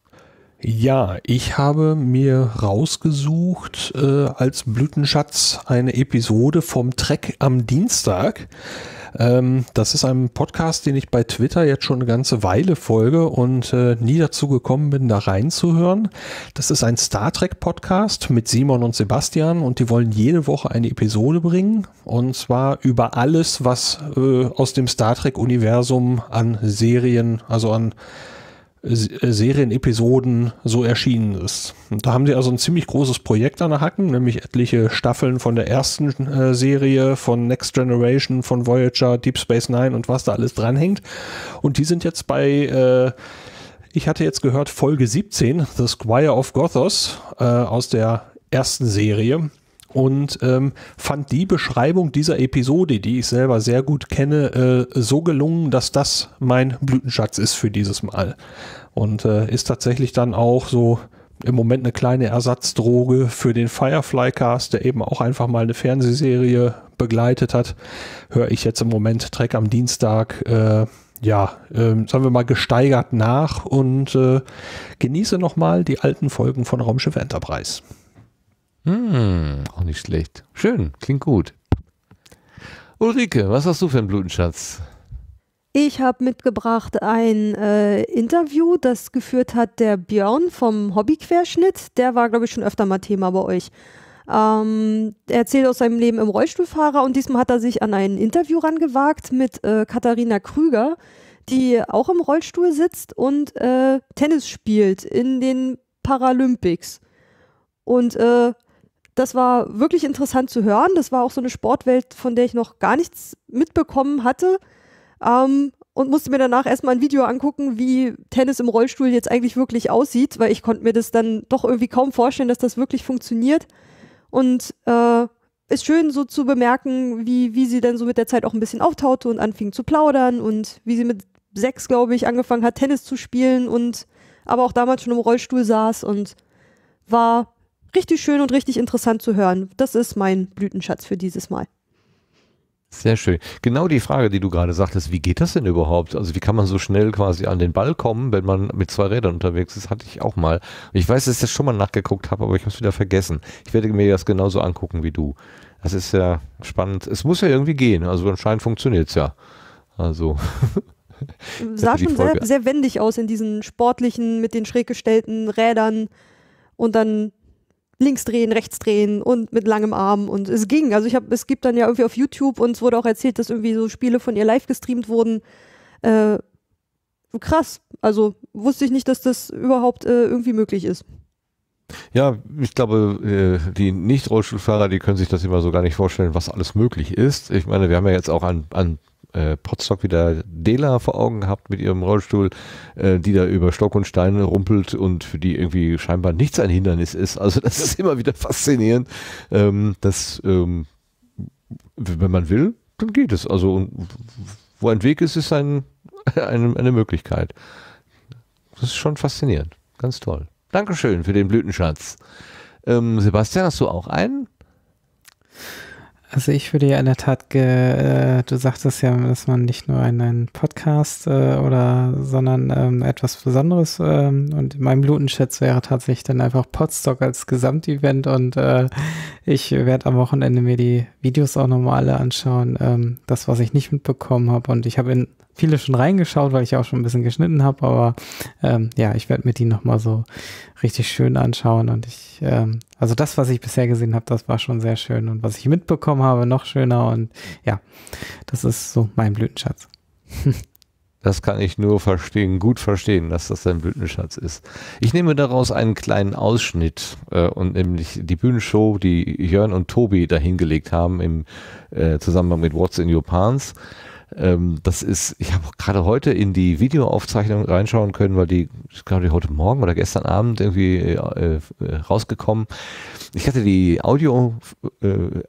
Ja, ich habe mir rausgesucht äh, als Blütenschatz eine Episode vom Trek am Dienstag. Ähm, das ist ein Podcast, den ich bei Twitter jetzt schon eine ganze Weile folge und äh, nie dazu gekommen bin, da reinzuhören. Das ist ein Star Trek Podcast mit Simon und Sebastian und die wollen jede Woche eine Episode bringen und zwar über alles, was äh, aus dem Star Trek Universum an Serien, also an Serienepisoden so erschienen ist. Und da haben sie also ein ziemlich großes Projekt an der Hacken, nämlich etliche Staffeln von der ersten äh, Serie, von Next Generation, von Voyager, Deep Space Nine und was da alles dranhängt. Und die sind jetzt bei, äh, ich hatte jetzt gehört, Folge siebzehn, The Squire of Gothos, äh, aus der ersten Serie. Und ähm, fand die Beschreibung dieser Episode, die ich selber sehr gut kenne, äh, so gelungen, dass das mein Blütenschatz ist für dieses Mal. Und äh, ist tatsächlich dann auch so im Moment eine kleine Ersatzdroge für den Firefly-Cast, der eben auch einfach mal eine Fernsehserie begleitet hat. Höre ich jetzt im Moment Trek am Dienstag, äh, ja, äh, sagen wir mal gesteigert nach und äh, genieße nochmal die alten Folgen von Raumschiff Enterprise. Hm, auch nicht schlecht. Schön, klingt gut. Ulrike, was hast du für einen Blütenschatz? Ich habe mitgebracht ein äh, Interview, das geführt hat der Björn vom Hobbyquerschnitt. Der war, glaube ich, schon öfter mal Thema bei euch. Ähm, er erzählt aus seinem Leben im Rollstuhlfahrer und diesmal hat er sich an ein Interview rangewagt mit äh, Katharina Krüger, die auch im Rollstuhl sitzt und äh, Tennis spielt in den Paralympics. Und äh, das war wirklich interessant zu hören. Das war auch so eine Sportwelt, von der ich noch gar nichts mitbekommen hatte. Ähm, und musste mir danach erstmal ein Video angucken, wie Tennis im Rollstuhl jetzt eigentlich wirklich aussieht, weil ich konnte mir das dann doch irgendwie kaum vorstellen, dass das wirklich funktioniert. Und äh, ist schön so zu bemerken, wie, wie sie dann so mit der Zeit auch ein bisschen auftaute und anfing zu plaudern und wie sie mit sechs, glaube ich, angefangen hat, Tennis zu spielen und aber auch damals schon im Rollstuhl saß und war richtig schön und richtig interessant zu hören. Das ist mein Blütenschatz für dieses Mal. Sehr schön. Genau die Frage, die du gerade sagtest, wie geht das denn überhaupt? Also wie kann man so schnell quasi an den Ball kommen, wenn man mit zwei Rädern unterwegs ist, hatte ich auch mal. Ich weiß, dass ich das schon mal nachgeguckt habe, aber ich habe es wieder vergessen. Ich werde mir das genauso angucken wie du. Das ist ja spannend. Es muss ja irgendwie gehen, also anscheinend funktioniert es ja. Also sah schon sehr, sehr wendig aus in diesen sportlichen, mit den schräg gestellten Rädern und dann links drehen, rechts drehen und mit langem Arm und es ging. Also ich habe, es gibt dann ja irgendwie auf YouTube und es wurde auch erzählt, dass irgendwie so Spiele von ihr live gestreamt wurden. Äh, krass. Also wusste ich nicht, dass das überhaupt äh, irgendwie möglich ist. Ja, ich glaube, äh, die Nicht-Rollstuhlfahrer, die können sich das immer so gar nicht vorstellen, was alles möglich ist. Ich meine, wir haben ja jetzt auch an, an äh, Potsdok wieder Dela vor Augen gehabt mit ihrem Rollstuhl, äh, die da über Stock und Steine rumpelt und für die irgendwie scheinbar nichts ein Hindernis ist. Also das ist immer wieder faszinierend, ähm, dass ähm, wenn man will, dann geht es. Also wo ein Weg ist, ist ein, eine, eine Möglichkeit. Das ist schon faszinierend. Ganz toll. Dankeschön für den Blütenschatz. Ähm, Sebastian, hast du auch einen? Also ich würde ja in der Tat, ge, äh, du sagtest ja, dass man nicht nur einen, einen Podcast äh, oder, sondern ähm, etwas Besonderes ähm, und mein Blütenschatz wäre tatsächlich dann einfach Podsdok als Gesamtevent und äh, ich werde am Wochenende mir die Videos auch nochmal alle anschauen, ähm, das, was ich nicht mitbekommen habe und ich habe in viele schon reingeschaut, weil ich auch schon ein bisschen geschnitten habe, aber ähm, ja, ich werde mir die nochmal so richtig schön anschauen und ich, ähm, also das, was ich bisher gesehen habe, das war schon sehr schön und was ich mitbekommen habe, noch schöner und ja, das ist so mein Blütenschatz. Das kann ich nur verstehen, gut verstehen, dass das ein Blütenschatz ist. Ich nehme daraus einen kleinen Ausschnitt äh, und nämlich die Bühnenshow, die Jörn und Tobi dahingelegt haben im äh, Zusammenhang mit What's in Your Pants. Ähm, das ist, ich habe gerade heute in die Videoaufzeichnung reinschauen können, weil die, ich glaube, die heute Morgen oder gestern Abend irgendwie äh, äh, rausgekommen. Ich hatte die Audio äh,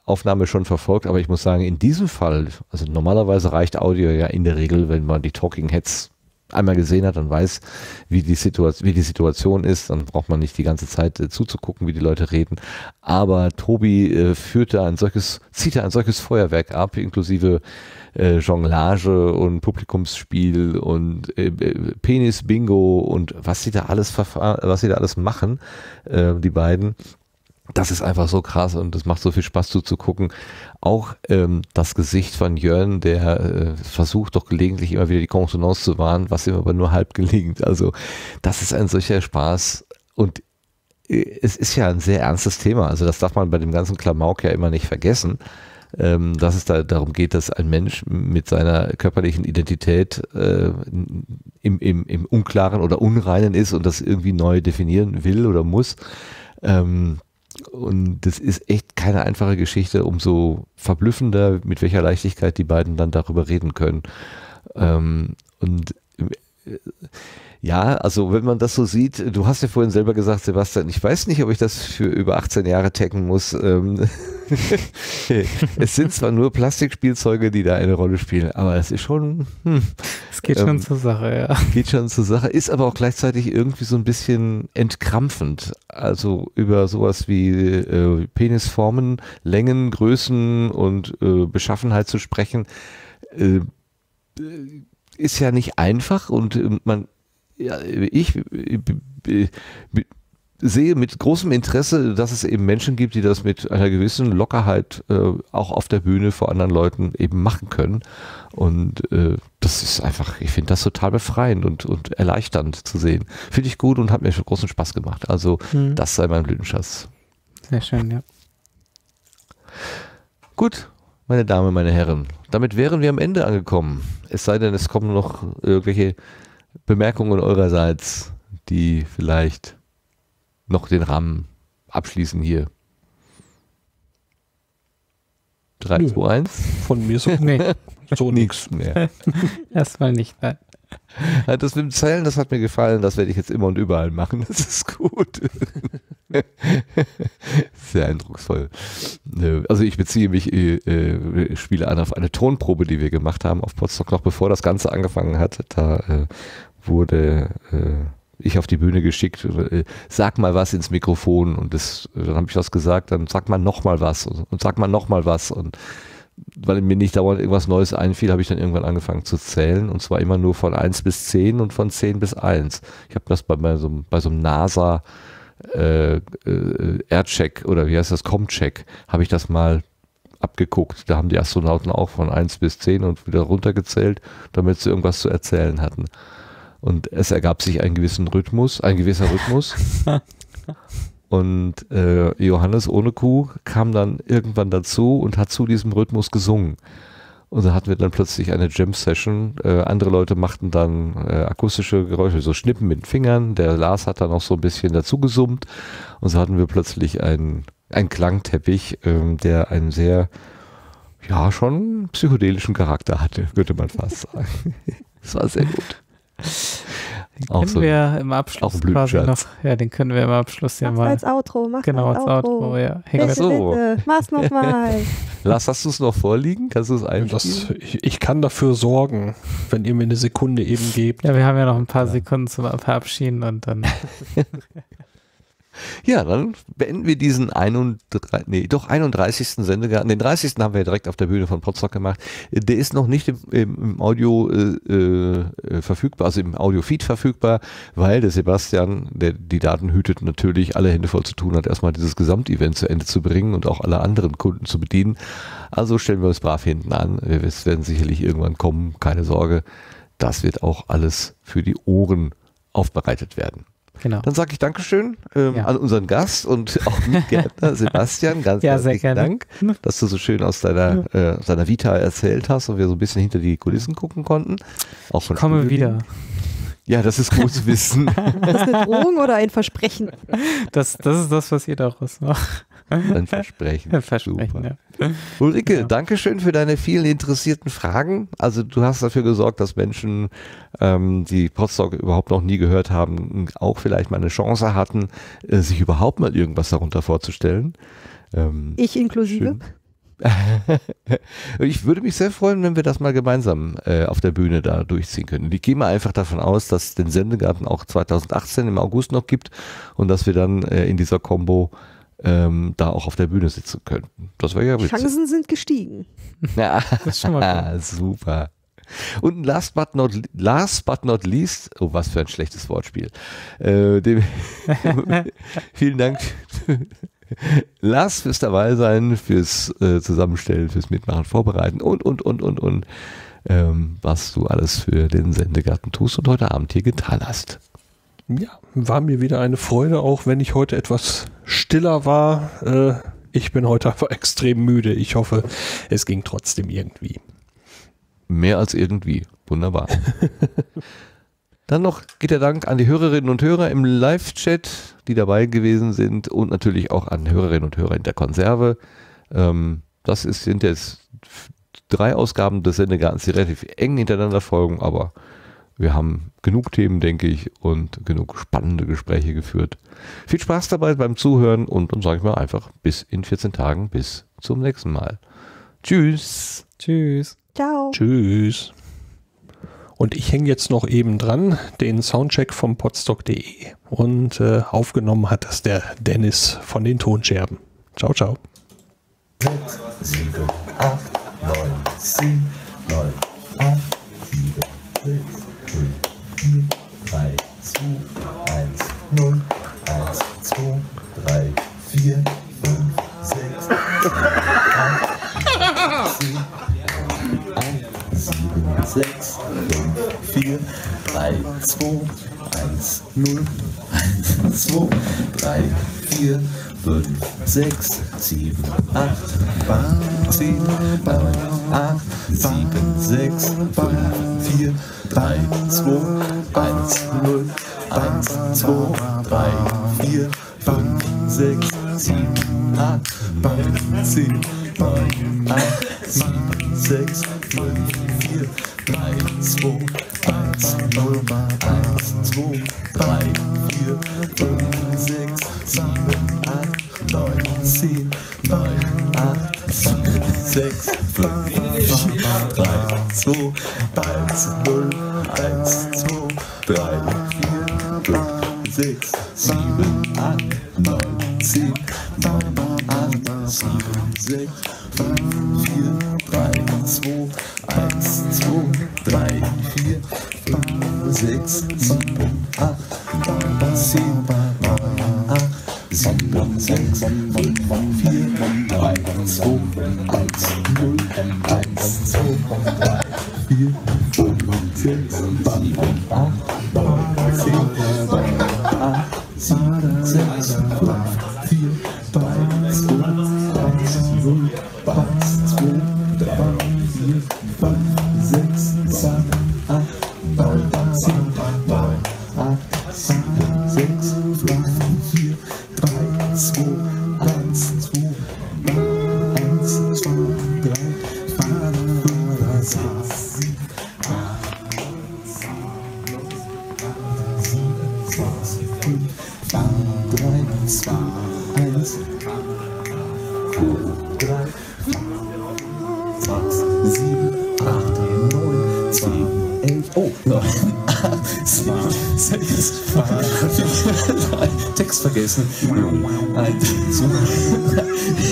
Aufnahme schon verfolgt, aber ich muss sagen, in diesem Fall, also normalerweise reicht Audio ja in der Regel, wenn man die Talking Heads einmal gesehen hat und weiß, wie die Situation, wie die Situation ist, dann braucht man nicht die ganze Zeit äh, zuzugucken, wie die Leute reden. Aber Tobi äh, führte ein solches, zieht ein solches Feuerwerk ab, inklusive äh, Jonglage und Publikumsspiel und äh, Penis-Bingo und was sie da alles verfahren, was sie da alles machen, äh, die beiden. Das ist einfach so krass und es macht so viel Spaß zuzugucken. Auch ähm, das Gesicht von Jörn, der äh, versucht doch gelegentlich immer wieder die Konsonanz zu wahren, was ihm aber nur halb gelingt. Also das ist ein solcher Spaß und äh, es ist ja ein sehr ernstes Thema. Also das darf man bei dem ganzen Klamauk ja immer nicht vergessen, ähm, dass es da darum geht, dass ein Mensch mit seiner körperlichen Identität äh, im, im, im Unklaren oder Unreinen ist und das irgendwie neu definieren will oder muss. Ähm, Und das ist echt keine einfache Geschichte, umso verblüffender, mit welcher Leichtigkeit die beiden dann darüber reden können. Ähm, und äh, ja, also wenn man das so sieht, du hast ja vorhin selber gesagt, Sebastian, ich weiß nicht, ob ich das für über achtzehn Jahre taggen muss. Ähm, es sind zwar nur Plastikspielzeuge, die da eine Rolle spielen, aber es ist schon... Hm, es geht ähm, schon zur Sache, ja. Geht schon zur Sache, ist aber auch gleichzeitig irgendwie so ein bisschen entkrampfend. Also über sowas wie äh, Penisformen, Längen, Größen und äh, Beschaffenheit zu sprechen, äh, ist ja nicht einfach und äh, man Ja, ich äh, sehe mit großem Interesse, dass es eben Menschen gibt, die das mit einer gewissen Lockerheit äh, auch auf der Bühne vor anderen Leuten eben machen können. Und äh, das ist einfach, ich finde das total befreiend und, und erleichternd zu sehen. Finde ich gut und hat mir schon großen Spaß gemacht. Also mhm. das sei mein Blütenschatz. Sehr schön, ja. Gut, meine Damen, meine Herren, damit wären wir am Ende angekommen. Es sei denn, es kommen noch irgendwelche Bemerkungen eurerseits, die vielleicht noch den Rahmen abschließen hier. drei, zwei, eins Von mir so, nee, so nichts mehr. Erstmal nicht, nein. Das mit dem Zählen, das hat mir gefallen, das werde ich jetzt immer und überall machen, das ist gut. Sehr eindrucksvoll. Also ich beziehe mich, äh, spiele an auf eine Tonprobe, die wir gemacht haben auf Potsdok, noch bevor das Ganze angefangen hat. Da äh, wurde äh, ich auf die Bühne geschickt, äh, sag mal was ins Mikrofon und das, dann habe ich was gesagt, dann sag mal nochmal was und, und sag mal nochmal was und weil mir nicht dauernd irgendwas Neues einfiel, habe ich dann irgendwann angefangen zu zählen und zwar immer nur von eins bis zehn und von zehn bis eins. Ich habe das bei, bei, so, bei so einem NASA äh, äh, Aircheck oder wie heißt das, Comcheck, habe ich das mal abgeguckt. Da haben die Astronauten auch von eins bis zehn und wieder runtergezählt, damit sie irgendwas zu erzählen hatten. Und es ergab sich ein gewissen Rhythmus, ein gewisser Rhythmus. Und äh, Johannes ohne Kuh kam dann irgendwann dazu und hat zu diesem Rhythmus gesungen. Und so hatten wir dann plötzlich eine Jam-Session. Äh, andere Leute machten dann äh, akustische Geräusche, so Schnippen mit den Fingern. Der Lars hat dann auch so ein bisschen dazu gesummt. Und so hatten wir plötzlich einen, einen Klangteppich, ähm, der einen sehr, ja, schon psychedelischen Charakter hatte, würde man fast sagen. Das war sehr gut. Den Auch können so wir im Abschluss auch quasi noch, ja, den können wir im Abschluss ja Mach's mal. als Outro, mach's Genau, als als Outro. Outro, ja. Hängen Bitte, wir so. bitte, mach's nochmal. Lars, hast du es noch vorliegen? Kannst du es einspielen? Das, ich, ich kann dafür sorgen, wenn ihr mir eine Sekunde eben gebt. Ja, wir haben ja noch ein paar ja. Sekunden zum Verabschieden und dann. Ja, dann beenden wir diesen einunddreißigsten Nee, doch einunddreißigsten Sendegarten. Den dreißigsten haben wir ja direkt auf der Bühne von Potsdok gemacht. Der ist noch nicht im, im Audio äh, äh, verfügbar, also im Audio-Feed verfügbar, weil der Sebastian, der die Daten hütet, natürlich alle Hände voll zu tun hat, erstmal dieses Gesamtevent zu Ende zu bringen und auch alle anderen Kunden zu bedienen. Also stellen wir uns brav hinten an. Es werden sicherlich irgendwann kommen, keine Sorge. Das wird auch alles für die Ohren aufbereitet werden. Genau. Dann sage ich Dankeschön ähm, ja. an unseren Gast und auch Gärtner Sebastian. Ganz ja, herzlichen Dank, dass du so schön aus deiner, äh, aus deiner Vita erzählt hast und wir so ein bisschen hinter die Kulissen gucken konnten. Auch von ich komme Studio. wieder. Ja, das ist gut zu wissen. Das ist eine Drohung oder ein Versprechen? Das, das ist das, was ihr daraus macht. Ein Versprechen. Ein Versprechen, Super. ja. Ulrike, ja. danke schön für deine vielen interessierten Fragen. Also du hast dafür gesorgt, dass Menschen, ähm, die Potsdok überhaupt noch nie gehört haben, auch vielleicht mal eine Chance hatten, äh, sich überhaupt mal irgendwas darunter vorzustellen. Ähm, ich inklusive. Schön. Ich würde mich sehr freuen, wenn wir das mal gemeinsam äh, auf der Bühne da durchziehen können. Ich gehe mal einfach davon aus, dass es den Sendegarten auch zweitausendachtzehn im August noch gibt und dass wir dann äh, in dieser Combo ähm, da auch auf der Bühne sitzen könnten. Das wäre ja Die witzig. Chancen sind gestiegen. Ja, Das ist schon mal gut. super. Und last but not, last but not least, oh, was für ein schlechtes Wortspiel. Äh, dem, vielen Dank, Lars, fürs dabei sein, fürs äh, Zusammenstellen, fürs Mitmachen, Vorbereiten und, und, und, und, und, ähm, was du alles für den Sendegarten tust und heute Abend hier getan hast. Ja, war mir wieder eine Freude, auch wenn ich heute etwas stiller war. Äh, ich bin heute einfach extrem müde. Ich hoffe, es ging trotzdem irgendwie. Mehr als irgendwie. Wunderbar. Dann noch geht der Dank an die Hörerinnen und Hörer im Live-Chat, die dabei gewesen sind und natürlich auch an Hörerinnen und Hörer in der Konserve. Ähm, das ist, sind jetzt drei Ausgaben des Sendegartens, die relativ eng hintereinander folgen, aber wir haben genug Themen, denke ich, und genug spannende Gespräche geführt. Viel Spaß dabei beim Zuhören und dann sage ich mal einfach bis in vierzehn Tagen, bis zum nächsten Mal. Tschüss. Tschüss. Ciao. Tschüss. Und ich hänge jetzt noch eben dran, den Soundcheck vom podstock punkt de. Und äh, aufgenommen hat das der Dennis von den Tonscherben. Ciao, ciao. sechs, sieben, acht, neun, zehn, neun, acht, sieben, sechs, fünf, vier, drei, zwei, eins, null, eins, zwei, drei, vier, fünf, sechs, acht, zehn, eins, sieben, sechs, fünf, vier, drei, zwei, eins, null, eins, zwei, drei, vier, fünf, sechs, sieben, acht, zehn, neun, acht, sieben, sechs, fünf, vier, drei, zwei, eins, null, eins, zwei, drei, vier, fünf, sechs, sieben, acht, zehn, neun, acht, sieben, sechs, fünf, vier, drei, zwei, eins, null, eins, zwei, drei, vier, fünf, sechs, sieben, acht, neun, zehn, neun, acht, sieben, sechs, fünf, vier, drei, zwei, eins, null, eins, zwei, drei, vier, fünf, sechs, sieben, acht, neun, zehn, neun, acht, sieben, sechs, fünf, vier, drei, zwei, eins, zwei, drei, vier, fünf, sechs, sieben, acht, neun, zehn, neun, acht, sieben, sechs, fünf, vier, drei, zwei, eins, null, eins, zwei, drei, vier, fünf, sechs, sieben, acht, neun, zehn, neun, acht, sieben, sechs, fünf, vier, drei, zwei, eins, null, eins, zwei, drei, vier, fünf, sechs, sieben, acht, neun, zehn, neun, acht, sieben, sechs, fünf, vier, drei, zwei, eins, zwei, eins, zwei, drei, vier, sechs, sieben, acht, sieben, sechs, fünf, drei, zwei, eins, drei, sechs, sieben, acht, neun, zehn, elf, oh, neun, acht, sieben, sechs, fünf, vier, drei, Text vergessen, eins, zwei,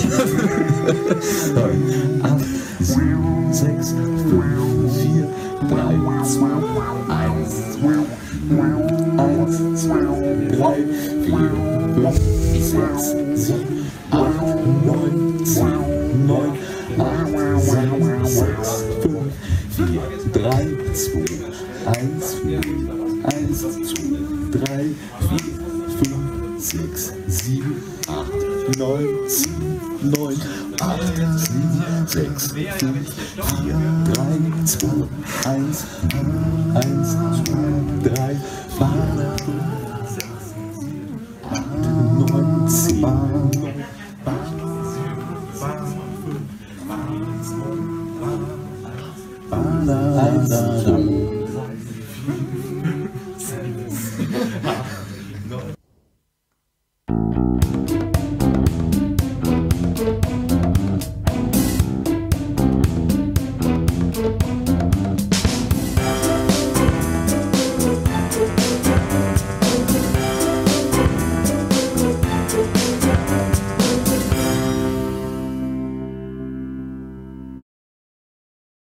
neun, acht, sieben, sechs, fünf, vier, drei, zwei, eins, zwei, eins, zwei, drei, vier, fünf, sechs, sieben, acht, neun, zehn, neun, acht, sieben, sechs, fünf, vier, drei, zwei, eins, vier, eins, zwei, drei, vier, fünf, sechs, sieben, acht, neun, zehn, neun, acht, sieben, sechs, fünf, vier, drei, zwei, eins, eins, zwei, drei, vier, sechs, sieben, acht, neun, zehn, acht, eins, zwei,